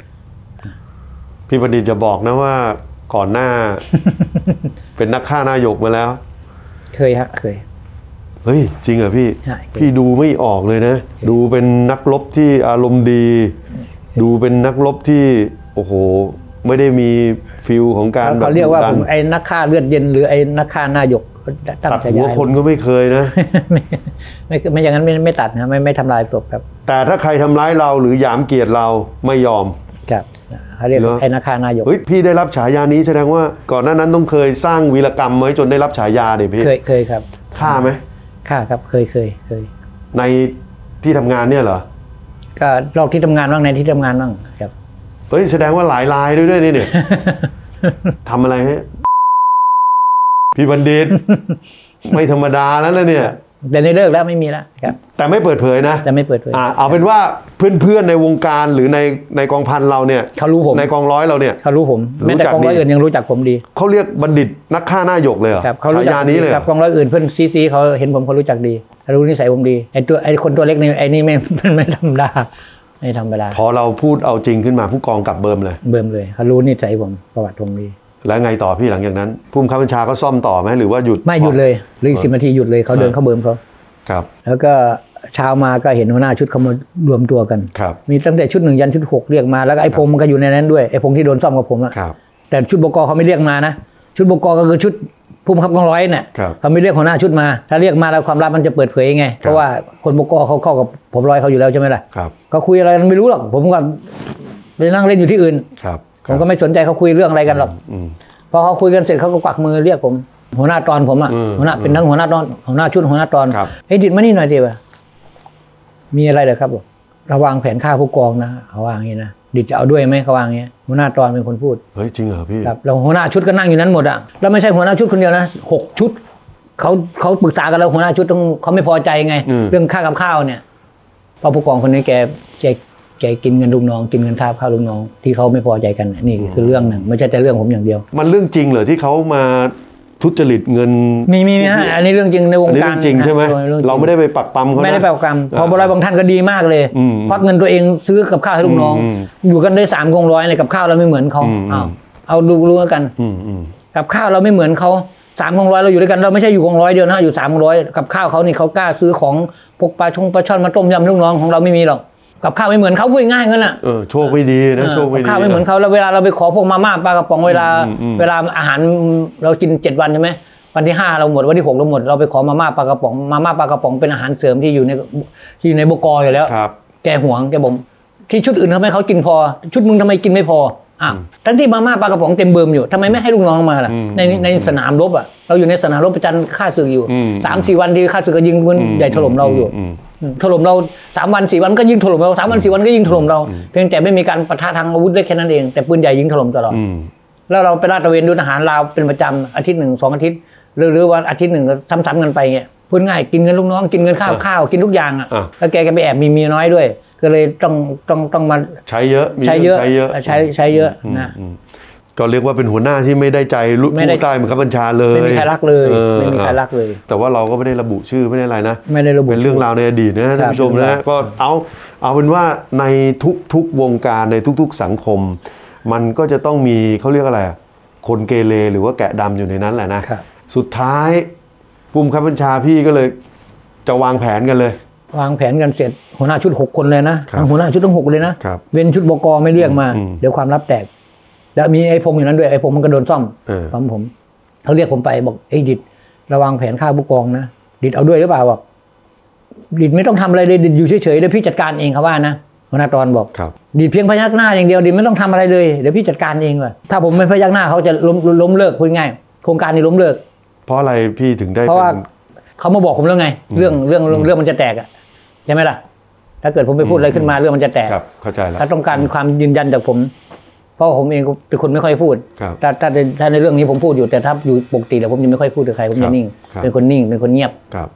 พี่ประดิษฐ์จะบอกนะว่าก่อนหน้า เป็นนักฆ่านายกมาแล้วเคยฮะเคยเฮ้ยจริงเหรอพี่พี่ดูไม่ออกเลยนะดูเป็นนักรบที่อารมณ์ดีดูเป็นนักรบที่โอ้โหไม่ได้มีฟิลของการเขาเรียกว่าผมไอ้นักฆ่าเลือดเย็นหรือไอ้นักฆ่านายกตัดหัวคนก็ไม่เคยนะไม่ไม่ไม่อย่างนั้นไม่ไม่ตัดนะไม่ไม่ทำลายศพครับแต่ถ้าใครทำร้ายเราหรือหยามเกียรติเราไม่ยอมครับเขาเรียกไอ้นักฆ่านายกเฮ้ยพี่ได้รับฉายานี้แสดงว่าก่อนหน้านั้นต้องเคยสร้างวีรกรรมไว้จนได้รับฉายาดิพี่เคยเคยครับฆ่าไหมฆ่าครับเคยเคยเคยในที่ทำงานเนี่ยเหรอก็รอบที่ทำงานบ้างในที่ทำงานบ้างครับเฮ้ยแสดงว่าหลายรายด้วยด้วยนี่เนี่ยทำอะไรฮะพี่บัณฑิตไม่ธรรมดาแล้วนะเนี่ยแต่ในเลิกแล้วไม่มีแล้วครับแต่ไม่เปิดเผยนะแต่ไม่เปิดเผยอ่าเอาเป็นว่าเพื่อนๆในวงการหรือในในกองพันเราเนี่ยเขารู้ผมในกองร้อยเราเนี่ยเขารู้ผมแม้แต่กองร้อยอื่นยังรู้จักผมดีเขาเรียกบัณฑิตนักฆ่าหน้าหยกเลยเหรอฉายานี้เลยครับกองร้อยอื่นเพื่อนซีซีเขาเห็นผมเขารู้จักดีรู้นิสัยผมดีไอ้ตัวไอ้คนตัวเล็กนี่ไอ้นี่ไม่ไม่ธรรมดาไม่ธรรมดาพอเราพูดเอาจริงขึ้นมาผู้กองกลับเบิ่มเลยเบิ่มเลยเขารู้นิสัยผมประวัติผมดีแล้วไงต่อพี่หลังจากนั้นผู้บังคับบัญชาก็ซ่อมต่อไหมหรือว่าหยุดไม่หยุดเลยหรืออีกสิบนาทีหยุดเลยเขาเดินเข้าเบิ่มเขาครับแล้วก็เช้ามาก็เห็นหัวหน้าชุดเขามารวมตัวกันครับมีตั้งแต่ชุดหนึ่งยันชุดหกเรียกมาแล้วไอ้พงมันก็อยู่ในนั้นด้วยไอ้พงที่โดนซ่อมกับผมอะแต่ชุดบก.เขาไม่เรียกมานะชุดบก.ก็คือชุดผู้บังคับกองร้อยเนี่ยเขาไม่เรียกหัวหน้าชุดมาถ้าเรียกมาแล้วความลับมันจะเปิดเผยไงเพราะว่าคนบก.เขาเข้ากับผมร้อยเขาอยู่แล้วใช่ไหมล่ะเขาคุยอะไรไม่รู้หรอกผมก็ไปนั่งเล่นอยู่ที่อื่นผมก็ไม่สนใจเขาคุยเรื่องอะไรกันหรอกพอเขาคุยกันเสร็จเขาก็กวักมือเรียกผมหัวหน้าตอนผมอ่ะหัวหน้าเป็นทั้งหัวหน้าตอนหัวหน้าชุดหัวหน้าตอนเฮ้ยดิดมานี่หน่อยดิวะมีอะไรเหรอครับระวังแผนฆ่าผู้กองนะเขาวางอย่างนี้นะดิดจะเอาด้วยไหมเขาวางอย่างนี้หัวหน้าตอนเป็นคนพูดเฮ้ยจริงเหรอพี่ครับเราหัวหน้าชุดก็นั่งอยู่นั้นหมดอ่ะแล้วไม่ใช่หัวหน้าชุดคนเดียวนะหกชุดเขาเขาปรึกษากันแล้วหัวหน้าชุดต้องเขาไม่พอใจไงเรื่องค่ากับข้าวเนี่ยเพราะผู้กองคนนี้แกแกแกกินเงินลูกน้องกินเงินค่าข้าวลูกน้องที่เขาไม่พอใจกันนี่คือเรื่องหนึ่งไม่ใช่แต่เรื่องผมอย่างเดียวมันเรื่องจริงเหรอที่เขามาทุจริตเงินมีมีฮะอันนี้เรื่องจริงในวงการจริงใช่ไหมเราไม่ได้ไปปักปั๊มเขาไม่ได้ไปปักปั๊มพอบริบางท่านก็ดีมากเลยควักเงินตัวเองซื้อกับข้าวให้ลูกน้องอยู่กันได้สามกองร้อยในกับข้าวเราไม่เหมือนเขาเอาเอาดูรู้กันกับข้าวเราไม่เหมือนเขาสามกองร้อยเราอยู่ด้วยกันเราไม่ใช่อยู่กองร้อยเดียวนะอยู่สามกองร้อยกับข้าวเขานี่เขากล้าซื้อของพวกปลาชงปลาช่อนมาต้มยำลูกน้องของเราไม่มีหรอกกับข้าวไม่เหมือนเขาพูดง่ายงั้นน่ะเออโชคไม่ดีนะโชคไม่ดีข้าวไม่เหมือนเขาแล้วเวลาเราไปขอพวกมาม่าปลากระป๋องเวลาเวลาอาหารเรากินเจ็ดวันใช่ไหมวันที่ห้าเราหมดวันที่หกเราหมดเราไปขอมาม่าปลากระป๋องมาม่าปลากระป๋องเป็นอาหารเสริมที่อยู่ในที่อยู่ในบก.อยู่แล้วแกหวงแกบอกที่ชุดอื่นทำไมเขากินพอชุดมึงทำไมกินไม่พออ่ะทั้งที่มาม่าปลากระป๋องเต็มเบิ่มอยู่ทำไมไม่ให้ลูกน้องมาล่ะในในสนามรบอ่ะเราอยู่ในสนามรบประจันฆ่าศึกอยู่สามสี่วันที่ฆ่าศึกก็ยิงปืนใหญ่ถล่มเราอยู่ถล่มเราสามวันสี่วันก็ยิงถล่มเราสามวันสี่วันก็ยิงถล่มเราเพียงแต่ไม่มีการปะทะทางอาวุธได้แค่นั้นเองแต่ปืนใหญ่ยิงถล่มตลอดแล้วเราไปลาดตระเวนดูทหารลาวเป็นประจำอาทิตย์หนึ่งสองอาทิตย์หรือหรือว่าอาทิตย์หนึ่งก็ซ้ำๆกันไปเงี้ยพูดง่ายกินเงินลูกน้องกินเงินข้าวข้าวกินทุกอย่างอ่ะแล้วแกก็ไปแอบมีเมียน้อยด้วยก็เลยต้องต้องต้องมาใช้เยอะใช้เยอะใช้เยอะใช้ใช้เยอะนะก็เรียกว่าเป็นหัวหน้าที่ไม่ได้ใจผู้ใต้บังคับบัญชาเลยไม่มีใครรักเลยไม่มีใครรักเลยแต่ว่าเราก็ไม่ได้ระบุชื่อไม่ได้อะไรนะไม่ได้ระบุเป็นเรื่องราวในอดีตนะท่านผู้ชมนะก็เอาเอาเป็นว่าในทุกๆวงการในทุกๆสังคมมันก็จะต้องมีเขาเรียกอะไรคนเกเรหรือว่าแกะดำอยู่ในนั้นแหละนะสุดท้ายผู้บังคับบัญชาพี่ก็เลยจะวางแผนกันเลยวางแผนกันเสร็จหัวหน้าชุดหกคนเลยนะหัวหน้าชุดต้องหกเลยนะเว้นชุดบก.ไม่เรียกมาเดี๋ยวความลับแตกแล้วมีไอ้พงอยู่นั้นด้วยไอ้พงมันก็โดนซ่อมซ่อมผมเขาเรียกผมไปบอกไอ้ดิดระวังแผนฆ่าผู้กองนะดิดเอาด้วยหรือเปล่าบอกดิดไม่ต้องทำอะไรเลยดิดอยู่เฉยๆเดี๋ยวพี่จัดการเองเขาว่านะหัวหน้าตอนบอกดิดเพียงพยักหน้าอย่างเดียวดิดไม่ต้องทำอะไรเลยเดี๋ยวพี่จัดการเองว่ะถ้าผมไม่พยักหน้าเขาจะล้มล้มเลิกพูดง่ายโครงการนี้ล้มเลิกเพราะอะไรพี่ถึงได้เพราะว่าเขามาบอกผมแล้วไงเรื่องเรื่องเรื่องมันจะแตกอ่ะใช่ไหมล่ะถ้าเกิดผมไปพูดอะไรขึ้นมาเรื่องมันจะแตกเข้าใจแล้วถ้าต้องการความยืนยันจากผมเพราะผมเองเป็นคนไม่ค่อยพูดถ้าถ้าถ้าในเรื่องนี้ผมพูดอยู่แต่ถ้าอยู่ปกติแล้วผมยังไม่ค่อยพูดกับใครผมจะนิ่งเป็นคนนิ่งเป็นคนเงียบ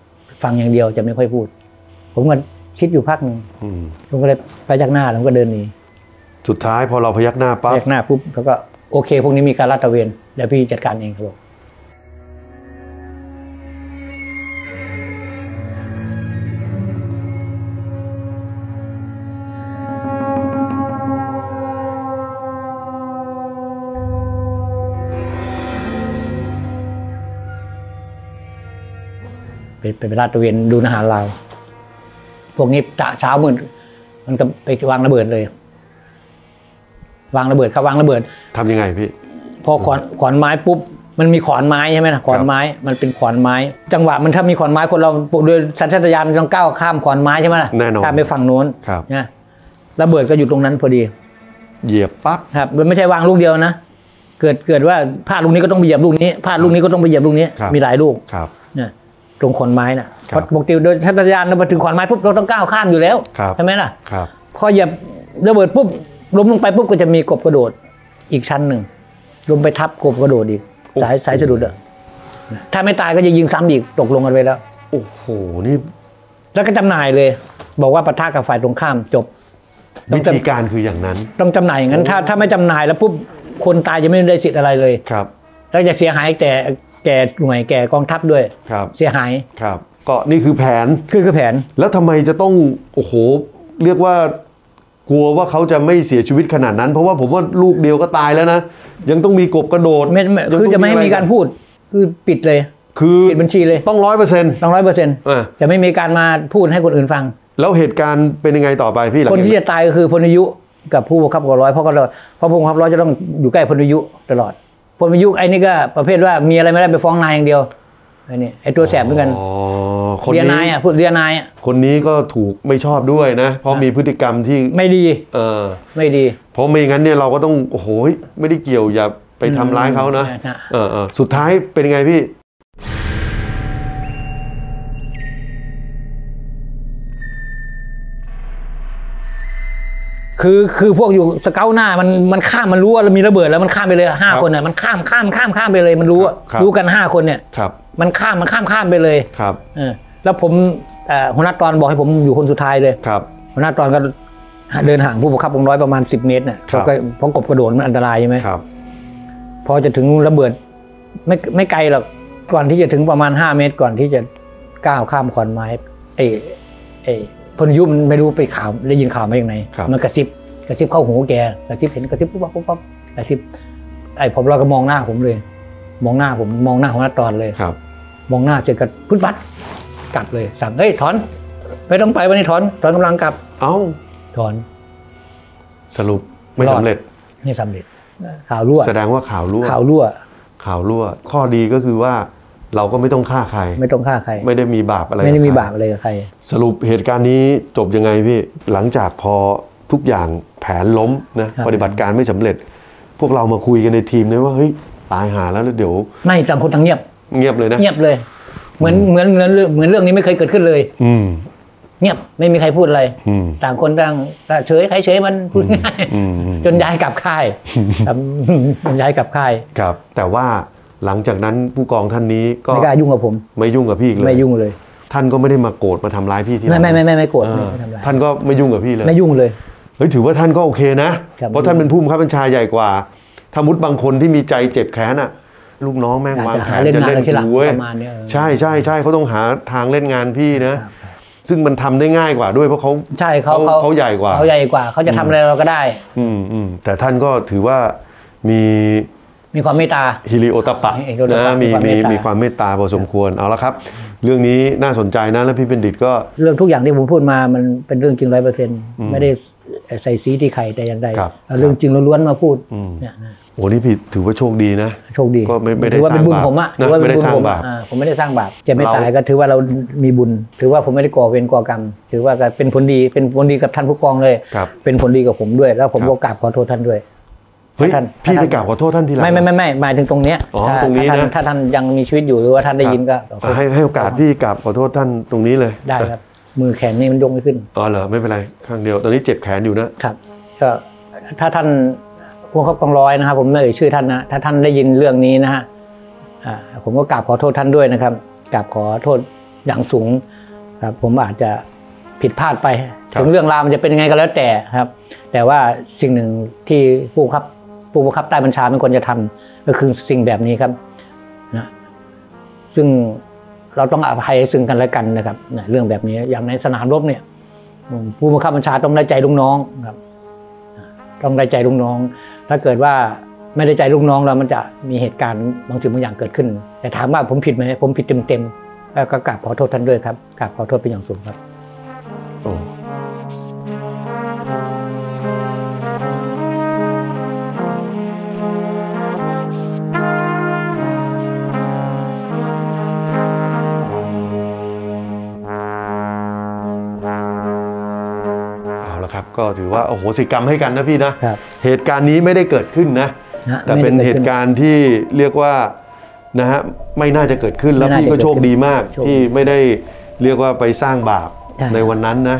ฟังอย่างเดียวจะไม่ค่อยพูดผมก็คิดอยู่พักหนึ่งผมก็เลยไปยักหน้าแล้วก็เดินหนีสุดท้ายพอเราพยักหน้าปั๊บพยักหน้าปุ๊บเขาก็โอเคพวกนี้มีการลาดตระเวนเดี๋ยวพี่จัดการเองครับไปไปลาดตระเวนดูอาหารเราพวกนี้เช้ามืดมันก็ไปวางระเบิดเลยวางระเบิดครับวางระเบิดทำยังไงพี่พอขอนขอนไม้ปุ๊บมันมีขอนไม้ใช่ไหมนะขอนไม้มันเป็นขอนไม้จังหวะมันถ้ามีขอนไม้คนเราโดยสัญชาตญาณมันต้องก้าวข้ามขอนไม้ใช่ไหมแน่นอนข้ามไปฝั่งโน้นนะระเบิดก็อยู่ตรงนั้นพอดีเหยียบปั๊บครับมันไม่ใช่วางลูกเดียวนะเกิดเกิดว่าพลาดลูกนี้ก็ต้องไปเหยียบลูกนี้พลาดลูกนี้ก็ต้องไปเหยียบลูกนี้มีหลายลูกเนี่ยตรงขอนไม้น่ะเพราะปกติโดยสัญชาตญาณเรามาถึงขอนไม้ปุ๊บเราต้องก้าวข้ามอยู่แล้วใช่ไหมล่ะพอเหยียบระเบิดปุ๊บล้มลงไปปุ๊บก็จะมีกบกระโดดอีกชั้นหนึ่งลงไปทับกบกระโดดอีกสายสายสะดุดอะถ้าไม่ตายก็จะยิงซ้ำอีกตกลงกันไปแล้วโอ้โหนี่แล้วก็จำหน่ายเลยบอกว่าปะทะกับฝ่ายตรงข้ามจบวิธีการคืออย่างนั้นต้องจำหน่ายอย่างนั้นถ้าถ้าไม่จำหน่ายแล้วปุ๊บคนตายจะไม่ได้สิทธิ์อะไรเลยครับแล้วจะเสียหายแก่แก่หน่วยแก่กองทัพด้วยครับเสียหายครับก็นี่คือแผนคือคือแผนแล้วทำไมจะต้องโอ้โหเรียกว่ากลัวว่าเขาจะไม่เสียชีวิตขนาดนั้นเพราะว่าผมว่าลูกเดียวก็ตายแล้วนะยังต้องมีกบกระโดดคือจะไม่ให้มีการพูดคือปิดเลยคือปิดบัญชีเลยต้องร้อยเปอร์เซ็นต์ต้องร้อยเปอร์เซ็นต์จะไม่มีการมาพูดให้คนอื่นฟังแล้วเหตุการณ์เป็นยังไงต่อไปพี่คนที่จะตายก็คือพลยุกับผู้บังคับกองร้อยเพราะก็เพราะผู้บังคับร้อยจะต้องอยู่ใกล้พลยุตลอดพลยุไอ้นี่ก็ประเภทว่ามีอะไรไม่ได้ไปฟ้องนายอย่างเดียวไอ้นี่ไอ้ตัวแสบเหมือนกันเรียนายอ่ะพูดเรียนายอ่ะคนนี้ก็ถูกไม่ชอบด้วยนะเพราะมีพฤติกรรมที่ไม่ดีเออไม่ดีเพราะไม่งั้นเนี่ยเราก็ต้องโอ้โหไม่ได้เกี่ยวอย่าไปทำร้ายเขานะเออเออสุดท้ายเป็นยังไงพี่คือคือพวกอยู่สเกลหน้ามันมันข้ามมันรู้ว่าเรามีระเบิดแล้วมันข้ามไปเลยห้าคนเนี่ยมันข้ามข้ามข้ามข้ามไปเลยมันรู้รู้กันห้าคนเนี่ยมันข้ามมันข้ามข้ามไปเลยครับเออแล้วผมหัวหน้าตอนบอกให้ผมอยู่คนสุดท้ายเลยครับหัวหน้าตอนก็เดินห่างผู้บังคับวงร้อยประมาณสิบเมตรเนี่ยเพราะเพราะกบกระโดดมันอันตรายใช่ไหมครับพอจะถึงระเบิดไม่ไม่ไกลหรอกก่อนที่จะถึงประมาณห้าเมตรก่อนที่จะก้าวข้ามขอนไม้เอเอพลยุมันไม่รู้ไปข่าวได้ยินข่าวมาอย่างไรมันกระซิบกระซิบเข้าหูแกกระซิบเห็นกระซิบปุ๊บปุ๊บปุ๊บกระซิบไอ้ผมเราก็มองหน้าผมเลยมองหน้าผมมองหน้าหัวหน้าตอนเลยครับมองหน้าเสร็จก็พุทธวัดกลับเลยสั่งเฮ้ยถอนไม่ต้องไปวันนี้ถอนถอนกำลังกลับเอ้าถอนสรุปไม่สำเร็จไม่สำเร็จข่าวรั่วแสดงว่าข่าวรั่วข่าวรั่วข่าวรั่วข้อดีก็คือว่าเราก็ไม่ต้องฆ่าใครไม่ต้องฆ่าใครไม่ได้มีบาปอะไรไม่ได้มีบาปอะไรกับใครสรุปเหตุการณ์นี้จบยังไงพี่หลังจากพอทุกอย่างแผนล้มนะปฏิบัติการไม่สำเร็จพวกเรามาคุยกันในทีมเลยว่าเฮ้ยตายหาแล้วเดี๋ยวไม่ต่างคนต่างเงียบเงียบเลยนะเงียบเลยเหมือนเหมือนเหมือนเหมือนเรื่องนี้ไม่เคยเกิดขึ้นเลยอืมเงียบไม่มีใครพูดอะไรต่างคนต่างเฉยใครเฉยมันพูดง่ายจนย้ายกลับค่ายย้ายกลับค่ายครับแต่ว่าหลังจากนั้นผู้กองท่านนี้ก็ไม่กล้ายุ่งกับผมไม่ยุ่งกับพี่อีกเลยไม่ยุ่งเลยท่านก็ไม่ได้มาโกรธมาทำร้ายพี่ที่ไม่ไม่ไม่ไม่ไม่โกรธท่านก็ไม่ยุ่งกับพี่เลยไม่ยุ่งเลยเฮ้ยถือว่าท่านก็โอเคนะเพราะท่านเป็นผู้บังคับบัญชาใหญ่กว่าถ้ามุดบางคนที่มีใจเจ็บแค้นอ่ะลูกน้องแม่งวางแผนจะเล่นกูเว้ยใช่ใช่ใช่เขาต้องหาทางเล่นงานพี่นะซึ่งมันทำได้ง่ายกว่าด้วยเพราะเขาใช่เขาเขาใหญ่กว่าเขาใหญ่กว่าเขาจะทำอะไรเราก็ได้อืมอืมแต่ท่านก็ถือว่ามีมีความเมตตาฮิริโอตปะนะมีมีมีความเมตตาพอสมควรเอาละครับเรื่องนี้น่าสนใจนะแล้วพี่เป็นดิตก็เรื่องทุกอย่างที่ผมพูดมามันเป็นเรื่องจริงร้อยเปอร์เซ็นต์ไม่ได้ใส่สีที่ใครแต่อย่างใดเรื่องจริงล้วนๆมาพูดเนี่ยโอ้นี่พี่ถือว่าโชคดีนะโชคดีก็ไม่ไม่ได้สร้างบาปนะไม่ได้สร้างบาปผมไม่ได้สร้างบาปจะไม่ตายก็ถือว่าเรามีบุญถือว่าผมไม่ได้ก่อเวรก่อกรรมถือว่าเป็นผลดีเป็นผลดีกับท่านผู้กองเลยเป็นผลดีกับผมด้วยแล้วผมก็กราบขอโทษท่านด้วยเฮ้ยพี่ไปกราบขอโทษท่านทีหลังไม่ไม่ไม่ไม่หมายถึงตรงเนี้ยตรงนี้นะถ้าท่านยังมีชีวิตอยู่หรือว่าท่านได้ยินก็ให้ให้โอกาสพี่กราบขอโทษท่านตรงนี้เลยได้ครับมือแขนนี่มันยกไม่ขึ้นอ๋อเหรอไม่เป็นไรข้างเดียวตอนนี้เจ็บแขนอยู่นะครับก็ถ้าท่านพวกเขากองร้อยนะครับผมไม่เอ่ยชื่อท่านนะถ้าท่านได้ยินเรื่องนี้นะฮะผมก็กราบขอโทษท่านด้วยนะครับกราบขอโทษอย่างสูงครับผมอาจจะผิดพลาดไปถึงเรื่องราวมันจะเป็นยังไงก็แล้วแต่ครับแต่ว่าสิ่งหนึ่งที่ผู้บังคับผู้บังคับใต้บัญชาเป็นคนจะทำก็คือสิ่งแบบนี้ครับนะซึ่งเราต้องอภัยซึ่งกันและกันนะครับเรื่องแบบนี้อย่างในสนามรบเนี่ยผู้บังคับบัญชาต้องได้ใจลูกน้องครับต้องได้ใจลูกน้องถ้าเกิดว่าไม่ได้ใจลูกน้องแล้วมันจะมีเหตุการณ์บางสิ่งบางอย่างเกิดขึ้นแต่ถามว่าผมผิดไหมผมผิดเต็มๆแล้วก็กราบขอโทษท่านด้วยครับกราบขอโทษเป็นอย่างสูงครับโอ้ก็ถือว่าโอ้โหสิกรรมให้กันนะพี่นะเหตุการณ์นี้ไม่ได้เกิดขึ้นนะแต่เป็นเหตุการณ์ที่เรียกว่านะฮะไม่น่าจะเกิดขึ้นแล้วพี่ก็โชคดีมากที่ไม่ได้เรียกว่าไปสร้างบาปในวันนั้นนะ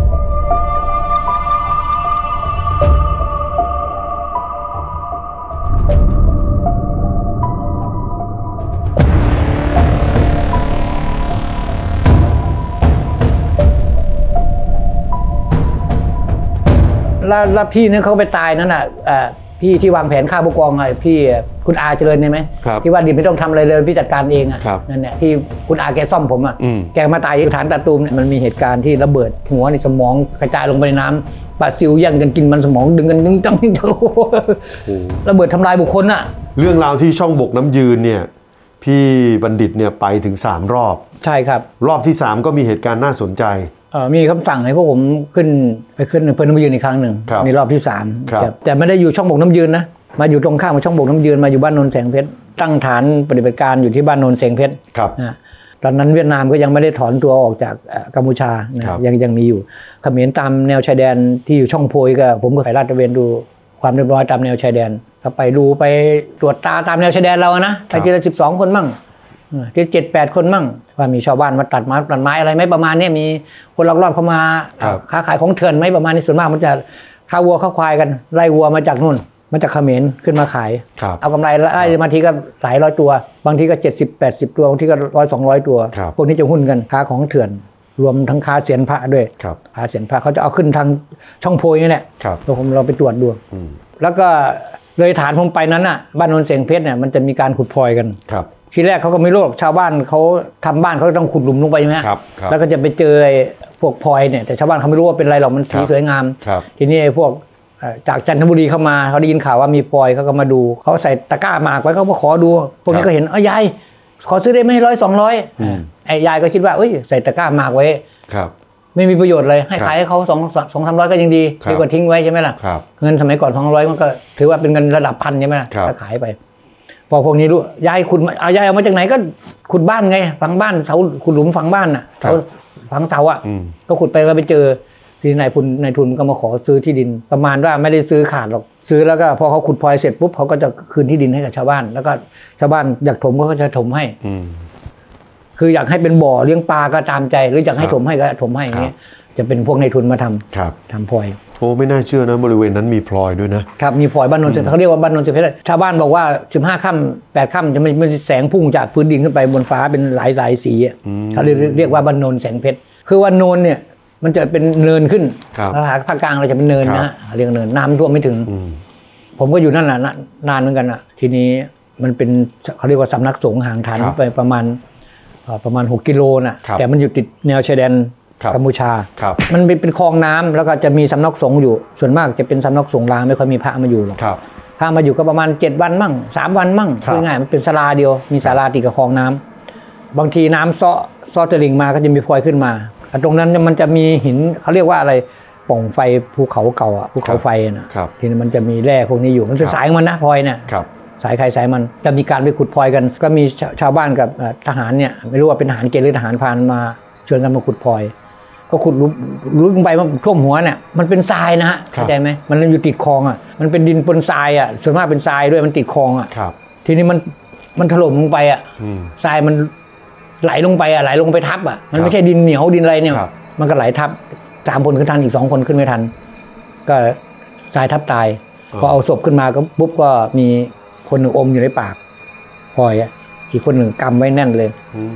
แล้วพี่เนี่ยเขาไปตายนั่นน่ะพี่ที่วางแผนฆ่าผู้กองไงพี่คุณอาเจริญใช่ไหมที่ว่าดิบไม่ต้องทำอะไรเลยพี่จัดการเองอ่ะนั่นแหละที่คุณอาแกซ่อมผมอ่ะแกมาตายที่ฐานตะตูมเนี่ยมันมีเหตุการณ์ที่ระเบิดหัวในสมองกระจายลงไปในน้ำปลาซิวแย่งกันกินมันสมองดึงกันดึงจังจังระเบิดทำลายบุคคลน่ะเรื่องราวที่ช่องบกน้ำยืนเนี่ยพี่บัณฑิตเนี่ยไปถึงสามรอบใช่ครับรอบที่สามก็มีเหตุการณ์น่าสนใจมีคำสั่งให้พวกผมขึ้นไปขึ้นเพลินน้ำยืนอีกครั้งหนึ่งในรอบที่สามแต่ไม่ได้อยู่ช่องบกน้ำยืนนะมาอยู่ตรงข้ามกับช่องบกน้ำยืนมาอยู่บ้านโนนแสงเพชรตั้งฐานปฏิบัติการอยู่ที่บ้านโนนแสงเพชรนะตอนนั้นเวียดนามก็ยังไม่ได้ถอนตัวออกจากกัมพูชานะยังยังมีอยู่เขมรตามแนวชายแดนที่อยู่ช่องโพยก็ผมก็ไปลาดตระเวนดูความเรียบร้อยตามแนวชายแดนก็ไปดูไปตรวจตาตามแนวชายแดนเรานะไปทีละสิบสองคนมั่งที่เจ็ดแปดคนมั่งว่ามีชาวบ้านมาตัดไม้ตัดไม้อะไรไหมประมาณนี้มีคนลักลอบเข้ามาค้าขายของเถื่อนไหมประมาณนี้ส่วนมากมันจะข้าวัวข้าควายกันไล่วัวมาจากนู่นมาจากเขมรขึ้นมาขายเอากำไรไล่บางทีก็หลายร้อยตัวบางทีก็เจ็ดสิบแปดสิบตัวบางทีก็ร้อยสองร้อยตัวพวกนี้จะหุ้นกันค้าของเถื่อนรวมทั้งค้าเสียนพระด้วยค้าเสียนพระเขาจะเอาขึ้นทางช่องโพยนี่แหละเราผมเราไปตรวจดูแล้วก็เลยฐานผมไปนั้นอ่ะบ้านโนนเสียงเพชรเนี่ยมันจะมีการขุดพลอยกันทีแรกเขาก็ไม่รู้ชาวบ้านเขาทำบ้านเขาต้องขุดหลุมลงไปใช่ไหมครับแล้วก็จะไปเจอพวกพลอยเนี่ยแต่ชาวบ้านเขาไม่รู้ว่าเป็นอะไรหรอกมันสีสวยงามทีนี้ไอ้พวกจากจันทบุรีเข้ามาเขาได้ยินข่าวว่ามีพลอยเขาก็มาดูเขาใส่ตะกร้าหมากไว้เขามาขอดูพวกนี้ก็เห็นเอ้ยยายขอซื้อได้ไหมร้อยสองร้อยไอ้ยายก็คิดว่าเอ้ยใส่ตะกร้าหมากไว้ไม่มีประโยชน์เลยให้ขายให้เขาสองสองสามร้อยก็ยังดีดีกว่าทิ้งไว้ใช่ไหมล่ะเงินสมัยก่อนสองร้อยมันก็ถือว่าเป็นเงินระดับพันใช่ไหมล่ะก็ขายไปพอพวกนี้รู้ยายขุดเอายายเอามาจากไหนก็ขุดบ้านไงฝังบ้านเสาขุดหลุมฝังบ้านน่ะเสาฝังเสาอ่ะก็ขุดไปก็ไปเจอที่นายทุนนายทุนก็มาขอซื้อที่ดินประมาณว่าไม่ได้ซื้อขาดหรอกซื้อแล้วก็พอเขาขุดพลอยเสร็จปุ๊บเขาก็จะคืนที่ดินให้กับชาวบ้านแล้วก็ชาวบ้านอยากถมก็จะถมให้คืออยากให้เป็นบ่อเลี้ยงปลาก็ตามใจหรืออยากให้ถมให้ก็ถมให้อย่างเงี้ยจะเป็นพวกนายทุนมาทำทำพลอยโอ้ไม่น่าเชื่อนะบริเวณนั้นมีพลอยด้วยนะครับมีพลอยบ้านโนนเสงเพชรเขาเรียกว่าบ้านโนนเสงเพชรชาวบ้านบอกว่าสิบห้าค่ำแปดค่ำจะไม่แสงพุ่งจากพื้นดินขึ้นไปบนฟ้าเป็นหลายหลายสีเขาเรียกเรียกว่าบ้านโนนแสงเพชรคือว่าโนนเนี่ยมันจะเป็นเนินขึ้นแล้วภาคกลางเราจะเป็นเนินนะเรียกเนินน้ำท่วมไม่ถึงผมก็อยู่นั่นแหละนานเหมือนกันอ่ะทีนี้มันเป็นเขาเรียกว่าสำนักสงฆ์ห่างฐานไปประมาณประมาณหกกิโลน่ะแต่มันอยู่ติดแนวชายแดนกัมพูชามันเป็นคลองน้ำแล้วก็จะมีสำนักสงฆ์อยู่ส่วนมากจะเป็นสำนักสงฆ์ร้างไม่ค่อยมีพระมาอยู่หรอกพระมาอยู่ก็ประมาณเจ็ดวันมั่งสามวันมั่งง่ายๆมันเป็นศาลาเดียวมีศาลาติดกับคลองน้ำบางทีน้ำซ้อซ้อตะลิ่งมาก็จะมีพลอยขึ้นมาตรงนั้นมันจะมีหินเขาเรียกว่าอะไรป่องไฟภูเขาเก่าอ่ะภูเขาไฟนะทีนี้มันจะมีแร่พวกนี้อยู่มันเป็นสายมันนะพลอยเนี่ยสายใครสายมันจะมีการไปขุดพลอยกันก็มีชาวบ้านกับทหารเนี่ยไม่รู้ว่าเป็นทหารเกณฑ์หรือทหารพรานมาชวนกันมาขุดพลอยก็ขุดลึกลงไปมันท่วมหัวเนี่ยมันเป็นทรายนะฮะเข้าใจไหมมันอยู่ติดคลองอ่ะมันเป็นดินปนทรายอ่ะส่วนมากเป็นทรายด้วยมันติดคลองอ่ะทีนี้มันมันถล่มลงไปอ่ะทรายมันไหลลงไปอ่ะไหลลงไปทับอ่ะมันไม่ใช่ดินเหนียวดินอะไรเนี่ยมันก็ไหลทับสามคนขึ้นทันอีกสองคนขึ้นไม่ทันก็ทรายทับตายพอเอาศพขึ้นมาก็ปุ๊บก็มีคนหนึ่งอมอยู่ในปากพลอยอ่ะอีกคนหนึ่งกำไว้แน่นเลย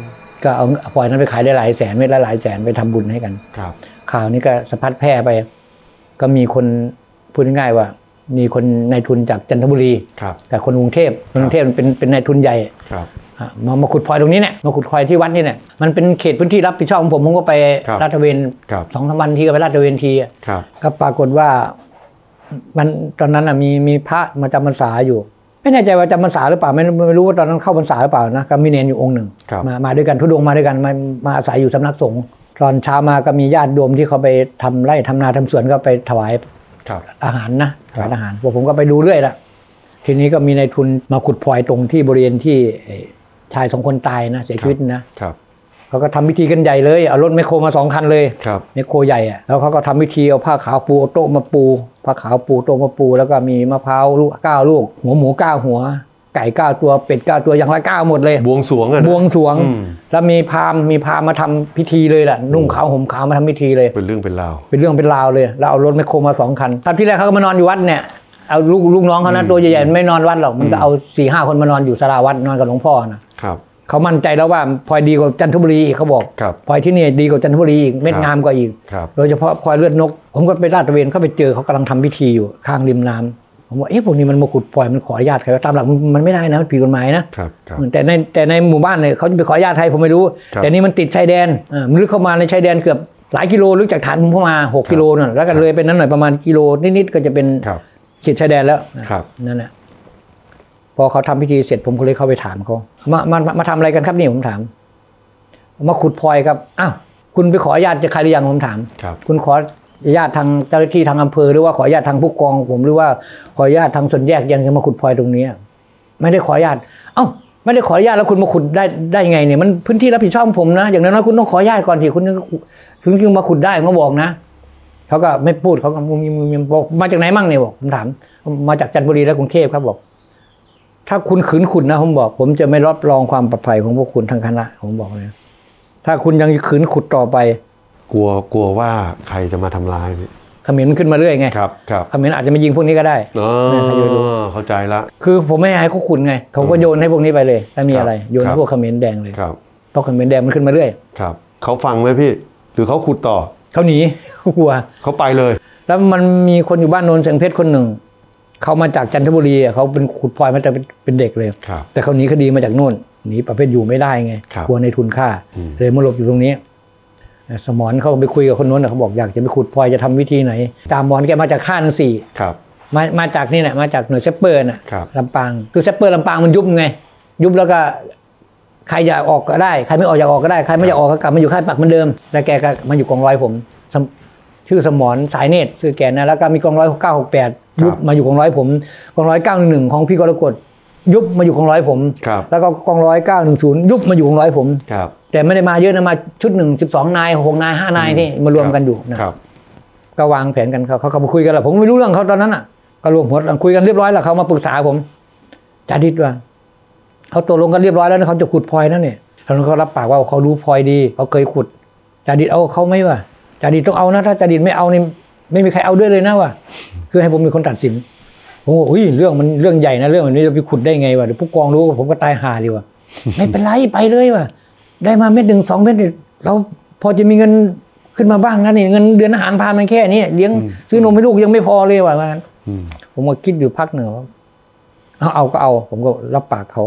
ก็เอาพลอยนั้นไปขายได้หลายแสนเม็ดละหลายแสนไปทำบุญให้กันครับข่าวนี้ก็สะพัดแพร่ไปก็มีคนพูดง่ายๆว่ามีคนนายทุนจากจันทบุรีกับคนกรุงเทพกรุงเทพเป็นเป็นนายทุนใหญ่มามาขุดพลอยตรงนี้เนี่ยมาขุดพลอยที่วัดนี่เนี่ยมันเป็นเขตพื้นที่รับผิดชอบของผมผมก็ไปลาดตระเวนสองสามวันทีก็ไปลาดตระเวนทีก็ปรากฏว่ามันตอนนั้นมีมีพระมาจำพรรษาอยู่ไม่แน่ใจว่าจำพรรษาหรือเปล่าไม่ไม่รู้ว่าตอนนั้นเข้าพรรษาหรือเปล่านะก็มีเนรอยู่องค์หนึ่งมามาด้วยกันทุดงมาด้วยกันมามาอาศัยอยู่สำนักสงฆ์ตอนเช้ามาก็มีญาติโยมที่เขาไปทำไร่ทำนาทำสวนก็ไปถวายอาหารนะถวายอาหารพวกผมก็ไปดูเรื่อยละทีนี้ก็มีนายทุนมาขุดพลอยตรงที่บริเวณที่ชายสองคนตายนะเสียชีวิตนะเขาก็ทำพิธีกันใหญ่เลยเอารถแมคโครมาสองคันเลยแมคโครใหญ่อะแล้วเขาก็ทำพิธีเอาผ้าขาวปูโต๊ะมาปูผ้าขาวปูโต๊ะมาปูแล้วก็มีมะพร้าวลูกเก้าลูกหัวหมูเก้าหัวไก่เก้าตัวเป็ดเก้าตัวอย่างละเก้าหมดเลยบวงสรวงอะบวงสรวงแล้วมีพราหมณ์มีพราหมณ์มาทำพิธีเลยแหละนุ่งขาวห่มขาวมาทำพิธีเลยเป็นเรื่องเป็นราวเป็นเรื่องเป็นราวเลยแล้วเอารถแมคโครมาสองคันตอนที่แรกเขาก็มานอนอยู่วัดเนี่ยเอาลูกลูกน้องเขานะตัวใหญ่ๆไม่นอนวัดหรอกมันก็เอาสี่ห้าคนมานอนอยู่ศาลาวัดนอนกับหลวงพ่อนะครับเขามั่นใจแล้วว่าพลอยดีกว่าจันทบุรีอีกเขาบอกพลอยที่นี่ดีกว่าจันทบุรีอีกเม็ดงามกว่าอีกโดยเฉพาะพลอยเลือดนกผมก็ไปลาดตระเวนเข้าไปเจอเขากำลังทำพิธีอยู่ข้างริมน้ำผมว่าเอ๊ะพวกนี้มันมาขุดพลอยมันขออนุญาตใครตามหลักมันไม่ได้นะมันผิดกฎหมายนะแต่ในแต่ในหมู่บ้านเนี่ยเขาจะไปขออนุญาตใครผมไม่รู้แต่นี่มันติดชายแดนมันลึกเข้ามาในชายแดนเกือบหลายกิโลลึกจากฐานผมเข้ามาหกกิโลนั่นแล้วก็เลยเป็นนั้นหน่อยประมาณกิโลนิดๆก็จะเป็นเขตชายแดนแล้วนั่นแหละพอเขาทำพิธีเสร็จผมก็เลยเข้าไปถามเขามามามาทำอะไรกันครับนี่ผมถามมาขุดพลอยครับอ้าวคุณไปขออนุญาตจะใครหรือยังผมถามคุณขออนุญาตทางเจ้าหน้าที่ทางอำเภอหรือว่าขออนุญาตทางผู้กองผมหรือว่าขออนุญาตทางส่วนแยกยังจะมาขุดพลอยตรงนี้ไม่ได้ขออนุญาตเอ้าไม่ได้ขออนุญาตแล้วคุณมาขุดได้ได้ไงเนี่ยมันพื้นที่รับผิดชอบผมนะอย่างนั้นคุณต้องขออนุญาตก่อนที่คุณถึงจึงมาขุดได้เขาบอกนะเขาก็ไม่พูดเขาก็บอกมาจากไหนมั่งเนี่ยบอกผมถามมาจากจันทบุรีและกรุงเทพครับบอกถ้าคุณขืนขุดนะผมบอกผมจะไม่รับรองความปลอดภัยของพวกคุณทางคณะผมบอกเลยถ้าคุณยังขืนขุดต่อไปกลัวกลัวว่าใครจะมาทำร้ายเขมรมันขึ้นมาเรื่อยไงครับครับเขมรอาจจะมายิงพวกนี้ก็ได้อ๋อเข้าใจละคือผมไม่ให้เขาขุดไงเขาก็โยนให้พวกนี้ไปเลยถ้ามีอะไรโยนให้พวกเขมรแดงเลยครับเพราะเขมรแดงมันขึ้นมาเรื่อยครับเขาฟังไหมพี่หรือเขาขุดต่อเขาหนีเขากลัวเขาไปเลยแล้วมันมีคนอยู่บ้านโนนเสียงเพชรคนหนึ่งเขามาจากจันทบุรีเขาเป็นขุดพลอยมาแต่เป็นเด็กเลยแต่เขาหนีคดีมาจากโน่นหนีประเภทอยู่ไม่ได้ไงกลัวในทุนฆ่าเลยมาหลบอยู่ตรงนี้สมรเขาไปคุยกับคนโน้นเขาบอกอยากจะไปขุดพลอยจะทำวิธีไหนตามหมอนแกมาจากข้านังสี่มามาจากนี่แหละมาจากหน่วยเซปเปอร์น่ะลำปางคือเซปเปอร์ลำปางมันยุบไงยุบแล้วก็ใครอยากออกก็ได้ใครไม่ออกอยากออกก็ได้ใครไม่อยากออกก็กลับมาอยู่ค่ายปักเหมือนเดิมแล้วแกก็มาอยู่กองร้อยผมชื่อสมรสายเนตรชื่อแกนะแล้วก็มีกองร้อยเก้าหกแปดยุบมาอยู่กองร้อยผมกองร้อยเก้าหนึ่งหนึ่งของพี่กรกฎยุบมาอยู่กองร้อยผมแล้วก็กองร้อยเก้าหนึ่งศูนย์ยุบมาอยู่กองร้อยผมแต่ไม่ได้มาเยอะนะมาชุดหนึ่งสิบสองนายหกนายห้านายนี่มารวมกันอยู่นะก็วางแผนกันเขาเขามาคุยกันแหละผมไม่รู้เรื่องเขาตอนนั้นอ่ะก็รวมหัวคุยกันเรียบร้อยแล้วเขามาปรึกษาผมจ่าดิษว่าเขาตกลงกันเรียบร้อยแล้วเขาจะขุดพลอยนั่นเนี่ยแล้วเขารับปากว่าเขารู้พลอยดีเขาเคยขุดจ่าดิษเอาเขาไม่ว่าจ่าดิษต้องเอานะถ้าจ่าดิษไม่เอานี่ไม่มีใครเอาด้วยเลยนะว่ะคือให้ผมมีคนตัดสินผมว่าอุ้ยเรื่องมันเรื่องใหญ่นะเรื่องแบบนี้จะไปขุดได้ไงวะเดี๋ยวผู้กองรู้ผมก็ตายห่าดีว่ะไม่เป็นไรไปเลยว่ะได้มาเม็ดหนึ่งสองเม็ดเราพอจะมีเงินขึ้นมาบ้างนะนี่เงินเดือนอาหารพามันแค่นี้เลี้ยงซื้อนมให้ลูกยังไม่พอเลยว่ะงั้นผมก็คิดอยู่พักหนึ่งว่าเอาเอาก็เอาผมก็รับปากเขา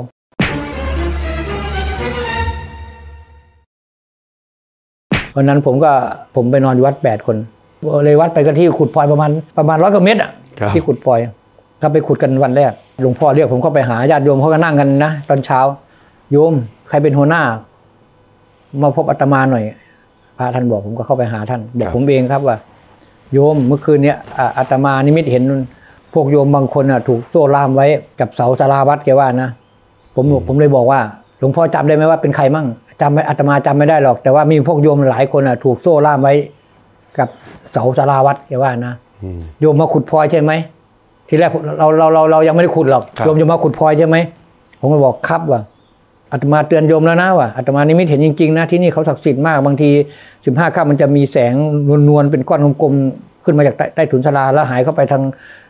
วันนั้นผมก็ผมไปนอนอยู่วัดแปดคนเลยวัดไปกันที่ขุดพลอยประมาณประมาณร้อยกว่าเมตรอ่ะที่ขุดพลอยก็ไปขุดกันวันแรกหลวงพ่อเรียกผมก็ไปหาญาติโยมเขาก็นั่งกันนะตอนเช้าโยมใครเป็นหัวหน้ามาพบอาตมาหน่อยพระท่านบอกผมก็เข้าไปหาท่านบอกผมเองครับว่าโยมเมื่อคืนเนี้ยอาตมานิมิตเห็นพวกโยมบางคนอ่ะถูกโซ่ล่ามไว้กับเสาศาลาวัดแกว่านะผมผมเลยบอกว่าหลวงพ่อจำได้ไหมว่าเป็นใครมั่งจำไม่อาตมาจำไม่ได้หรอกแต่ว่ามีพวกโยมหลายคนอ่ะถูกโซ่ล่ามไว้กับเสาศาลาวัดแกว่านะโยมมาขุดพลอยใช่ไหมทีแรกเราเราเราเรายังไม่ได้ขุดหรอกโยมจะมาขุดพลอยใช่ไหมผมก็บอกครับว่าอาตมาเตือนโยมแล้วนะว่าอาตมานิมิตเห็นจริงๆนะที่นี่เขาศักดิ์สิทธิ์มากบางทีสิบห้าค่ำมันจะมีแสงนวลๆเป็นก้อนกลมๆขึ้นมาจากใต้ถุนศาลาแล้วหายเข้าไปทาง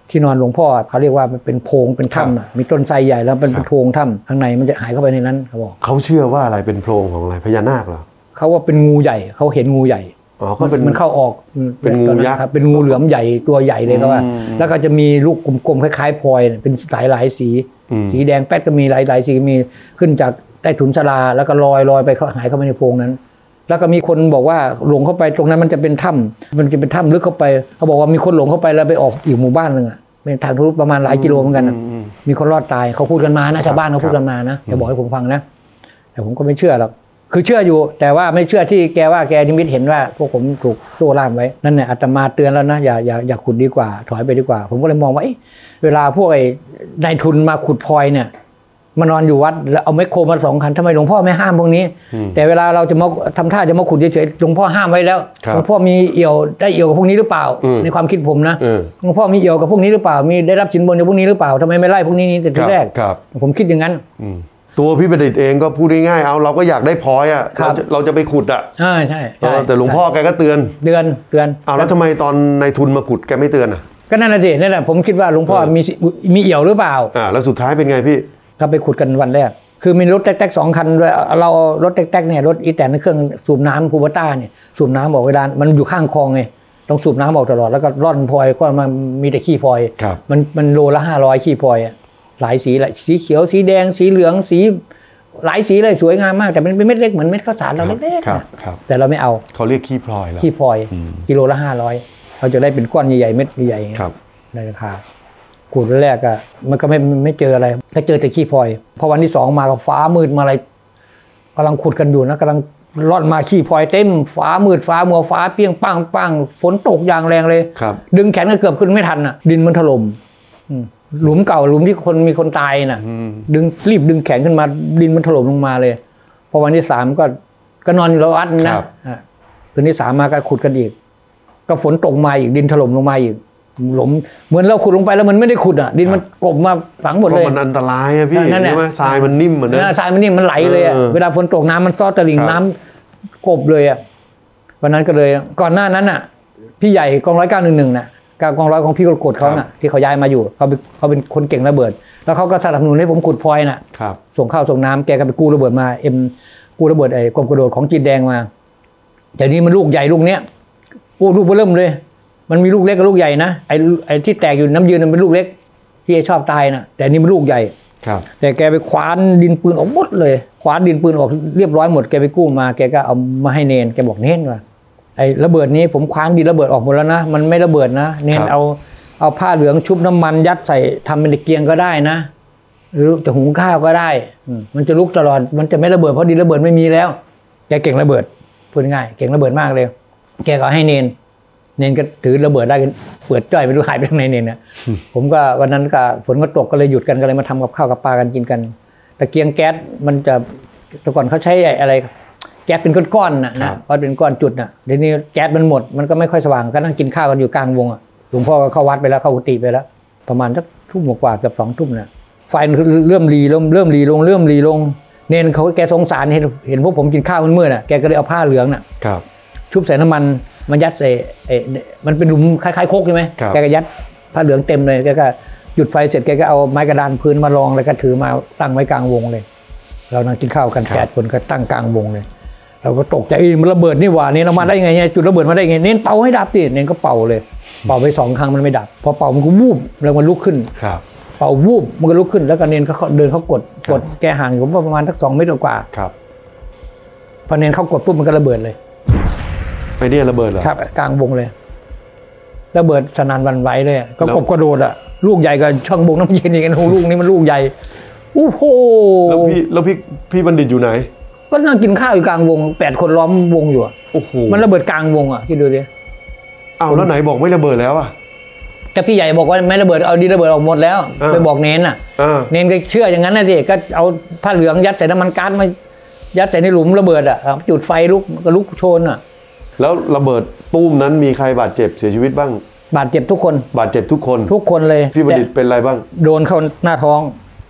ที่นอนหลวงพ่อเขาเรียกว่ามันเป็นโพรงเป็นถ้ำมีต้นไทรใหญ่แล้วเป็นโพรงถ้ำข้างในมันจะหายเข้าไปในนั้นเขาบอกเขาเชื่อว่าอะไรเป็นโพรงของอะไรพญานาคเหรอเขาว่าเป็นงูใหญ่เขาเห็นงูใหญ่อ๋อก็เป็นมันเข้าออกเป็นงูยักษ์เป็นงูเหลือมใหญ่ตัวใหญ่เลยเขาว่าแล้วก็จะมีลูกกลมๆคล้ายๆพลอยเป็นหลายหลายสีสีแดงแป๊ดก็มีหลายหลายสีมีขึ้นจากใต้ถุนศาลาแล้วก็ลอยลอยไปเขาหายเข้าไปในโพรงนั้นแล้วก็มีคนบอกว่าหลงเข้าไปตรงนั้นมันจะเป็นถ้ำมันจะเป็นถ้ำลึกเข้าไปเขาบอกว่ามีคนหลงเข้าไปแล้วไปออกอีกหมู่บ้านนึงอ่ะเป็นทางทะลุประมาณหลายกิโลเหมือนกันมีคนรอดตายเขาพูดกันมานะชาวบ้านเขาพูดกันมานะจะบอกให้ผมฟังนะแต่ผมก็ไม่เชื่อหรอกคือเชื่ออยู่แต่ว่าไม่เชื่อที่แกว่าแกนิมิตเห็นว่าพวกผมถูกโซ่ล่ามไว้นั่นแหละอาตมาเตือนแล้วนะอย่าอย่าอย่าขุดดีกว่าถอยไปดีกว่าผมก็เลยมองว่าเวลาพวกไอ้นายทุนมาขุดพลอยเนี่ยมานอนอยู่วัดแล้วเอาไมโครมาสองคันทำไมหลวงพ่อไม่ห้ามพวกนี้แต่เวลาเราจะมาทำท่าจะมาขุดเฉยๆหลวงพ่อห้ามไว้แล้วหลวงพ่อมีเอี่ยวได้เอี่ยวกับพวกนี้หรือเปล่าในความคิดผมนะหลวงพ่อมีเอี่ยวกับพวกนี้หรือเปล่ามีได้รับสินบนจากพวกนี้หรือเปล่าทำไมไม่ไล่พวกนี้แต่ทีแรกผมคิดอย่างนั้นตัวพี่ประดิษฐ์เองก็พูดง่ายๆเอาเราก็อยากได้พลอยอ่ะเราจะเราจะไปขุดอ่ะใช่ใช่แต่หลวงพ่อแกก็เตือนเตือนเตือนเอาแล้วทำไมตอนนายทุนมาขุดแกไม่เตือนอ่ะก็นั่นแหละสินั่นแหละผมคิดว่าหลวงพ่อมีมีเอี่ยวหรือเปล่าอ่าแล้วสุดท้ายเป็นไงพี่ก็ไปขุดกันวันแรกคือมีรถแท็กๆสองคันเรารถแท็กๆเนี่ยรถอีแตนเครื่องสูบน้ำคูเบต้าเนี่ยสูบน้ำออกเวลามันอยู่ข้างคลองไงต้องสูบน้ำออกตลอดแล้วก็ร่อนพลอยก็มันมีแต่ขี้พลอยมันมันโลละห้าร้อยขี้พลอยหลายสีหลายสีเขียวสีแดงสีเหลืองสีหลายสีเลยสวยงามมากแต่มันเป็นเม็ดเล็กเหมือนเม็ดข้าวสารเราเล็กๆแต่เราไม่เอาเขาเรียกขี้พลอยแล้วขี้พลอยกิโลละห้าร้อยเราจะได้เป็นก้อนใหญ่ๆเม็ดใหญ่ๆในราคาขุดแรกอะมันก็ไม่ไม่เจออะไรก็เจอแต่ขี้พลอยพอวันที่สองมากับฟ้ามืดมาอะไรกำลังขุดกันอยู่นะกำลังร่อนมาขี้พลอยเต็มฟ้ามืดฟ้ามัวฟ้าเปี้ยงปังปังฝนตกอย่างแรงเลยดึงแขนก็เกือบขึ้นไม่ทันอะดินมันถล่มหลุมเก่าหลุมที่คนมีคนตายน่ะดึงรีบดึงแขนขึ้นมาดินมันถล่มลงมาเลยพอวันที่สามก็ก็นอนอยู่วัดนะคืนที่สามมาก็ขุดกันอีกก็ฝนตกมาอีกดินถล่มลงมาอีกหลุมเหมือนเราขุดลงไปแล้วมันไม่ได้ขุดอ่ะดินมันกบมาฝังหมดเลยมันอันตรายอ่ะพี่ใช่ไหมทรายมันนิ่มเหมือนนั้นทรายมันนิ่มมันไหลเลยอ่ะเวลาฝนตกน้ำมันซอตลิ่งน้ำกบเลยอ่ะวันนั้นก็เลยก่อนหน้านั้นอ่ะพี่ใหญ่กองร้อยเก้าหนึ่งหนึ่งน่ะกองร้อยของพี่กดเขาน่ะที่เขาย้ายมาอยู่เขาเขาเป็นคนเก่งระเบิดแล้วเขาก็สนับสนุนให้ผมขุดพลอยน่ะส่งข้าวส่งน้ำแกก็ไปกู้ระเบิดมาเอ็มกู้ระเบิดไอ้กลมกระโดดของจีนแดงมาแต่นี้มันลูกใหญ่ลูกเนี้ยกู้ลูกเริ่มเลยมันมีลูกเล็กกับลูกใหญ่นะไอ้ไอ้ที่แตกอยู่น้ำยืนมันเป็นลูกเล็กที่ชอบตายน่ะแต่นี่มันลูกใหญ่แต่แกไปคว้านดินปืนออกหมดเลยคว้านดินปืนออกเรียบร้อยหมดแกไปกู้มาแกก็เอามาให้เนนแกบอกเน้นว่าไอ้ระเบิดนี้ผมคว้านดินระเบิดออกหมดแล้วนะมันไม่ระเบิดนะเน้นเอาเอาผ้าเหลืองชุบน้ำมันยัดใส่ทำเป็นตะเกียงก็ได้นะหรือจะหุงข้าวก็ได้มันจะลุกตลอดมันจะไม่ระเบิดเพราะดินระเบิดไม่มีแล้วแกเก่งระเบิดพูดง่ายเก่งระเบิดมากเลยแกก็ให้เนนเนนก็ถือระเบิดได้เปิดจ้อยไปดูหายไปข้างในเนนนะผมก็วันนั้นก็ฝนก็ตกก็เลยหยุดกันก็เลยมาทำกับข้าวกับปลากันกินกันตะเกียงแก๊สมันจะแต่ก่อนเขาใช้อะไรแก๊สเป็นก้อนๆนะนะเพราะเป็นก้อนจุดนะเดี๋ยวนี้แก๊สมันหมดมันก็ไม่ค่อยสว่างก็นั่งกินข้าวกันอยู่กลางวงอ่ะหลวงพ่อก็เข้าวัดไปแล้วเข้ากุฏิไปแล้วประมาณสักทุ่มกว่าเกือบสองทุ่มนะไฟมันเริ่มรีลงเริ่มรีลงเริ่มรีลงเนนเขาแกสงสารเห็นเห็นพวกผมกินข้าวมันมืดอ่ะแกก็เลยเอาผ้าเหลืองน่ะชุบใส่น้ำมันมันยัดใส่เอ๊ะมันเป็นหลุมคล้ายๆโคกใช่ไหมแกก็ยัดผ้าเหลืองเต็มเลยแกก็หยุดไฟเสร็จแกก็เอาไม้กระดานพื้นมารองแล้วก็ถือมาตั้งไว้กลางวงเลยเรานั่งกินข้าวกันแปดคนก็ตั้งกลางวงเลยเราก็ตกใจมันระเบิดนี่หว่านี่เรามาได้ไงเนี่ยจุดระเบิดมาได้ไงเน้นเป่าให้ดับติเน้นก็เป่าเลยเป่าไปสองครั้งมันไม่ดับพอเป่ามันก็วูบแล้วมันลุกขึ้นเป่าวูบมันก็ลุกขึ้นแล้วก็เน้นเขาเดินเขากดกดแกห่างอยู่ประมาณสักสองเมตรกว่าพอเน้นเขากดปุ๊บมันก็ระเบิดเลยไอเดียระเบิดเหรอครับกลางวงเลยระเบิดสนั่นวันไหวเลยก็กบกระโดดอ่ะลูกใหญ่กับช่องบงน้ำเย็นนี่กันโอ้ลูกนี้มันลูกใหญ่โอ้โหแล้วพี่แล้วพี่พี่บัณฑิตอยู่ไหนก็นั่งกินข้าวอยู่กลางวงแปดคนล้อมวงอยู่อ่ะโอ้โหมันระเบิดกลางวงอ่ะคิดดูดิอ้าวแล้วไหนบอกไม่ระเบิดแล้วอ่ะแต่พี่ใหญ่บอกว่าไม่ระเบิดเอาดีระเบิดออกหมดแล้วไปบอกเน้นอ่ะเน้นก็เชื่ออย่างนั้นนะดิก็เอาผ้าเหลืองยัดใส่น้ำมันก๊าซมายัดใส่ในหลุมระเบิดอ่ะจุดไฟลุกก็ลุกโชนอ่ะแล้วระเบิดตุ้มนั้นมีใครบาดเจ็บเสียชีวิตบ้างบาดเจ็บทุกคนบาดเจ็บทุกคนทุกคนเลยพี่บัณฑิตเป็นอะไรบ้างโดนเข้าหน้าท้อง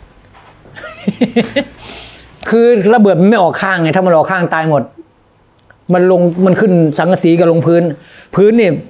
คือระเบิดมันไม่ออกข้างไงถ้ามันออกข้างตายหมดมันลงมันขึ้นสังกะสีกับลงพื้นพื้นนี่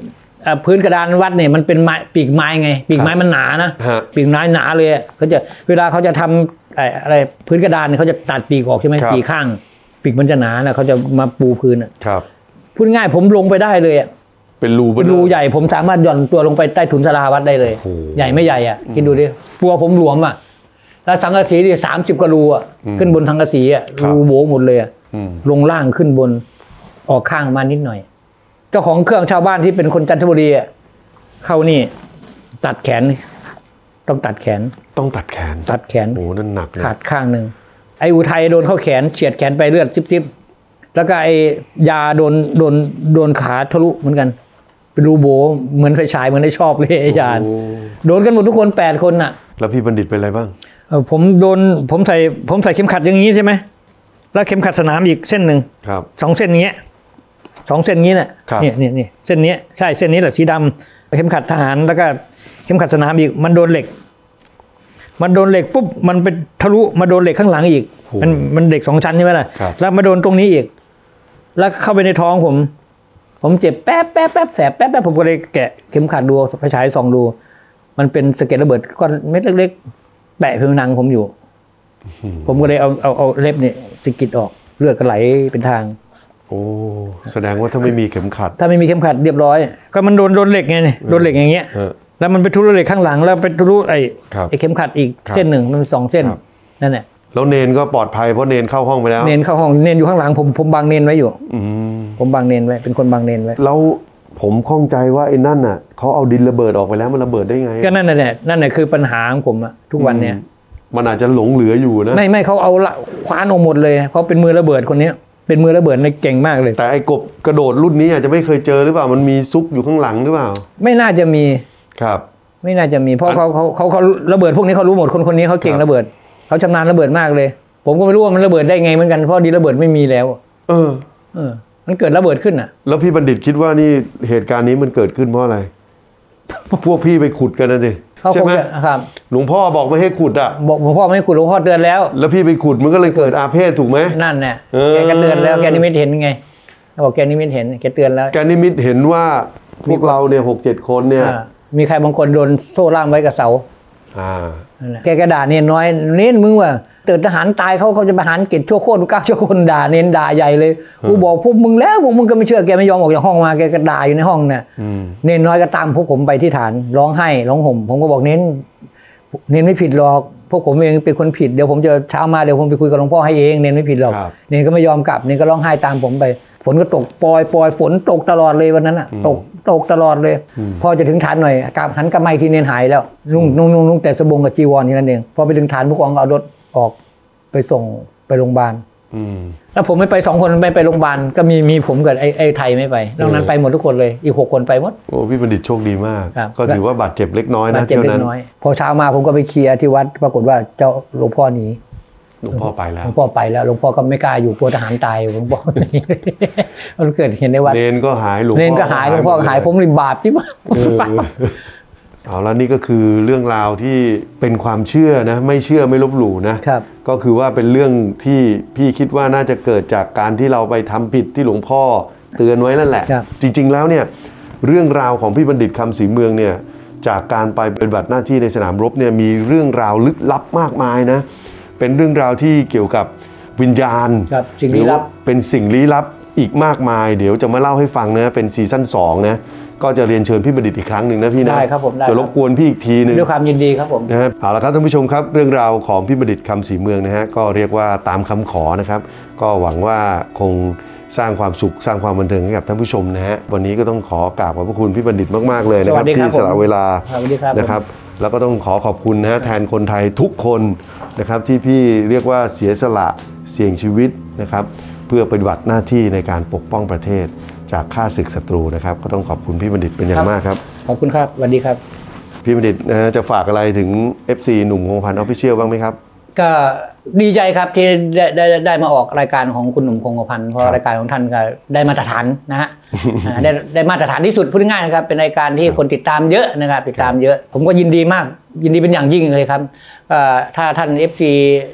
พื้นกระดานวัดเนี่ยมันเป็นไม้ปีกไม้ไงปีกไม้มันหนานะปีกไม้หนาเลยเขาจะเวลาเขาจะทำอะไรพื้นกระดานเขาจะตัดปีกออกใช่ไหมปีกข้างปีกมันจะหนานะเขาจะมาปูพื้นอ่ะพูดง่ายผมลงไปได้เลยอ่ะเป็นรูเป็นรูใหญ่ผมสามารถหย่อนตัวลงไปใต้ถุนศาลาวัดได้เลยใหญ่ไม่ใหญ่อ่ะคิดดูดิปัวผมหลวมอ่ะแล้วสังกะสีดิสามสิบกว่ารูอ่ะขึ้นบนสังกะสีอ่ะรูโบหมดเลยอ่ะลงล่างขึ้นบนออกข้างมานิดหน่อยเจ้าของเครื่องชาวบ้านที่เป็นคนจันทบุรีอ่ะเข้านี่ตัดแขนต้องตัดแขนต้องตัดแขนตัดแขนโอ้นั่นหนักขาดข้างหนึ่งไอ้อุทัยโดนเข้าแขนเฉียดแขนไปเลือดซิบๆแล้วก็ไอ้ยาโดนโดนโดนขาทะลุเหมือนกันเป็นรูโบเหมือนไฟฉายเหมือนได้ชอบเลยไอ้ยาโดนกันหมดทุกคนแปดคนน่ะแล้วพี่บัณฑิตเป็นอะไรบ้างเออผมโดนผมใส่ผมใส่เข็มขัดอย่างนี้ใช่ไหมแล้วเข็มขัดสนามอีกเส้นหนึ่งครับสองเส้นนี้สองเส้นนี้น่ะเนี่ยเนี่ยเนี่ยเส้นนี้ใช่เส้นนี้แหละสีดำเข็มขัดทหารแล้วก็เข็มขัดสนามอีกมันโดนเหล็กมันโดนเหล็กปุ๊บมันไปทะลุมาโดนเหล็กข้างหลังอีกมันมันเหล็กสองชั้นใช่ไหมล่ะแล้วมาโดนตรงนี้อีกแล้วเข้าไปในท้องผมผมเจ็บแป๊บแป๊บแป๊บแสบแป๊บแป๊บผมก็เลยแกะเข็มขัดดูไฟฉายส่องดูมันเป็นสะเก็ดระเบิดก้อนเม็ดเล็กๆแปะผิวหนังผมอยู่ผมก็เลยเอาเอาเอาเล็บเนี่ยสะกิดออกเลือดก็ไหลเป็นทางโอ้แสดงว่าถ้าไม่มีเข็มขัดถ้าไม่มีเข็มขัดเรียบร้อยก็มันโดนโดนเหล็กไงเนี่ยโดนเหล็กอย่างเงี้ยแล้วมันไปทะลุเหล็กข้างหลังแล้วไปทะลุไอ้ไอ้เข็มขัดอีกเส้นหนึ่งมันสองเส้นนั่นแหละแล้วเนนก็ปลอดภัยเพราะเนนเข้าห้องไปแล้วเนนเข้าห้องเนนอยู่ข้างหลังผมผมบังเนนไว้อยู่ผมบังเนนไว้เป็นคนบังเนนไว้แล้วผมข้องใจว่าไอ้นั่นน่ะเขาเอาดินระเบิดออกไปแล้วมันระเบิดได้ไงก็นั่นแหละนั่นแหละคือปัญหาของผมอะทุกวันเนี่ยมันอาจจะหลงเหลืออยู่นะไม่ไม่เขาเอาละคว้านออกหมดเลยเขาเป็นมือระเบิดคนนี้เป็นมือระเบิดในเก่งมากเลยแต่ไอ้กบกระโดดรุ่นนี้อาจจะไม่เคยเจอหรือเปล่ามันมีซุกอยู่ข้างหลังหรือเปล่าไม่น่าจะมีครับไม่น่าจะมีเพราะเขาเขาเขาเขาระเบิดพวกนี้เขารู้หมดคนคนนี้เขาเก่งระเบิดเขาชำนาญระเบิดมากเลยผมก็ไม่รู้ว่ามันระเบิดได้ไงเหมือนกันเพราะดินระเบิดไม่มีแล้วเออเออมันเกิดระเบิดขึ้นอ่ะแล้วพี่บัณฑิตคิดว่านี่เหตุการณ์นี้มันเกิดขึ้นเพราะอะไรพวกพี่ไปขุดกันนะสิใช่ไหมครับหลวงพ่อบอกไม่ให้ขุดอ่ะบอกหลวงพ่อไม่ให้ขุดหลวงพ่อเตือนแล้วแล้วพี่ไปขุดมันก็เลยเกิดอาเพศถูกไหมนั่นแหละแกก็เตือนแล้วแกนิมิตเห็นไงบอกแกนิมิตเห็นแกเตือนแล้วแกนิมิตเห็นว่าพวกเราเนี่ยหกเจ็ดคนเนี่ยมีใครบางคนโดนโซ่ล่ามไว้กับเสาแกกระด่าเน้นน้อยเน้นมึงว่าเติร์ทหารตายเขาเขาจะไปหารเกตชั่วโคตรก้าวชั่วคนด่าเน้นด่าใหญ่เลยกูบอกพวกมึงแล้วพวกมึงก็ไม่เชื่อแกไม่ยอมออกจากห้องมาแกก็ด่าอยู่ในห้องเนี่ยเน้นน้อยก็ตามพวกผมไปที่ฐานร้องไห้ร้องห่มผมก็บอกเน้นเน้นไม่ผิดหรอกพวกผมเองเป็นคนผิดเดี๋ยวผมจะเช้ามาเดี๋ยวผมไปคุยกับหลวงพ่อให้เองเน้นไม่ผิดหรอกเน้นก็ไม่ยอมกลับเน้นก็ร้องไห้ตามผมไปฝนก็ตกปล่อยปล่อยฝนตกตลอดเลยวันนั้นอ่ะตกตกตลอดเลยพอจะถึงฐานหน่อยกลับหันกลับมาที่เน้นหายแล้วนุ่งนุ่งนุ่งนุ่งแต่สบงกับจีวรนี่นั่นเองพอไปถึงฐานผู้กองเอารถออกไปส่งไปโรงพยาบาลแล้วผมไม่ไปสองคนไม่ไปโรงพยาบาลก็มีมีผมกับไอ้ไอ้ไทยไม่ไปนอกนั้นไปหมดทุกคนเลยอีกหกคนไปหมดโอ้พี่บัณฑิตโชคดีมากก็ถือว่าบาดเจ็บเล็กน้อยนะเที่ยวนั้นพอเช้ามาผมก็ไปเคลียร์ที่วัดปรากฏว่าเจ้าหลวงพ่อหนีหลวงพ่อไปแล้วหลวงพ่อไปแล้วหลวงพ่อก็ไม่กล้าอยู่กลัวทหารตายหลวงพ่อมันเกิดเห็นในวัดเนนก็หายหลวงพ่อเนนก็หายหลวงพ่อหายผมเลยบาปที่มากเอาแล้วนี่ก็คือเรื่องราวที่เป็นความเชื่อนะไม่เชื่อไม่ลบหลู่นะก็คือว่าเป็นเรื่องที่พี่คิดว่าน่าจะเกิดจากการที่เราไปทำผิดที่หลวงพ่อเตือนไว้นั่นแหละจริงๆแล้วเนี่ยเรื่องราวของพี่บัณฑิตคำศรีเมืองเนี่ยจากการไปปฏิบัติหน้าที่ในสนามรบเนี่ยมีเรื่องราวลึกลับมากมายนะเป็นเรื่องราวที่เกี่ยวกับวิญญาณสิ่งลี้ลับเป็นสิ่งลี้ลับอีกมากมายเดี๋ยวจะมาเล่าให้ฟังนะเป็นซีซั่นสองนะก็จะเรียนเชิญพี่บัณฑิตอีกครั้งหนึ่งนะพี่นะได้ครับผมได้จะรบกวนพี่อีกทีนึงด้วยความยินดีครับผมนะครับเอาละครับท่านผู้ชมครับเรื่องราวของพี่บัณฑิตคำศรีเมืองนะฮะก็เรียกว่าตามคำขอนะครับก็หวังว่าคงสร้างความสุขสร้างความบันเทิงให้กับท่านผู้ชมนะฮะวันนี้ก็ต้องขอกราบขอบพระคุณพี่บัณฑิตมากๆเลยนะครับที่สละเวลานะครับแล้วก็ต้องขอขอบคุณนะฮะแทนคนไทยทุกคนนะครับที่พี่เรียกว่าเสียสละเสี่ยงชีวิตนะครับเพื่อปฏิบัติหน้าที่ในการปกป้องประเทศจากข้าศึกศัตรูนะครับก็ต้องขอบคุณพี่บัณฑิตเป็นอย่างมากครับขอบคุณครับสวัสดีครับพี่บัณฑิตนะจะฝากอะไรถึง เอฟ ซี หนุ่มคงกระพัน Official บ้างไหมครับก็ดีใจครับที่ได้ได้ได้มาออกรายการของคุณหนุ่มคงกระพันเพราะรายการของท่านก็ได้มาตรฐานนะฮะได้ได้มาตรฐานที่สุดพูดง่ายๆนะครับเป็นรายการที่คนติดตามเยอะนะครับติดตามเยอะผมก็ยินดีมากยินดีเป็นอย่างยิ่งเลยครับถ้าท่าน เอฟ ซี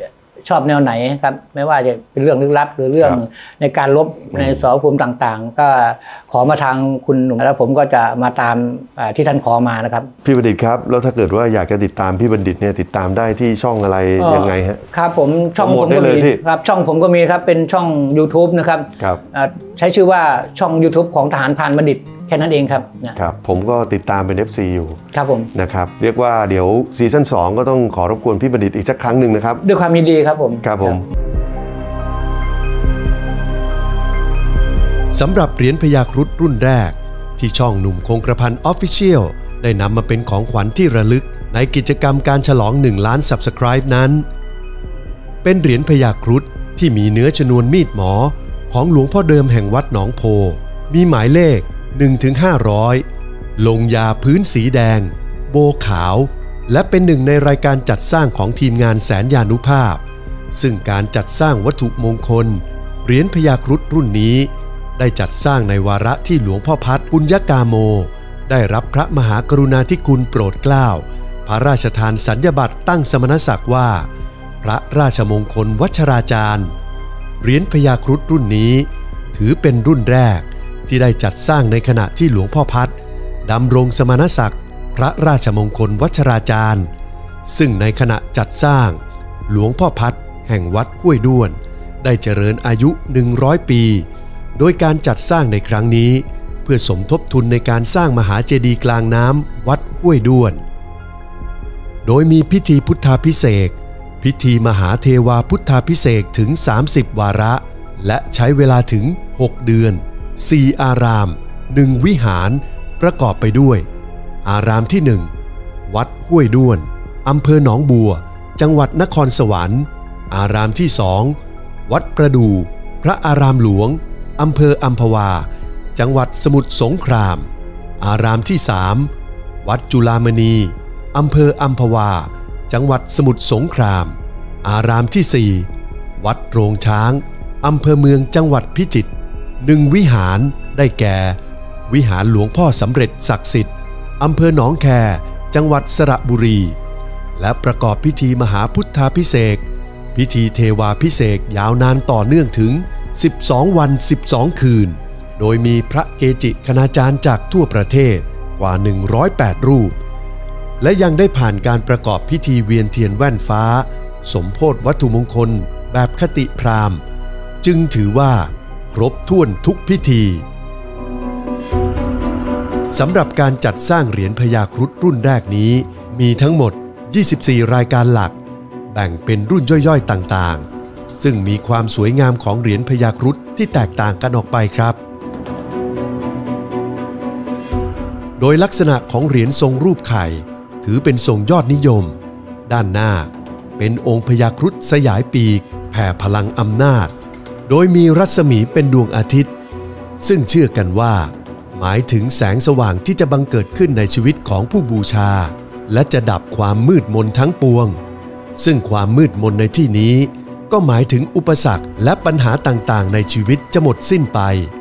ชอบแนวไหนครับไม่ว่าจะเป็นเรื่องลึกลับหรือเรื่องในการลบในสารภูมิต่างๆก็ขอมาทางคุณหนุ่มแล้วผมก็จะมาตามที่ท่านขอมานะครับพี่บัณฑิตครับแล้วถ้าเกิดว่าอยากจะติดตามพี่บัณฑิตเนี่ยติดตามได้ที่ช่องอะไรยังไงฮะครับผมช่องผมก็มีครับช่องผมก็มีครับเป็นช่อง YouTube นะครับใช้ชื่อว่าช่อง YouTube ของทหารพรานบัณฑิตแค่นั้นเองครับครับผมก็ติดตามเป็น เอฟ ซี อยู่ครับผมนะครับเรียกว่าเดี๋ยวซีซั่นสองก็ต้องขอรบกวนพี่บัณฑิตอีกสักครั้งหนึ่งนะครับด้วยความยินดีครับผมครับผมสำหรับเหรียญพญาครุฑรุ่นแรกที่ช่องหนุ่มคงกระพัน Official ได้นำมาเป็นของขวัญที่ระลึกในกิจกรรมการฉลองหนึ่งล้าน Subscribe นั้นเป็นเหรียญพญาครุฑที่มีเนื้อชนวนมีดหมอของหลวงพ่อเดิมแห่งวัดหนองโพมีหมายเลข หนึ่งถึงห้าร้อย ลงยาพื้นสีแดงโบขาวและเป็นหนึ่งในรายการจัดสร้างของทีมงานแสนยานุภาพซึ่งการจัดสร้างวัตถุมงคลเหรียญพญาครุฑรุ่นนี้ได้จัดสร้างในวาระที่หลวงพ่อพัดปุญญกาโมได้รับพระมหากรุณาธิคุณโปรดเกล้าพระราชทานสัญญบัตรตั้งสมณศักดิ์ว่าพระราชมงคลวัชราจารย์เหรียญพญาครุฑรุ่นนี้ถือเป็นรุ่นแรกที่ได้จัดสร้างในขณะที่หลวงพ่อพัดดำรงสมณศักดิ์พระราชมงคลวัชราจารย์ซึ่งในขณะจัดสร้างหลวงพ่อพัดแห่งวัดห้วยด้วนได้เจริญอายุหนึ่งร้อยปีโดยการจัดสร้างในครั้งนี้เพื่อสมทบทุนในการสร้างมหาเจดีย์กลางน้ำวัดห้วยด้วนโดยมีพิธีพุทธาภิเษกพิธีมหาเทวาพุทธาภิเษกถึงสามสิบวาระและใช้เวลาถึงหกเดือนสี่อารามหนึ่งวิหารประกอบไปด้วยอารามที่หนึ่งวัดห้วยด้วนอำเภอหนองบัวจังหวัดนครสวรรค์อารามที่สองวัดประดู่พระอารามหลวงอำเภออัมพวาจังหวัดสมุทรสงครามอารามที่สามวัดจุฬามณีอำเภออัมพวาจังหวัดสมุทรสงครามอารามที่สี่วัดโรงช้างอำเภอเมืองจังหวัดพิจิตรหนึ่งวิหารได้แก่วิหารหลวงพ่อสำเร็จศักดิ์สิทธิ์อำเภอหนองแคจังหวัดสระบุรีและประกอบพิธีมหาพุทธาภิเษกพิธีเทวาภิเษกยาวนานต่อเนื่องถึงสิบสองวันสิบสองคืนโดยมีพระเกจิคณาจารย์จากทั่วประเทศกว่าหนึ่งร้อยแปดรูปและยังได้ผ่านการประกอบพิธีเวียนเทียนแว่นฟ้าสมโภชวัตถุมงคลแบบคติพราหมณ์จึงถือว่าครบถ้วนทุกพิธีสำหรับการจัดสร้างเหรียญพญาครุฑรุ่นแรกนี้มีทั้งหมดยี่สิบสี่รายการหลักแบ่งเป็นรุ่นย่อยๆต่างๆซึ่งมีความสวยงามของเหรียญพญาครุฑที่แตกต่างกันออกไปครับโดยลักษณะของเหรียญทรงรูปไข่ถือเป็นทรงยอดนิยมด้านหน้าเป็นองค์พญาครุฑสยายปีกแผ่พลังอำนาจโดยมีรัศมีเป็นดวงอาทิตย์ซึ่งเชื่อกันว่าหมายถึงแสงสว่างที่จะบังเกิดขึ้นในชีวิตของผู้บูชาและจะดับความมืดมนทั้งปวงซึ่งความมืดมนในที่นี้ก็หมายถึงอุปสรรคและปัญหาต่างๆในชีวิตจะหมดสิ้นไป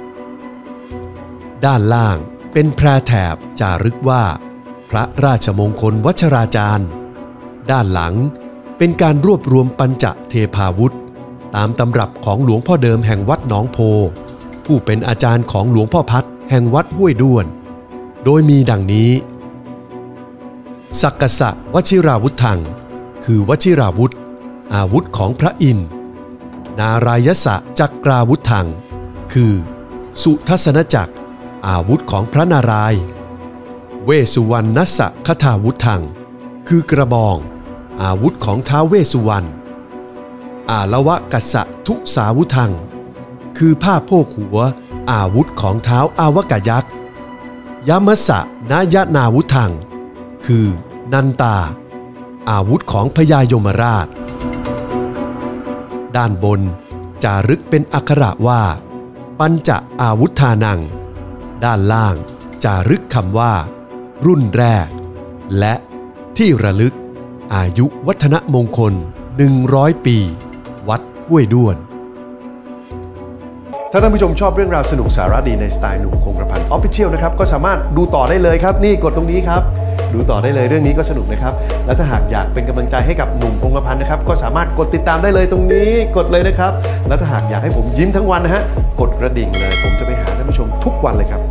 ด้านล่างเป็นแพรแถบจารึกว่าพระราชมงคลวัชราจารย์ด้านหลังเป็นการรวบรวมปัญจเทพาวุธตามตำรับของหลวงพ่อเดิมแห่งวัดหนองโพผู้เป็นอาจารย์ของหลวงพ่อพัดแห่งวัดห้วยด้วนโดยมีดังนี้สักกษะวชิราวุธังคือวชิราวุธอาวุธของพระอินทร์นารายสะจักราวุธังคือสุทัศนจักรอาวุธของพระนารายณ์เวสุวรรณสะคทาวุธังคือกระบองอาวุธของท้าวเวสสุวรรณอาละวะกัสสะทุสาวุธังคือผ้าโพกหัวอาวุธของท้าวอาวกยักษ์ยมัสสะนายนาวุธังคือนันตาอาวุธของพญายมราชด้านบนจารึกเป็นอักขระว่าปัญจอาวุธานังด้านล่างจารึกคำว่ารุ่นแรกและที่ระลึกอายุวัฒนมงคลหนึ่งร้อยปีวัดห้วยด้วนถ้าท่านผู้ชมชอบเรื่องราวสนุกสาระดีในสไตล์หนุ่มคงกระพัน Official นะครับก็สามารถดูต่อได้เลยครับนี่กดตรงนี้ครับดูต่อได้เลยเรื่องนี้ก็สนุกนะครับและถ้าหากอยากเป็นกำลังใจให้กับหนุ่มคงกระพันนะครับก็สามารถกดติดตามได้เลยตรงนี้กดเลยนะครับและถ้าหากอยากให้ผมยิ้มทั้งวันนะฮะกดกระดิ่งเลยผมจะไปหาท่านผู้ชมทุกวันเลยครับ